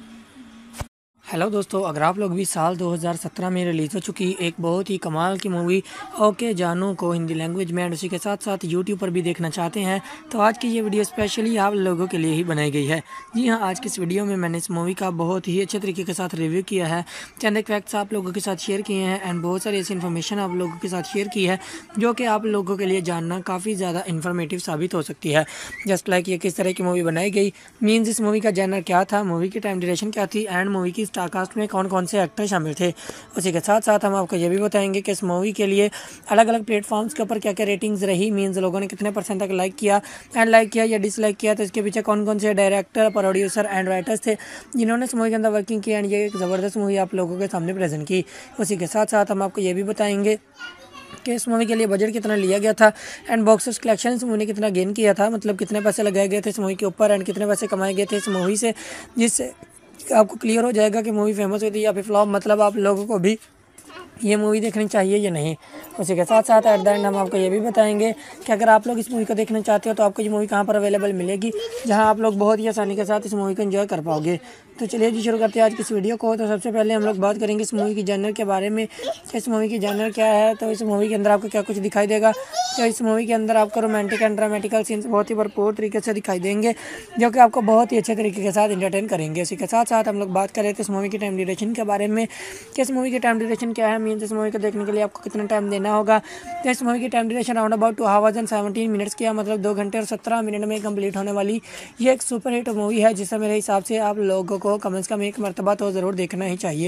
हेलो दोस्तों, अगर आप लोग भी साल दो हज़ार सत्रह में रिलीज़ हो चुकी एक बहुत ही कमाल की मूवी ओके जानू को हिंदी लैंग्वेज में एंड उसी के साथ साथ यूट्यूब पर भी देखना चाहते हैं तो आज की ये वीडियो स्पेशली आप लोगों के लिए ही बनाई गई है। जी हाँ, आज की इस वीडियो में मैंने इस मूवी का बहुत ही अच्छे तरीके के साथ रिव्यू किया है, चंद एक फैक्ट्स आप लोगों के साथ शेयर किए हैं एंड बहुत सारी ऐसी इन्फॉर्मेशन आप लोगों के साथ शेयर की है जो कि आप लोगों के लिए जानना काफ़ी ज़्यादा इन्फॉर्मेटिव साबित हो सकती है। जस्ट लाइक ये किस तरह की मूवी बनाई गई, मीन्स इस मूवी का जैनर क्या था, मूवी की टाइम ड्यूरेशन क्या थी एंड मूवी की स्टार कास्ट में कौन कौन से एक्टर शामिल थे। उसी के साथ साथ हम आपको ये भी बताएंगे कि इस मूवी के लिए अलग अलग प्लेटफॉर्म्स के ऊपर क्या क्या रेटिंग्स रही, मीन्स लोगों ने कितने परसेंट तक लाइक किया एंड लाइक किया या डिसलाइक किया, तो इसके पीछे कौन कौन से डायरेक्टर, प्रोड्यूसर एंड राइटर्स थे जिन्होंने इस मूवी के अंदर वर्किंग की एंड ये एक ज़बरदस्त मूवी आप लोगों के सामने प्रेजेंट की। उसी के साथ साथ हम आपको ये भी बताएंगे कि इस मूवी के लिए बजट कितना लिया गया था एंड बॉक्स ऑफिस कलेक्शन इस मूवी ने कितना गेन किया था, मतलब कितने पैसे लगाए गए थे इस मूवी के ऊपर एंड कितने पैसे कमाए गए थे इस मूवी से, जिससे आपको क्लियर हो जाएगा कि मूवी फेमस हुई थी या फिर फ्लॉप, मतलब आप लोगों को भी ये मूवी देखनी चाहिए या नहीं। उसी के साथ साथ एट द एंड हम आपको ये भी बताएंगे कि अगर आप लोग इस मूवी को देखना चाहते हो तो आपको ये मूवी कहाँ पर अवेलेबल मिलेगी जहाँ आप लोग बहुत ही आसानी के साथ इस मूवी को एंजॉय कर पाओगे। तो चलिए जी शुरू करते हैं आज की इस वीडियो को। तो सबसे पहले हम लोग बात करेंगे इस मूवी की जॉनर के बारे में कि इस मूवी की जॉनर क्या है। तो इस मूवी के अंदर आपको क्या कुछ दिखाई देगा, तो इस मूवी के अंदर आपको रोमांटिक एंड ड्रामेटिकल सीन्स बहुत ही भरपूर तरीके से दिखाई देंगे जो कि आपको बहुत ही अच्छे तरीके के साथ इंटरटेन करेंगे। इसी के साथ साथ हम लोग बात करें तो इस मूवी की टाइम ड्यूरेशन के बारे में कि इस मूवी की टाइम ड्यूरेशन क्या है, मीन्स इस मूवी को देखने के लिए आपको कितना टाइम देना होगा। तो इस मूवी की time duration around about two hours and seventeen minutes की, मतलब दो घंटे और सत्रह मिनट में कंप्लीट होने वाली ये एक सुपर हिट मूवी है जिसे मेरे हिसाब से आप लोगों को कम से कम एक मरतबा तो ज़रूर देखना ही चाहिए।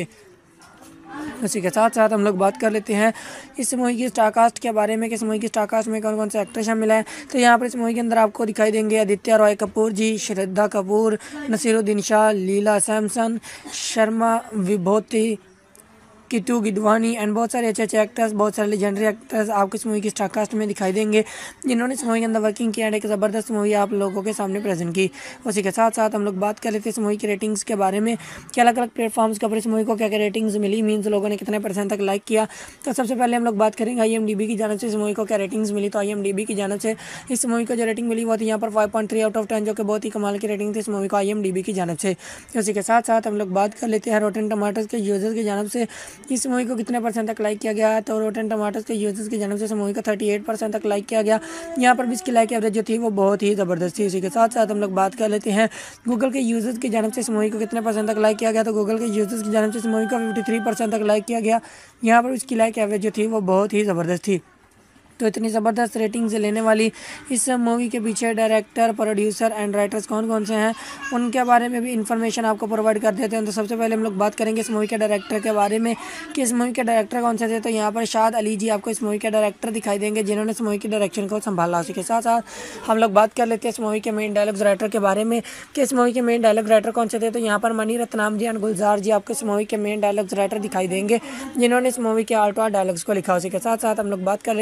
उसी के साथ साथ हम लोग बात कर लेते हैं इस मूवी की स्टार कास्ट के बारे में कि इस मूवी की स्टार कास्ट में कौन कौन से एक्टर शामिल हैं। तो यहाँ पर इस मूवी के अंदर आपको दिखाई देंगे आदित्य रॉय कपूर जी, श्रद्धा कपूर, नसीरुद्दीन शाह, लीला सैमसन, शर्मा विभूति, किटू गिडवानी एंड बहुत सारे अच्छे अच्छे एक्टर्स, बहुत सारे लेजेंडरी एक्टर्स आपको इस मूवी की स्टार कास्ट में दिखाई देंगे जिन्होंने इस मूवी के अंदर वर्किंग किया एंड एक ज़बरदस्त मूवी आप लोगों के सामने प्रेजेंट की। उसी के साथ साथ हम लोग बात कर लेते हैं इस मूवी की रेटिंग्स के बारे में कि अलग अलग प्लेटफॉर्म्स के ऊपर इस मूवी को क्या क्या रेटिंग्स मिली, मीन्स लोगों ने कितने परसेंट तक लाइक किया। तो सबसे पहले हम लोग बात करेंगे आई एम डी बी की जानब से इस मूवी को क्या रेटिंग्स मिली। तो आई एम डी बी की जानब से इस मूवी को जो रेटिंग मिली वो थी यहाँ पर five point three out of ten, जो कि बहुत ही कमाल की रेटिंग थी इस मूवी को आई एम डी बी की जानब से। उसी के साथ साथ हम लोग बात कर लेते हैं रोटेन टमाटर्स के यूजर्स की जानब से इस मूवी को कितने परसेंट तक लाइक किया गया है। तो रोटेन टमाटर्स के यूजर्स की जानब से इस मूवी का थर्टी एट परसेंट तक लाइक किया गया। यहाँ पर भी इसकी लाइक एवरेज जो थी वो बहुत ही ज़बरदस्त थी। उसी के साथ साथ हम लोग बात कर लेते हैं गूगल के यूजर्स की जानब से इस मूवी को कितने परसेंट तक लाइक किया गया। तो गूगल के यूजर्स की जानब से इस मूवी का फिफ्टी थ्री परसेंट तक लाइक किया गया। यहाँ पर इसकी लाइक एवरेज जो थी वो बहुत ही ज़बरदस्त थी। तो इतनी ज़बरदस्त रेटिंग से लेने वाली इस मूवी के पीछे डायरेक्टर, प्रोड्यूसर एंड राइटर्स कौन कौन से हैं उनके बारे में भी इन्फॉर्मेशन आपको प्रोवाइड कर देते हैं। तो सबसे पहले हम लोग बात करेंगे इस मूवी के डायरेक्टर के बारे में कि इस मूवी के डायरेक्टर कौन से थे। तो यहाँ पर शाद अली जी आपको इस मूवी के डायरेक्टर दिखाई देंगे जिन्होंने इस मूवी की डायरेक्शन को संभाला। उसी के साथ साथ हम लोग बात कर लेते हैं इस मूवी के मेन डायलॉग्स राइटर के बारे में कि इस मूवी के मेन डायलॉग राइटर कौन से थे। तो यहाँ पर मनी रत्नाम जी एंड गुलजार जी आपको इस मूवी के मेन डायलॉग्स राइटर दिखाई देंगे जिन्होंने इस मूवी के आर्ट और डायलॉग्स को लिखा। उसी के साथ साथ हम लोग बात कर लेते हैं स्टोरी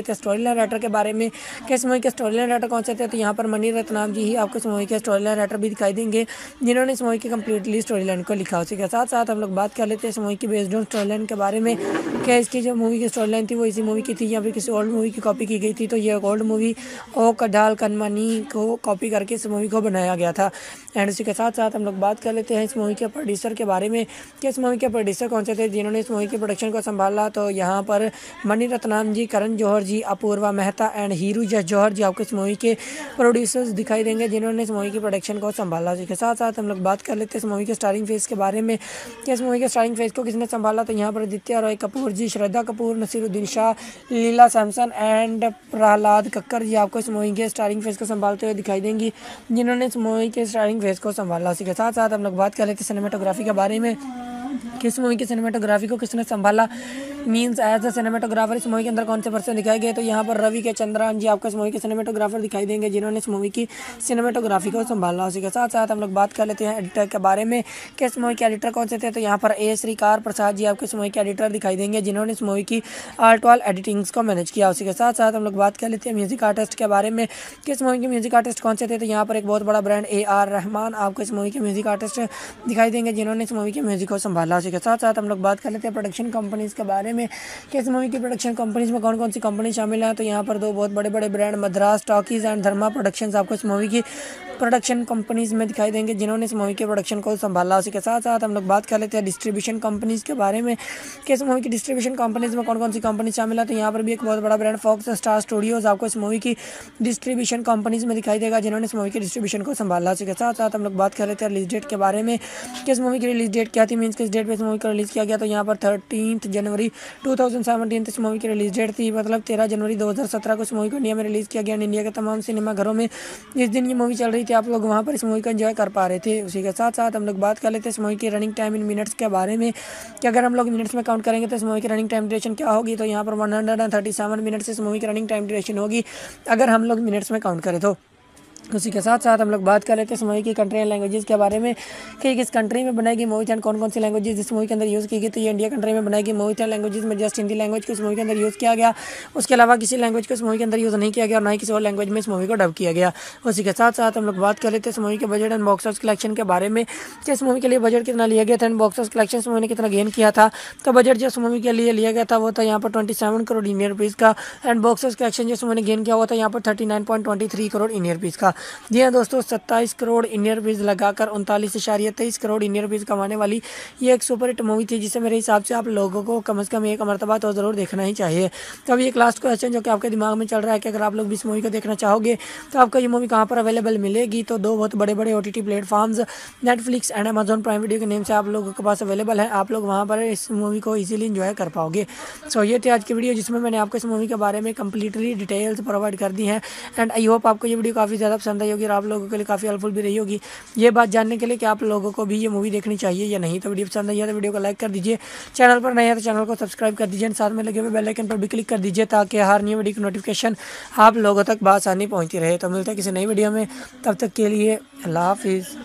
लाइन राइटर के बारे में कि इस मूवी के स्टोरी लाइन राइटर कौन से थे, तो यहाँ पर मणि रत्नाम जी ही आपको इस मूवी के स्टोरी लाइन राइटर भी दिखाई देंगे जिन्होंने इस मूवी की कम्प्लीटली स्टोरी लाइन को लिखा। उसी के साथ साथ हम लोग बात कर लेते हैं इस मूवी की बेस्ड ऑन स्टोरी लाइन के बारे में। क्या इसकी जो मूवी की स्टोरी लाइन थी वो इसी मूवी की थी या फिर किसी ओल्ड मूवी की कॉपी की गई थी, तो ये ओल्ड मूवी ओ कडाल कनमनी को कॉपी करके इस मूवी को बनाया गया था। एंड उसी के साथ साथ हम लोग बात कर लेते हैं इस मूवी के प्रोड्यूसर के बारे में कि इस मूवी के प्रोड्यूसर कौन से थे जिन्होंने इस मूवी के प्रोडक्शन को संभाला। तो यहाँ पर मणि रत्नाम जी, करण जौहर जी, अपूर्वा मेहता एंड हीरू जस जौहर जी आपको इस मूवी के प्रोड्यूसर्स दिखाई देंगे जिन्होंने इस मूवी की प्रोडक्शन को संभाला। इसके साथ साथ हम लोग बात कर लेते हैं इस मूवी के स्टारिंग फेज के बारे में कि इस मूवी के स्टारिंग फेज को किसने संभाला। तो यहाँ पर आदित्य रॉय कपूर जी, श्रद्धा कपूर, नसीरुद्दीन शाह, लीला सैमसन एंड प्रहलाद कक्कर जी आपको इस मूवी के स्टारिंग फेज को संभालते हुए दिखाई देंगी जिन्होंने इस मूवी के स्टारिंग फेज को संभाला। इसी के साथ साथ हम लोग बात कर लेते हैं सिनेमेटोग्राफी के बारे में कि इस मूवी की सिनेमेटोग्राफी को किसने संभाला, मीन्स एज अ सिनेमेटोग्राफर इस मूवी के अंदर कौन से पर्सन दिखाए गए। तो यहाँ पर रवि के चंद्रन जी आपको इस मूवी के सिनेमेटोग्राफर दिखाई देंगे जिन्होंने इस मूवी की सिनेमेटोग्राफी को संभाला। उसी के साथ साथ हम लोग बात कर लेते हैं एडिटर के बारे में कि इस मूवी के एडिटर कौन से थे। तो यहाँ पर ए श्रीकार प्रसाद जी आपको इस मूवी के एडिटर दिखाई देंगे जिन्होंने इस मूवी की आर्ट वाल एडिटिंग्स को मैनेज किया। उसी के साथ साथ हम लोग बात कर लेते हैं म्यूजिक आर्टिस्ट के बारे में कि इस मूवी के म्यूजिक आर्टिस्ट कौन से थे। तो यहाँ पर एक बहुत बड़ा ब्रांड ए आर रहमान आपको इस मूवी के म्यूजिक आर्टिस्ट दिखाई देंगे जिन्होंने इस मूवी के म्यूजिक को संभाला। उसी के साथ साथ हम लोग बात कर लेते हैं प्रोडक्शन कंपनीज के बारे में कि इस मूवी की प्रोडक्शन कंपनीज में कौन कौन सी कंपनी शामिल है। तो यहाँ पर दो बहुत बड़े बड़े brand Madras talkies and Dharma productions आपको इस मूवी की प्रोडक्शन कंपनीज में दिखाई देंगे जिन्होंने इस मूवी के प्रोडक्शन को संभाला। उसी के साथ साथ हम लोग बात कर लेते हैं डिस्ट्रीब्यूशन कंपनीज के बारे में कि इस मूवी की डिस्ट्रीब्यूशन कंपनीज में कौन कौन सी कंपनी शामिल है। तो यहाँ पर भी एक बहुत बड़ा ब्रांड फॉक्स स्टार स्टूडियोज आपको इस मूवी की डिस्ट्रीब्यूशन कंपनीज में दिखाई देगा जिन्होंने इस मूवी की डिस्ट्रीब्यूशन को संभाला। उसी के साथ साथ हम लोग बात कर लेते हैं रिलीज डेट के बारे में कि इस मूवी की रिलीज डेट क्या थी, मीन्स किस डेट पर इस मूवी को रिलीज किया गया। तो यहाँ पर थर्टीन जनवरी टू थाउजेंड सेवनटीन इस मूवी की रिलीज डेट थी, मतलब तेरह जनवरी दो हज़ार सत्रह को इस मूवी को इंडिया में रिलीज किया गया। इंडिया के तमाम सिनेमा घरों में जिस दिन ये मूवी चल रही थी आप लोग वहाँ पर इस मूवी को एंजॉय कर पा रहे थे। उसी के साथ साथ हम लोग बात कर लेते हैं इस मूवी की रनिंग टाइम इन मिनट्स के बारे में कि अगर हम लोग मिनट्स में काउंट करेंगे तो इस मूवी की रनिंग टाइम ड्यूरेशन क्या होगी। तो यहाँ पर one hundred and thirty seven minutes इस मूवी की रनिंग टाइम ड्यूरेशन होगी अगर हम लोग मिनट्स में काउंट करें तो। उसी के साथ साथ हम लोग बात कर लेते हैं इस मूवी की कंट्री एंड लैंग्वेजेस के बारे में कि किस कंट्री में बनाएगी मूवी एंड कौन कौन सी लैंग्वेजेस इस मूवी के अंदर यूज़ की गई। तो ये इंडिया कंट्री में बनाएगी मूवी एंड लैंग्वेजेस में जस्ट हिंदी लैंग्वेज को इस मूवी के अंदर यूज़ किया गया, उसके अलावा किसी लैंग्वेज को इस मूवी के अंदर यूज़ नहीं किया गया और ना ही किसी और लैंग्वेज में इस मूवी को डब किया गया। उसी के साथ साथ हम लोग बात कर लेते हैं इस मूवी के budget and box office collection के बारे में कि इस मूवी के लिए बजट कितना लिया गया था एंड बॉक्स ऑफिस कलेक्शन इस मूवी ने कितना गेन किया था। तो बजट जो इस मूवी के लिए लिया गया था वो था यहाँ पर twenty seven crore Indian rupees का एंड बॉक्स ऑफिस कलेक्शन जो इस मूवी ने गेन किया हुआ था यहाँ पर thirty nine point twenty three crore Indian rupees का। जी हाँ दोस्तों, सत्ताईस करोड़ इंडियन रुपीज़ लगाकर उनतालीस इशारिया तेईस करोड़ इंडियन रुपीज़ कमाने वाली ये एक सुपर हिट मूवी थी जिसे मेरे हिसाब से आप लोगों को कम से कम एक मरतबा तो ज़रूर देखना ही चाहिए। तो अभी एक लास्ट क्वेश्चन जो कि आपके दिमाग में चल रहा है कि अगर आप लोग भी इस मूवी को देखना चाहोगे तो आपको ये मूवी कहाँ पर अवेलेबल मिलेगी। तो दो बहुत बड़े बड़े O T T platforms Netflix and Amazon Prime video के नेम से आप लोगों के पास अवेलेबल है, आप लोग वहाँ पर इस मूवी को ईजिली इंजॉय कर पाओगे। सो ये थी आज की वीडियो जिसमें मैंने आपको इस मूवी के बारे में कंप्लीटली डिटेल्स प्रोवाइड कर दी हैं एंड आई होप आपको ये वीडियो काफ़ी ज़्यादा पसंद आई होगी और आप लोगों के लिए काफ़ी हेल्पफुल भी रही होगी ये बात जानने के लिए कि आप लोगों को भी ये मूवी देखनी चाहिए या नहीं। तो वीडियो पसंद आई है तो वीडियो को लाइक कर दीजिए, चैनल पर नए हैं तो चैनल को सब्सक्राइब कर दीजिए, साथ में लगे हुए बेल आइकन पर भी क्लिक कर दीजिए ताकि हर नई वीडियो की नोटिफिकेशन आप लोगों तक बआसानी पहुंचती रहे। तो मिलते हैं किसी नई वीडियो में, तब तक के लिए अल्लाह हाफिज़।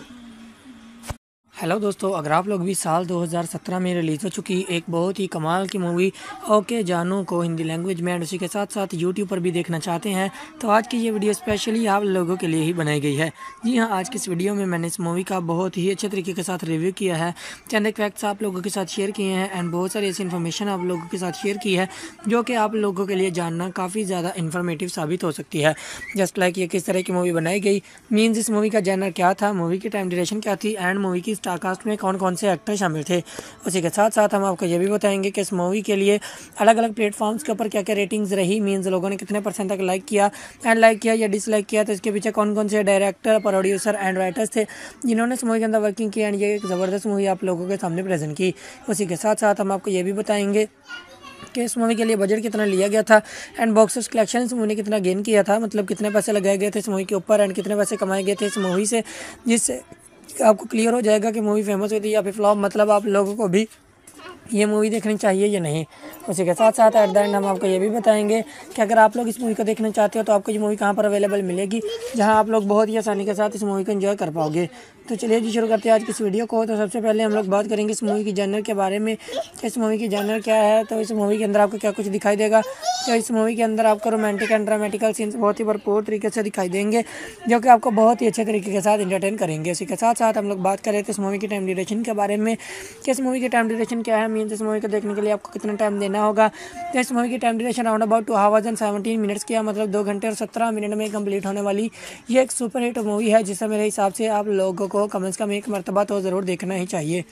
हेलो दोस्तों, अगर आप लोग भी साल दो हज़ार सत्रह में रिलीज़ हो चुकी एक बहुत ही कमाल की मूवी ओके जानू को हिंदी लैंग्वेज में एंड उसी के साथ साथ यूट्यूब पर भी देखना चाहते हैं तो आज की ये वीडियो स्पेशली आप लोगों के लिए ही बनाई गई है। जी हाँ, आज की इस वीडियो में मैंने इस मूवी का बहुत ही अच्छे तरीके के साथ रिव्यू किया है, चंद एक फैक्ट्स आप लोगों के साथ शेयर किए हैं एंड बहुत सारी ऐसी इन्फॉर्मेशन आप लोगों के साथ शेयर की है जो कि आप लोगों के लिए जानना काफ़ी ज़्यादा इन्फॉर्मेटिव साबित हो सकती है। जस्ट लाइक ये किस तरह की मूवी बनाई गई, मीन्स इस मूवी का जैनर क्या था, मूवी की टाइम ड्यूरेशन क्या थी एंड मूवी की स्टारकास्ट में कौन कौन से एक्टर शामिल थे। उसी के साथ साथ हम आपको ये भी बताएंगे कि इस मूवी के लिए अलग अलग प्लेटफॉर्म्स के ऊपर क्या क्या रेटिंग्स रही, मीन्स लोगों ने कितने परसेंट तक लाइक किया एंड लाइक किया या डिसलाइक किया, तो इसके पीछे कौन कौन से डायरेक्टर, प्रोड्यूसर एंड राइटर्स थे जिन्होंने इस मूवी के अंदर वर्किंग की एंड ये एक ज़बरदस्त मूवी आप लोगों के सामने प्रेजेंट की। उसी के साथ साथ हम आपको ये भी बताएंगे कि इस मूवी के लिए बजट कितना लिया गया था एंड बॉक्स ऑफिस कलेक्शन इस मूवी ने कितना गेन किया था, मतलब कितने पैसे लगाए गए थे इस मूवी के ऊपर एंड कितने पैसे कमाए गए थे इस मूवी से, जिससे आपको क्लियर हो जाएगा कि मूवी फेमस हुई थी या फिर फ्लॉप, मतलब आप लोगों को भी ये मूवी देखनी चाहिए या नहीं। उसी के साथ साथ एट द एंड हम आपको ये भी बताएंगे कि अगर आप लोग इस मूवी को देखना चाहते हो तो आपको ये मूवी कहाँ पर अवेलेबल मिलेगी, जहाँ आप लोग बहुत ही आसानी के साथ इस मूवी को एंजॉय कर पाओगे। तो चलिए जी शुरू करते हैं आज की इस वीडियो को। तो सबसे पहले हम लोग बात करेंगे इस मूवी की जॉनर के बारे में, इस मूवी की जॉनर क्या है। तो इस मूवी के अंदर आपको क्या कुछ दिखाई देगा, तो इस मूवी के अंदर आपको रोमांटिक एंड ड्रामेटिकल सीन्स बहुत ही भरपूर तरीके से दिखाई देंगे, जो कि आपको बहुत ही अच्छे तरीके के साथ इंटरटेन करेंगे। इसी के साथ साथ हम लोग बात करें तो इस मूवी की टाइम ड्यूरेशन के बारे में, कि इस मूवी की टाइम ड्यूरेशन क्या है, मीन्स इस मूवी को देखने के लिए आपको कितना टाइम देना होगा। तो इस मूवी की time duration round about two hours and seventeen minutes की, मतलब दो घंटे और सत्रह मिनट में कंप्लीट होने वाली ये एक सुपर हिट मूवी है, जिसे मेरे हिसाब से आप लोगों को कम से कम एक मरतबा तो ज़रूर देखना ही चाहिए।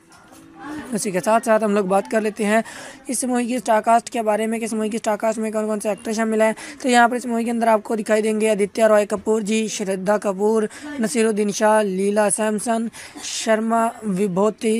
उसी के साथ साथ हम लोग बात कर लेते हैं इस मूवी की स्टारकास्ट के बारे में, कि इस मूवी की स्टारकास्ट में कौन कौन से एक्टर शामिल हैं। तो यहाँ पर इस मूवी के अंदर आपको दिखाई देंगे आदित्य रॉय कपूर जी, श्रद्धा कपूर, नसीरुद्दीन शाह, लीला सैमसन, शर्मा विभूति,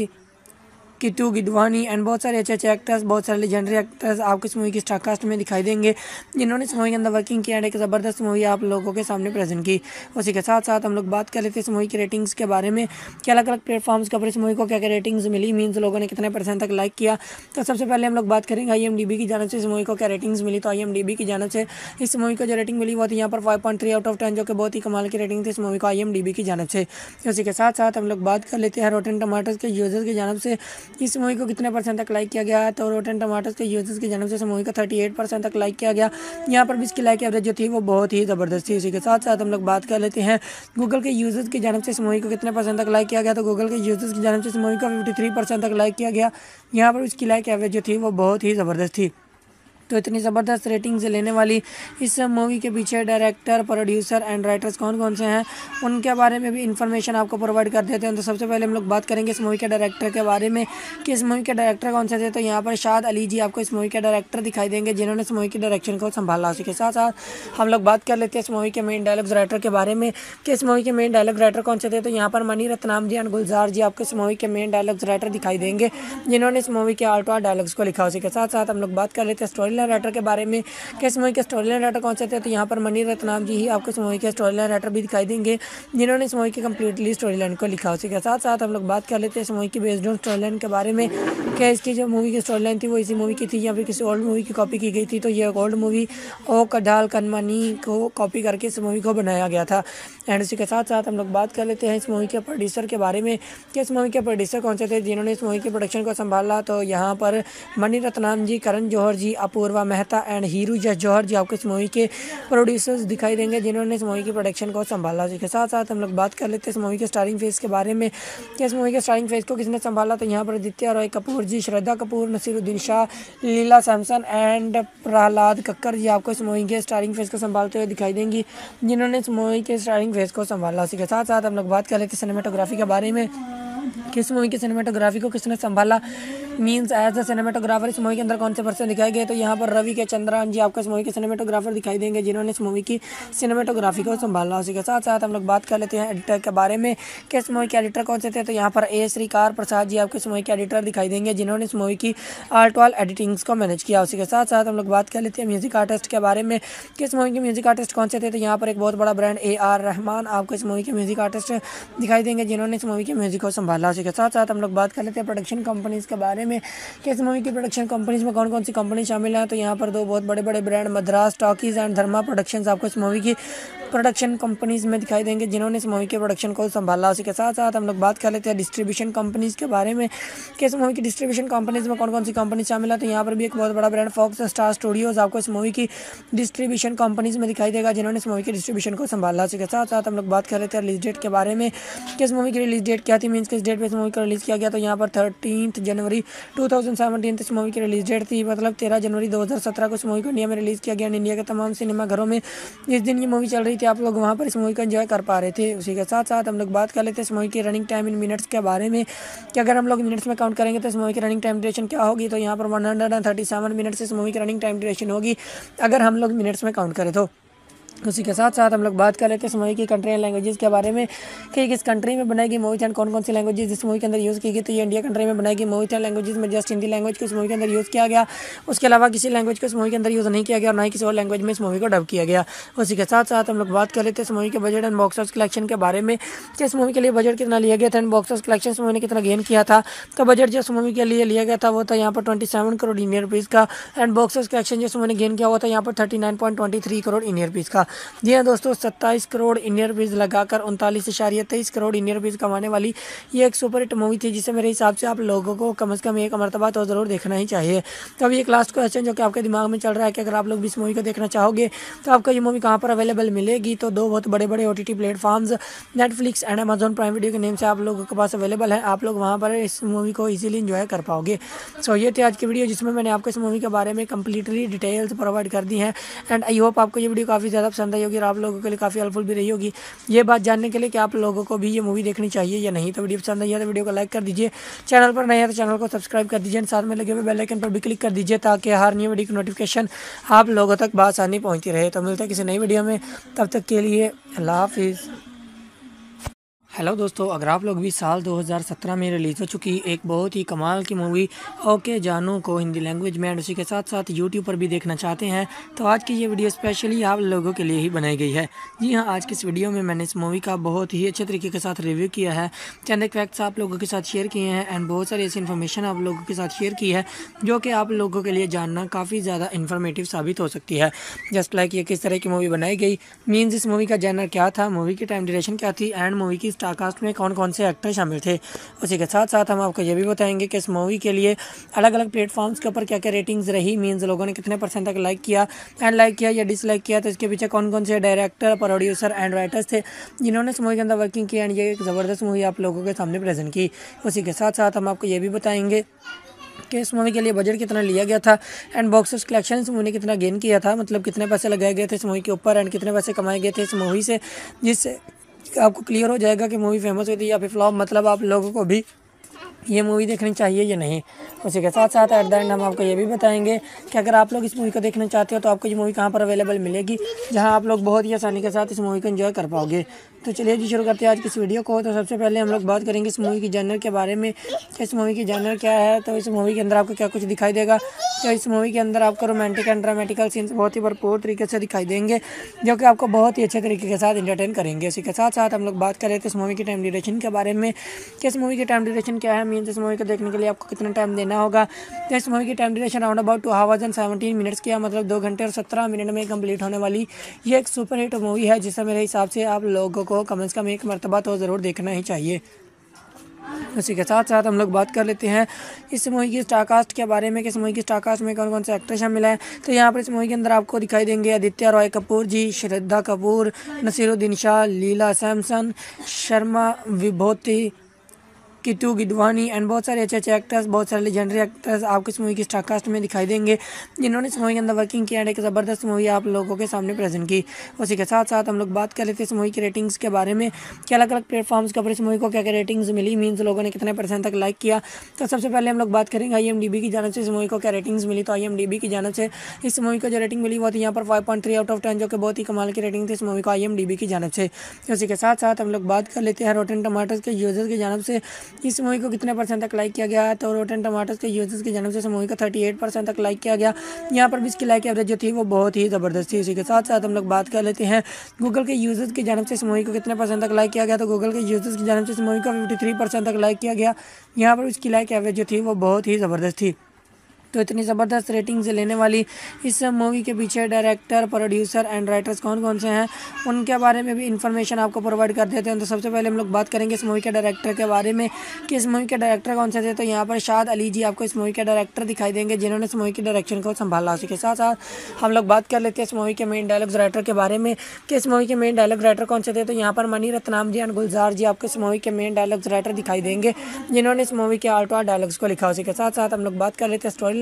किट्टू गिदवानी एंड बहुत सारे अच्छे अच्छे एक्टर्स, बहुत सारे लेजेंडरी एक्टर्स आपको इस मूवी की स्टारकास्ट में दिखाई देंगे, जिन्होंने इस मूवी के अंदर वर्किंग किया है, एक ज़बरदस्त मूवी आप लोगों के सामने प्रेजेंट की। उसी के साथ साथ हम लोग बात कर लेते हैं इस मूवी की रेटिंग्स के बारे में, कि अलग अलग प्लेटफॉर्म्स के ऊपर इस मूवी को क्या क्या रेटिंग्स मिली, मीन्स लोगों ने कितने परसेंट तक लाइक किया। तो सबसे पहले हम लोग बात करेंगे आई एम डी बी की जानब से इस मूवी को क्या रेटिंग्स मिली। तो आई एम डी बी की जानब से इस मूवी को जो रेटिंग मिली वो थी यहाँ पर five point three out of ten, जो कि बहुत ही कमाल की रेटिंग थी इस मूवी को आई एम डी बी की जानब से। उसी के साथ साथ हम लोग बात कर लेते हैं रोटेन टमाटर्स के यूजर्स की जानब से इस मूवी को कितने परसेंट तक लाइक किया गया है। तो रोटेन टमाटर्स के यूजर्स की जानब से इस मूवी को अड़तीस परसेंट तक लाइक किया गया। यहाँ पर भी इसकी लाइक एवरेज जो थी वो बहुत ही ज़बरदस्त थी। इसी के साथ साथ हम लोग बात कर लेते हैं गूगल के यूजर्स की जानब से इस मूवी को कितने परसेंट तक लाइक किया गया। तो गूगल के यूजर्स की जानब से इस मूवी को तिरेपन परसेंट तक लाइक किया गया। यहाँ पर इसकी लाइक एवरेज जो थी वो बहुत ही ज़बरदस्त थी। तो इतनी ज़बरदस्त रेटिंग से लेने वाली इस मूवी के पीछे डायरेक्टर, प्रोड्यूसर एंड राइटर्स कौन कौन से हैं, उनके बारे में भी इन्फॉर्मेशन आपको प्रोवाइड कर देते हैं। तो सबसे पहले हम लोग बात करेंगे इस मूवी के डायरेक्टर के बारे में, कि इस मूवी के डायरेक्टर कौन से थे। तो यहाँ पर शाद अली जी आपको इस मूवी के डायरेक्टर दिखाई देंगे, जिन्होंने इस मूवी की डायरेक्शन को संभाला। उसी के साथ साथ हम लोग बात कर लेते हैं इस मूवी के मेन डायलॉग्स राइटर के बारे में, कि इस मूवी के मेन डायलॉग राइटर कौन से थे। तो यहाँ पर मनी रत्नाम जी एंड गुलजार जी आपको इस मूवी के मेन डायलॉग्स राइटर दिखाई देंगे, जिन्होंने इस मूवी के आल्टो डायलॉग्स को लिखा। उसी के साथ साथ हम लोग बात कर लेते हैं स्टोरी लाइन राइटर के बारे में, कि इस मूवी के स्टोरी लाइन राइटर कौन से थे। तो यहाँ पर मनी रत्नाम जी ही आपको इस मूवी के स्टोरी लाइन राइटर भी दिखाई देंगे, जिन्होंने इस मूवी की कंप्लीटली स्टोरी लाइन को लिखा। उसी के साथ साथ हम लोग बात कर लेते हैं इस मूवी की बेस्ड ऑन स्टोरी लाइन के बारे में, कि इसकी जो मूवी की स्टोरी लाइन थी वो इसी मूवी की थी या फिर किसी ओल्ड मूवी की कॉपी की गई थी। तो ये ओल्ड मूवी ओ कडाल कनमानी को कॉपी करके इस मूवी को बनाया गया था। एंड उसी के साथ साथ हम लोग बात कर लेते हैं इस मूवी के प्रोड्यूसर के बारे में, कि इस मूवी के प्रोड्यूसर कौन से थे, जिन्होंने इस मूवी की प्रोडक्शन को संभाला। तो यहाँ पर मनी रत्नाम जी, करण जौहर जी, अपूर्वा मेहता एंड हीरू जस जौहर जी आपको इस मूवी के प्रोड्यूसर्स दिखाई देंगे, जिन्होंने इस मूवी की प्रोडक्शन को संभाला। उसी के साथ साथ हम लोग बात कर लेते हैं इस मूवी के स्टारिंग फेस के बारे में, कि इस मूवी के स्टारिंग फेस को किसने संभाला। तो यहाँ पर आदित्य रॉय कपूर जी, श्रद्धा कपूर, नसीरुद्दीन शाह, लीला सैमसन एंड प्रहलाद कक्कर जी आपको इस मूवी के स्टारिंग फेस को संभालते हुए दिखाई देंगी, जिन्होंने इस मूवी के स्टारिंग फेस को संभाला। उसी के साथ साथ हम लोग बात कर लेते हैं सिनेमेटोग्राफी के बारे में, किस मूवी की सिनेमेटोग्राफी को किसने संभाला, मीन्स एज अ सिनेमेटोग्राफर इस मूवी के अंदर कौन से पर्सन दिखाए गए। तो यहाँ पर रवि के चंद्रान जी आपको इस मूवी के सिनेमेटोग्राफर दिखाई देंगे, जिन्होंने इस मूवी की सिनेमेटोग्राफी को संभाला। उसी के साथ साथ हम लोग बात कर लेते हैं एडिटर के बारे में, कि इस मूवी के एडिटर कौन से थे। तो यहाँ पर ए श्रीकार प्रसाद जी आपको इस मूवी के एडिटर दिखाई देंगे, जिन्होंने इस मूवी की आर्ट वाल एडिटिंग्स को मैनेज किया। उसी के साथ साथ हम लोग बात कर लेते हैं म्यूजिक आर्टिस्ट के बारे में, कि इस मूवी के म्यूजिक आर्टिस्ट कौन से थे। तो यहाँ पर एक बहुत बड़ा ब्रांड ए आर रहमान आपको इस मूवी के म्यूजिक आर्टिस्ट दिखाई देंगे, जिन्होंने इस मूवी के म्यूजिक को संभाला। उसी के साथ साथ हम लोग बात कर लेते हैं प्रोडक्शन कंपनीज के बारे में, कि इस मूवी की प्रोडक्शन कंपनीज में कौन कौन सी कंपनी शामिल है। तो यहाँ पर दो बहुत बड़े बड़े brand Madras talkies and Dharma productions आपको इस मूवी की प्रोडक्शन कंपनीज में दिखाई देंगे, जिन्होंने इस मूवी के प्रोडक्शन को संभाला। उसी के साथ साथ हम लोग बात कर लेते हैं डिस्ट्रीब्यूशन कंपनीज के बारे में, कि इस मूवी की डिस्ट्रीब्यूशन कंपनीज में कौन कौन सी कंपनी शामिल है। तो यहाँ पर भी एक बहुत बड़ा ब्रांड फॉक्स स्टार स्टूडियोज आपको इस मूवी की डिस्ट्रीब्यूशन कंपनीज में दिखाई देगा, जिन्होंने इस मूवी की डिस्ट्रीब्यूशन को संभाला। उसी के साथ साथ हम लोग बात कर लेते हैं रिलीज डेट के बारे में, कि इस मूवी की रिलीज डेट क्या थी, मीन्स किस डेट पर इस मूवी को रिलीज़ किया गया। तो यहाँ पर थर्टीन जनवरी टू थाउजेंड सेवनटीन इस मूवी की रिलीज डेट थी, मतलब तेरह जनवरी दो हज़ार सत्रह को इस मूवी को इंडिया में रिलीज़ किया गया। इंडिया के तमाम सिनेमा घरों में इस दिन ये मूवी चल रही थी, आप लोग वहाँ पर इस मूवी को एंजॉय कर पा रहे थे। उसी के साथ साथ हम लोग बात कर लेते हैं इस मूवी की रनिंग टाइम इन मिनट्स के बारे में, कि अगर हम लोग मिनट्स में काउंट करेंगे तो इस मूवी की रनिंग टाइम ड्यूरेशन क्या होगी। तो यहाँ पर one hundred and thirty seven minutes इस मूवी की रनिंग टाइम ड्यूरेशन होगी, अगर हम लोग मिनट्स में काउंट करें तो। उसी के साथ साथ हम लोग बात कर लेते हैं इस मूवी की कंट्री एंड लैंग्वेजेस के बारे में कि किस कंट्री में बनाई गई मूवी थी एंड कौन कौन सी लैंग्वेजेस इस मूवी के अंदर यूज़ की गई। तो ये इंडिया कंट्री में बनाई गई मूवी थी। लैंग्वेजेस में जस्ट हिंदी लैंग्वेज को इस मूवी के अंदर यूज़ किया गया। उसके अलावा किसी लैंग्वेज को इस मूवी के अंदर यूज़ नहीं किया गया और ना ही किसी और लैंग्वेज में इस मूवी को डब किया गया। उसी के साथ साथ हम लोग बात कर लेते हैं इस मूवी के budget and box office collection के बारे में कि इस मूवी के लिए बजट कितना लिया गया था एंड बॉक्स ऑफिस कलेक्शन इस मूवी ने कितना गेन किया था। तो बजट जो इस मूवी के लिए लिया गया था वो था यहाँ पर twenty seven crore Indian rupees का एंड बॉक्स ऑफिस कलेक्शन जो इस मूवी ने गेन किया हुआ था यहाँ पर thirty nine point twenty three crore Indian rupees का। जी हाँ दोस्तों, सत्ताईस करोड़ इंडियन रुपीज़ लगाकर उनतालीस इशारिया तेईस करोड़ इंडियन रुपीज़ कमाने वाली ये एक सुपर हिट मूवी थी, जिसे मेरे हिसाब से आप लोगों को कम से कम एक मरतबा तो ज़रूर देखना ही चाहिए। तो अभी एक लास्ट क्वेश्चन जो कि आपके दिमाग में चल रहा है कि अगर आप लोग भी इस मूवी को देखना चाहोगे तो आपको ये मूवी कहाँ पर अवेलेबल मिलेगी। तो दो बहुत बड़े बड़े O T T platforms Netflix and Amazon Prime video के नेम से आप लोगों के पास अवेलेबल है। आप लोग वहाँ पर इस मूवी को ईजिली इंजॉय कर पाओगे। सो ये थी आज की वीडियो जिसमें मैंने आपको इस मूवी के बारे में कंप्लीटली डिटेल्स प्रोवाइड कर दी हैं एंड आई होप आपको ये वीडियो काफ़ी ज़्यादा पसंद आई होगी और आप लोगों के लिए काफ़ी हेल्पफुल भी रही होगी ये बात जानने के लिए कि आप लोगों को भी ये मूवी देखनी चाहिए या नहीं। तो वीडियो पसंद आई है तो वीडियो को लाइक कर दीजिए, चैनल पर नए हैं तो चैनल को सब्सक्राइब कर दीजिए, साथ में लगे हुए बेल आइकन पर भी क्लिक कर दीजिए ताकि हर न्यू वीडियो की नोटिफिकेशन आप लोगों तक बआसानी पहुंचती रहे। तो मिलते हैं किसी नई वीडियो में, तब तक के लिए अल्लाह हाफिज़। हेलो दोस्तों, अगर आप लोग भी साल दो हज़ार सत्रह में रिलीज़ हो चुकी एक बहुत ही कमाल की मूवी ओके जानू को हिंदी लैंग्वेज में एंड उसी के साथ साथ यूट्यूब पर भी देखना चाहते हैं तो आज की ये वीडियो स्पेशली आप लोगों के लिए ही बनाई गई है। जी हाँ, आज की इस वीडियो में मैंने इस मूवी का बहुत ही अच्छे तरीके के साथ रिव्यू किया है, चंद एक फैक्ट्स आप लोगों के साथ शेयर किए हैं एंड बहुत सारी ऐसी इन्फॉर्मेशन आप लोगों के साथ शेयर की है जो कि आप लोगों के लिए जानना काफ़ी ज़्यादा इन्फॉर्मेटिव साबित हो सकती है। जस्ट लाइक ये किस तरह की मूवी बनाई गई, मीन्स इस मूवी का जॉनर क्या था, मूवी की टाइम ड्यूरेशन क्या थी एंड मूवी की स्टार कास्ट में कौन कौन से एक्टर शामिल थे। उसी के साथ साथ हम आपको ये भी बताएंगे कि इस मूवी के लिए अलग अलग प्लेटफॉर्म्स के ऊपर क्या क्या रेटिंग्स रही, मीन्स लोगों ने कितने परसेंट तक लाइक किया एंड लाइक किया या डिसलाइक किया, तो इसके पीछे कौन कौन से डायरेक्टर, प्रोड्यूसर एंड राइटर्स थे जिन्होंने इस मूवी के अंदर वर्किंग की एंड ये एक ज़बरदस्त मूवी आप लोगों के सामने प्रेजेंट की। उसी के साथ साथ हम आपको ये भी बताएंगे कि इस मूवी के लिए बजट कितना लिया गया था एंड बॉक्स ऑफिस कलेक्शन इस मूवी ने कितना गेन किया था, मतलब कितने पैसे लगाए गए थे इस मूवी के ऊपर एंड कितने पैसे कमाए गए थे इस मूवी से, जिससे आपको क्लियर हो जाएगा कि मूवी फेमस हुई थी या फिर फ्लॉप, मतलब आप लोगों को भी ये मूवी देखनी चाहिए या नहीं। उसी के साथ साथ एट द एंड हम आपको ये भी बताएंगे कि अगर आप लोग इस मूवी को देखना चाहते हो तो आपको ये मूवी कहाँ पर अवेलेबल मिलेगी, जहाँ आप लोग बहुत ही आसानी के साथ इस मूवी को एंजॉय कर पाओगे। तो चलिए जी शुरू करते हैं आज की इस वीडियो को। तो सबसे पहले हम लोग बात करेंगे इस मूवी की जॉनर के बारे में, इस मूवी की जॉनर क्या है। तो इस मूवी के अंदर आपको क्या कुछ दिखाई देगा, तो इस मूवी के अंदर आपको रोमांटिक एंड ड्रामेटिकल सीन्स बहुत ही भरपूर तरीके से दिखाई देंगे जो कि आपको बहुत ही अच्छे तरीके के साथ एंटरटेन करेंगे। इसी के साथ साथ हम लोग बात करें तो इस मूवी की टाइम ड्यूरेशन के बारे में कि इस मूवी की टाइम ड्यूरेशन क्या है, मीन्स इस मूवी को देखने के लिए आपको कितना टाइम देना होगा। तो इस मूवी की time duration round about two hours and seventeen minutes किया, मतलब दो घंटे और सत्रह मिनट में कंप्लीट होने वाली ये एक सुपर हिट मूवी है जिसे मेरे हिसाब से आप लोगों को कम से कम एक मरतबा तो ज़रूर देखना ही चाहिए। उसी के साथ साथ हम लोग बात कर लेते हैं इस मूवी की स्टार कास्ट के बारे में कि इस मूवी की स्टार कास्ट में कौन कौन से एक्टर शामिल हैं। तो यहाँ पर इस मूवी के अंदर आपको दिखाई देंगे आदित्य रॉय कपूर जी, श्रद्धा कपूर, नसीरुद्दीन शाह, लीला सैमसन, शर्मा विभूति, किटू गिडवानी एंड बहुत सारे अच्छे अच्छे एक्टर्स, बहुत सारे लेजेंडरी एक्टर्स आपको इस मूवी की स्टार कास्ट में दिखाई देंगे जिन्होंने इस मूवी के अंदर वर्किंग किया एंड एक ज़बरदस्त मूवी आप लोगों के सामने प्रेजेंट की। उसी के साथ साथ हम लोग बात कर लेते हैं इस मूवी की रेटिंग्स के बारे में कि अलग अलग प्लेटफॉर्म्स के ऊपर इस मूवी को क्या क्या रेटिंग्स मिली, मीन्स लोगों ने कितने परसेंट तक लाइक किया। तो सबसे पहले हम लोग बात करेंगे आई एम डी बी की जानब से इस मूवी को क्या रेटिंग्स मिली। तो आई एम डी बी की जानब से इस मूवी को जो रेटिंग मिली वो थी यहाँ पर five point three out of ten, जो कि बहुत ही कमाल की रेटिंग थी इस मूवी को आई एम डी बी की जानब से। उसी के साथ साथ हम लोग बात कर लेते हैं रोटेन टमाटर्स के यूजर्स की जानब से इस मूवी को कितने परसेंट तक लाइक किया गया है। तो रोटेन टमाटर्स के यूजर्स की जानब से इस मूवी का अड़तीस परसेंट तक लाइक किया गया। यहाँ पर भी इसकी लाइक एवरेज जो थी वो बहुत ही ज़बरदस्त थी। इसी के साथ साथ हम लोग बात कर लेते हैं गूगल के यूजर्स की जानब से इस मूवी को कितने परसेंट तक लाइक किया गया। तो गूगल के यूजर्स की जानब से इस मूवी का तिरेपन परसेंट तक लाइक किया गया। यहाँ पर इसकी लाइक एवरेज जो थी वो बहुत ही ज़बरदस्त थी। तो इतनी ज़बरदस्त रेटिंग से लेने वाली इस मूवी के पीछे डायरेक्टर, प्रोड्यूसर एंड राइटर्स कौन कौन से हैं उनके बारे में भी इन्फॉर्मेशन आपको प्रोवाइड कर देते हैं। तो सबसे पहले हम लोग बात करेंगे इस मूवी के डायरेक्टर के बारे में कि इस मूवी के डायरेक्टर कौन से थे। तो यहाँ पर शाद अली जी आपको इस मूवी के डायरेक्टर दिखाई देंगे जिन्होंने इस मूवी की डायरेक्शन को संभाला। उसी के साथ साथ हम लोग बात कर लेते हैं इस मूवी के मेन डायलॉग्स राइटर के बारे में कि इस मूवी के मेन डायलॉग राइटर कौन से थे। तो यहाँ पर मनी रत्नाम जी एंड गुलजार जी आपको इस मूवी के मेन डायलॉग्स राइटर दिखाई देंगे जिन्होंने इस मूवी के आल्टो डायलॉग्स को लिखा। उसी के साथ साथ हम लोग बात कर लेते हैं स्टोरी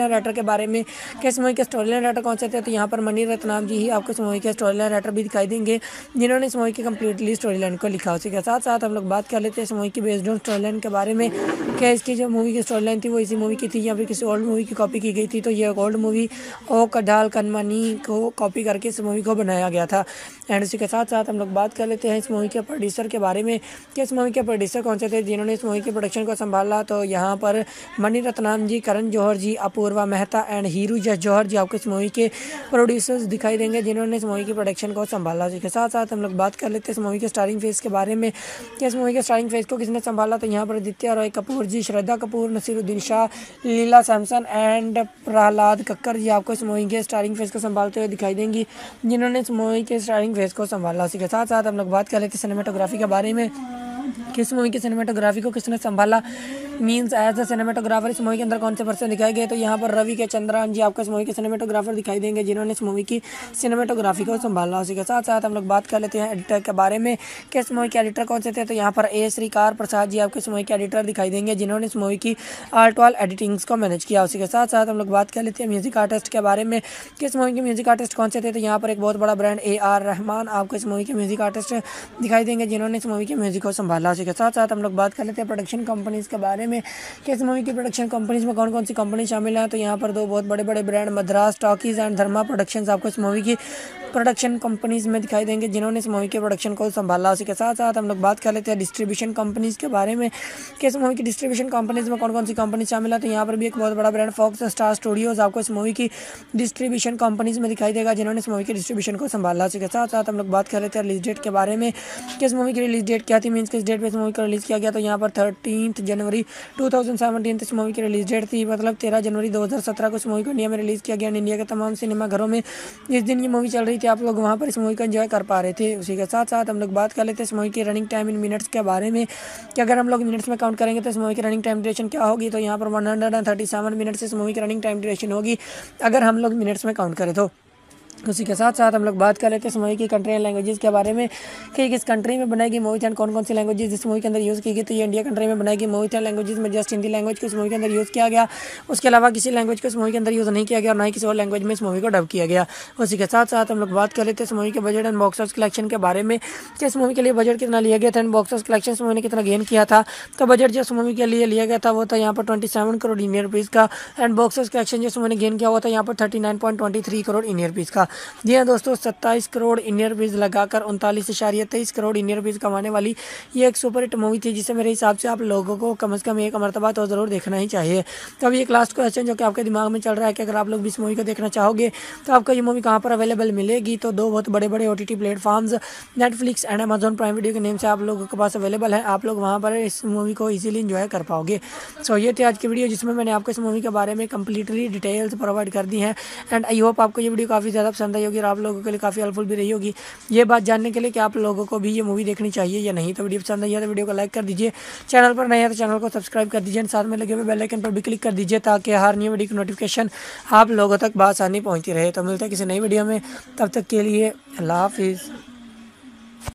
लाइन राइटर के बारे में कि इस मूवी के स्टोरी लाइन राइटर कौन से थे, तो यहाँ पर मनी रत्नाम जी ही आपको इस मूवी के स्टोरी लाइन राइटर भी दिखाई देंगे जिन्होंने इस मूवी की कम्प्लीटली स्टोरी लाइन को लिखा। उसी के साथ साथ हम लोग बात कर लेते हैं इस मूवी की बेस्ड ऑन स्टोरी लाइन के बारे में कि इसकी जो मूवी की स्टोरी लाइन थी वो इसी मूवी की थी या फिर किसी ओल्ड मूवी की कॉपी की गई थी। तो ये ओल्ड मूवी ओ कडाल कनमनी को कॉपी करके इस मूवी को बनाया गया था। एंड उसी के साथ साथ हम लोग बात कर लेते हैं इस मूवी के प्रोड्यूसर के बारे में कि इस मूवी के प्रोड्यूसर कौन से थे जिन्होंने इस मूवी के प्रोडक्शन को संभाला। तो यहाँ पर मणि रत्नाम जी, करण जौहर जी, अपूर्वा मेहता एंड हीरू जस जौहर जी आपको इस मूवी के प्रोड्यूसर्स दिखाई देंगे जिन्होंने इस मूवी की प्रोडक्शन को संभाला। इसके साथ साथ हम लोग बात कर लेते हैं इस मूवी के स्टारिंग फेस के बारे में कि इस मूवी के स्टारिंग फेस को किसने संभाला। तो यहाँ पर आदित्य रॉय कपूर जी, श्रद्धा कपूर, नसीरुद्दीन शाह, लीला सैमसन एंड प्रहलाद कक्कर जी आपको इस मूवी के स्टारिंग फेस को संभालते हुए दिखाई देंगी जिन्होंने इस मूवी के स्टारिंग फेस को संभाला। इसी के साथ साथ हम लोग बात कर लेते हैं सिनेमेटोग्राफी के बारे में किस मूवी की सिनेमेटोग्राफी को किसने संभाला, मींस एज अ सिनेमेटोग्राफर इस मूवी के अंदर कौन से पर्सन दिखाए गए। तो यहाँ पर रवि के चंद्रन जी आपको इस मूवी के सिनेमेटोग्राफर दिखाई देंगे जिन्होंने इस मूवी की सिनेमेटोग्राफी को संभाला। उसी के साथ साथ हम लोग बात कर लेते हैं एडिटर के बारे में कि इस मूवी के एडिटर कौन से थे। तो यहाँ पर ए श्रीकार प्रसाद जी आपको इस मूवी के एडिटर दिखाई देंगे जिन्होंने इस मूवी की आर्ट वाल एडिटिंग्स को मैनेज किया। उसी के साथ साथ हम लोग बात कर लेते हैं म्यूजिक आर्टिस्ट के बारे में कि इस मूवी के म्यूजिक आर्टिस्ट कौन से थे। तो यहाँ पर एक बहुत बड़ा ब्रांड ए आर रहमान आपको इस मूवी के म्यूजिक आर्टिस्ट दिखाई देंगे जिन्होंने इस मूवी के म्यूजिक को संभाला। उसी के साथ साथ हम लोग बात कर लेते हैं प्रोडक्शन कंपनीज के बारे में कि इस मूवी की प्रोडक्शन कंपनीज में कौन कौन सी कंपनी शामिल है। तो यहाँ पर दो बहुत बड़े बड़े brand Madras talkies and Dharma productions आपको इस मूवी की प्रोडक्शन कंपनीज में दिखाई देंगे जिन्होंने इस मूवी के प्रोडक्शन को संभाला। उसी के साथ साथ हम लोग बात कर लेते हैं डिस्ट्रीब्यूशन कंपनीज के बारे में कि इस मूवी की डिस्ट्रीब्यूशन कंपनीज में कौन कौन सी कंपनी शामिल है। तो यहाँ पर भी एक बहुत बड़ा ब्रांड फॉक्स स्टार स्टूडियोज आपको इस मूवी की डिस्ट्रीब्यूशन कंपनीज में दिखाई देगा जिन्होंने इस मूवी की डिस्ट्रीब्यूशन को संभाला। उसी के साथ साथ हम लोग बात कर लेते हैं रिलीज डेट के बारे में कि इस मूवी की रिलीज डेट क्या थी, मीन्स किस डेट पर इस मूवी को रिलीज किया गया। तो यहाँ पर थर्टीन जनवरी टू थाउजेंड सेवनटीन इस मूवी की रिलीज डेट थी, मतलब तेरह जनवरी दो हज़ार सत्रह को इस मूवी को इंडिया में रिलीज़ किया गया। इंडिया के तमाम सिनेमा घरों में इस दिन ये मूवी चल रही थी, आप लोग वहाँ पर इस मूवी को एंजॉय कर पा रहे थे। उसी के साथ साथ हम लोग बात कर लेते हैं इस मूवी की रनिंग टाइम इन मिनट्स के बारे में कि अगर हम लोग मिनट्स में काउंट करेंगे तो इस मूवी की रनिंग टाइम ड्यूरेशन क्या होगी। तो यहाँ पर one hundred and thirty seven minutes इस मूवी की रनिंग टाइम ड्यूरेशन होगी अगर हम लोग मिनट्स में काउंट करें तो। उसी के साथ साथ हम लोग बात कर लेते हैं इस मूवी की कंट्री एंड लैंग्वेजेस के बारे में कि किस कंट्री में बनाएगी मूवी एंड कौन कौन सी लैंग्वेजेस इस मूवी के अंदर यूज़ की गई। तो ये इंडिया कंट्री में बनाएगी मूवी एंड लैंग्वेजेस में जस्ट हिंदी लैंग्वेज को इस मूवी के अंदर यूज़ किया गया, उसके अलावा किसी लैंग्वेज को इस मूवी के अंदर यूज़ नहीं किया गया और ना ही किसी और लैंग्वेज में इस मूवी को डब किया गया। उसी के साथ साथ हम लोग बात कर लेते हैं इस मूवी के budget and box office collection के बारे में कि इस मूवी के लिए बजट कितना लिया गया था एंड बॉक्स ऑफिस कलेक्शन इस मूवी ने कितना गेन किया था। तो बजट जो इस मूवी के लिए लिया गया था वो था यहाँ पर twenty seven crore Indian rupees का एंड बॉक्स ऑफिस कलेक्शन जो इस मूवी ने गेन किया हुआ था यहाँ पर thirty nine point twenty three crore Indian rupees का। जी हाँ दोस्तों, सत्ताईस करोड़ इंडियन रुपीज़ लगाकर उनतालीस इशारिया तेईस करोड़ इंडियन रुपीज़ कमाने वाली ये एक सुपर हिट मूवी थी जिसे मेरे हिसाब से आप लोगों को कम से कम एक मरतबा तो ज़रूर देखना ही चाहिए। तो अभी एक लास्ट क्वेश्चन जो कि आपके दिमाग में चल रहा है कि अगर आप लोग भी इस मूवी को देखना चाहोगे तो आपको ये मूवी कहाँ पर अवेलेबल मिलेगी। तो दो बहुत बड़े बड़े O T T platforms Netflix and Amazon Prime video के नेम से आप लोगों के पास अवेलेबल है, आप लोग वहाँ पर इस मूवी को ईजिली इंजॉय कर पाओगे। सो ये थी आज की वीडियो जिसमें मैंने आपको इस मूवी के बारे में कंप्लीटली डिटेल्स प्रोवाइड कर दी हैं एंड आई होप आपको ये वीडियो काफ़ी ज़्यादा पसंद आई होगी और आप लोगों के लिए काफ़ी हेल्पफुल भी रही होगी ये बात जानने के लिए कि आप लोगों को भी ये मूवी देखनी चाहिए या नहीं। तो वीडियो पसंद आई है तो वीडियो को लाइक कर दीजिए, चैनल पर नए हैं तो चैनल को सब्सक्राइब कर दीजिए, साथ में लगे हुए बेल आइकन पर भी क्लिक कर दीजिए ताकि हर न्यू वीडियो की नोटिफिकेशन आप लोगों तक बआसानी पहुंचती रहे। तो मिलते हैं किसी नई वीडियो में, तब तक के लिए अल्लाह हाफिज़।